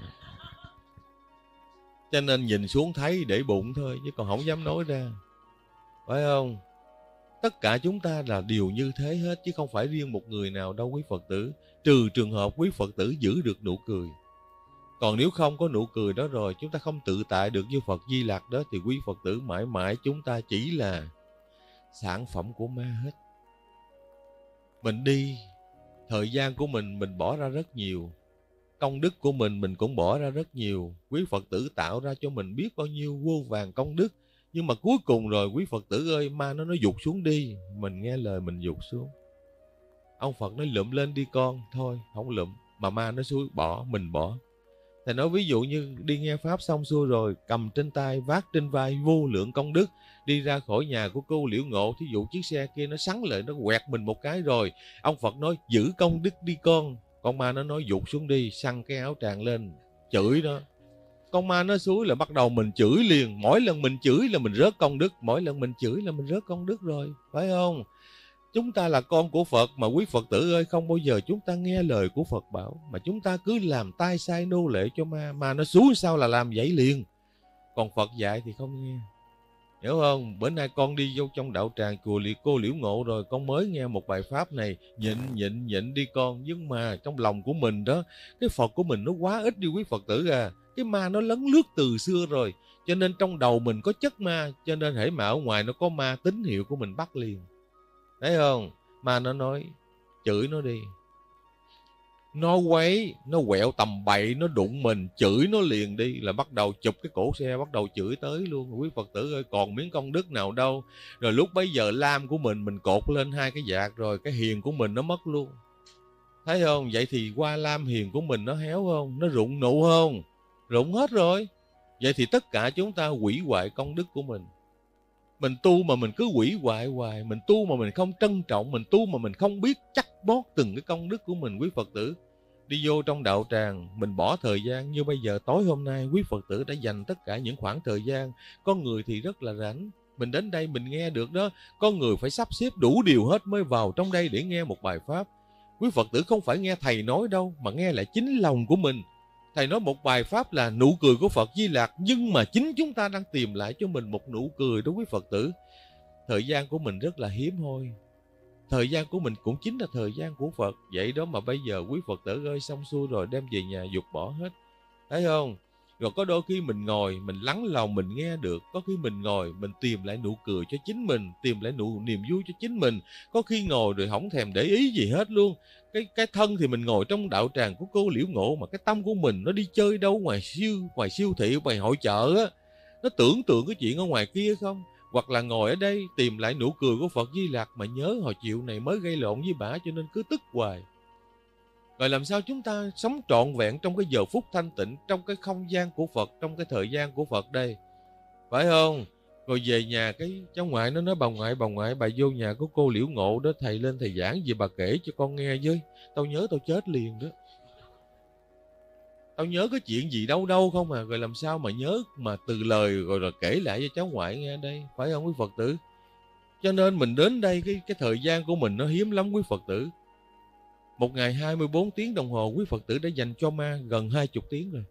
Speaker 1: Cho nên nhìn xuống thấy để bụng thôi, chứ còn không dám nói ra. Phải không? Tất cả chúng ta là điều như thế hết, chứ không phải riêng một người nào đâu quý Phật tử. Trừ trường hợp quý Phật tử giữ được nụ cười. Còn nếu không có nụ cười đó rồi, chúng ta không tự tại được như Phật Di Lặc đó, thì quý Phật tử mãi mãi chúng ta chỉ là sản phẩm của ma hết. Mình đi, thời gian của mình bỏ ra rất nhiều. Công đức của mình cũng bỏ ra rất nhiều. Quý Phật tử tạo ra cho mình biết bao nhiêu vô vàn công đức. Nhưng mà cuối cùng rồi quý Phật tử ơi, ma nó nói dục xuống đi. Mình nghe lời mình dục xuống. Ông Phật nói lụm lên đi con. Thôi không lụm. Mà ma nó xuống bỏ, mình bỏ. Thầy nói ví dụ như đi nghe Pháp xong xuôi rồi, cầm trên tay, vác trên vai vô lượng công đức, đi ra khỏi nhà của cô Liễu Ngộ, thí dụ chiếc xe kia nó sắn lại, nó quẹt mình một cái rồi. Ông Phật nói giữ công đức đi con ma nó nói dục xuống đi, xăng cái áo tràng lên, chửi nó. Con ma nó xuống là bắt đầu mình chửi liền, mỗi lần mình chửi là mình rớt công đức, mỗi lần mình chửi là mình rớt công đức rồi, phải không? Chúng ta là con của Phật mà quý Phật tử ơi, không bao giờ chúng ta nghe lời của Phật bảo, mà chúng ta cứ làm tay sai nô lệ cho ma. Ma nó xuống sao là làm vậy liền. Còn Phật dạy thì không nghe. Hiểu không? Bữa nay con đi vô trong đạo tràng chùa cô Liễu Ngộ rồi, con mới nghe một bài pháp này, nhịn đi con. Nhưng mà trong lòng của mình đó, cái Phật của mình nó quá ít đi quý Phật tử à. Cái ma nó lấn lướt từ xưa rồi, cho nên trong đầu mình có chất ma, cho nên hễ mà ở ngoài nó có ma, tín hiệu của mình bắt liền. Thấy không? Ma nó nói chửi nó đi. Nó quấy, nó quẹo tầm bậy, nó đụng mình, chửi nó liền đi, là bắt đầu chụp cái cổ xe, bắt đầu chửi tới luôn. Quý Phật tử ơi, còn miếng công đức nào đâu. Rồi lúc bấy giờ lam của mình cột lên hai cái vạt rồi, cái hiền của mình nó mất luôn. Thấy không? Vậy thì qua lam hiền của mình nó héo không? Nó rụng nụ không? Rụng hết rồi. Vậy thì tất cả chúng ta hủy hoại công đức của mình. Mình tu mà mình cứ hủy hoại hoài, mình tu mà mình không trân trọng, mình tu mà mình không biết chắc bót từng cái công đức của mình. Quý Phật tử đi vô trong đạo tràng, mình bỏ thời gian như bây giờ tối hôm nay, quý Phật tử đã dành tất cả những khoảng thời gian. Có người thì rất là rảnh, mình đến đây mình nghe được đó. Có người phải sắp xếp đủ điều hết mới vào trong đây để nghe một bài pháp. Quý Phật tử không phải nghe thầy nói đâu, mà nghe lại chính lòng của mình. Thầy nói một bài pháp là nụ cười của Phật Di Lặc, nhưng mà chính chúng ta đang tìm lại cho mình một nụ cười đó quý Phật tử. Thời gian của mình rất là hiếm hoi. Thời gian của mình cũng chính là thời gian của Phật. Vậy đó mà bây giờ quý Phật tử ơi, xong xuôi rồi đem về nhà dục bỏ hết. Thấy không? Rồi có đôi khi mình ngồi, mình lắng lòng mình nghe được. Có khi mình ngồi, mình tìm lại nụ cười cho chính mình, tìm lại niềm vui cho chính mình. Có khi ngồi rồi không thèm để ý gì hết luôn. Cái thân thì mình ngồi trong đạo tràng của cô Liễu Ngộ, mà cái tâm của mình nó đi chơi đâu ngoài siêu thị, ngoài hội chợ á. Nó tưởng tượng cái chuyện ở ngoài kia không? Hoặc là ngồi ở đây tìm lại nụ cười của Phật Di Lặc, mà nhớ hồi chiều này mới gây lộn với bả cho nên cứ tức hoài. Rồi làm sao chúng ta sống trọn vẹn trong cái giờ phút thanh tịnh, trong cái không gian của Phật, trong cái thời gian của Phật đây, phải không? Rồi về nhà cái cháu ngoại nó nói bà ngoại bà vô nhà của cô Liễu Ngộ đó, thầy lên thầy giảng gì bà kể cho con nghe với. Tao nhớ tao chết liền đó. Tao nhớ cái chuyện gì đâu không à. Rồi làm sao mà nhớ mà từ lời rồi là kể lại cho cháu ngoại nghe đây, phải không quý Phật tử? Cho nên mình đến đây cái thời gian của mình nó hiếm lắm quý Phật tử. Một ngày 24 tiếng đồng hồ quý Phật tử đã dành cho ma gần 20 tiếng rồi.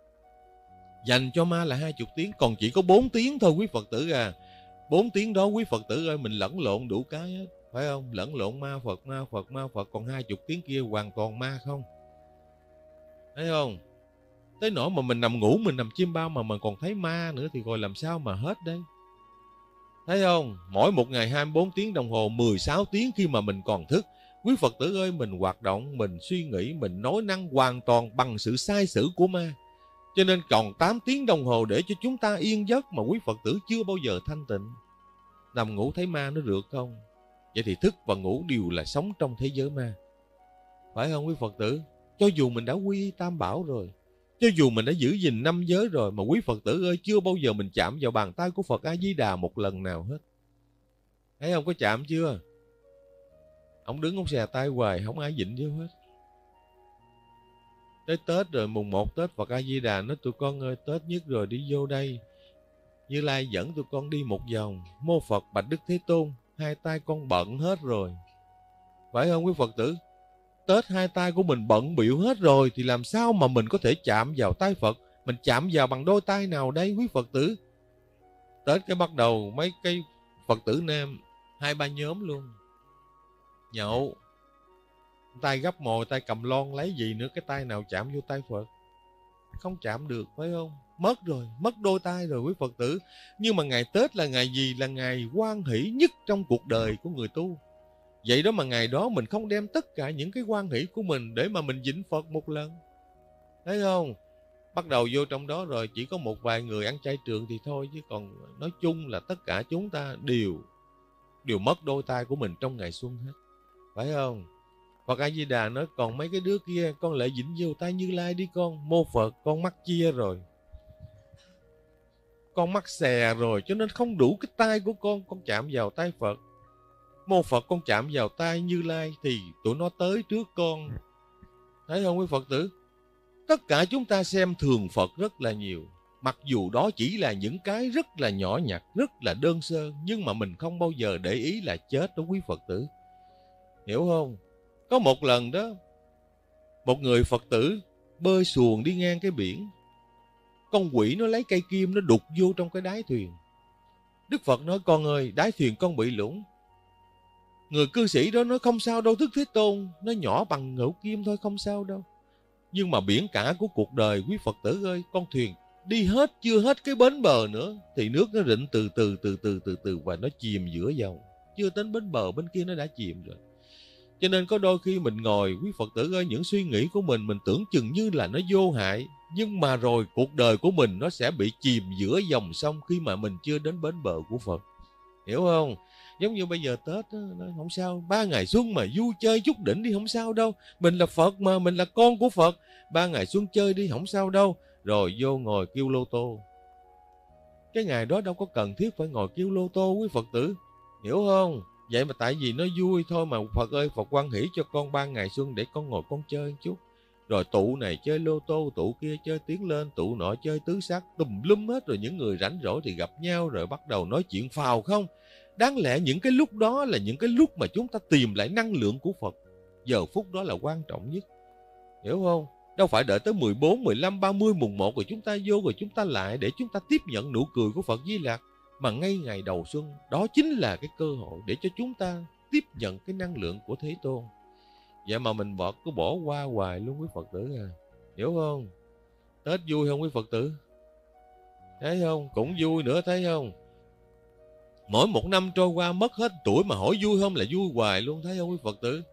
Speaker 1: Dành cho ma là 20 tiếng, còn chỉ có 4 tiếng thôi quý Phật tử à. 4 tiếng đó quý Phật tử ơi, mình lẫn lộn đủ cái hết, phải không? Lẫn lộn ma Phật, còn 20 tiếng kia hoàn toàn ma không. Thấy không? Tới nỗi mà mình nằm ngủ, mình nằm chim bao mà mình còn thấy ma nữa thì rồi làm sao mà hết đây. Thấy không? Mỗi một ngày 24 tiếng đồng hồ, 16 tiếng khi mà mình còn thức. Quý Phật tử ơi, mình hoạt động, mình suy nghĩ, mình nói năng hoàn toàn bằng sự sai sử của ma. Cho nên còn 8 tiếng đồng hồ để cho chúng ta yên giấc mà quý Phật tử chưa bao giờ thanh tịnh. Nằm ngủ thấy ma nó rượt không? Vậy thì thức và ngủ đều là sống trong thế giới ma. Phải không quý Phật tử? Cho dù mình đã quy tam bảo rồi, cho dù mình đã giữ gìn 5 giới rồi, mà quý Phật tử ơi, chưa bao giờ mình chạm vào bàn tay của Phật A Di Đà một lần nào hết. Thấy không? Có chạm chưa? Ông đứng ông xè tay hoài, không ai dịnh vô hết. Tới Tết rồi, mùng 1 Tết, Phật A Di Đà nói tụi con ơi, Tết nhất rồi, đi vô đây. Như Lai dẫn tụi con đi một vòng. Mô Phật bạch Đức Thế Tôn, hai tay con bận hết rồi. Phải không quý Phật tử? Tết hai tay của mình bận bịu hết rồi thì làm sao mà mình có thể chạm vào tay Phật? Mình chạm vào bằng đôi tay nào đây quý Phật tử? Tết cái bắt đầu mấy cái Phật tử nam 2-3 nhóm luôn nhậu, tay gấp mồi, tay cầm lon lấy gì nữa, cái tay nào chạm vô tay Phật? Không chạm được, phải không? Mất rồi, mất đôi tay rồi quý Phật tử. Nhưng mà ngày Tết là ngày gì? Là ngày hoan hỷ nhất trong cuộc đời của người tu. Vậy đó mà ngày đó mình không đem tất cả những cái hoan hỷ của mình để mà mình vịnh Phật một lần. Thấy không? Bắt đầu vô trong đó rồi chỉ có một vài người ăn chay trường thì thôi, chứ còn nói chung là tất cả chúng ta đều mất đôi tay của mình trong ngày xuân hết. Phải không? Phật A Di Đà nói còn mấy cái đứa kia con lại vĩnh vô tay Như Lai đi con. Mô Phật con mắc chia rồi, con mắc xè rồi, cho nên không đủ cái tay của con chạm vào tay Phật. Mô Phật con chạm vào tay Như Lai thì tụi nó tới trước con. Thấy không quý Phật tử? Tất cả chúng ta xem thường Phật rất là nhiều, mặc dù đó chỉ là những cái rất là nhỏ nhặt, rất là đơn sơ, nhưng mà mình không bao giờ để ý là chết đó quý Phật tử. Hiểu không? Có một lần đó, một người Phật tử bơi xuồng đi ngang cái biển, con quỷ nó lấy cây kim nó đục vô trong cái đáy thuyền. Đức Phật nói con ơi, đáy thuyền con bị lủng. Người cư sĩ đó nói không sao đâu Đức Thế Tôn, nó nhỏ bằng ngẫu kim thôi, không sao đâu. Nhưng mà biển cả của cuộc đời quý Phật tử ơi, con thuyền đi hết chưa hết cái bến bờ nữa thì nước nó rịn từ từ và nó chìm giữa dòng. Chưa đến bến bờ bên kia nó đã chìm rồi. Cho nên có đôi khi mình ngồi quý Phật tử ơi, những suy nghĩ của mình tưởng chừng như là nó vô hại, nhưng mà rồi cuộc đời của mình nó sẽ bị chìm giữa dòng sông khi mà mình chưa đến bến bờ của Phật. Hiểu không? Giống như bây giờ Tết đó, nói không sao, 3 ngày xuân mà vui chơi chút đỉnh đi không sao đâu. Mình là Phật mà, mình là con của Phật. 3 ngày xuân chơi đi không sao đâu. Rồi vô ngồi kêu lô tô. Cái ngày đó đâu có cần thiết phải ngồi kêu lô tô quý Phật tử. Hiểu không? Vậy mà tại vì nó vui thôi mà Phật ơi, Phật hoan hỷ cho con 3 ngày xuân để con ngồi con chơi một chút. Rồi tụ này chơi lô tô, tụ kia chơi tiến lên, tụ nọ chơi tứ sắc, tùm lum hết. Rồi những người rảnh rỗi thì gặp nhau rồi bắt đầu nói chuyện phào không. Đáng lẽ những cái lúc đó là những cái lúc mà chúng ta tìm lại năng lượng của Phật. Giờ phút đó là quan trọng nhất. Hiểu không? Đâu phải đợi tới 14, 15, 30, mùng 1 rồi chúng ta vô rồi chúng ta lại để chúng ta tiếp nhận nụ cười của Phật Di Lặc. Mà ngay ngày đầu xuân, đó chính là cái cơ hội để cho chúng ta tiếp nhận cái năng lượng của Thế Tôn. Vậy mà mình cứ bỏ qua hoài luôn quý Phật tử à. Hiểu không? Tết vui không quý Phật tử? Thấy không? Cũng vui nữa, thấy không? Mỗi một năm trôi qua mất hết tuổi mà hỏi vui không là vui hoài luôn, thấy không quý Phật tử?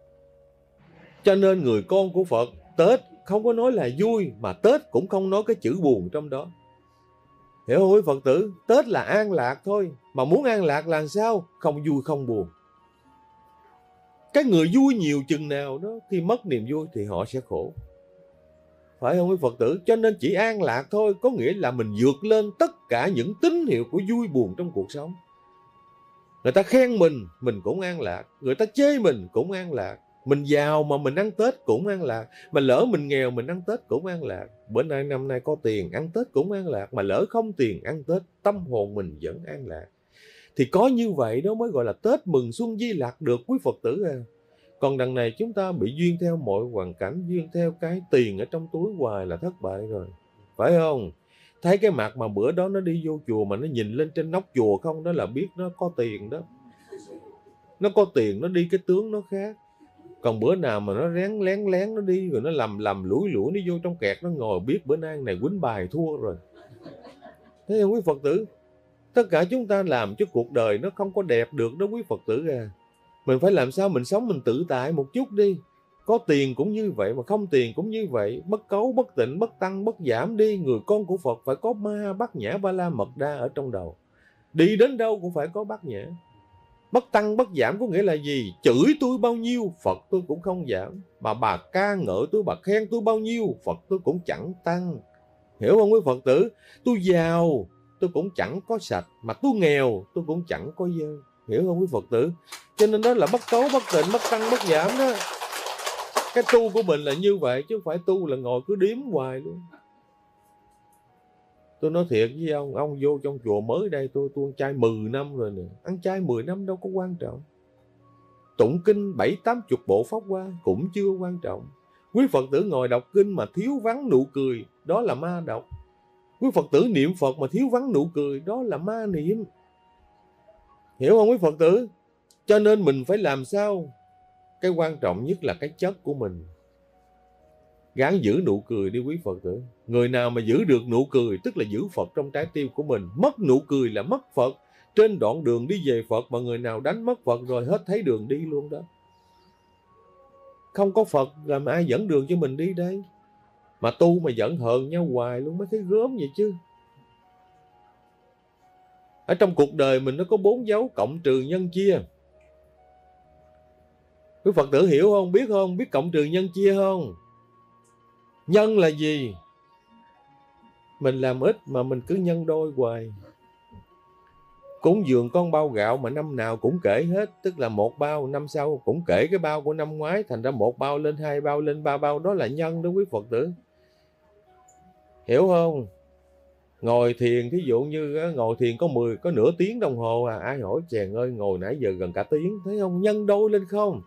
Speaker 2: Cho nên người con của Phật, Tết không có nói là vui, mà Tết cũng không nói cái chữ buồn trong đó. Hiểu không quý Phật tử? Tết là an lạc thôi. Mà muốn an lạc là sao? Không vui không buồn. Cái người vui nhiều chừng nào đó, khi mất niềm vui thì họ sẽ khổ. Phải không quý Phật tử? Cho nên chỉ an lạc thôi, có nghĩa là mình vượt lên tất cả những tín hiệu của vui buồn trong cuộc sống. Người ta khen mình cũng an lạc. Người ta chê mình cũng an lạc. Mình giàu mà mình ăn Tết cũng an lạc. Mà lỡ mình nghèo mình ăn Tết cũng an lạc. Bữa nay năm nay có tiền ăn Tết cũng an lạc. Mà lỡ không tiền ăn Tết, tâm hồn mình vẫn an lạc. Thì có như vậy đó mới gọi là Tết mừng xuân Di Lặc được quý Phật tử à. Còn đằng này chúng ta bị duyên theo mọi hoàn cảnh, duyên theo cái tiền ở trong túi hoài là thất bại rồi. Phải không? Thấy cái mặt mà bữa đó nó đi vô chùa mà nó nhìn lên trên nóc chùa không, đó là biết nó có tiền đó. Nó có tiền, nó đi cái tướng nó khác. Còn bữa nào mà nó lén nó đi rồi nó lầm lủi nó vô trong kẹt nó ngồi, biết bữa nay này quýnh bài thua rồi. Thế không quý Phật tử? Tất cả chúng ta làm cho cuộc đời nó không có đẹp được đó quý Phật tử à. Mình phải làm sao mình sống mình tự tại một chút đi. Có tiền cũng như vậy mà không tiền cũng như vậy. Bất cấu, bất tịnh, bất tăng, bất giảm đi. Người con của Phật phải có ma, bát nhã, ba la, mật đa ở trong đầu. Đi đến đâu cũng phải có bát nhã. Bất tăng, bất giảm có nghĩa là gì? Chửi tôi bao nhiêu, Phật tôi cũng không giảm. Mà bà ca ngợi tôi, bà khen tôi bao nhiêu, Phật tôi cũng chẳng tăng. Hiểu không quý Phật tử? Tôi giàu, tôi cũng chẳng có sạch. Mà tôi nghèo, tôi cũng chẳng có dơ. Hiểu không quý Phật tử? Cho nên đó là bất cấu, bất tịnh, bất tăng, bất giảm đó. Cái tu của mình là như vậy, chứ không phải tu là ngồi cứ điếm hoài luôn. Tôi nói thiệt với ông vô trong chùa mới đây, tôi ăn chay 10 năm rồi nè. Ăn chay 10 năm đâu có quan trọng. Tụng kinh 7-80 bộ pháp hoa cũng chưa quan trọng. Quý Phật tử ngồi đọc kinh mà thiếu vắng nụ cười, đó là ma độc. Quý Phật tử niệm Phật mà thiếu vắng nụ cười, đó là ma niệm. Hiểu không quý Phật tử? Cho nên mình phải làm sao? Cái quan trọng nhất là cái chất của mình. Gắng giữ nụ cười đi quý Phật tử. Người nào mà giữ được nụ cười tức là giữ Phật trong trái tim của mình. Mất nụ cười là mất Phật. Trên đoạn đường đi về Phật mà người nào đánh mất Phật rồi hết thấy đường đi luôn đó. Không có Phật làm ai dẫn đường cho mình đi đây? Mà tu mà giận hờn nhau hoài luôn mới thấy gớm vậy chứ. Ở trong cuộc đời mình nó có 4 dấu cộng trừ nhân chia. Quý Phật tử hiểu không? Biết không? Biết cộng trừ nhân chia không? Nhân là gì? Mình làm ít mà mình cứ nhân đôi hoài. Cúng dường con bao gạo mà năm nào cũng kể hết. Tức là một bao, năm sau cũng kể cái bao của năm ngoái. Thành ra một bao lên 2 bao lên 3 bao. Đó là nhân đó quý Phật tử. Hiểu không? Ngồi thiền, thí dụ như ngồi thiền có nửa tiếng đồng hồ à. Ai hỏi chàng ơi ngồi nãy giờ gần cả tiếng. Thấy không? Nhân đôi lên không?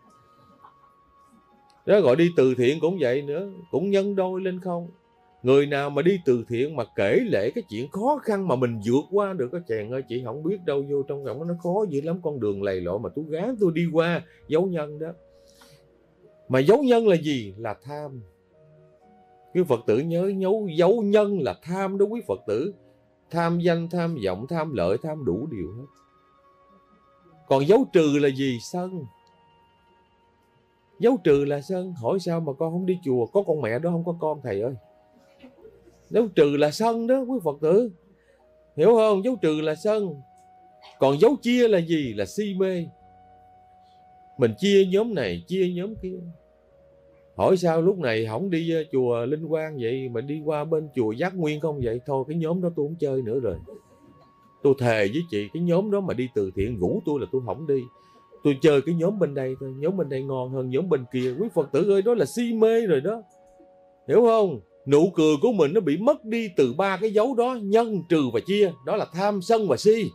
Speaker 2: Đó gọi đi từ thiện cũng vậy nữa. Cũng nhân đôi lên không? Người nào mà đi từ thiện mà kể lể cái chuyện khó khăn mà mình vượt qua được, có chàng ơi chị không biết đâu, vô trong lòng nó khó dữ lắm, con đường lầy lội mà tôi gán tôi đi qua. Dấu nhân đó. Mà dấu nhân là gì? Là tham. Quý Phật tử nhớ dấu nhân là tham đó quý Phật tử. Tham danh, tham vọng, tham lợi, tham đủ điều hết. Còn dấu trừ là gì? Sân. Dấu trừ là sân. Hỏi sao mà con không đi chùa? Có con mẹ đó không có con thầy ơi. Dấu trừ là sân đó quý Phật tử. Hiểu không? Dấu trừ là sân. Còn dấu chia là gì? Là si mê. Mình chia nhóm này, chia nhóm kia. Hỏi sao lúc này không đi chùa Linh Quang vậy mà đi qua bên chùa Giác Nguyên không vậy? Thôi cái nhóm đó tôi không chơi nữa rồi. Tôi thề với chị, cái nhóm đó mà đi từ thiện rủ tôi là tôi không đi. Tôi chơi cái nhóm bên đây thôi. Nhóm bên đây ngon hơn nhóm bên kia. Quý Phật tử ơi, đó là si mê rồi đó. Hiểu không? Nụ cười của mình nó bị mất đi từ 3 cái dấu đó. Nhân, trừ và chia. Đó là tham, sân và si.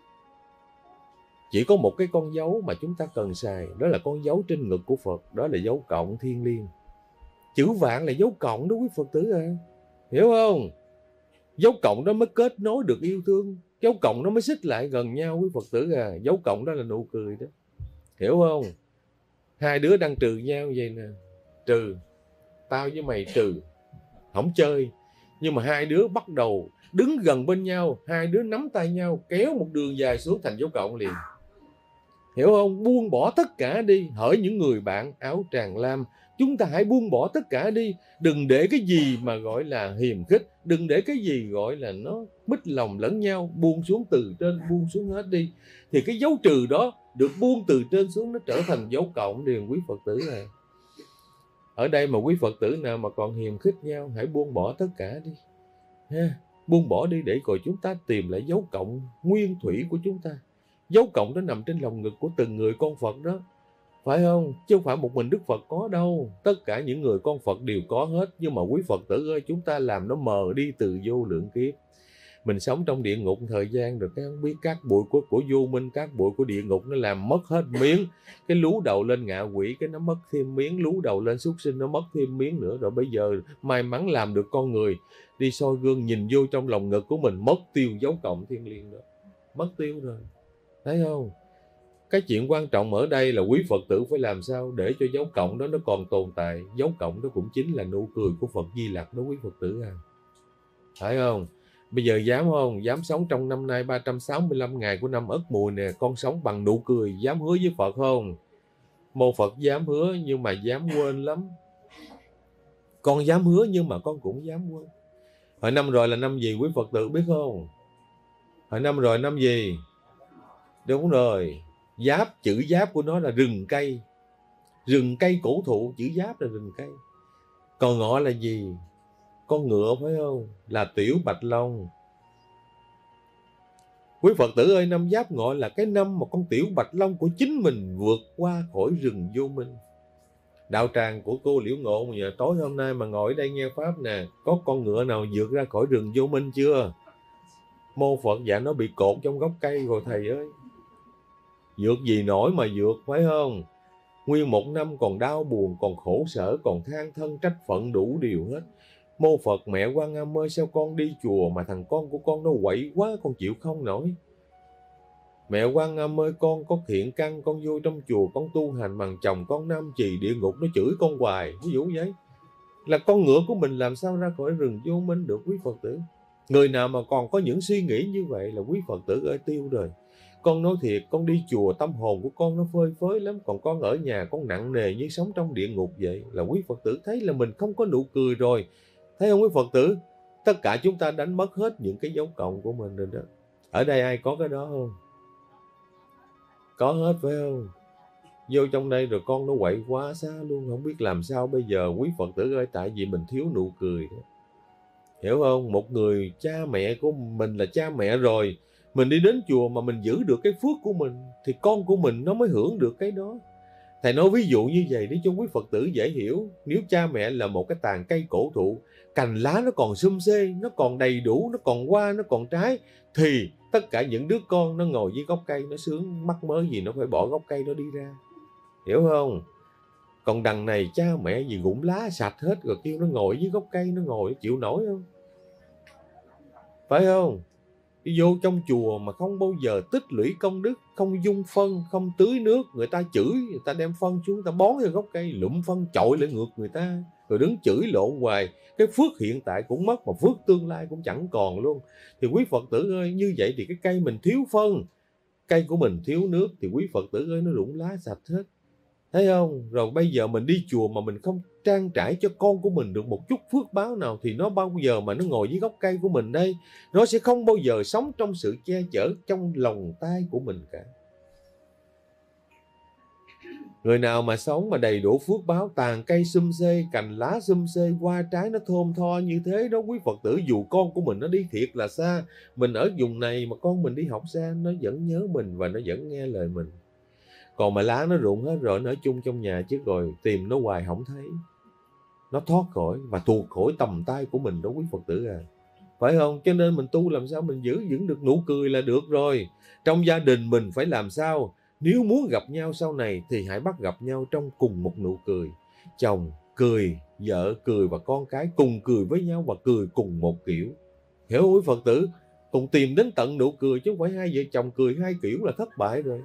Speaker 2: Chỉ có một cái con dấu mà chúng ta cần xài. Đó là con dấu trên ngực của Phật. Đó là dấu cộng thiêng liêng. Chữ vạn là dấu cộng đó quý Phật tử à. Hiểu không? Dấu cộng đó mới kết nối được yêu thương. Dấu cộng đó mới xích lại gần nhau quý Phật tử à. Dấu cộng đó là nụ cười đó. Hiểu không? Hai đứa đang trừ nhau vậy nè. Trừ. Tao với mày trừ. Không chơi. Nhưng mà hai đứa bắt đầu đứng gần bên nhau. Hai đứa nắm tay nhau. Kéo một đường dài xuống thành dấu cộng liền. Hiểu không? Buông bỏ tất cả đi. Hỡi những người bạn áo tràng lam, chúng ta hãy buông bỏ tất cả đi. Đừng để cái gì mà gọi là hiềm khích. Đừng để cái gì gọi là nó mít lòng lẫn nhau. Buông xuống từ trên, buông xuống hết đi. Thì cái dấu trừ đó được buông từ trên xuống, nó trở thành dấu cộng liền quý Phật tử này. Ở đây mà quý Phật tử nào mà còn hiềm khích nhau, hãy buông bỏ tất cả đi. Ha? Buông bỏ đi để rồi chúng ta tìm lại dấu cộng nguyên thủy của chúng ta. Dấu cộng đó nằm trên lòng ngực của từng người con Phật đó. Phải không? Chứ không phải một mình Đức Phật có đâu. Tất cả những người con Phật đều có hết. Nhưng mà quý Phật tử ơi, chúng ta làm nó mờ đi từ vô lượng kiếp. Mình sống trong địa ngục thời gian rồi cái không biết các bụi của vô minh, các bụi của địa ngục nó làm mất hết miếng. Cái lú đầu lên ngạ quỷ, cái nó mất thêm miếng. Lú đầu lên súc sinh, nó mất thêm miếng nữa. Rồi bây giờ may mắn làm được con người, đi soi gương nhìn vô trong lòng ngực của mình, mất tiêu dấu cộng thiêng liêng đó. Mất tiêu rồi. Thấy không? Cái chuyện quan trọng ở đây là quý Phật tử phải làm sao để cho dấu cộng đó nó còn tồn tại. Dấu cộng đó cũng chính là nụ cười của Phật Di Lặc đó quý Phật tử à. Phải không? Bây giờ dám không? Dám sống trong năm nay 365 ngày của năm Ất Mùi nè, con sống bằng nụ cười, dám hứa với Phật không? Mô Phật dám hứa nhưng mà dám quên lắm. Con dám hứa nhưng mà con cũng dám quên. Hồi năm rồi là năm gì quý Phật tử biết không? Hồi năm rồi năm gì? Đúng rồi. Giáp, chữ giáp của nó là rừng cây. Rừng cây cổ thụ, chữ giáp là rừng cây. Còn ngọ là gì? Con ngựa phải không? Là Tiểu Bạch Long. Quý Phật tử ơi, năm Giáp Ngọ là cái năm mà con Tiểu Bạch Long của chính mình vượt qua khỏi rừng vô minh. Đạo tràng của cô Liễu Ngộ mà giờ tối hôm nay mà ngồi ở đây nghe Pháp nè, có con ngựa nào vượt ra khỏi rừng vô minh chưa? Mô Phật dạ nó bị cột trong gốc cây rồi thầy ơi. Vượt gì nổi mà vượt phải không? Nguyên một năm còn đau buồn, còn khổ sở, còn than thân trách phận đủ điều hết. Mô Phật mẹ Quan Âm ơi, sao con đi chùa mà thằng con của con nó quậy quá, con chịu không nổi. Mẹ Quan Âm ơi, con có thiện căn, con vô trong chùa con tu hành bằng chồng con Nam Trì, địa ngục nó chửi con hoài. Ví dụ vậy là con ngựa của mình làm sao ra khỏi rừng vô minh được quý Phật tử. Người nào mà còn có những suy nghĩ như vậy là quý Phật tử ơi tiêu rồi. Con nói thiệt, con đi chùa tâm hồn của con nó phơi phới lắm. Còn con ở nhà con nặng nề như sống trong địa ngục vậy. Là quý Phật tử thấy là mình không có nụ cười rồi. Thấy không quý Phật tử? Tất cả chúng ta đánh mất hết những cái dấu cộng của mình rồi đó. Ở đây ai có cái đó không? Có hết phải không? Vô trong đây rồi con nó quậy quá xa luôn, không biết làm sao bây giờ quý Phật tử ơi. Tại vì mình thiếu nụ cười đó. Hiểu không? Một người cha mẹ của mình là cha mẹ rồi, mình đi đến chùa mà mình giữ được cái phước của mình thì con của mình nó mới hưởng được cái đó. Thầy nói ví dụ như vậy để cho quý Phật tử dễ hiểu. Nếu cha mẹ là một cái tàn cây cổ thụ, cành lá nó còn sum xê, nó còn đầy đủ, nó còn hoa, nó còn trái, thì tất cả những đứa con nó ngồi dưới gốc cây nó sướng mắc mớ gì nó phải bỏ gốc cây nó đi ra. Hiểu không? Còn đằng này cha mẹ gì gũng lá sạch hết rồi kêu nó ngồi dưới gốc cây, nó ngồi chịu nổi không? Phải không? Đi vô trong chùa mà không bao giờ tích lũy công đức, không dung phân, không tưới nước, người ta chửi, người ta đem phân xuống, người ta bón vào gốc cây, lụm phân chọi lại ngược người ta, rồi đứng chửi lộn hoài. Cái phước hiện tại cũng mất, mà phước tương lai cũng chẳng còn luôn. Thì quý Phật tử ơi, như vậy thì cái cây mình thiếu phân, cây của mình thiếu nước, thì quý Phật tử ơi nó rụng lá sạch hết. Thấy không? Rồi bây giờ mình đi chùa mà mình không trang trải cho con của mình được một chút phước báo nào, thì nó bao giờ mà nó ngồi dưới gốc cây của mình đây? Nó sẽ không bao giờ sống trong sự che chở trong lòng tay của mình cả. Người nào mà sống mà đầy đủ phước báo, tàn cây sum xê, cành lá sum xê, hoa trái nó thơm tho như thế đó quý Phật tử, dù con của mình nó đi thiệt là xa, mình ở vùng này mà con mình đi học xa, nó vẫn nhớ mình và nó vẫn nghe lời mình. Còn mà lá nó rụng hết rồi, nó ở chung trong nhà chứ rồi tìm nó hoài không thấy. Nó thoát khỏi và tuột khỏi tầm tay của mình đó quý Phật tử à. Phải không? Cho nên mình tu làm sao mình giữ vững được nụ cười là được rồi. Trong gia đình mình phải làm sao? Nếu muốn gặp nhau sau này thì hãy bắt gặp nhau trong cùng một nụ cười. Chồng cười, vợ cười và con cái cùng cười với nhau và cười cùng một kiểu. Hiểu không quý Phật tử? Cùng tìm đến tận nụ cười chứ không phải hai vợ chồng cười hai kiểu là thất bại rồi.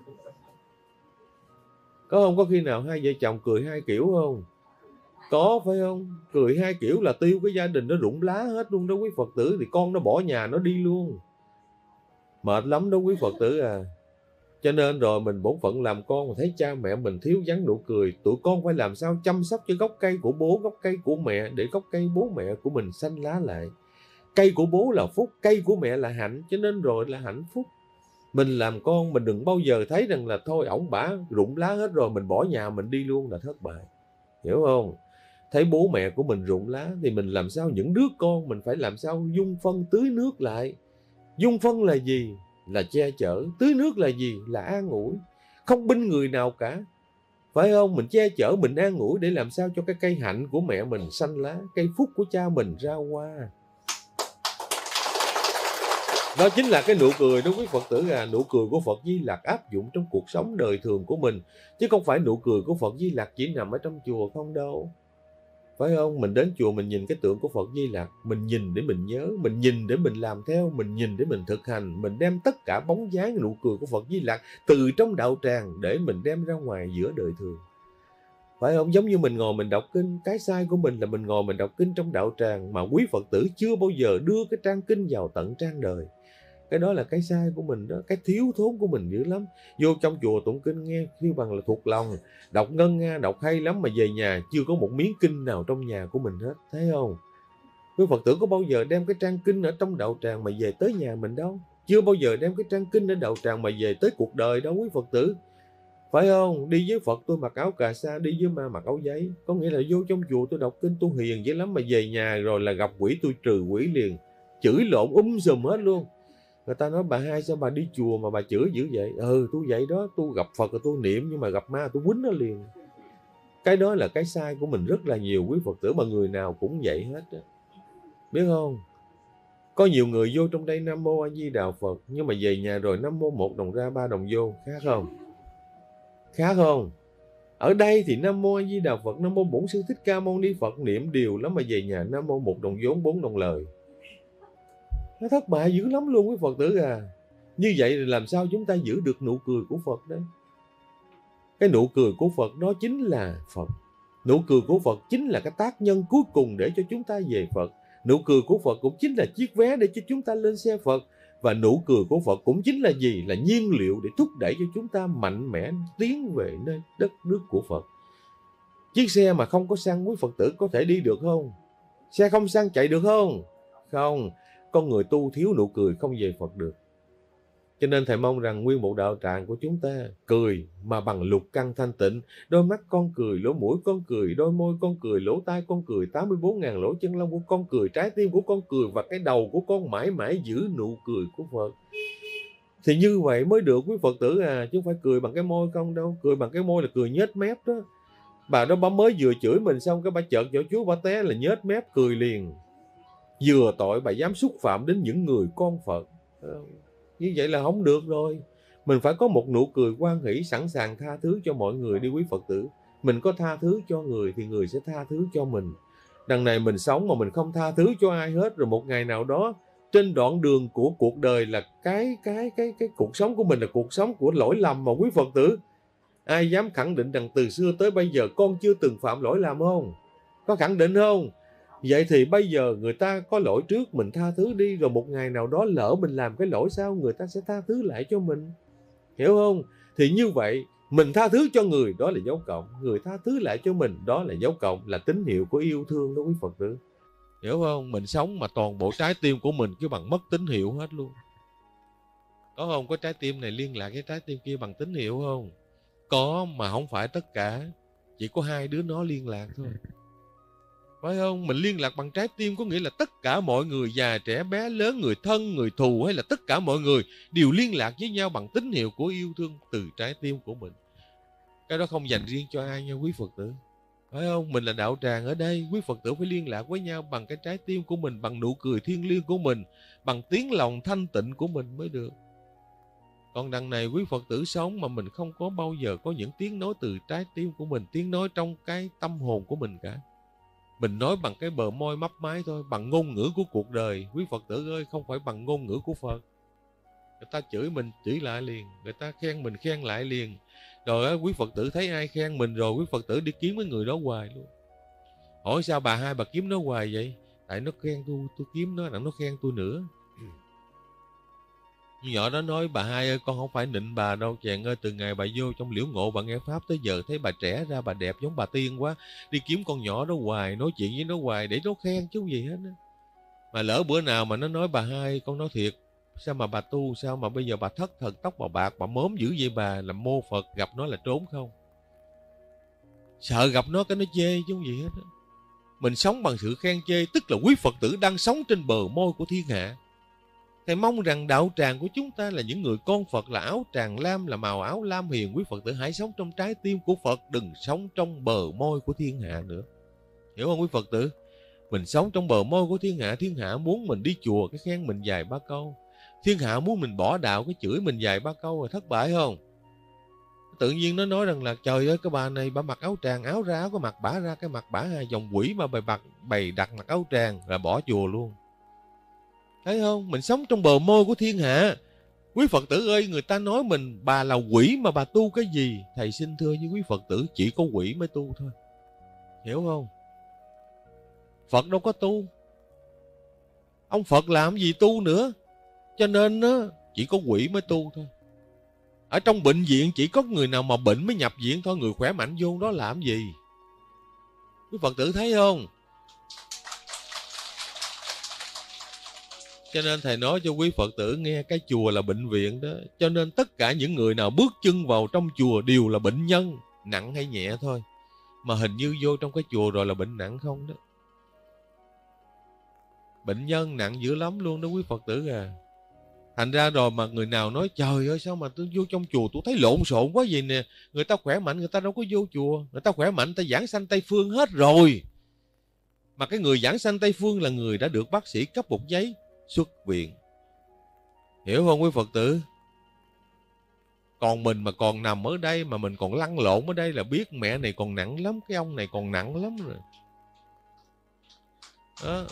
Speaker 2: Có không? Có khi nào hai vợ chồng cười hai kiểu không? Có phải không? Cười hai kiểu là tiêu cái gia đình nó rụng lá hết luôn đó quý Phật tử. Thì con nó bỏ nhà nó đi luôn. Mệt lắm đó quý Phật tử à. Cho nên rồi mình bổn phận làm con mà thấy cha mẹ mình thiếu vắng nụ cười, tụi con phải làm sao chăm sóc cho gốc cây của bố, gốc cây của mẹ, để gốc cây bố mẹ của mình xanh lá lại. Cây của bố là phúc, cây của mẹ là hạnh, cho nên rồi là hạnh phúc. Mình làm con mình đừng bao giờ thấy rằng là thôi ổng bả rụng lá hết rồi mình bỏ nhà mình đi luôn là thất bại. Hiểu không? Thấy bố mẹ của mình rụng lá thì mình làm sao, những đứa con mình phải làm sao dung phân tưới nước lại. Dung phân là gì? Là che chở. Tưới nước là gì? Là an ủi. Không binh người nào cả. Phải không? Mình che chở, mình an ủi để làm sao cho cái cây hạnh của mẹ mình xanh lá, cây phúc của cha mình ra hoa. Đó chính là cái nụ cười đó quý Phật tử à. Nụ cười của Phật Di Lặc áp dụng trong cuộc sống đời thường của mình, chứ không phải nụ cười của Phật Di Lặc chỉ nằm ở trong chùa không đâu. Phải không? Mình đến chùa mình nhìn cái tượng của Phật Di Lặc, mình nhìn để mình nhớ, mình nhìn để mình làm theo, mình nhìn để mình thực hành, mình đem tất cả bóng dáng nụ cười của Phật Di Lặc từ trong đạo tràng để mình đem ra ngoài giữa đời thường. Phải không? Giống như mình ngồi mình đọc kinh, cái sai của mình là mình ngồi mình đọc kinh trong đạo tràng mà quý Phật tử chưa bao giờ đưa cái trang kinh vào tận trang đời. Cái đó là cái sai của mình đó, cái thiếu thốn của mình dữ lắm. Vô trong chùa tụng kinh nghe kêu bằng là thuộc lòng, đọc ngân nga, đọc hay lắm, mà về nhà chưa có một miếng kinh nào trong nhà của mình hết. Thấy không? Quý Phật tử có bao giờ đem cái trang kinh ở trong đạo tràng mà về tới nhà mình đâu. Chưa bao giờ đem cái trang kinh ở đạo tràng mà về tới cuộc đời đâu quý Phật tử. Phải không? Đi với Phật tôi mặc áo cà sa, đi với ma mặc áo giấy. Có nghĩa là vô trong chùa tôi đọc kinh tôi hiền dữ lắm, mà về nhà rồi là gặp quỷ tôi trừ quỷ liền. Chửi lộn sùm hết luôn. Người ta nói bà Hai sao bà đi chùa mà bà chửi dữ vậy? Tôi vậy đó, tôi gặp Phật rồi tôi niệm, nhưng mà gặp ma tôi quýnh nó liền. Cái đó là cái sai của mình rất là nhiều quý Phật tử, mà người nào cũng vậy hết đó. Biết không? Có nhiều người vô trong đây Nam Mô A Di Đà Phật, nhưng mà về nhà rồi Nam Mô 1 đồng ra 3 đồng vô. Khác không? Khác không? Ở đây thì Nam Mô A Di Đà Phật, Nam Mô Bổn Sư Thích Ca Mâu Ni Phật niệm điều lắm, mà về nhà Nam Mô 1 đồng vốn 4 đồng lời. Nó thất bại dữ lắm luôn quý Phật tử à. Như vậy thì làm sao chúng ta giữ được nụ cười của Phật đấy? Cái nụ cười của Phật đó chính là Phật. Nụ cười của Phật chính là cái tác nhân cuối cùng để cho chúng ta về Phật. Nụ cười của Phật cũng chính là chiếc vé để cho chúng ta lên xe Phật. Và nụ cười của Phật cũng chính là gì? Là nhiên liệu để thúc đẩy cho chúng ta mạnh mẽ tiến về nơi đất nước của Phật. Chiếc xe mà không có xăng quý Phật tử có thể đi được không? Xe không xăng chạy được không? Không, con người tu thiếu nụ cười không về Phật được. Cho nên thầy mong rằng nguyên một đạo tràng của chúng ta cười mà bằng lục căn thanh tịnh. Đôi mắt con cười, lỗ mũi con cười, đôi môi con cười, lỗ tai con cười, 84.000 lỗ chân lông của con cười, trái tim của con cười và cái đầu của con mãi mãi giữ nụ cười của Phật. Thì như vậy mới được quý Phật tử à, chứ không phải cười bằng cái môi không đâu. Cười bằng cái môi là cười nhếch mép đó. Bà đó bà mới vừa chửi mình xong cái bà chợt vào Chúa bà té là nhếch mép cười liền. Vừa tội bà dám xúc phạm đến những người con Phật. Như vậy là không được rồi. Mình phải có một nụ cười hoan hỷ, sẵn sàng tha thứ cho mọi người đi quý Phật tử. Mình có tha thứ cho người thì người sẽ tha thứ cho mình. Đằng này mình sống mà mình không tha thứ cho ai hết, rồi một ngày nào đó trên đoạn đường của cuộc đời là cái cuộc sống của mình là cuộc sống của lỗi lầm mà quý Phật tử. Ai dám khẳng định rằng từ xưa tới bây giờ con chưa từng phạm lỗi lầm không? Có khẳng định không? Vậy thì bây giờ người ta có lỗi trước mình tha thứ đi, rồi một ngày nào đó lỡ mình làm cái lỗi sau người ta sẽ tha thứ lại cho mình. Hiểu không? Thì như vậy mình tha thứ cho người đó là dấu cộng, người tha thứ lại cho mình đó là dấu cộng, là tín hiệu của yêu thương đó quý Phật tử. Hiểu không? Mình sống mà toàn bộ trái tim của mình cứ bằng mất tín hiệu hết luôn. Có không? Có trái tim này liên lạc với trái tim kia bằng tín hiệu không? Có, mà không phải tất cả. Chỉ có hai đứa nó liên lạc thôi. Phải không? Mình liên lạc bằng trái tim có nghĩa là tất cả mọi người, già trẻ bé lớn, người thân, người thù hay là tất cả mọi người đều liên lạc với nhau bằng tín hiệu của yêu thương từ trái tim của mình. Cái đó không dành riêng cho ai nha quý Phật tử. Phải không? Mình là đạo tràng ở đây, quý Phật tử phải liên lạc với nhau bằng cái trái tim của mình, bằng nụ cười thiêng liêng của mình, bằng tiếng lòng thanh tịnh của mình mới được. Còn đằng này quý Phật tử sống mà mình không có bao giờ có những tiếng nói từ trái tim của mình, tiếng nói trong cái tâm hồn của mình cả. Mình nói bằng cái bờ môi mấp máy thôi, bằng ngôn ngữ của cuộc đời. Quý Phật tử ơi, không phải bằng ngôn ngữ của Phật. Người ta chửi mình chửi lại liền, người ta khen mình khen lại liền. Rồi quý Phật tử thấy ai khen mình rồi quý Phật tử đi kiếm cái người đó hoài luôn. Hỏi sao bà hai bà kiếm nó hoài vậy? Tại nó khen tôi kiếm nó, nó khen tôi nữa. Nhỏ đó nói bà hai ơi, con không phải nịnh bà đâu chàng ơi, từ ngày bà vô trong liễu ngộ bà nghe pháp tới giờ thấy bà trẻ ra, bà đẹp giống bà tiên quá, đi kiếm con nhỏ đó hoài, nói chuyện với nó hoài để nó khen chứ gì hết á. Mà lỡ bữa nào mà nó nói bà hai, con nói thiệt, sao mà bà tu, sao mà bây giờ bà thất thần, tóc bà bạc, bà mốm dữ vậy bà, làm mô Phật, gặp nó là trốn không? Sợ gặp nó cái nó chê chứ không gì hết á. Mình sống bằng sự khen chê, tức là quý Phật tử đang sống trên bờ môi của thiên hạ. Thầy mong rằng đạo tràng của chúng ta là những người con Phật, là áo tràng lam, là màu áo lam hiền. Quý Phật tử hãy sống trong trái tim của Phật, đừng sống trong bờ môi của thiên hạ nữa. Hiểu không quý Phật tử? Mình sống trong bờ môi của thiên hạ muốn mình đi chùa cái khen mình vài ba câu. Thiên hạ muốn mình bỏ đạo cái chửi mình vài ba câu, rồi thất bại không? Tự nhiên nó nói rằng là trời ơi cái bà này bà mặc áo tràng, áo ra áo, cái mặt bả ra cái mặt bả hai dòng quỷ mà bày đặt mặc áo tràng là bỏ chùa luôn. Thấy không? Mình sống trong bờ môi của thiên hạ. Quý Phật tử ơi, người ta nói mình bà là quỷ mà bà tu cái gì? Thầy xin thưa với quý Phật tử, chỉ có quỷ mới tu thôi. Hiểu không? Phật đâu có tu. Ông Phật làm gì tu nữa. Cho nên chỉ có quỷ mới tu thôi. Ở trong bệnh viện chỉ có người nào mà bệnh mới nhập viện thôi, người khỏe mạnh vô đó làm gì? Quý Phật tử thấy không? Cho nên thầy nói cho quý Phật tử nghe, cái chùa là bệnh viện đó. Cho nên tất cả những người nào bước chân vào trong chùa đều là bệnh nhân, nặng hay nhẹ thôi. Mà hình như vô trong cái chùa rồi là bệnh nặng không đó. Bệnh nhân nặng dữ lắm luôn đó quý Phật tử à. Thành ra rồi mà người nào nói trời ơi sao mà tôi vô trong chùa tôi thấy lộn xộn quá vậy nè. Người ta khỏe mạnh người ta đâu có vô chùa. Người ta khỏe mạnh người ta giảng sanh Tây Phương hết rồi. Mà cái người giảng sanh Tây Phương là người đã được bác sĩ cấp một giấy xuất viện. Hiểu không quý Phật tử? Còn mình mà còn nằm ở đây mà mình còn lăn lộn ở đây là biết mẹ này còn nặng lắm, cái ông này còn nặng lắm rồi. Đó.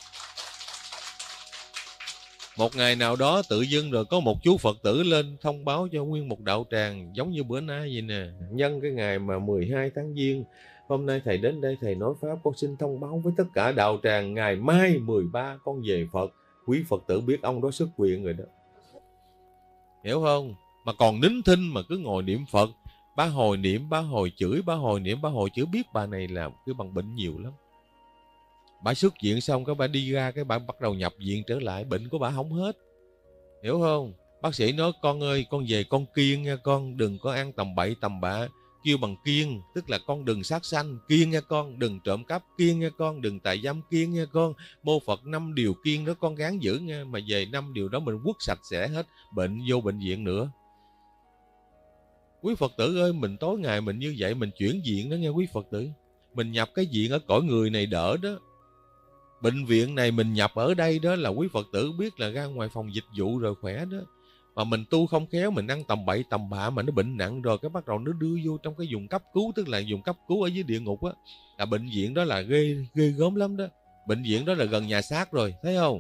Speaker 2: Một ngày nào đó tự dưng rồi có một chú Phật tử lên thông báo cho nguyên một đạo tràng, giống như bữa nay vậy nè. Nhân cái ngày mà 12 tháng Giêng, hôm nay thầy đến đây thầy nói pháp, con xin thông báo với tất cả đạo tràng ngày mai 13 con về Phật. Quý Phật tử biết ông đó xuất viện rồi đó. Hiểu không? Mà còn nín thinh mà cứ ngồi niệm Phật. Ba hồi niệm, ba hồi chửi, ba hồi niệm, ba hồi chửi, biết bà này là cái bằng bệnh nhiều lắm.
Speaker 1: Bà xuất viện xong cái bà đi ra, cái bà bắt đầu nhập viện trở lại, bệnh của bà không hết. Hiểu không? Bác sĩ nói con ơi, con về con kiêng nha con, đừng có ăn tầm bậy tầm bạ. Kêu bằng kiêng, tức là con đừng sát sanh, kiêng nha con, đừng trộm cắp, kiêng nha con, đừng tà dâm, kiêng nha con. Mô Phật 5 điều kiêng đó con gắng giữ nha, mà về 5 điều đó mình quất sạch sẽ hết, bệnh vô bệnh viện nữa. Quý Phật tử ơi, mình tối ngày mình như vậy, mình chuyển viện đó nghe quý Phật tử. Mình nhập cái viện ở cõi người này đỡ đó. Bệnh viện này mình nhập ở đây đó là quý Phật tử biết là ra ngoài phòng dịch vụ rồi khỏe đó. Mà mình tu không khéo, mình ăn tầm bậy tầm bạ mà nó bệnh nặng rồi, cái bắt đầu nó đưa vô trong cái vùng cấp cứu, tức là vùng cấp cứu ở dưới địa ngục á. Là bệnh viện đó là ghê gớm lắm đó. Bệnh viện đó là gần nhà xác rồi, thấy không?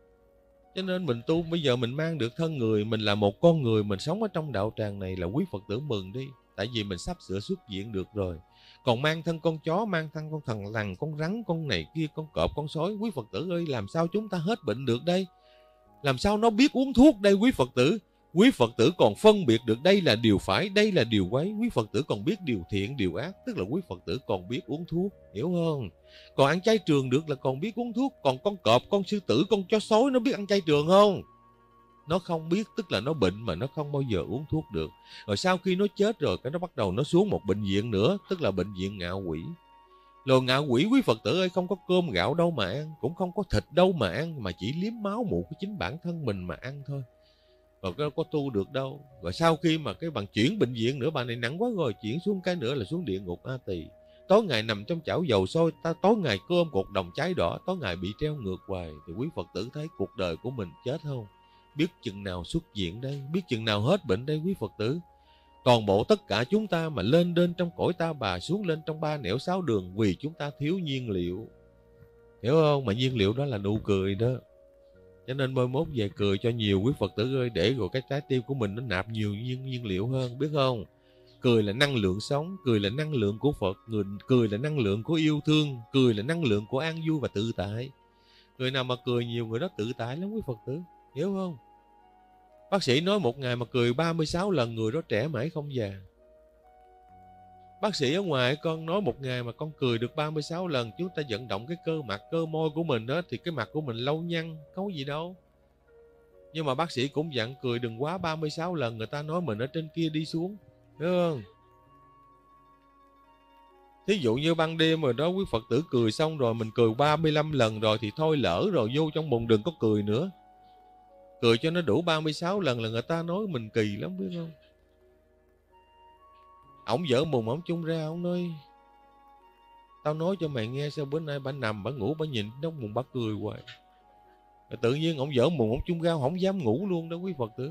Speaker 1: Cho nên mình tu bây giờ mình mang được thân người, mình là một con người, mình sống ở trong đạo tràng này là quý Phật tử mừng đi. Tại vì mình sắp sửa xuất viện được rồi. Còn mang thân con chó, mang thân con thằn lằn, con rắn, con này kia, con cọp, con sói, quý Phật tử ơi, làm sao chúng ta hết bệnh được đây? Làm sao nó biết uống thuốc đây quý Phật tử? Quý Phật tử còn phân biệt được đây là điều phải, đây là điều quấy. Quý Phật tử còn biết điều thiện, điều ác. Tức là quý Phật tử còn biết uống thuốc, hiểu không? Còn ăn chay trường được là còn biết uống thuốc. Còn con cọp, con sư tử, con chó sói nó biết ăn chay trường không? Nó không biết, tức là nó bệnh mà nó không bao giờ uống thuốc được. Rồi sau khi nó chết rồi, cái nó bắt đầu nó xuống một bệnh viện nữa, tức là bệnh viện ngạ quỷ. Rồi ngạ quỷ quý Phật tử ơi, không có cơm gạo đâu mà ăn, cũng không có thịt đâu mà ăn, mà chỉ liếm máu mủ của chính bản thân mình mà ăn thôi. Rồi có tu được đâu. Rồi sau khi mà cái bằng chuyển bệnh viện nữa, bà này nặng quá rồi, chuyển xuống cái nữa là xuống địa ngục A Tỳ. Tối ngày nằm trong chảo dầu sôi, tối ngày cơm cột đồng cháy đỏ, tối ngày bị treo ngược hoài. Thì quý Phật tử thấy cuộc đời của mình chết không? Biết chừng nào xuất viện đây, biết chừng nào hết bệnh đây quý Phật tử. Toàn bộ tất cả chúng ta mà lên đên trong cõi ta bà, xuống lên trong 3 nẻo 6 đường vì chúng ta thiếu nhiên liệu. Hiểu không? Mà nhiên liệu đó là nụ cười đó. Cho nên mai mốt về cười cho nhiều quý Phật tử ơi, để rồi cái trái tim của mình nó nạp nhiều nhiên liệu hơn, biết không? Cười là năng lượng sống, cười là năng lượng của Phật, cười là năng lượng của yêu thương, cười là năng lượng của an vui và tự tại. Người nào mà cười nhiều, người đó tự tại lắm quý Phật tử, hiểu không? Bác sĩ nói một ngày mà cười 36 lần, người đó trẻ mãi không già. Bác sĩ ở ngoài con nói một ngày mà con cười được 36 lần, chúng ta vận động cái cơ mặt, cơ môi của mình đó, thì cái mặt của mình lâu nhăn, có gì đâu. Nhưng mà bác sĩ cũng dặn cười đừng quá 36 lần, người ta nói mình ở trên kia đi xuống, hiểu không? Thí dụ như ban đêm rồi đó, quý Phật tử cười xong rồi, mình cười 35 lần rồi thì thôi, lỡ rồi vô trong bụng đừng có cười nữa. Cười cho nó đủ 36 lần là người ta nói mình kỳ lắm, biết không? Ổng dở mùng, ổng chung ra, ổng nói: tao nói cho mày nghe, sao bữa nay bà nằm, bà ngủ, bà nhìn trong mùng bà cười hoài. Rồi tự nhiên ổng dở mùng, ổng chung ra, không dám ngủ luôn đó quý Phật tử.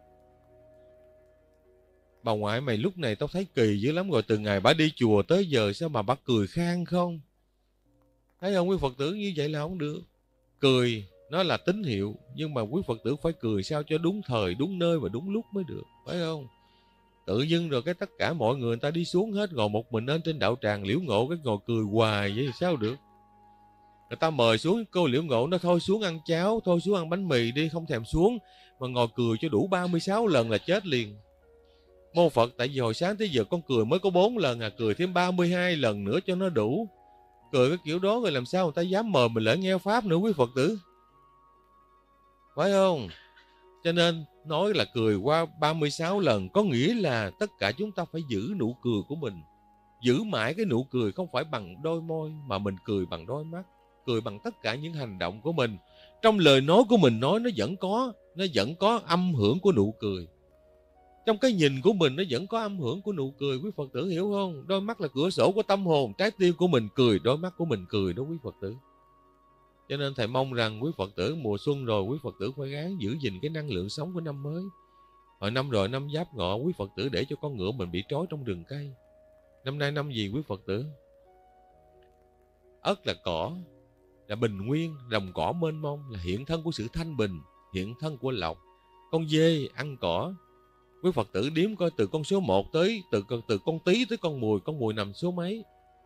Speaker 1: Bà ngoại mày lúc này tao thấy kỳ dữ lắm rồi, từ ngày bà đi chùa tới giờ sao mà bà cười khang không? Thấy không quý Phật tử, như vậy là không được. Cười nó là tín hiệu, nhưng mà quý Phật tử phải cười sao cho đúng thời, đúng nơi và đúng lúc mới được, phải không? Tự dưng rồi cái tất cả mọi người ta đi xuống hết, ngồi một mình lên trên đạo tràng Liễu Ngộ, cái ngồi cười hoài vậy thì sao được? Người ta mời xuống, cô Liễu Ngộ nó thôi xuống ăn cháo, thôi xuống ăn bánh mì đi, không thèm xuống, mà ngồi cười cho đủ 36 lần là chết liền. Mô Phật, tại vì hồi sáng tới giờ con cười mới có 4 lần à, cười thêm 32 lần nữa cho nó đủ. Cười cái kiểu đó rồi làm sao người ta dám mời mình lại nghe Pháp nữa quý Phật tử, phải không? Cho nên nói là cười qua 36 lần có nghĩa là tất cả chúng ta phải giữ nụ cười của mình. Giữ mãi cái nụ cười, không phải bằng đôi môi mà mình cười bằng đôi mắt, cười bằng tất cả những hành động của mình. Trong lời nói của mình nói nó vẫn có âm hưởng của nụ cười. Trong cái nhìn của mình nó vẫn có âm hưởng của nụ cười, quý Phật tử hiểu không? Đôi mắt là cửa sổ của tâm hồn, trái tim của mình cười, đôi mắt của mình cười đó quý Phật tử. Cho nên thầy mong rằng quý Phật tử mùa xuân rồi, quý Phật tử phải gắng giữ gìn cái năng lượng sống của năm mới. Hồi năm rồi, năm Giáp Ngọ, quý Phật tử để cho con ngựa mình bị trói trong rừng cây. Năm nay năm gì quý Phật tử? Ất là cỏ, là bình nguyên, đồng cỏ mênh mông, là hiện thân của sự thanh bình, hiện thân của lộc. Con dê ăn cỏ. Quý Phật tử đếm coi từ con số 1 tới, từ con Tý tới con Mùi nằm số mấy?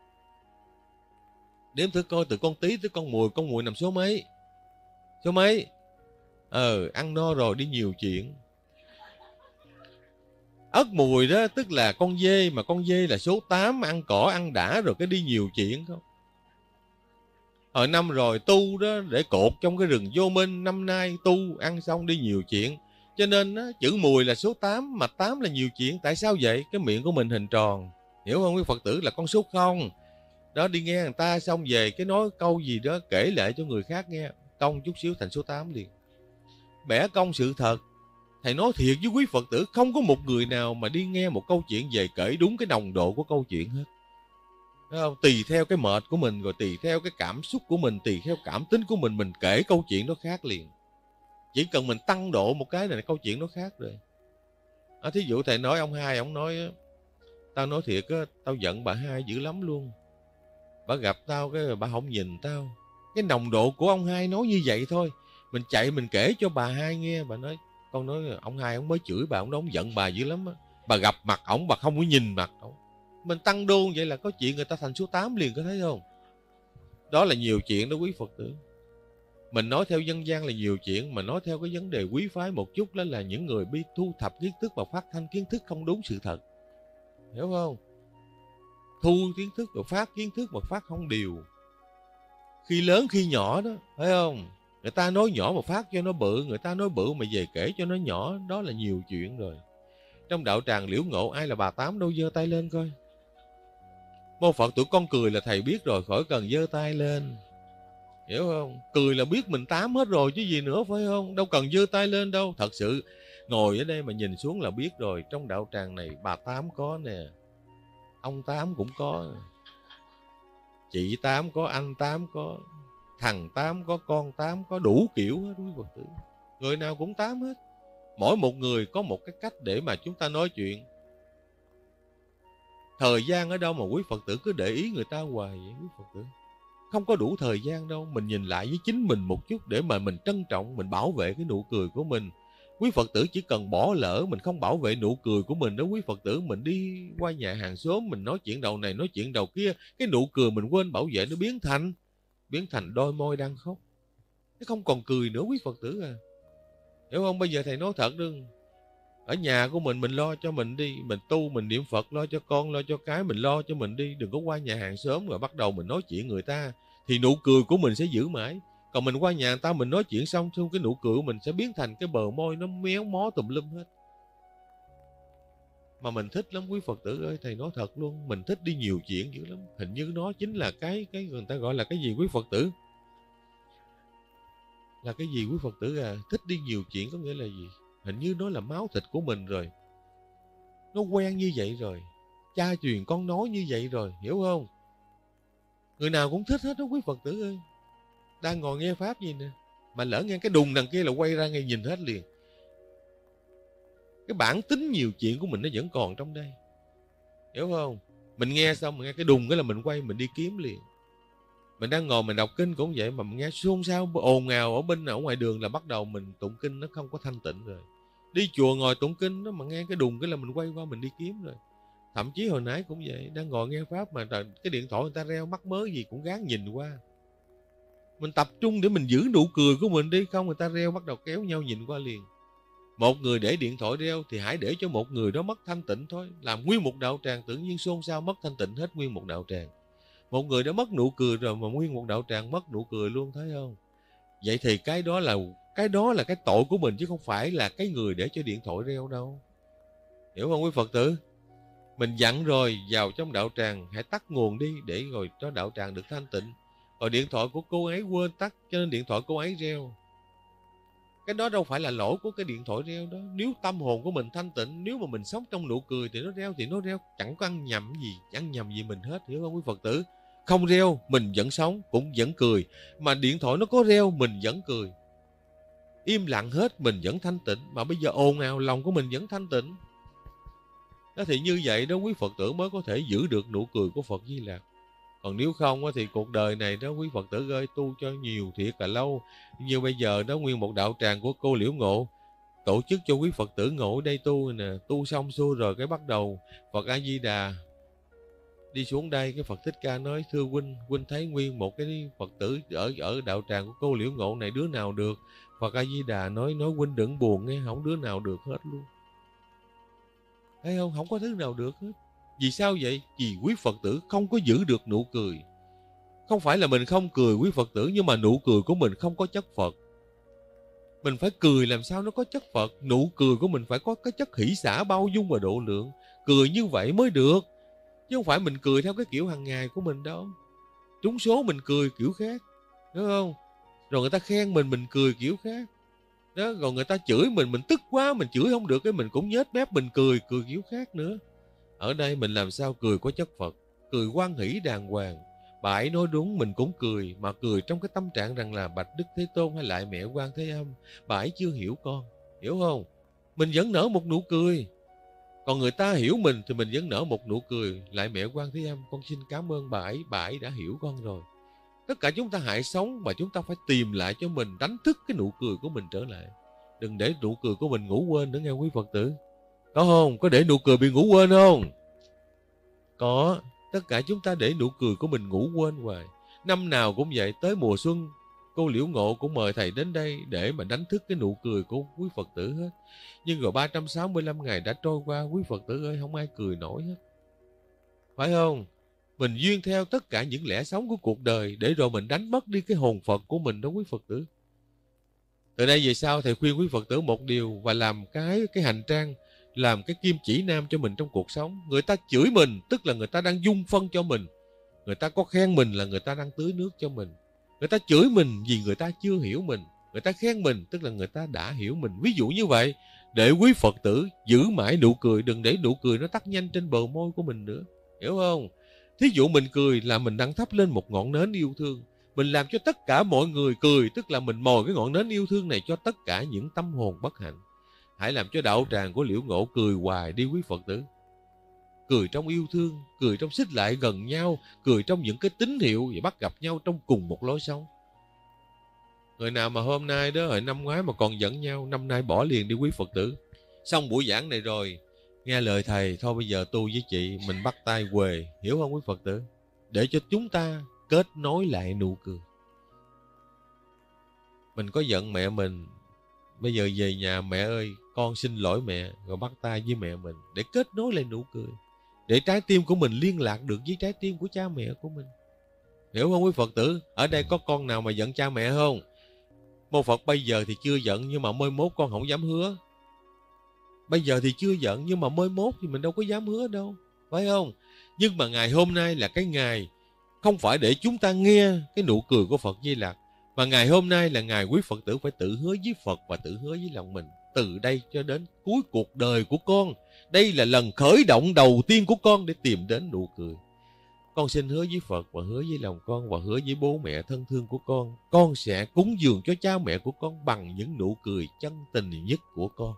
Speaker 1: Đếm thử coi từ con Tý tới con Mùi nằm số mấy? Số mấy? Ăn no rồi đi nhiều chuyện. Ất Mùi đó tức là con dê, mà con dê là số 8, ăn cỏ ăn đã rồi cái đi nhiều chuyện không? Hồi năm rồi tu đó để cột trong cái rừng vô minh, năm nay tu ăn xong đi nhiều chuyện. Cho nên á, chữ mùi là số 8, mà 8 là nhiều chuyện. Tại sao vậy? Cái miệng của mình hình tròn. Hiểu không? Quý Phật tử là con số 0. Đó, đi nghe người ta xong về cái nói câu gì đó kể lại cho người khác nghe, cong chút xíu thành số 8 liền. Bẻ cong sự thật. Thầy nói thiệt với quý Phật tử, không có một người nào mà đi nghe một câu chuyện về kể đúng cái nồng độ của câu chuyện hết. Thấy không? Tùy theo cái mệt của mình, rồi tùy theo cái cảm xúc của mình, tùy theo cảm tính của mình kể câu chuyện nó khác liền. Chỉ cần mình tăng độ một cái là câu chuyện nó khác rồi. Thí dụ thầy nói ông Hai, ông nói tao nói thiệt á, tao giận bà Hai dữ lắm luôn. Bà gặp tao cái bà không nhìn tao. Cái nồng độ của ông Hai nói như vậy thôi. Mình chạy mình kể cho bà Hai nghe, bà nói con nói ông Hai ông mới chửi bà, ông giận bà dữ lắm á. Bà gặp mặt ổng bà không có nhìn mặt ổng. Mình tăng đô vậy là có chuyện người ta thành số 8 liền, có thấy không? Đó là nhiều chuyện đó quý Phật tử. Mình nói theo dân gian là nhiều chuyện, mà nói theo cái vấn đề quý phái một chút đó là những người bi thu thập kiến thức và phát thanh kiến thức không đúng sự thật. Hiểu không? Thu kiến thức và phát kiến thức mà phát không điều. Khi lớn khi nhỏ đó, phải không? Người ta nói nhỏ mà phát cho nó bự, người ta nói bự mà về kể cho nó nhỏ, đó là nhiều chuyện rồi. Trong đạo tràng Liễu Ngộ ai là bà Tám đâu, giơ tay lên coi. Mô Phật tụi con cười là thầy biết rồi, khỏi cần giơ tay lên. Hiểu không? Cười là biết mình 8 hết rồi chứ gì nữa, phải không? Đâu cần giơ tay lên đâu. Thật sự ngồi ở đây mà nhìn xuống là biết rồi. Trong đạo tràng này bà Tám có nè, ông Tám cũng có, chị Tám có, anh Tám có, thằng Tám có, con Tám có, đủ kiểu hết quý Phật tử. Người nào cũng 8 hết. Mỗi một người có một cái cách để mà chúng ta nói chuyện. Thời gian ở đâu mà quý Phật tử cứ để ý người ta hoài vậy quý Phật tử? Không có đủ thời gian đâu. Mình nhìn lại với chính mình một chút để mà mình trân trọng, mình bảo vệ cái nụ cười của mình. Quý Phật tử chỉ cần bỏ lỡ mình không bảo vệ nụ cười của mình đó quý Phật tử, mình đi qua nhà hàng xóm mình nói chuyện đầu này nói chuyện đầu kia, cái nụ cười mình quên bảo vệ nó biến thành đôi môi đang khóc. Nó không còn cười nữa quý Phật tử à. Hiểu không? Bây giờ thầy nói thật đừng. Ở nhà của mình lo cho mình đi. Mình tu, mình niệm Phật, lo cho con, lo cho cái, mình lo cho mình đi. Đừng có qua nhà hàng xóm rồi bắt đầu mình nói chuyện người ta. Thì nụ cười của mình sẽ giữ mãi. Còn mình qua nhà người ta mình nói chuyện xong cái nụ cười của mình sẽ biến thành cái bờ môi nó méo mó tùm lum hết. Mà mình thích lắm quý Phật tử ơi, thầy nói thật luôn. Mình thích đi nhiều chuyện dữ lắm. Hình như nó chính là cái người ta gọi là cái gì quý Phật tử? Là cái gì quý Phật tử à? Thích đi nhiều chuyện có nghĩa là gì? Hình như nó là máu thịt của mình rồi. Nó quen như vậy rồi. Cha truyền con nói như vậy rồi. Hiểu không? Người nào cũng thích hết đó quý Phật tử ơi. Đang ngồi nghe Pháp gì nè, mà lỡ nghe cái đùng đằng kia là quay ra ngay nhìn hết liền. Cái bản tính nhiều chuyện của mình nó vẫn còn trong đây. Hiểu không? Mình nghe xong mình nghe cái đùng cái là mình quay mình đi kiếm liền. Mình đang ngồi mình đọc kinh cũng vậy, mà mình nghe xôn xao ồn ào ở bên ở ngoài đường là bắt đầu mình tụng kinh nó không có thanh tịnh rồi. Đi chùa ngồi tụng kinh đó mà nghe cái đùng cái là mình quay qua mình đi kiếm rồi. Thậm chí hồi nãy cũng vậy, đang ngồi nghe Pháp mà cái điện thoại người ta reo mắc mớ gì cũng gán nhìn qua. Mình tập trung để mình giữ nụ cười của mình đi, không người ta reo bắt đầu kéo nhau nhìn qua liền. Một người để điện thoại reo thì hãy để cho một người đó mất thanh tịnh thôi. Làm nguyên một đạo tràng tự nhiên xôn xao mất thanh tịnh hết nguyên một đạo tràng. Một người đã mất nụ cười rồi mà nguyên một đạo tràng mất nụ cười luôn, thấy không? Vậy thì cái đó là cái tội của mình chứ không phải là cái người để cho điện thoại reo đâu. Hiểu không quý Phật tử? Mình dặn rồi vào trong đạo tràng hãy tắt nguồn đi để rồi cho đạo tràng được thanh tịnh. Rồi điện thoại của cô ấy quên tắt cho nên điện thoại cô ấy reo. Cái đó đâu phải là lỗi của cái điện thoại reo đó. Nếu tâm hồn của mình thanh tịnh, nếu mà mình sống trong nụ cười thì nó reo chẳng có ăn nhầm gì mình hết. Hiểu không quý Phật tử? Không reo mình vẫn sống cũng vẫn cười, mà điện thoại nó có reo mình vẫn cười. Im lặng hết mình vẫn thanh tịnh, mà bây giờ ồn ào lòng của mình vẫn thanh tịnh. Đó thì như vậy đó quý Phật tử mới có thể giữ được nụ cười của Phật Di Lặc. Còn nếu không thì cuộc đời này đó quý Phật tử ơi, tu cho nhiều thiệt là lâu. Như bây giờ đó nguyên một đạo tràng của cô Liễu Ngộ tổ chức cho quý Phật tử ngồi ở đây tu nè, tu xong xuôi rồi cái bắt đầu Phật A Di Đà đi xuống đây, cái Phật Thích Ca nói thưa huynh thấy nguyên một cái Phật tử ở đạo tràng của cô Liễu Ngộ này đứa nào được. Phật A Di Đà nói huynh đừng buồn nghe, không đứa nào được hết luôn. Thấy không? Không có thứ nào được hết. Vì sao vậy? Vì quý Phật tử không có giữ được nụ cười, Không phải là mình không cười quý Phật tử, nhưng mà nụ cười của mình không có chất Phật. Mình phải cười làm sao nó có chất Phật. Nụ cười của mình phải có cái chất hỷ xả, bao dung và độ lượng. Cười như vậy mới được. Chứ không phải mình cười theo cái kiểu hàng ngày của mình đâu. Trúng số mình cười kiểu khác, đúng không? Rồi người ta khen mình cười kiểu khác. Đó, rồi người ta chửi mình tức quá, mình chửi không được, cái mình cũng nhếch mép mình cười kiểu khác nữa. Ở đây mình làm sao cười có chất Phật, cười hoan hỷ đàng hoàng. Bà ấy nói đúng, mình cũng cười, mà cười trong cái tâm trạng rằng là bạch Đức Thế Tôn hay lại mẹ Quan Thế Âm, bà ấy chưa hiểu con, hiểu không? Mình vẫn nở một nụ cười. Còn người ta hiểu mình thì mình vẫn nở một nụ cười. Lại mẹ Quan Thế Âm, con xin cảm ơn bà ấy đã hiểu con rồi. Tất cả chúng ta hãy sống mà chúng ta phải tìm lại cho mình, đánh thức cái nụ cười của mình trở lại. Đừng để nụ cười của mình ngủ quên nữa nghe quý Phật tử. Có không? Có để nụ cười bị ngủ quên không? Có. Tất cả chúng ta để nụ cười của mình ngủ quên hoài. Năm nào cũng vậy, tới mùa xuân, cô Liễu Ngộ cũng mời thầy đến đây để mà đánh thức cái nụ cười của quý Phật tử hết. Nhưng rồi 365 ngày đã trôi qua, quý Phật tử ơi, không ai cười nổi hết. Phải không? Mình duyên theo tất cả những lẽ sống của cuộc đời để rồi mình đánh mất đi cái hồn Phật của mình đó quý Phật tử. Từ đây về sau thầy khuyên quý Phật tử một điều và làm cái hành trang, làm cái kim chỉ nam cho mình trong cuộc sống. Người ta chửi mình tức là người ta đang dung phân cho mình. Người ta có khen mình là người ta đang tưới nước cho mình. Người ta chửi mình vì người ta chưa hiểu mình. Người ta khen mình tức là người ta đã hiểu mình. Ví dụ như vậy, để quý Phật tử giữ mãi nụ cười, đừng để nụ cười nó tắt nhanh trên bờ môi của mình nữa. Hiểu không? Thí dụ mình cười là mình đang thắp lên một ngọn nến yêu thương. Mình làm cho tất cả mọi người cười, tức là mình mồi cái ngọn nến yêu thương này cho tất cả những tâm hồn bất hạnh. Hãy làm cho đạo tràng của Liễu Ngộ cười hoài đi quý Phật tử. Cười trong yêu thương, cười trong xích lại gần nhau, cười trong những cái tín hiệu và bắt gặp nhau trong cùng một lối sống. Người nào mà hôm nay đó, hồi năm ngoái mà còn giận nhau, năm nay bỏ liền đi quý Phật tử. Xong buổi giảng này rồi, nghe lời thầy, thôi bây giờ tu với chị, mình bắt tay huề, hiểu không quý Phật tử? Để cho chúng ta kết nối lại nụ cười. Mình có giận mẹ mình, bây giờ về nhà mẹ ơi, con xin lỗi mẹ, rồi bắt tay với mẹ mình để kết nối lại nụ cười. Để trái tim của mình liên lạc được với trái tim của cha mẹ của mình. Hiểu không quý Phật tử? Ở đây có con nào mà giận cha mẹ không? Mô Phật bây giờ thì chưa giận, nhưng mà mới mốt con không dám hứa. Bây giờ thì chưa giận, nhưng mà mới mốt thì mình đâu có dám hứa đâu. Phải không? Nhưng mà ngày hôm nay là cái ngày không phải để chúng ta nghe cái nụ cười của Phật Di Lặc, mà ngày hôm nay là ngày quý Phật tử phải tự hứa với Phật và tự hứa với lòng mình. Từ đây cho đến cuối cuộc đời của con, đây là lần khởi động đầu tiên của con để tìm đến nụ cười. Con xin hứa với Phật và hứa với lòng con và hứa với bố mẹ thân thương của con sẽ cúng dường cho cha mẹ của con bằng những nụ cười chân tình nhất của con.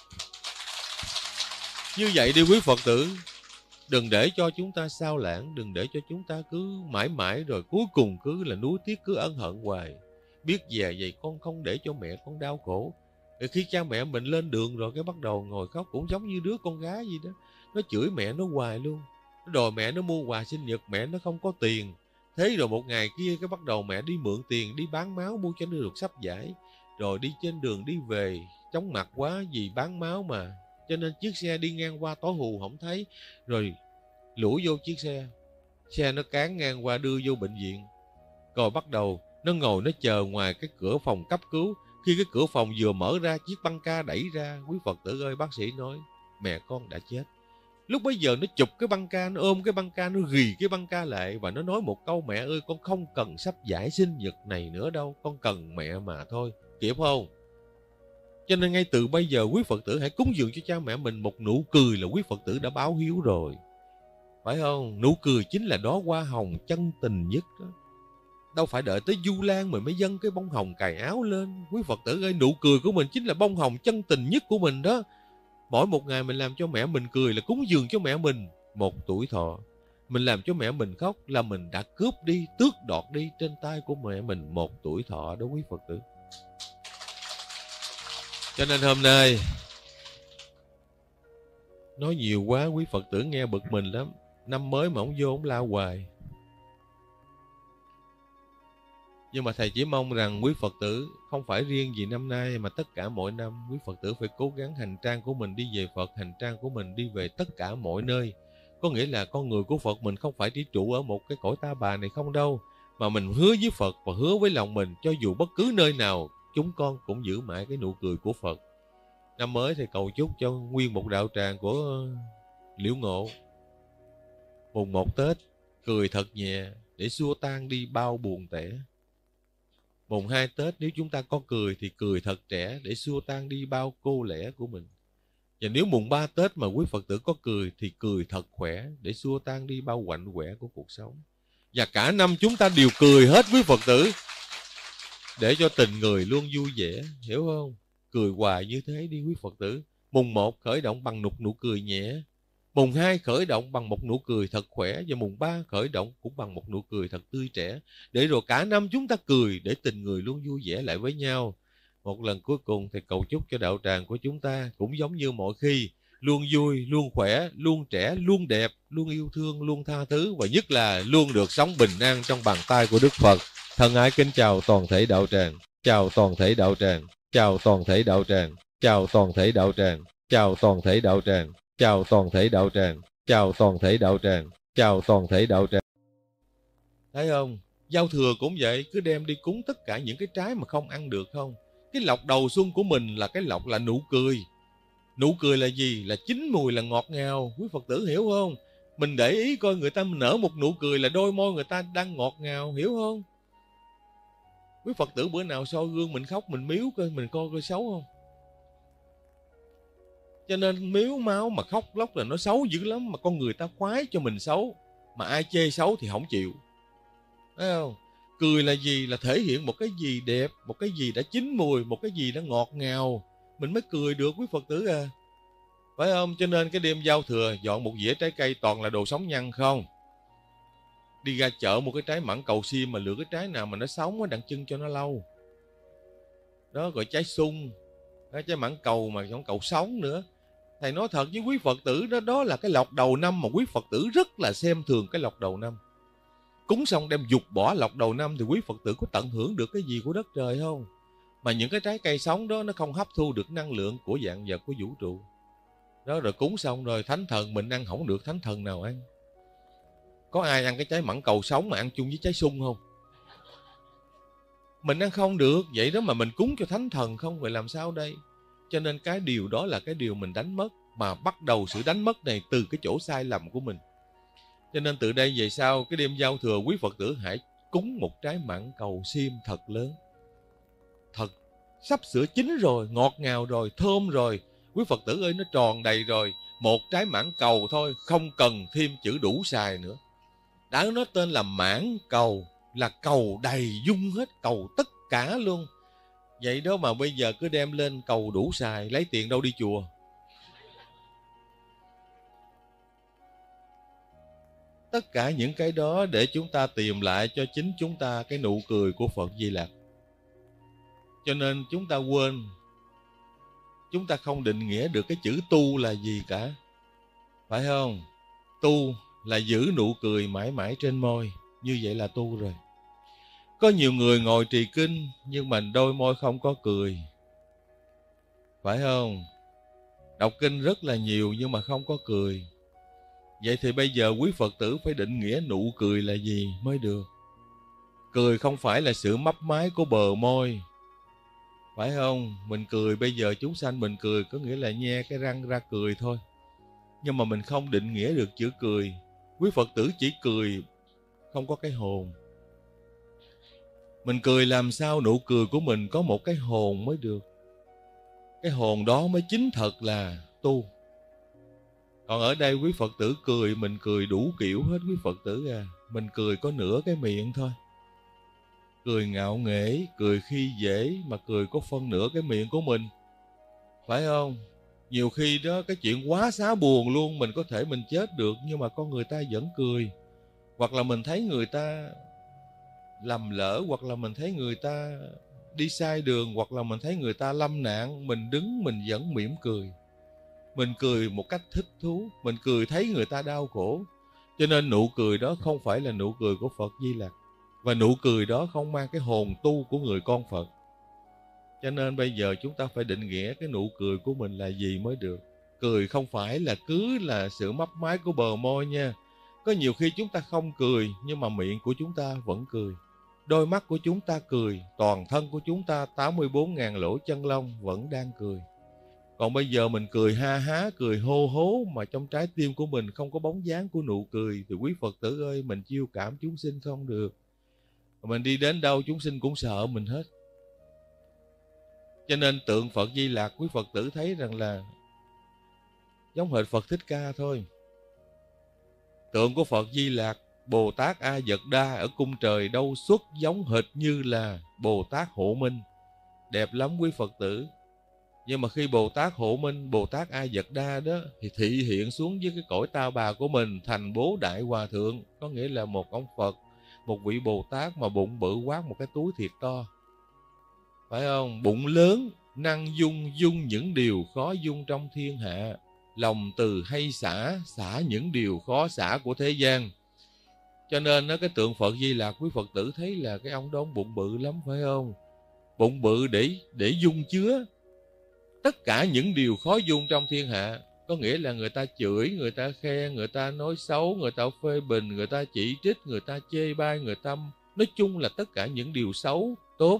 Speaker 1: Như vậy đi quý Phật tử, đừng để cho chúng ta sao lãng, đừng để cho chúng ta cứ mãi mãi rồi cuối cùng cứ là nuối tiếc, cứ ân hận hoài. Biết về vậy con không để cho mẹ con đau khổ. Rồi khi cha mẹ mình lên đường rồi cái bắt đầu ngồi khóc, cũng giống như đứa con gái gì đó. Nó chửi mẹ nó hoài luôn. Nó đòi mẹ nó mua quà sinh nhật, mẹ nó không có tiền. Thế rồi một ngày kia cái bắt đầu mẹ đi mượn tiền, đi bán máu mua cho nó được sắp giải. Rồi đi trên đường đi về, chóng mặt quá vì bán máu mà. Cho nên chiếc xe đi ngang qua tối hù không thấy. Rồi lủi vô chiếc xe nó cán ngang qua đưa vô bệnh viện. Rồi bắt đầu nó ngồi nó chờ ngoài cái cửa phòng cấp cứu. Khi cái cửa phòng vừa mở ra, chiếc băng ca đẩy ra, quý Phật tử ơi, bác sĩ nói mẹ con đã chết. Lúc bấy giờ nó chụp cái băng ca, nó ôm cái băng ca, nó ghì cái băng ca lại và nó nói một câu: mẹ ơi, con không cần sắp giải sinh nhật này nữa đâu, con cần mẹ mà thôi. Kịp không? Cho nên ngay từ bây giờ quý Phật tử hãy cúng dường cho cha mẹ mình một nụ cười là quý Phật tử đã báo hiếu rồi. Phải không? Nụ cười chính là đóa hoa hồng chân tình nhất đó. Đâu phải đợi tới Du Lan mình mới dâng cái bông hồng cài áo lên. Quý Phật tử ơi, nụ cười của mình chính là bông hồng chân tình nhất của mình đó. Mỗi một ngày mình làm cho mẹ mình cười là cúng dường cho mẹ mình một tuổi thọ. Mình làm cho mẹ mình khóc là mình đã cướp đi, tước đoạt đi trên tay của mẹ mình một tuổi thọ đó quý Phật tử. Cho nên hôm nay nói nhiều quá quý Phật tử nghe bực mình lắm. Năm mới mà ông vô ông la hoài. Nhưng mà thầy chỉ mong rằng quý Phật tử không phải riêng vì năm nay mà tất cả mọi năm quý Phật tử phải cố gắng hành trang của mình đi về Phật, hành trang của mình đi về tất cả mọi nơi. Có nghĩa là con người của Phật mình không phải chỉ trụ ở một cái cõi ta bà này không đâu, mà mình hứa với Phật và hứa với lòng mình, cho dù bất cứ nơi nào, chúng con cũng giữ mãi cái nụ cười của Phật. Năm mới thì cầu chúc cho nguyên một đạo tràng của Liễu Ngộ mùng 1 Tết cười thật nhẹ để xua tan đi bao buồn tẻ. Mùng 2 Tết nếu chúng ta có cười thì cười thật trẻ để xua tan đi bao cô lẻ của mình. Và nếu mùng 3 Tết mà quý Phật tử có cười thì cười thật khỏe để xua tan đi bao quạnh quẻ của cuộc sống. Và cả năm chúng ta đều cười hết quý Phật tử, để cho tình người luôn vui vẻ, hiểu không? Cười hoài như thế đi quý Phật tử. Mùng 1 khởi động bằng nụ cười nhẹ, mùng 2 khởi động bằng một nụ cười thật khỏe, và mùng 3 khởi động cũng bằng một nụ cười thật tươi trẻ, để rồi cả năm chúng ta cười để tình người luôn vui vẻ lại với nhau. Một lần cuối cùng thì cầu chúc cho đạo tràng của chúng ta cũng giống như mọi khi, luôn vui, luôn khỏe, luôn trẻ, luôn đẹp, luôn yêu thương, luôn tha thứ, và nhất là luôn được sống bình an trong bàn tay của Đức Phật. Thân ái kính chào toàn thể đạo tràng, chào toàn thể đạo tràng, chào toàn thể đạo tràng, chào toàn thể đạo tràng, chào toàn thể đạo tràng, chào toàn thể đạo tràng, chào toàn thể đạo tràng, chào toàn thể đạo tràng. Thấy không? Giao thừa cũng vậy, cứ đem đi cúng tất cả những cái trái mà không ăn được không? Cái lộc đầu xuân của mình là cái lộc là nụ cười. Nụ cười là gì? Là chín mùi, là ngọt ngào. Quý Phật tử hiểu không? Mình để ý coi người ta nở một nụ cười là đôi môi người ta đang ngọt ngào, hiểu không? Quý Phật tử bữa nào soi gương mình khóc, mình miếu coi, mình coi xấu không? Cho nên miếu máu mà khóc lóc là nó xấu dữ lắm. Mà con người ta khoái cho mình xấu, mà ai chê xấu thì không chịu. Thấy không? Cười là gì? Là thể hiện một cái gì đẹp, một cái gì đã chín mùi, một cái gì đã ngọt ngào, mình mới cười được quý Phật tử à. Phải không? Cho nên cái đêm giao thừa dọn một dĩa trái cây toàn là đồ sống nhăn không. Đi ra chợ một cái trái mãng cầu xiêm mà lựa cái trái nào mà nó sống á, đặng chân cho nó lâu. Đó gọi trái sung, trái mãng cầu mà không cầu sống nữa. Thầy nói thật với quý Phật tử đó, đó là cái lộc đầu năm mà quý Phật tử rất là xem thường cái lộc đầu năm. Cúng xong đem dục bỏ lộc đầu năm thì quý Phật tử có tận hưởng được cái gì của đất trời không? Mà những cái trái cây sống đó nó không hấp thu được năng lượng của vạn vật của vũ trụ. Đó rồi cúng xong rồi thánh thần mình ăn không được, thánh thần nào ăn? Có ai ăn cái trái mãng cầu sống mà ăn chung với trái sung không? Mình ăn không được, vậy đó mà mình cúng cho thánh thần không, vậy làm sao đây? Cho nên cái điều đó là cái điều mình đánh mất, mà bắt đầu sự đánh mất này từ cái chỗ sai lầm của mình. Cho nên từ đây về sau, cái đêm giao thừa quý Phật tử hãy cúng một trái mãng cầu xiêm thật lớn, thật sắp sửa chín rồi, ngọt ngào rồi, thơm rồi. Quý Phật tử ơi, nó tròn đầy rồi. Một trái mãng cầu thôi, không cần thêm chữ đủ xài nữa. Đã nó tên là mãng cầu, là cầu đầy dung hết, cầu tất cả luôn. Vậy đó mà bây giờ cứ đem lên cầu đủ xài, lấy tiền đâu đi chùa? Tất cả những cái đó để chúng ta tìm lại cho chính chúng ta cái nụ cười của Phật Di Lặc. Cho nên chúng ta quên, chúng ta không định nghĩa được cái chữ tu là gì cả. Phải không? Tu là giữ nụ cười mãi mãi trên môi, như vậy là tu rồi. Có nhiều người ngồi trì kinh nhưng mà đôi môi không có cười. Phải không? Đọc kinh rất là nhiều nhưng mà không có cười. Vậy thì bây giờ quý Phật tử phải định nghĩa nụ cười là gì mới được. Cười không phải là sự mấp máy của bờ môi. Phải không? Mình cười bây giờ chúng sanh mình cười có nghĩa là nhe cái răng ra cười thôi. Nhưng mà mình không định nghĩa được chữ cười. Quý Phật tử chỉ cười không có cái hồn. Mình cười làm sao nụ cười của mình có một cái hồn mới được. Cái hồn đó mới chính thật là tu. Còn ở đây quý Phật tử cười, mình cười đủ kiểu hết quý Phật tử à. Mình cười có nửa cái miệng thôi. Cười ngạo nghễ, cười khi dễ, mà cười có phân nửa cái miệng của mình. Phải không? Nhiều khi đó cái chuyện quá xá buồn luôn, mình có thể mình chết được, nhưng mà con người ta vẫn cười. Hoặc là mình thấy người ta lầm lỡ, hoặc là mình thấy người ta đi sai đường, hoặc là mình thấy người ta lâm nạn, mình đứng mình vẫn mỉm cười. Mình cười một cách thích thú, mình cười thấy người ta đau khổ. Cho nên nụ cười đó không phải là nụ cười của Phật Di Lặc. Và nụ cười đó không mang cái hồn tu của người con Phật. Cho nên bây giờ chúng ta phải định nghĩa cái nụ cười của mình là gì mới được. Cười không phải là cứ là sự mấp máy của bờ môi nha. Có nhiều khi chúng ta không cười, nhưng mà miệng của chúng ta vẫn cười. Đôi mắt của chúng ta cười, toàn thân của chúng ta 84.000 lỗ chân lông vẫn đang cười. Còn bây giờ mình cười ha há, cười hô hố mà trong trái tim của mình không có bóng dáng của nụ cười, thì quý Phật tử ơi, mình chiêu cảm chúng sinh không được. Mình đi đến đâu chúng sinh cũng sợ mình hết. Cho nên tượng Phật Di Lặc, quý Phật tử thấy rằng là giống hệt Phật Thích Ca thôi. Tượng của Phật Di Lặc, Bồ Tát A Dật Đa ở cung trời đâu xuất giống hệt như là Bồ Tát Hộ Minh. Đẹp lắm quý Phật tử. Nhưng mà khi Bồ Tát Hộ Minh, Bồ Tát A Dật Đa đó thì thị hiện xuống với cái cõi ta bà của mình thành Bố Đại Hòa Thượng. Có nghĩa là một ông Phật, một vị Bồ Tát mà bụng bự quát một cái túi thiệt to. Phải không? Bụng lớn, năng dung những điều khó dung trong thiên hạ. Lòng từ hay xả những điều khó xả của thế gian. Cho nên cái tượng Phật Di Lặc, quý Phật tử thấy là cái ông đó ông bụng bự lắm, phải không? Bụng bự để dung chứa tất cả những điều khó dung trong thiên hạ. Có nghĩa là người ta chửi, người ta khen, người ta nói xấu, người ta phê bình, người ta chỉ trích, người ta chê bai, người ta nói chung là tất cả những điều xấu, tốt,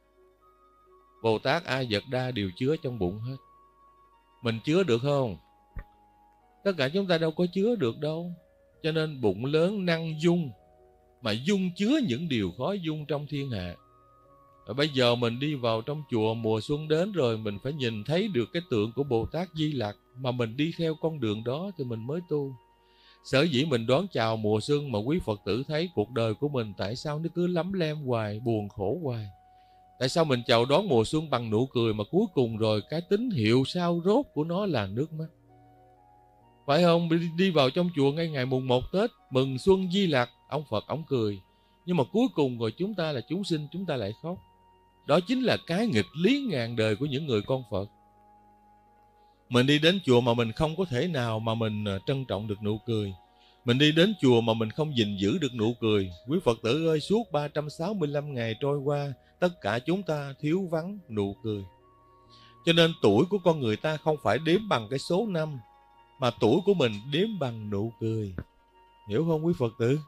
Speaker 1: Bồ Tát A Dật Đa đều chứa trong bụng hết. Mình chứa được không? Tất cả chúng ta đâu có chứa được đâu. Cho nên bụng lớn năng dung, mà dung chứa những điều khó dung trong thiên hạ. Và bây giờ mình đi vào trong chùa, mùa xuân đến rồi, mình phải nhìn thấy được cái tượng của Bồ Tát Di Lặc, mà mình đi theo con đường đó thì mình mới tu. Sở dĩ mình đón chào mùa xuân mà quý Phật tử thấy cuộc đời của mình tại sao nó cứ lắm lem hoài, buồn khổ hoài. Tại sao mình chào đón mùa xuân bằng nụ cười mà cuối cùng rồi cái tín hiệu sau rốt của nó là nước mắt? Phải không? Đi vào trong chùa ngay ngày mùng 1 Tết, mừng xuân Di Lặc, ông Phật ông cười. Nhưng mà cuối cùng rồi chúng ta là chúng sinh, chúng ta lại khóc. Đó chính là cái nghịch lý ngàn đời của những người con Phật. Mình đi đến chùa mà mình không có thể nào mà mình trân trọng được nụ cười. Mình đi đến chùa mà mình không gìn giữ được nụ cười. Quý Phật tử ơi, suốt 365 ngày trôi qua, tất cả chúng ta thiếu vắng nụ cười. Cho nên tuổi của con người ta không phải đếm bằng cái số năm, mà tuổi của mình đếm bằng nụ cười. Hiểu không quý Phật tử?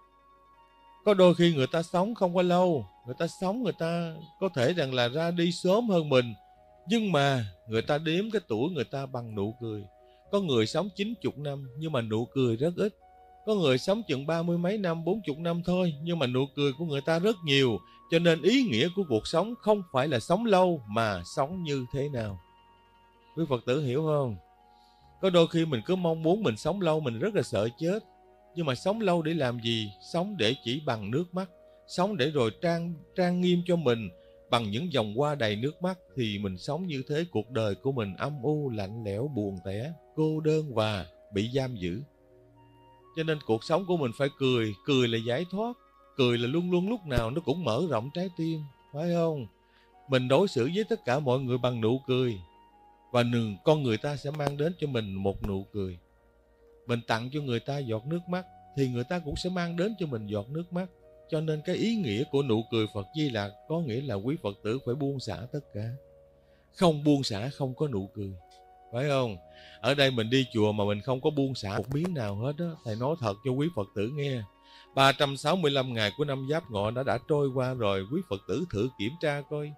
Speaker 1: Có đôi khi người ta sống không có lâu, người ta sống, người ta có thể rằng là ra đi sớm hơn mình, nhưng mà người ta đếm cái tuổi người ta bằng nụ cười. Có người sống 90 năm nhưng mà nụ cười rất ít. Có người sống chừng 30 mấy năm, 40 năm thôi, nhưng mà nụ cười của người ta rất nhiều. Cho nên ý nghĩa của cuộc sống không phải là sống lâu, mà sống như thế nào. Quý Phật tử hiểu không? Có đôi khi mình cứ mong muốn mình sống lâu, mình rất là sợ chết. Nhưng mà sống lâu để làm gì? Sống để chỉ bằng nước mắt. Sống để rồi trang nghiêm cho mình bằng những dòng hoa đầy nước mắt. Thì mình sống như thế, cuộc đời của mình âm u, lạnh lẽo, buồn tẻ, cô đơn và bị giam giữ. Cho nên cuộc sống của mình phải cười. Cười là giải thoát. Cười là luôn luôn lúc nào nó cũng mở rộng trái tim. Phải không? Mình đối xử với tất cả mọi người bằng nụ cười. Và con người ta sẽ mang đến cho mình một nụ cười. Mình tặng cho người ta giọt nước mắt, thì người ta cũng sẽ mang đến cho mình giọt nước mắt. Cho nên cái ý nghĩa của nụ cười Phật Di Lặc có nghĩa là quý Phật tử phải buông xả tất cả. Không buông xả không có nụ cười. Phải không? Ở đây mình đi chùa mà mình không có buông xả một miếng nào hết á. Thầy nói thật cho quý Phật tử nghe. 365 ngày của năm Giáp Ngọ đã trôi qua rồi. Quý Phật tử thử kiểm tra coi.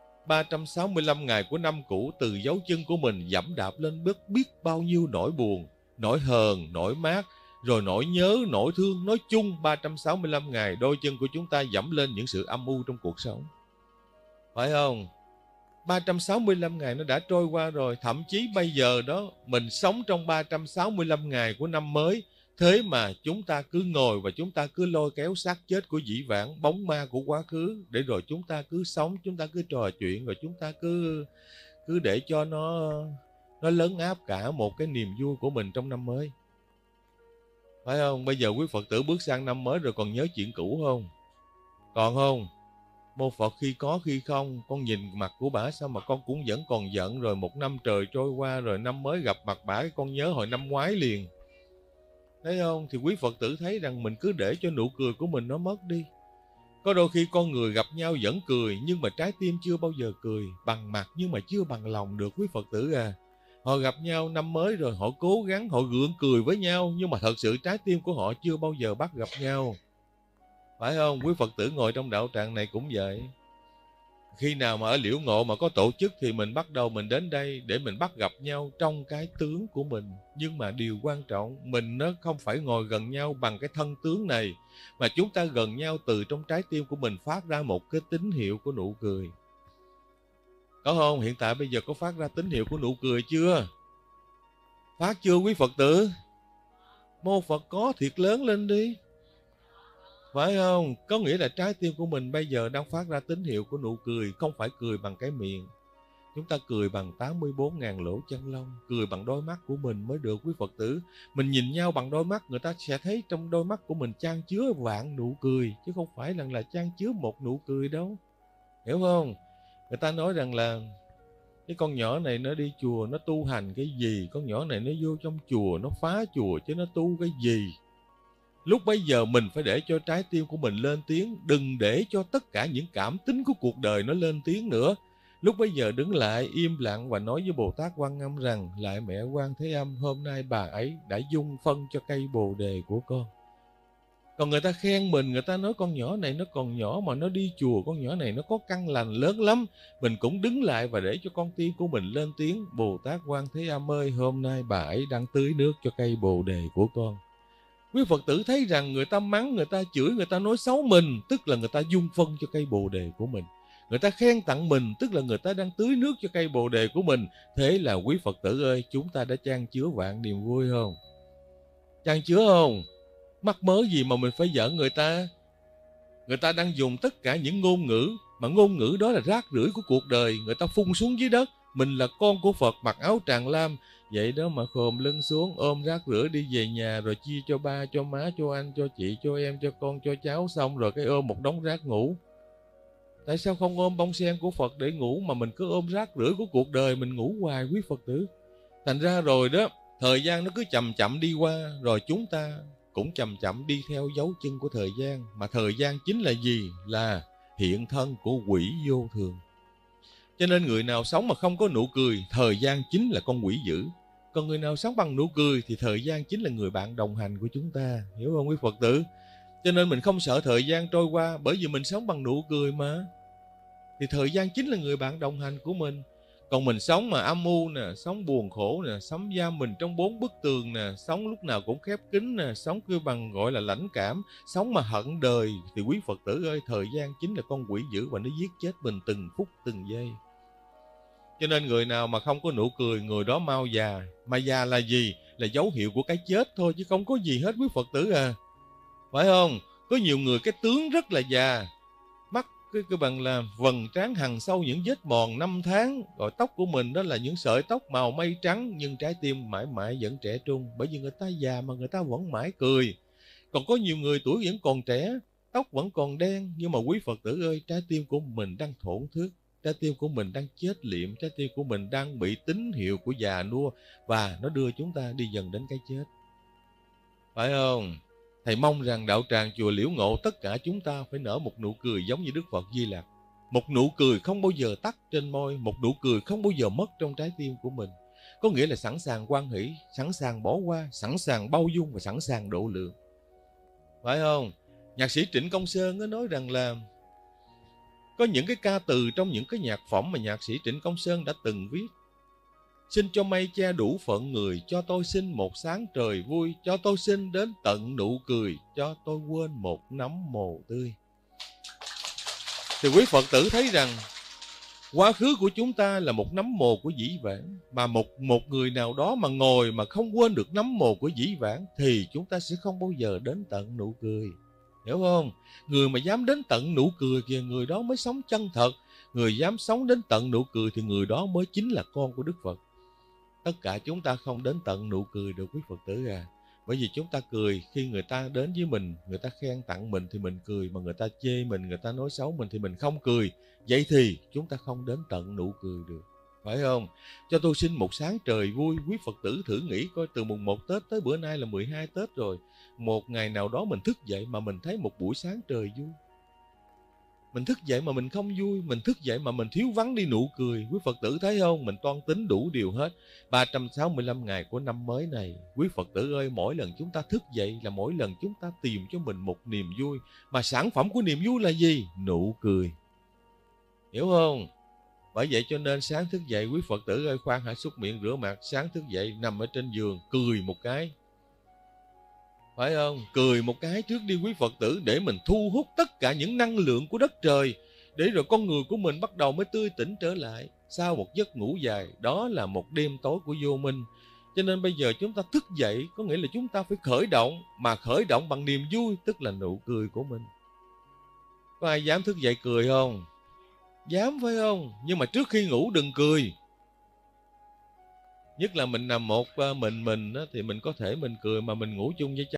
Speaker 1: 365 ngày của năm cũ, từ dấu chân của mình dẫm đạp lên biết bao nhiêu nỗi buồn, nỗi hờn, nỗi mát, rồi nỗi nhớ, nỗi thương. Nói chung 365 ngày đôi chân của chúng ta dẫm lên những sự âm u trong cuộc sống. Phải không? 365 ngày nó đã trôi qua rồi. Thậm chí bây giờ đó mình sống trong 365 ngày của năm mới. Thế mà chúng ta cứ ngồi và chúng ta cứ lôi kéo xác chết của dĩ vãng, bóng ma của quá khứ, để rồi chúng ta cứ sống, chúng ta cứ trò chuyện, rồi chúng ta cứ để cho nó lấn áp cả một cái niềm vui của mình trong năm mới. Phải không? Bây giờ quý Phật tử bước sang năm mới rồi còn nhớ chuyện cũ không? Còn không? Mô Phật khi có khi không. Con nhìn mặt của bả sao mà con cũng vẫn còn giận. Rồi một năm trời trôi qua rồi năm mới gặp mặt bả, con nhớ hồi năm ngoái liền. Thấy không? Thì quý Phật tử thấy rằng mình cứ để cho nụ cười của mình nó mất đi. Có đôi khi con người gặp nhau vẫn cười, nhưng mà trái tim chưa bao giờ cười. Bằng mặt nhưng mà chưa bằng lòng được quý Phật tử à. Họ gặp nhau năm mới rồi, họ cố gắng, họ gượng cười với nhau, nhưng mà thật sự trái tim của họ chưa bao giờ bắt gặp nhau. Phải không? Quý Phật tử ngồi trong đạo tràng này cũng vậy. Khi nào mà ở Liễu Ngộ mà có tổ chức thì mình bắt đầu mình đến đây để mình bắt gặp nhau trong cái tướng của mình. Nhưng mà điều quan trọng, mình nó không phải ngồi gần nhau bằng cái thân tướng này, mà chúng ta gần nhau từ trong trái tim của mình phát ra một cái tín hiệu của nụ cười. Có không? Hiện tại bây giờ có phát ra tín hiệu của nụ cười chưa? Phát chưa quý Phật tử? Mô Phật có thiệt lớn lên đi. Phải không? Có nghĩa là trái tim của mình bây giờ đang phát ra tín hiệu của nụ cười, không phải cười bằng cái miệng. Chúng ta cười bằng 84.000 lỗ chân lông, cười bằng đôi mắt của mình mới được quý Phật tử. Mình nhìn nhau bằng đôi mắt, người ta sẽ thấy trong đôi mắt của mình chan chứa vạn nụ cười, chứ không phải là chan chứa một nụ cười đâu. Hiểu không? Người ta nói rằng là cái con nhỏ này nó đi chùa nó tu hành cái gì, con nhỏ này nó vô trong chùa nó phá chùa chứ nó tu cái gì. Lúc bấy giờ mình phải để cho trái tim của mình lên tiếng, đừng để cho tất cả những cảm tính của cuộc đời nó lên tiếng nữa. Lúc bấy giờ đứng lại im lặng và nói với Bồ Tát Quan Âm rằng: Lạy mẹ Quan Thế Âm, hôm nay bà ấy đã dung phân cho cây bồ đề của con. Còn người ta khen mình, người ta nói con nhỏ này nó còn nhỏ mà nó đi chùa, con nhỏ này nó có căn lành lớn lắm. Mình cũng đứng lại và để cho con tim của mình lên tiếng: Bồ Tát Quan Thế Âm ơi, hôm nay bà ấy đang tưới nước cho cây bồ đề của con. Quý Phật tử thấy rằng người ta mắng, người ta chửi, người ta nói xấu mình, tức là người ta dung phân cho cây bồ đề của mình. Người ta khen tặng mình, tức là người ta đang tưới nước cho cây bồ đề của mình. Thế là quý Phật tử ơi, chúng ta đã chan chứa vạn niềm vui không? Chan chứa không? Mắc mớ gì mà mình phải giận người ta? Người ta đang dùng tất cả những ngôn ngữ, mà ngôn ngữ đó là rác rưởi của cuộc đời, người ta phun xuống dưới đất. Mình là con của Phật, mặc áo tràng lam, vậy đó mà khom lưng xuống ôm rác rưởi đi về nhà, rồi chia cho ba, cho má, cho anh, cho chị, cho em, cho con, cho cháu, xong rồi cái ôm một đống rác ngủ. Tại sao không ôm bông sen của Phật để ngủ, mà mình cứ ôm rác rưởi của cuộc đời mình ngủ hoài quý Phật tử? Thành ra rồi đó, thời gian nó cứ chậm chậm đi qua, rồi chúng ta cũng chậm chậm đi theo dấu chân của thời gian. Mà thời gian chính là gì? Là hiện thân của quỷ vô thường. Cho nên người nào sống mà không có nụ cười, thời gian chính là con quỷ dữ. Còn người nào sống bằng nụ cười thì thời gian chính là người bạn đồng hành của chúng ta. Hiểu không quý Phật tử? Cho nên mình không sợ thời gian trôi qua, bởi vì mình sống bằng nụ cười mà. Thì thời gian chính là người bạn đồng hành của mình. Còn mình sống mà âm u nè, sống buồn khổ nè, sống giam mình trong 4 bức tường nè, sống lúc nào cũng khép kín nè, sống kêu bằng gọi là lãnh cảm, sống mà hận đời, thì quý Phật tử ơi, thời gian chính là con quỷ dữ và nó giết chết mình từng phút từng giây. Cho nên người nào mà không có nụ cười, người đó mau già. Mà già là gì? Là dấu hiệu của cái chết thôi, chứ không có gì hết quý Phật tử à. Phải không? Có nhiều người cái tướng rất là già, mắt cái bằng là vầng trán hằn sâu những vết mòn 5 tháng, rồi tóc của mình đó là những sợi tóc màu mây trắng, nhưng trái tim mãi mãi vẫn trẻ trung, bởi vì người ta già mà người ta vẫn mãi cười. Còn có nhiều người tuổi vẫn còn trẻ, tóc vẫn còn đen, nhưng mà quý Phật tử ơi, trái tim của mình đang thổn thức, trái tim của mình đang chết liệm, trái tim của mình đang bị tín hiệu của già nua, và nó đưa chúng ta đi dần đến cái chết. Phải không? Thầy mong rằng đạo tràng chùa Liễu Ngộ tất cả chúng ta phải nở một nụ cười giống như Đức Phật Di Lặc. Một nụ cười không bao giờ tắt trên môi, một nụ cười không bao giờ mất trong trái tim của mình. Có nghĩa là sẵn sàng hoan hỷ, sẵn sàng bỏ qua, sẵn sàng bao dung và sẵn sàng độ lượng. Phải không? Nhạc sĩ Trịnh Công Sơn có nói rằng là có những cái ca từ trong những cái nhạc phẩm mà nhạc sĩ Trịnh Công Sơn đã từng viết. Xin cho mây che đủ phận người, cho tôi xin một sáng trời vui, cho tôi xin đến tận nụ cười, cho tôi quên một nắm mồ tươi. Thì quý Phật tử thấy rằng quá khứ của chúng ta là một nắm mồ của dĩ vãng, mà một người nào đó mà ngồi mà không quên được nắm mồ của dĩ vãng thì chúng ta sẽ không bao giờ đến tận nụ cười. Hiểu không? Người mà dám đến tận nụ cười kìa, người đó mới sống chân thật. Người dám sống đến tận nụ cười thì người đó mới chính là con của Đức Phật. Tất cả chúng ta không đến tận nụ cười được quý Phật tử à. Bởi vì chúng ta cười khi người ta đến với mình, người ta khen tặng mình thì mình cười, mà người ta chê mình, người ta nói xấu mình thì mình không cười. Vậy thì chúng ta không đến tận nụ cười được. Phải không? Cho tôi xin một sáng trời vui. Quý Phật tử thử nghĩ coi, từ mùng 1 Tết tới bữa nay là 12 Tết rồi. Một ngày nào đó mình thức dậy mà mình thấy một buổi sáng trời vui. Mình thức dậy mà mình không vui, mình thức dậy mà mình thiếu vắng đi nụ cười. Quý Phật tử thấy không? Mình toan tính đủ điều hết. 365 ngày của năm mới này, quý Phật tử ơi, mỗi lần chúng ta thức dậy là mỗi lần chúng ta tìm cho mình một niềm vui. Mà sản phẩm của niềm vui là gì? Nụ cười. Hiểu không? Bởi vậy cho nên sáng thức dậy, quý Phật tử ơi, khoan hãy súc miệng rửa mặt. Sáng thức dậy nằm ở trên giường cười một cái, phải không? Cười một cái trước đi quý Phật tử, để mình thu hút tất cả những năng lượng của đất trời, để rồi con người của mình bắt đầu mới tươi tỉnh trở lại sau một giấc ngủ dài. Đó là một đêm tối của vô minh. Cho nên bây giờ chúng ta thức dậy, có nghĩa là chúng ta phải khởi động, mà khởi động bằng niềm vui, tức là nụ cười của mình. Có ai dám thức dậy cười không? Dám, phải không? Nhưng mà trước khi ngủ đừng cười. Nhất là mình nằm một mình thì mình có thể mình cười, mà mình ngủ chung với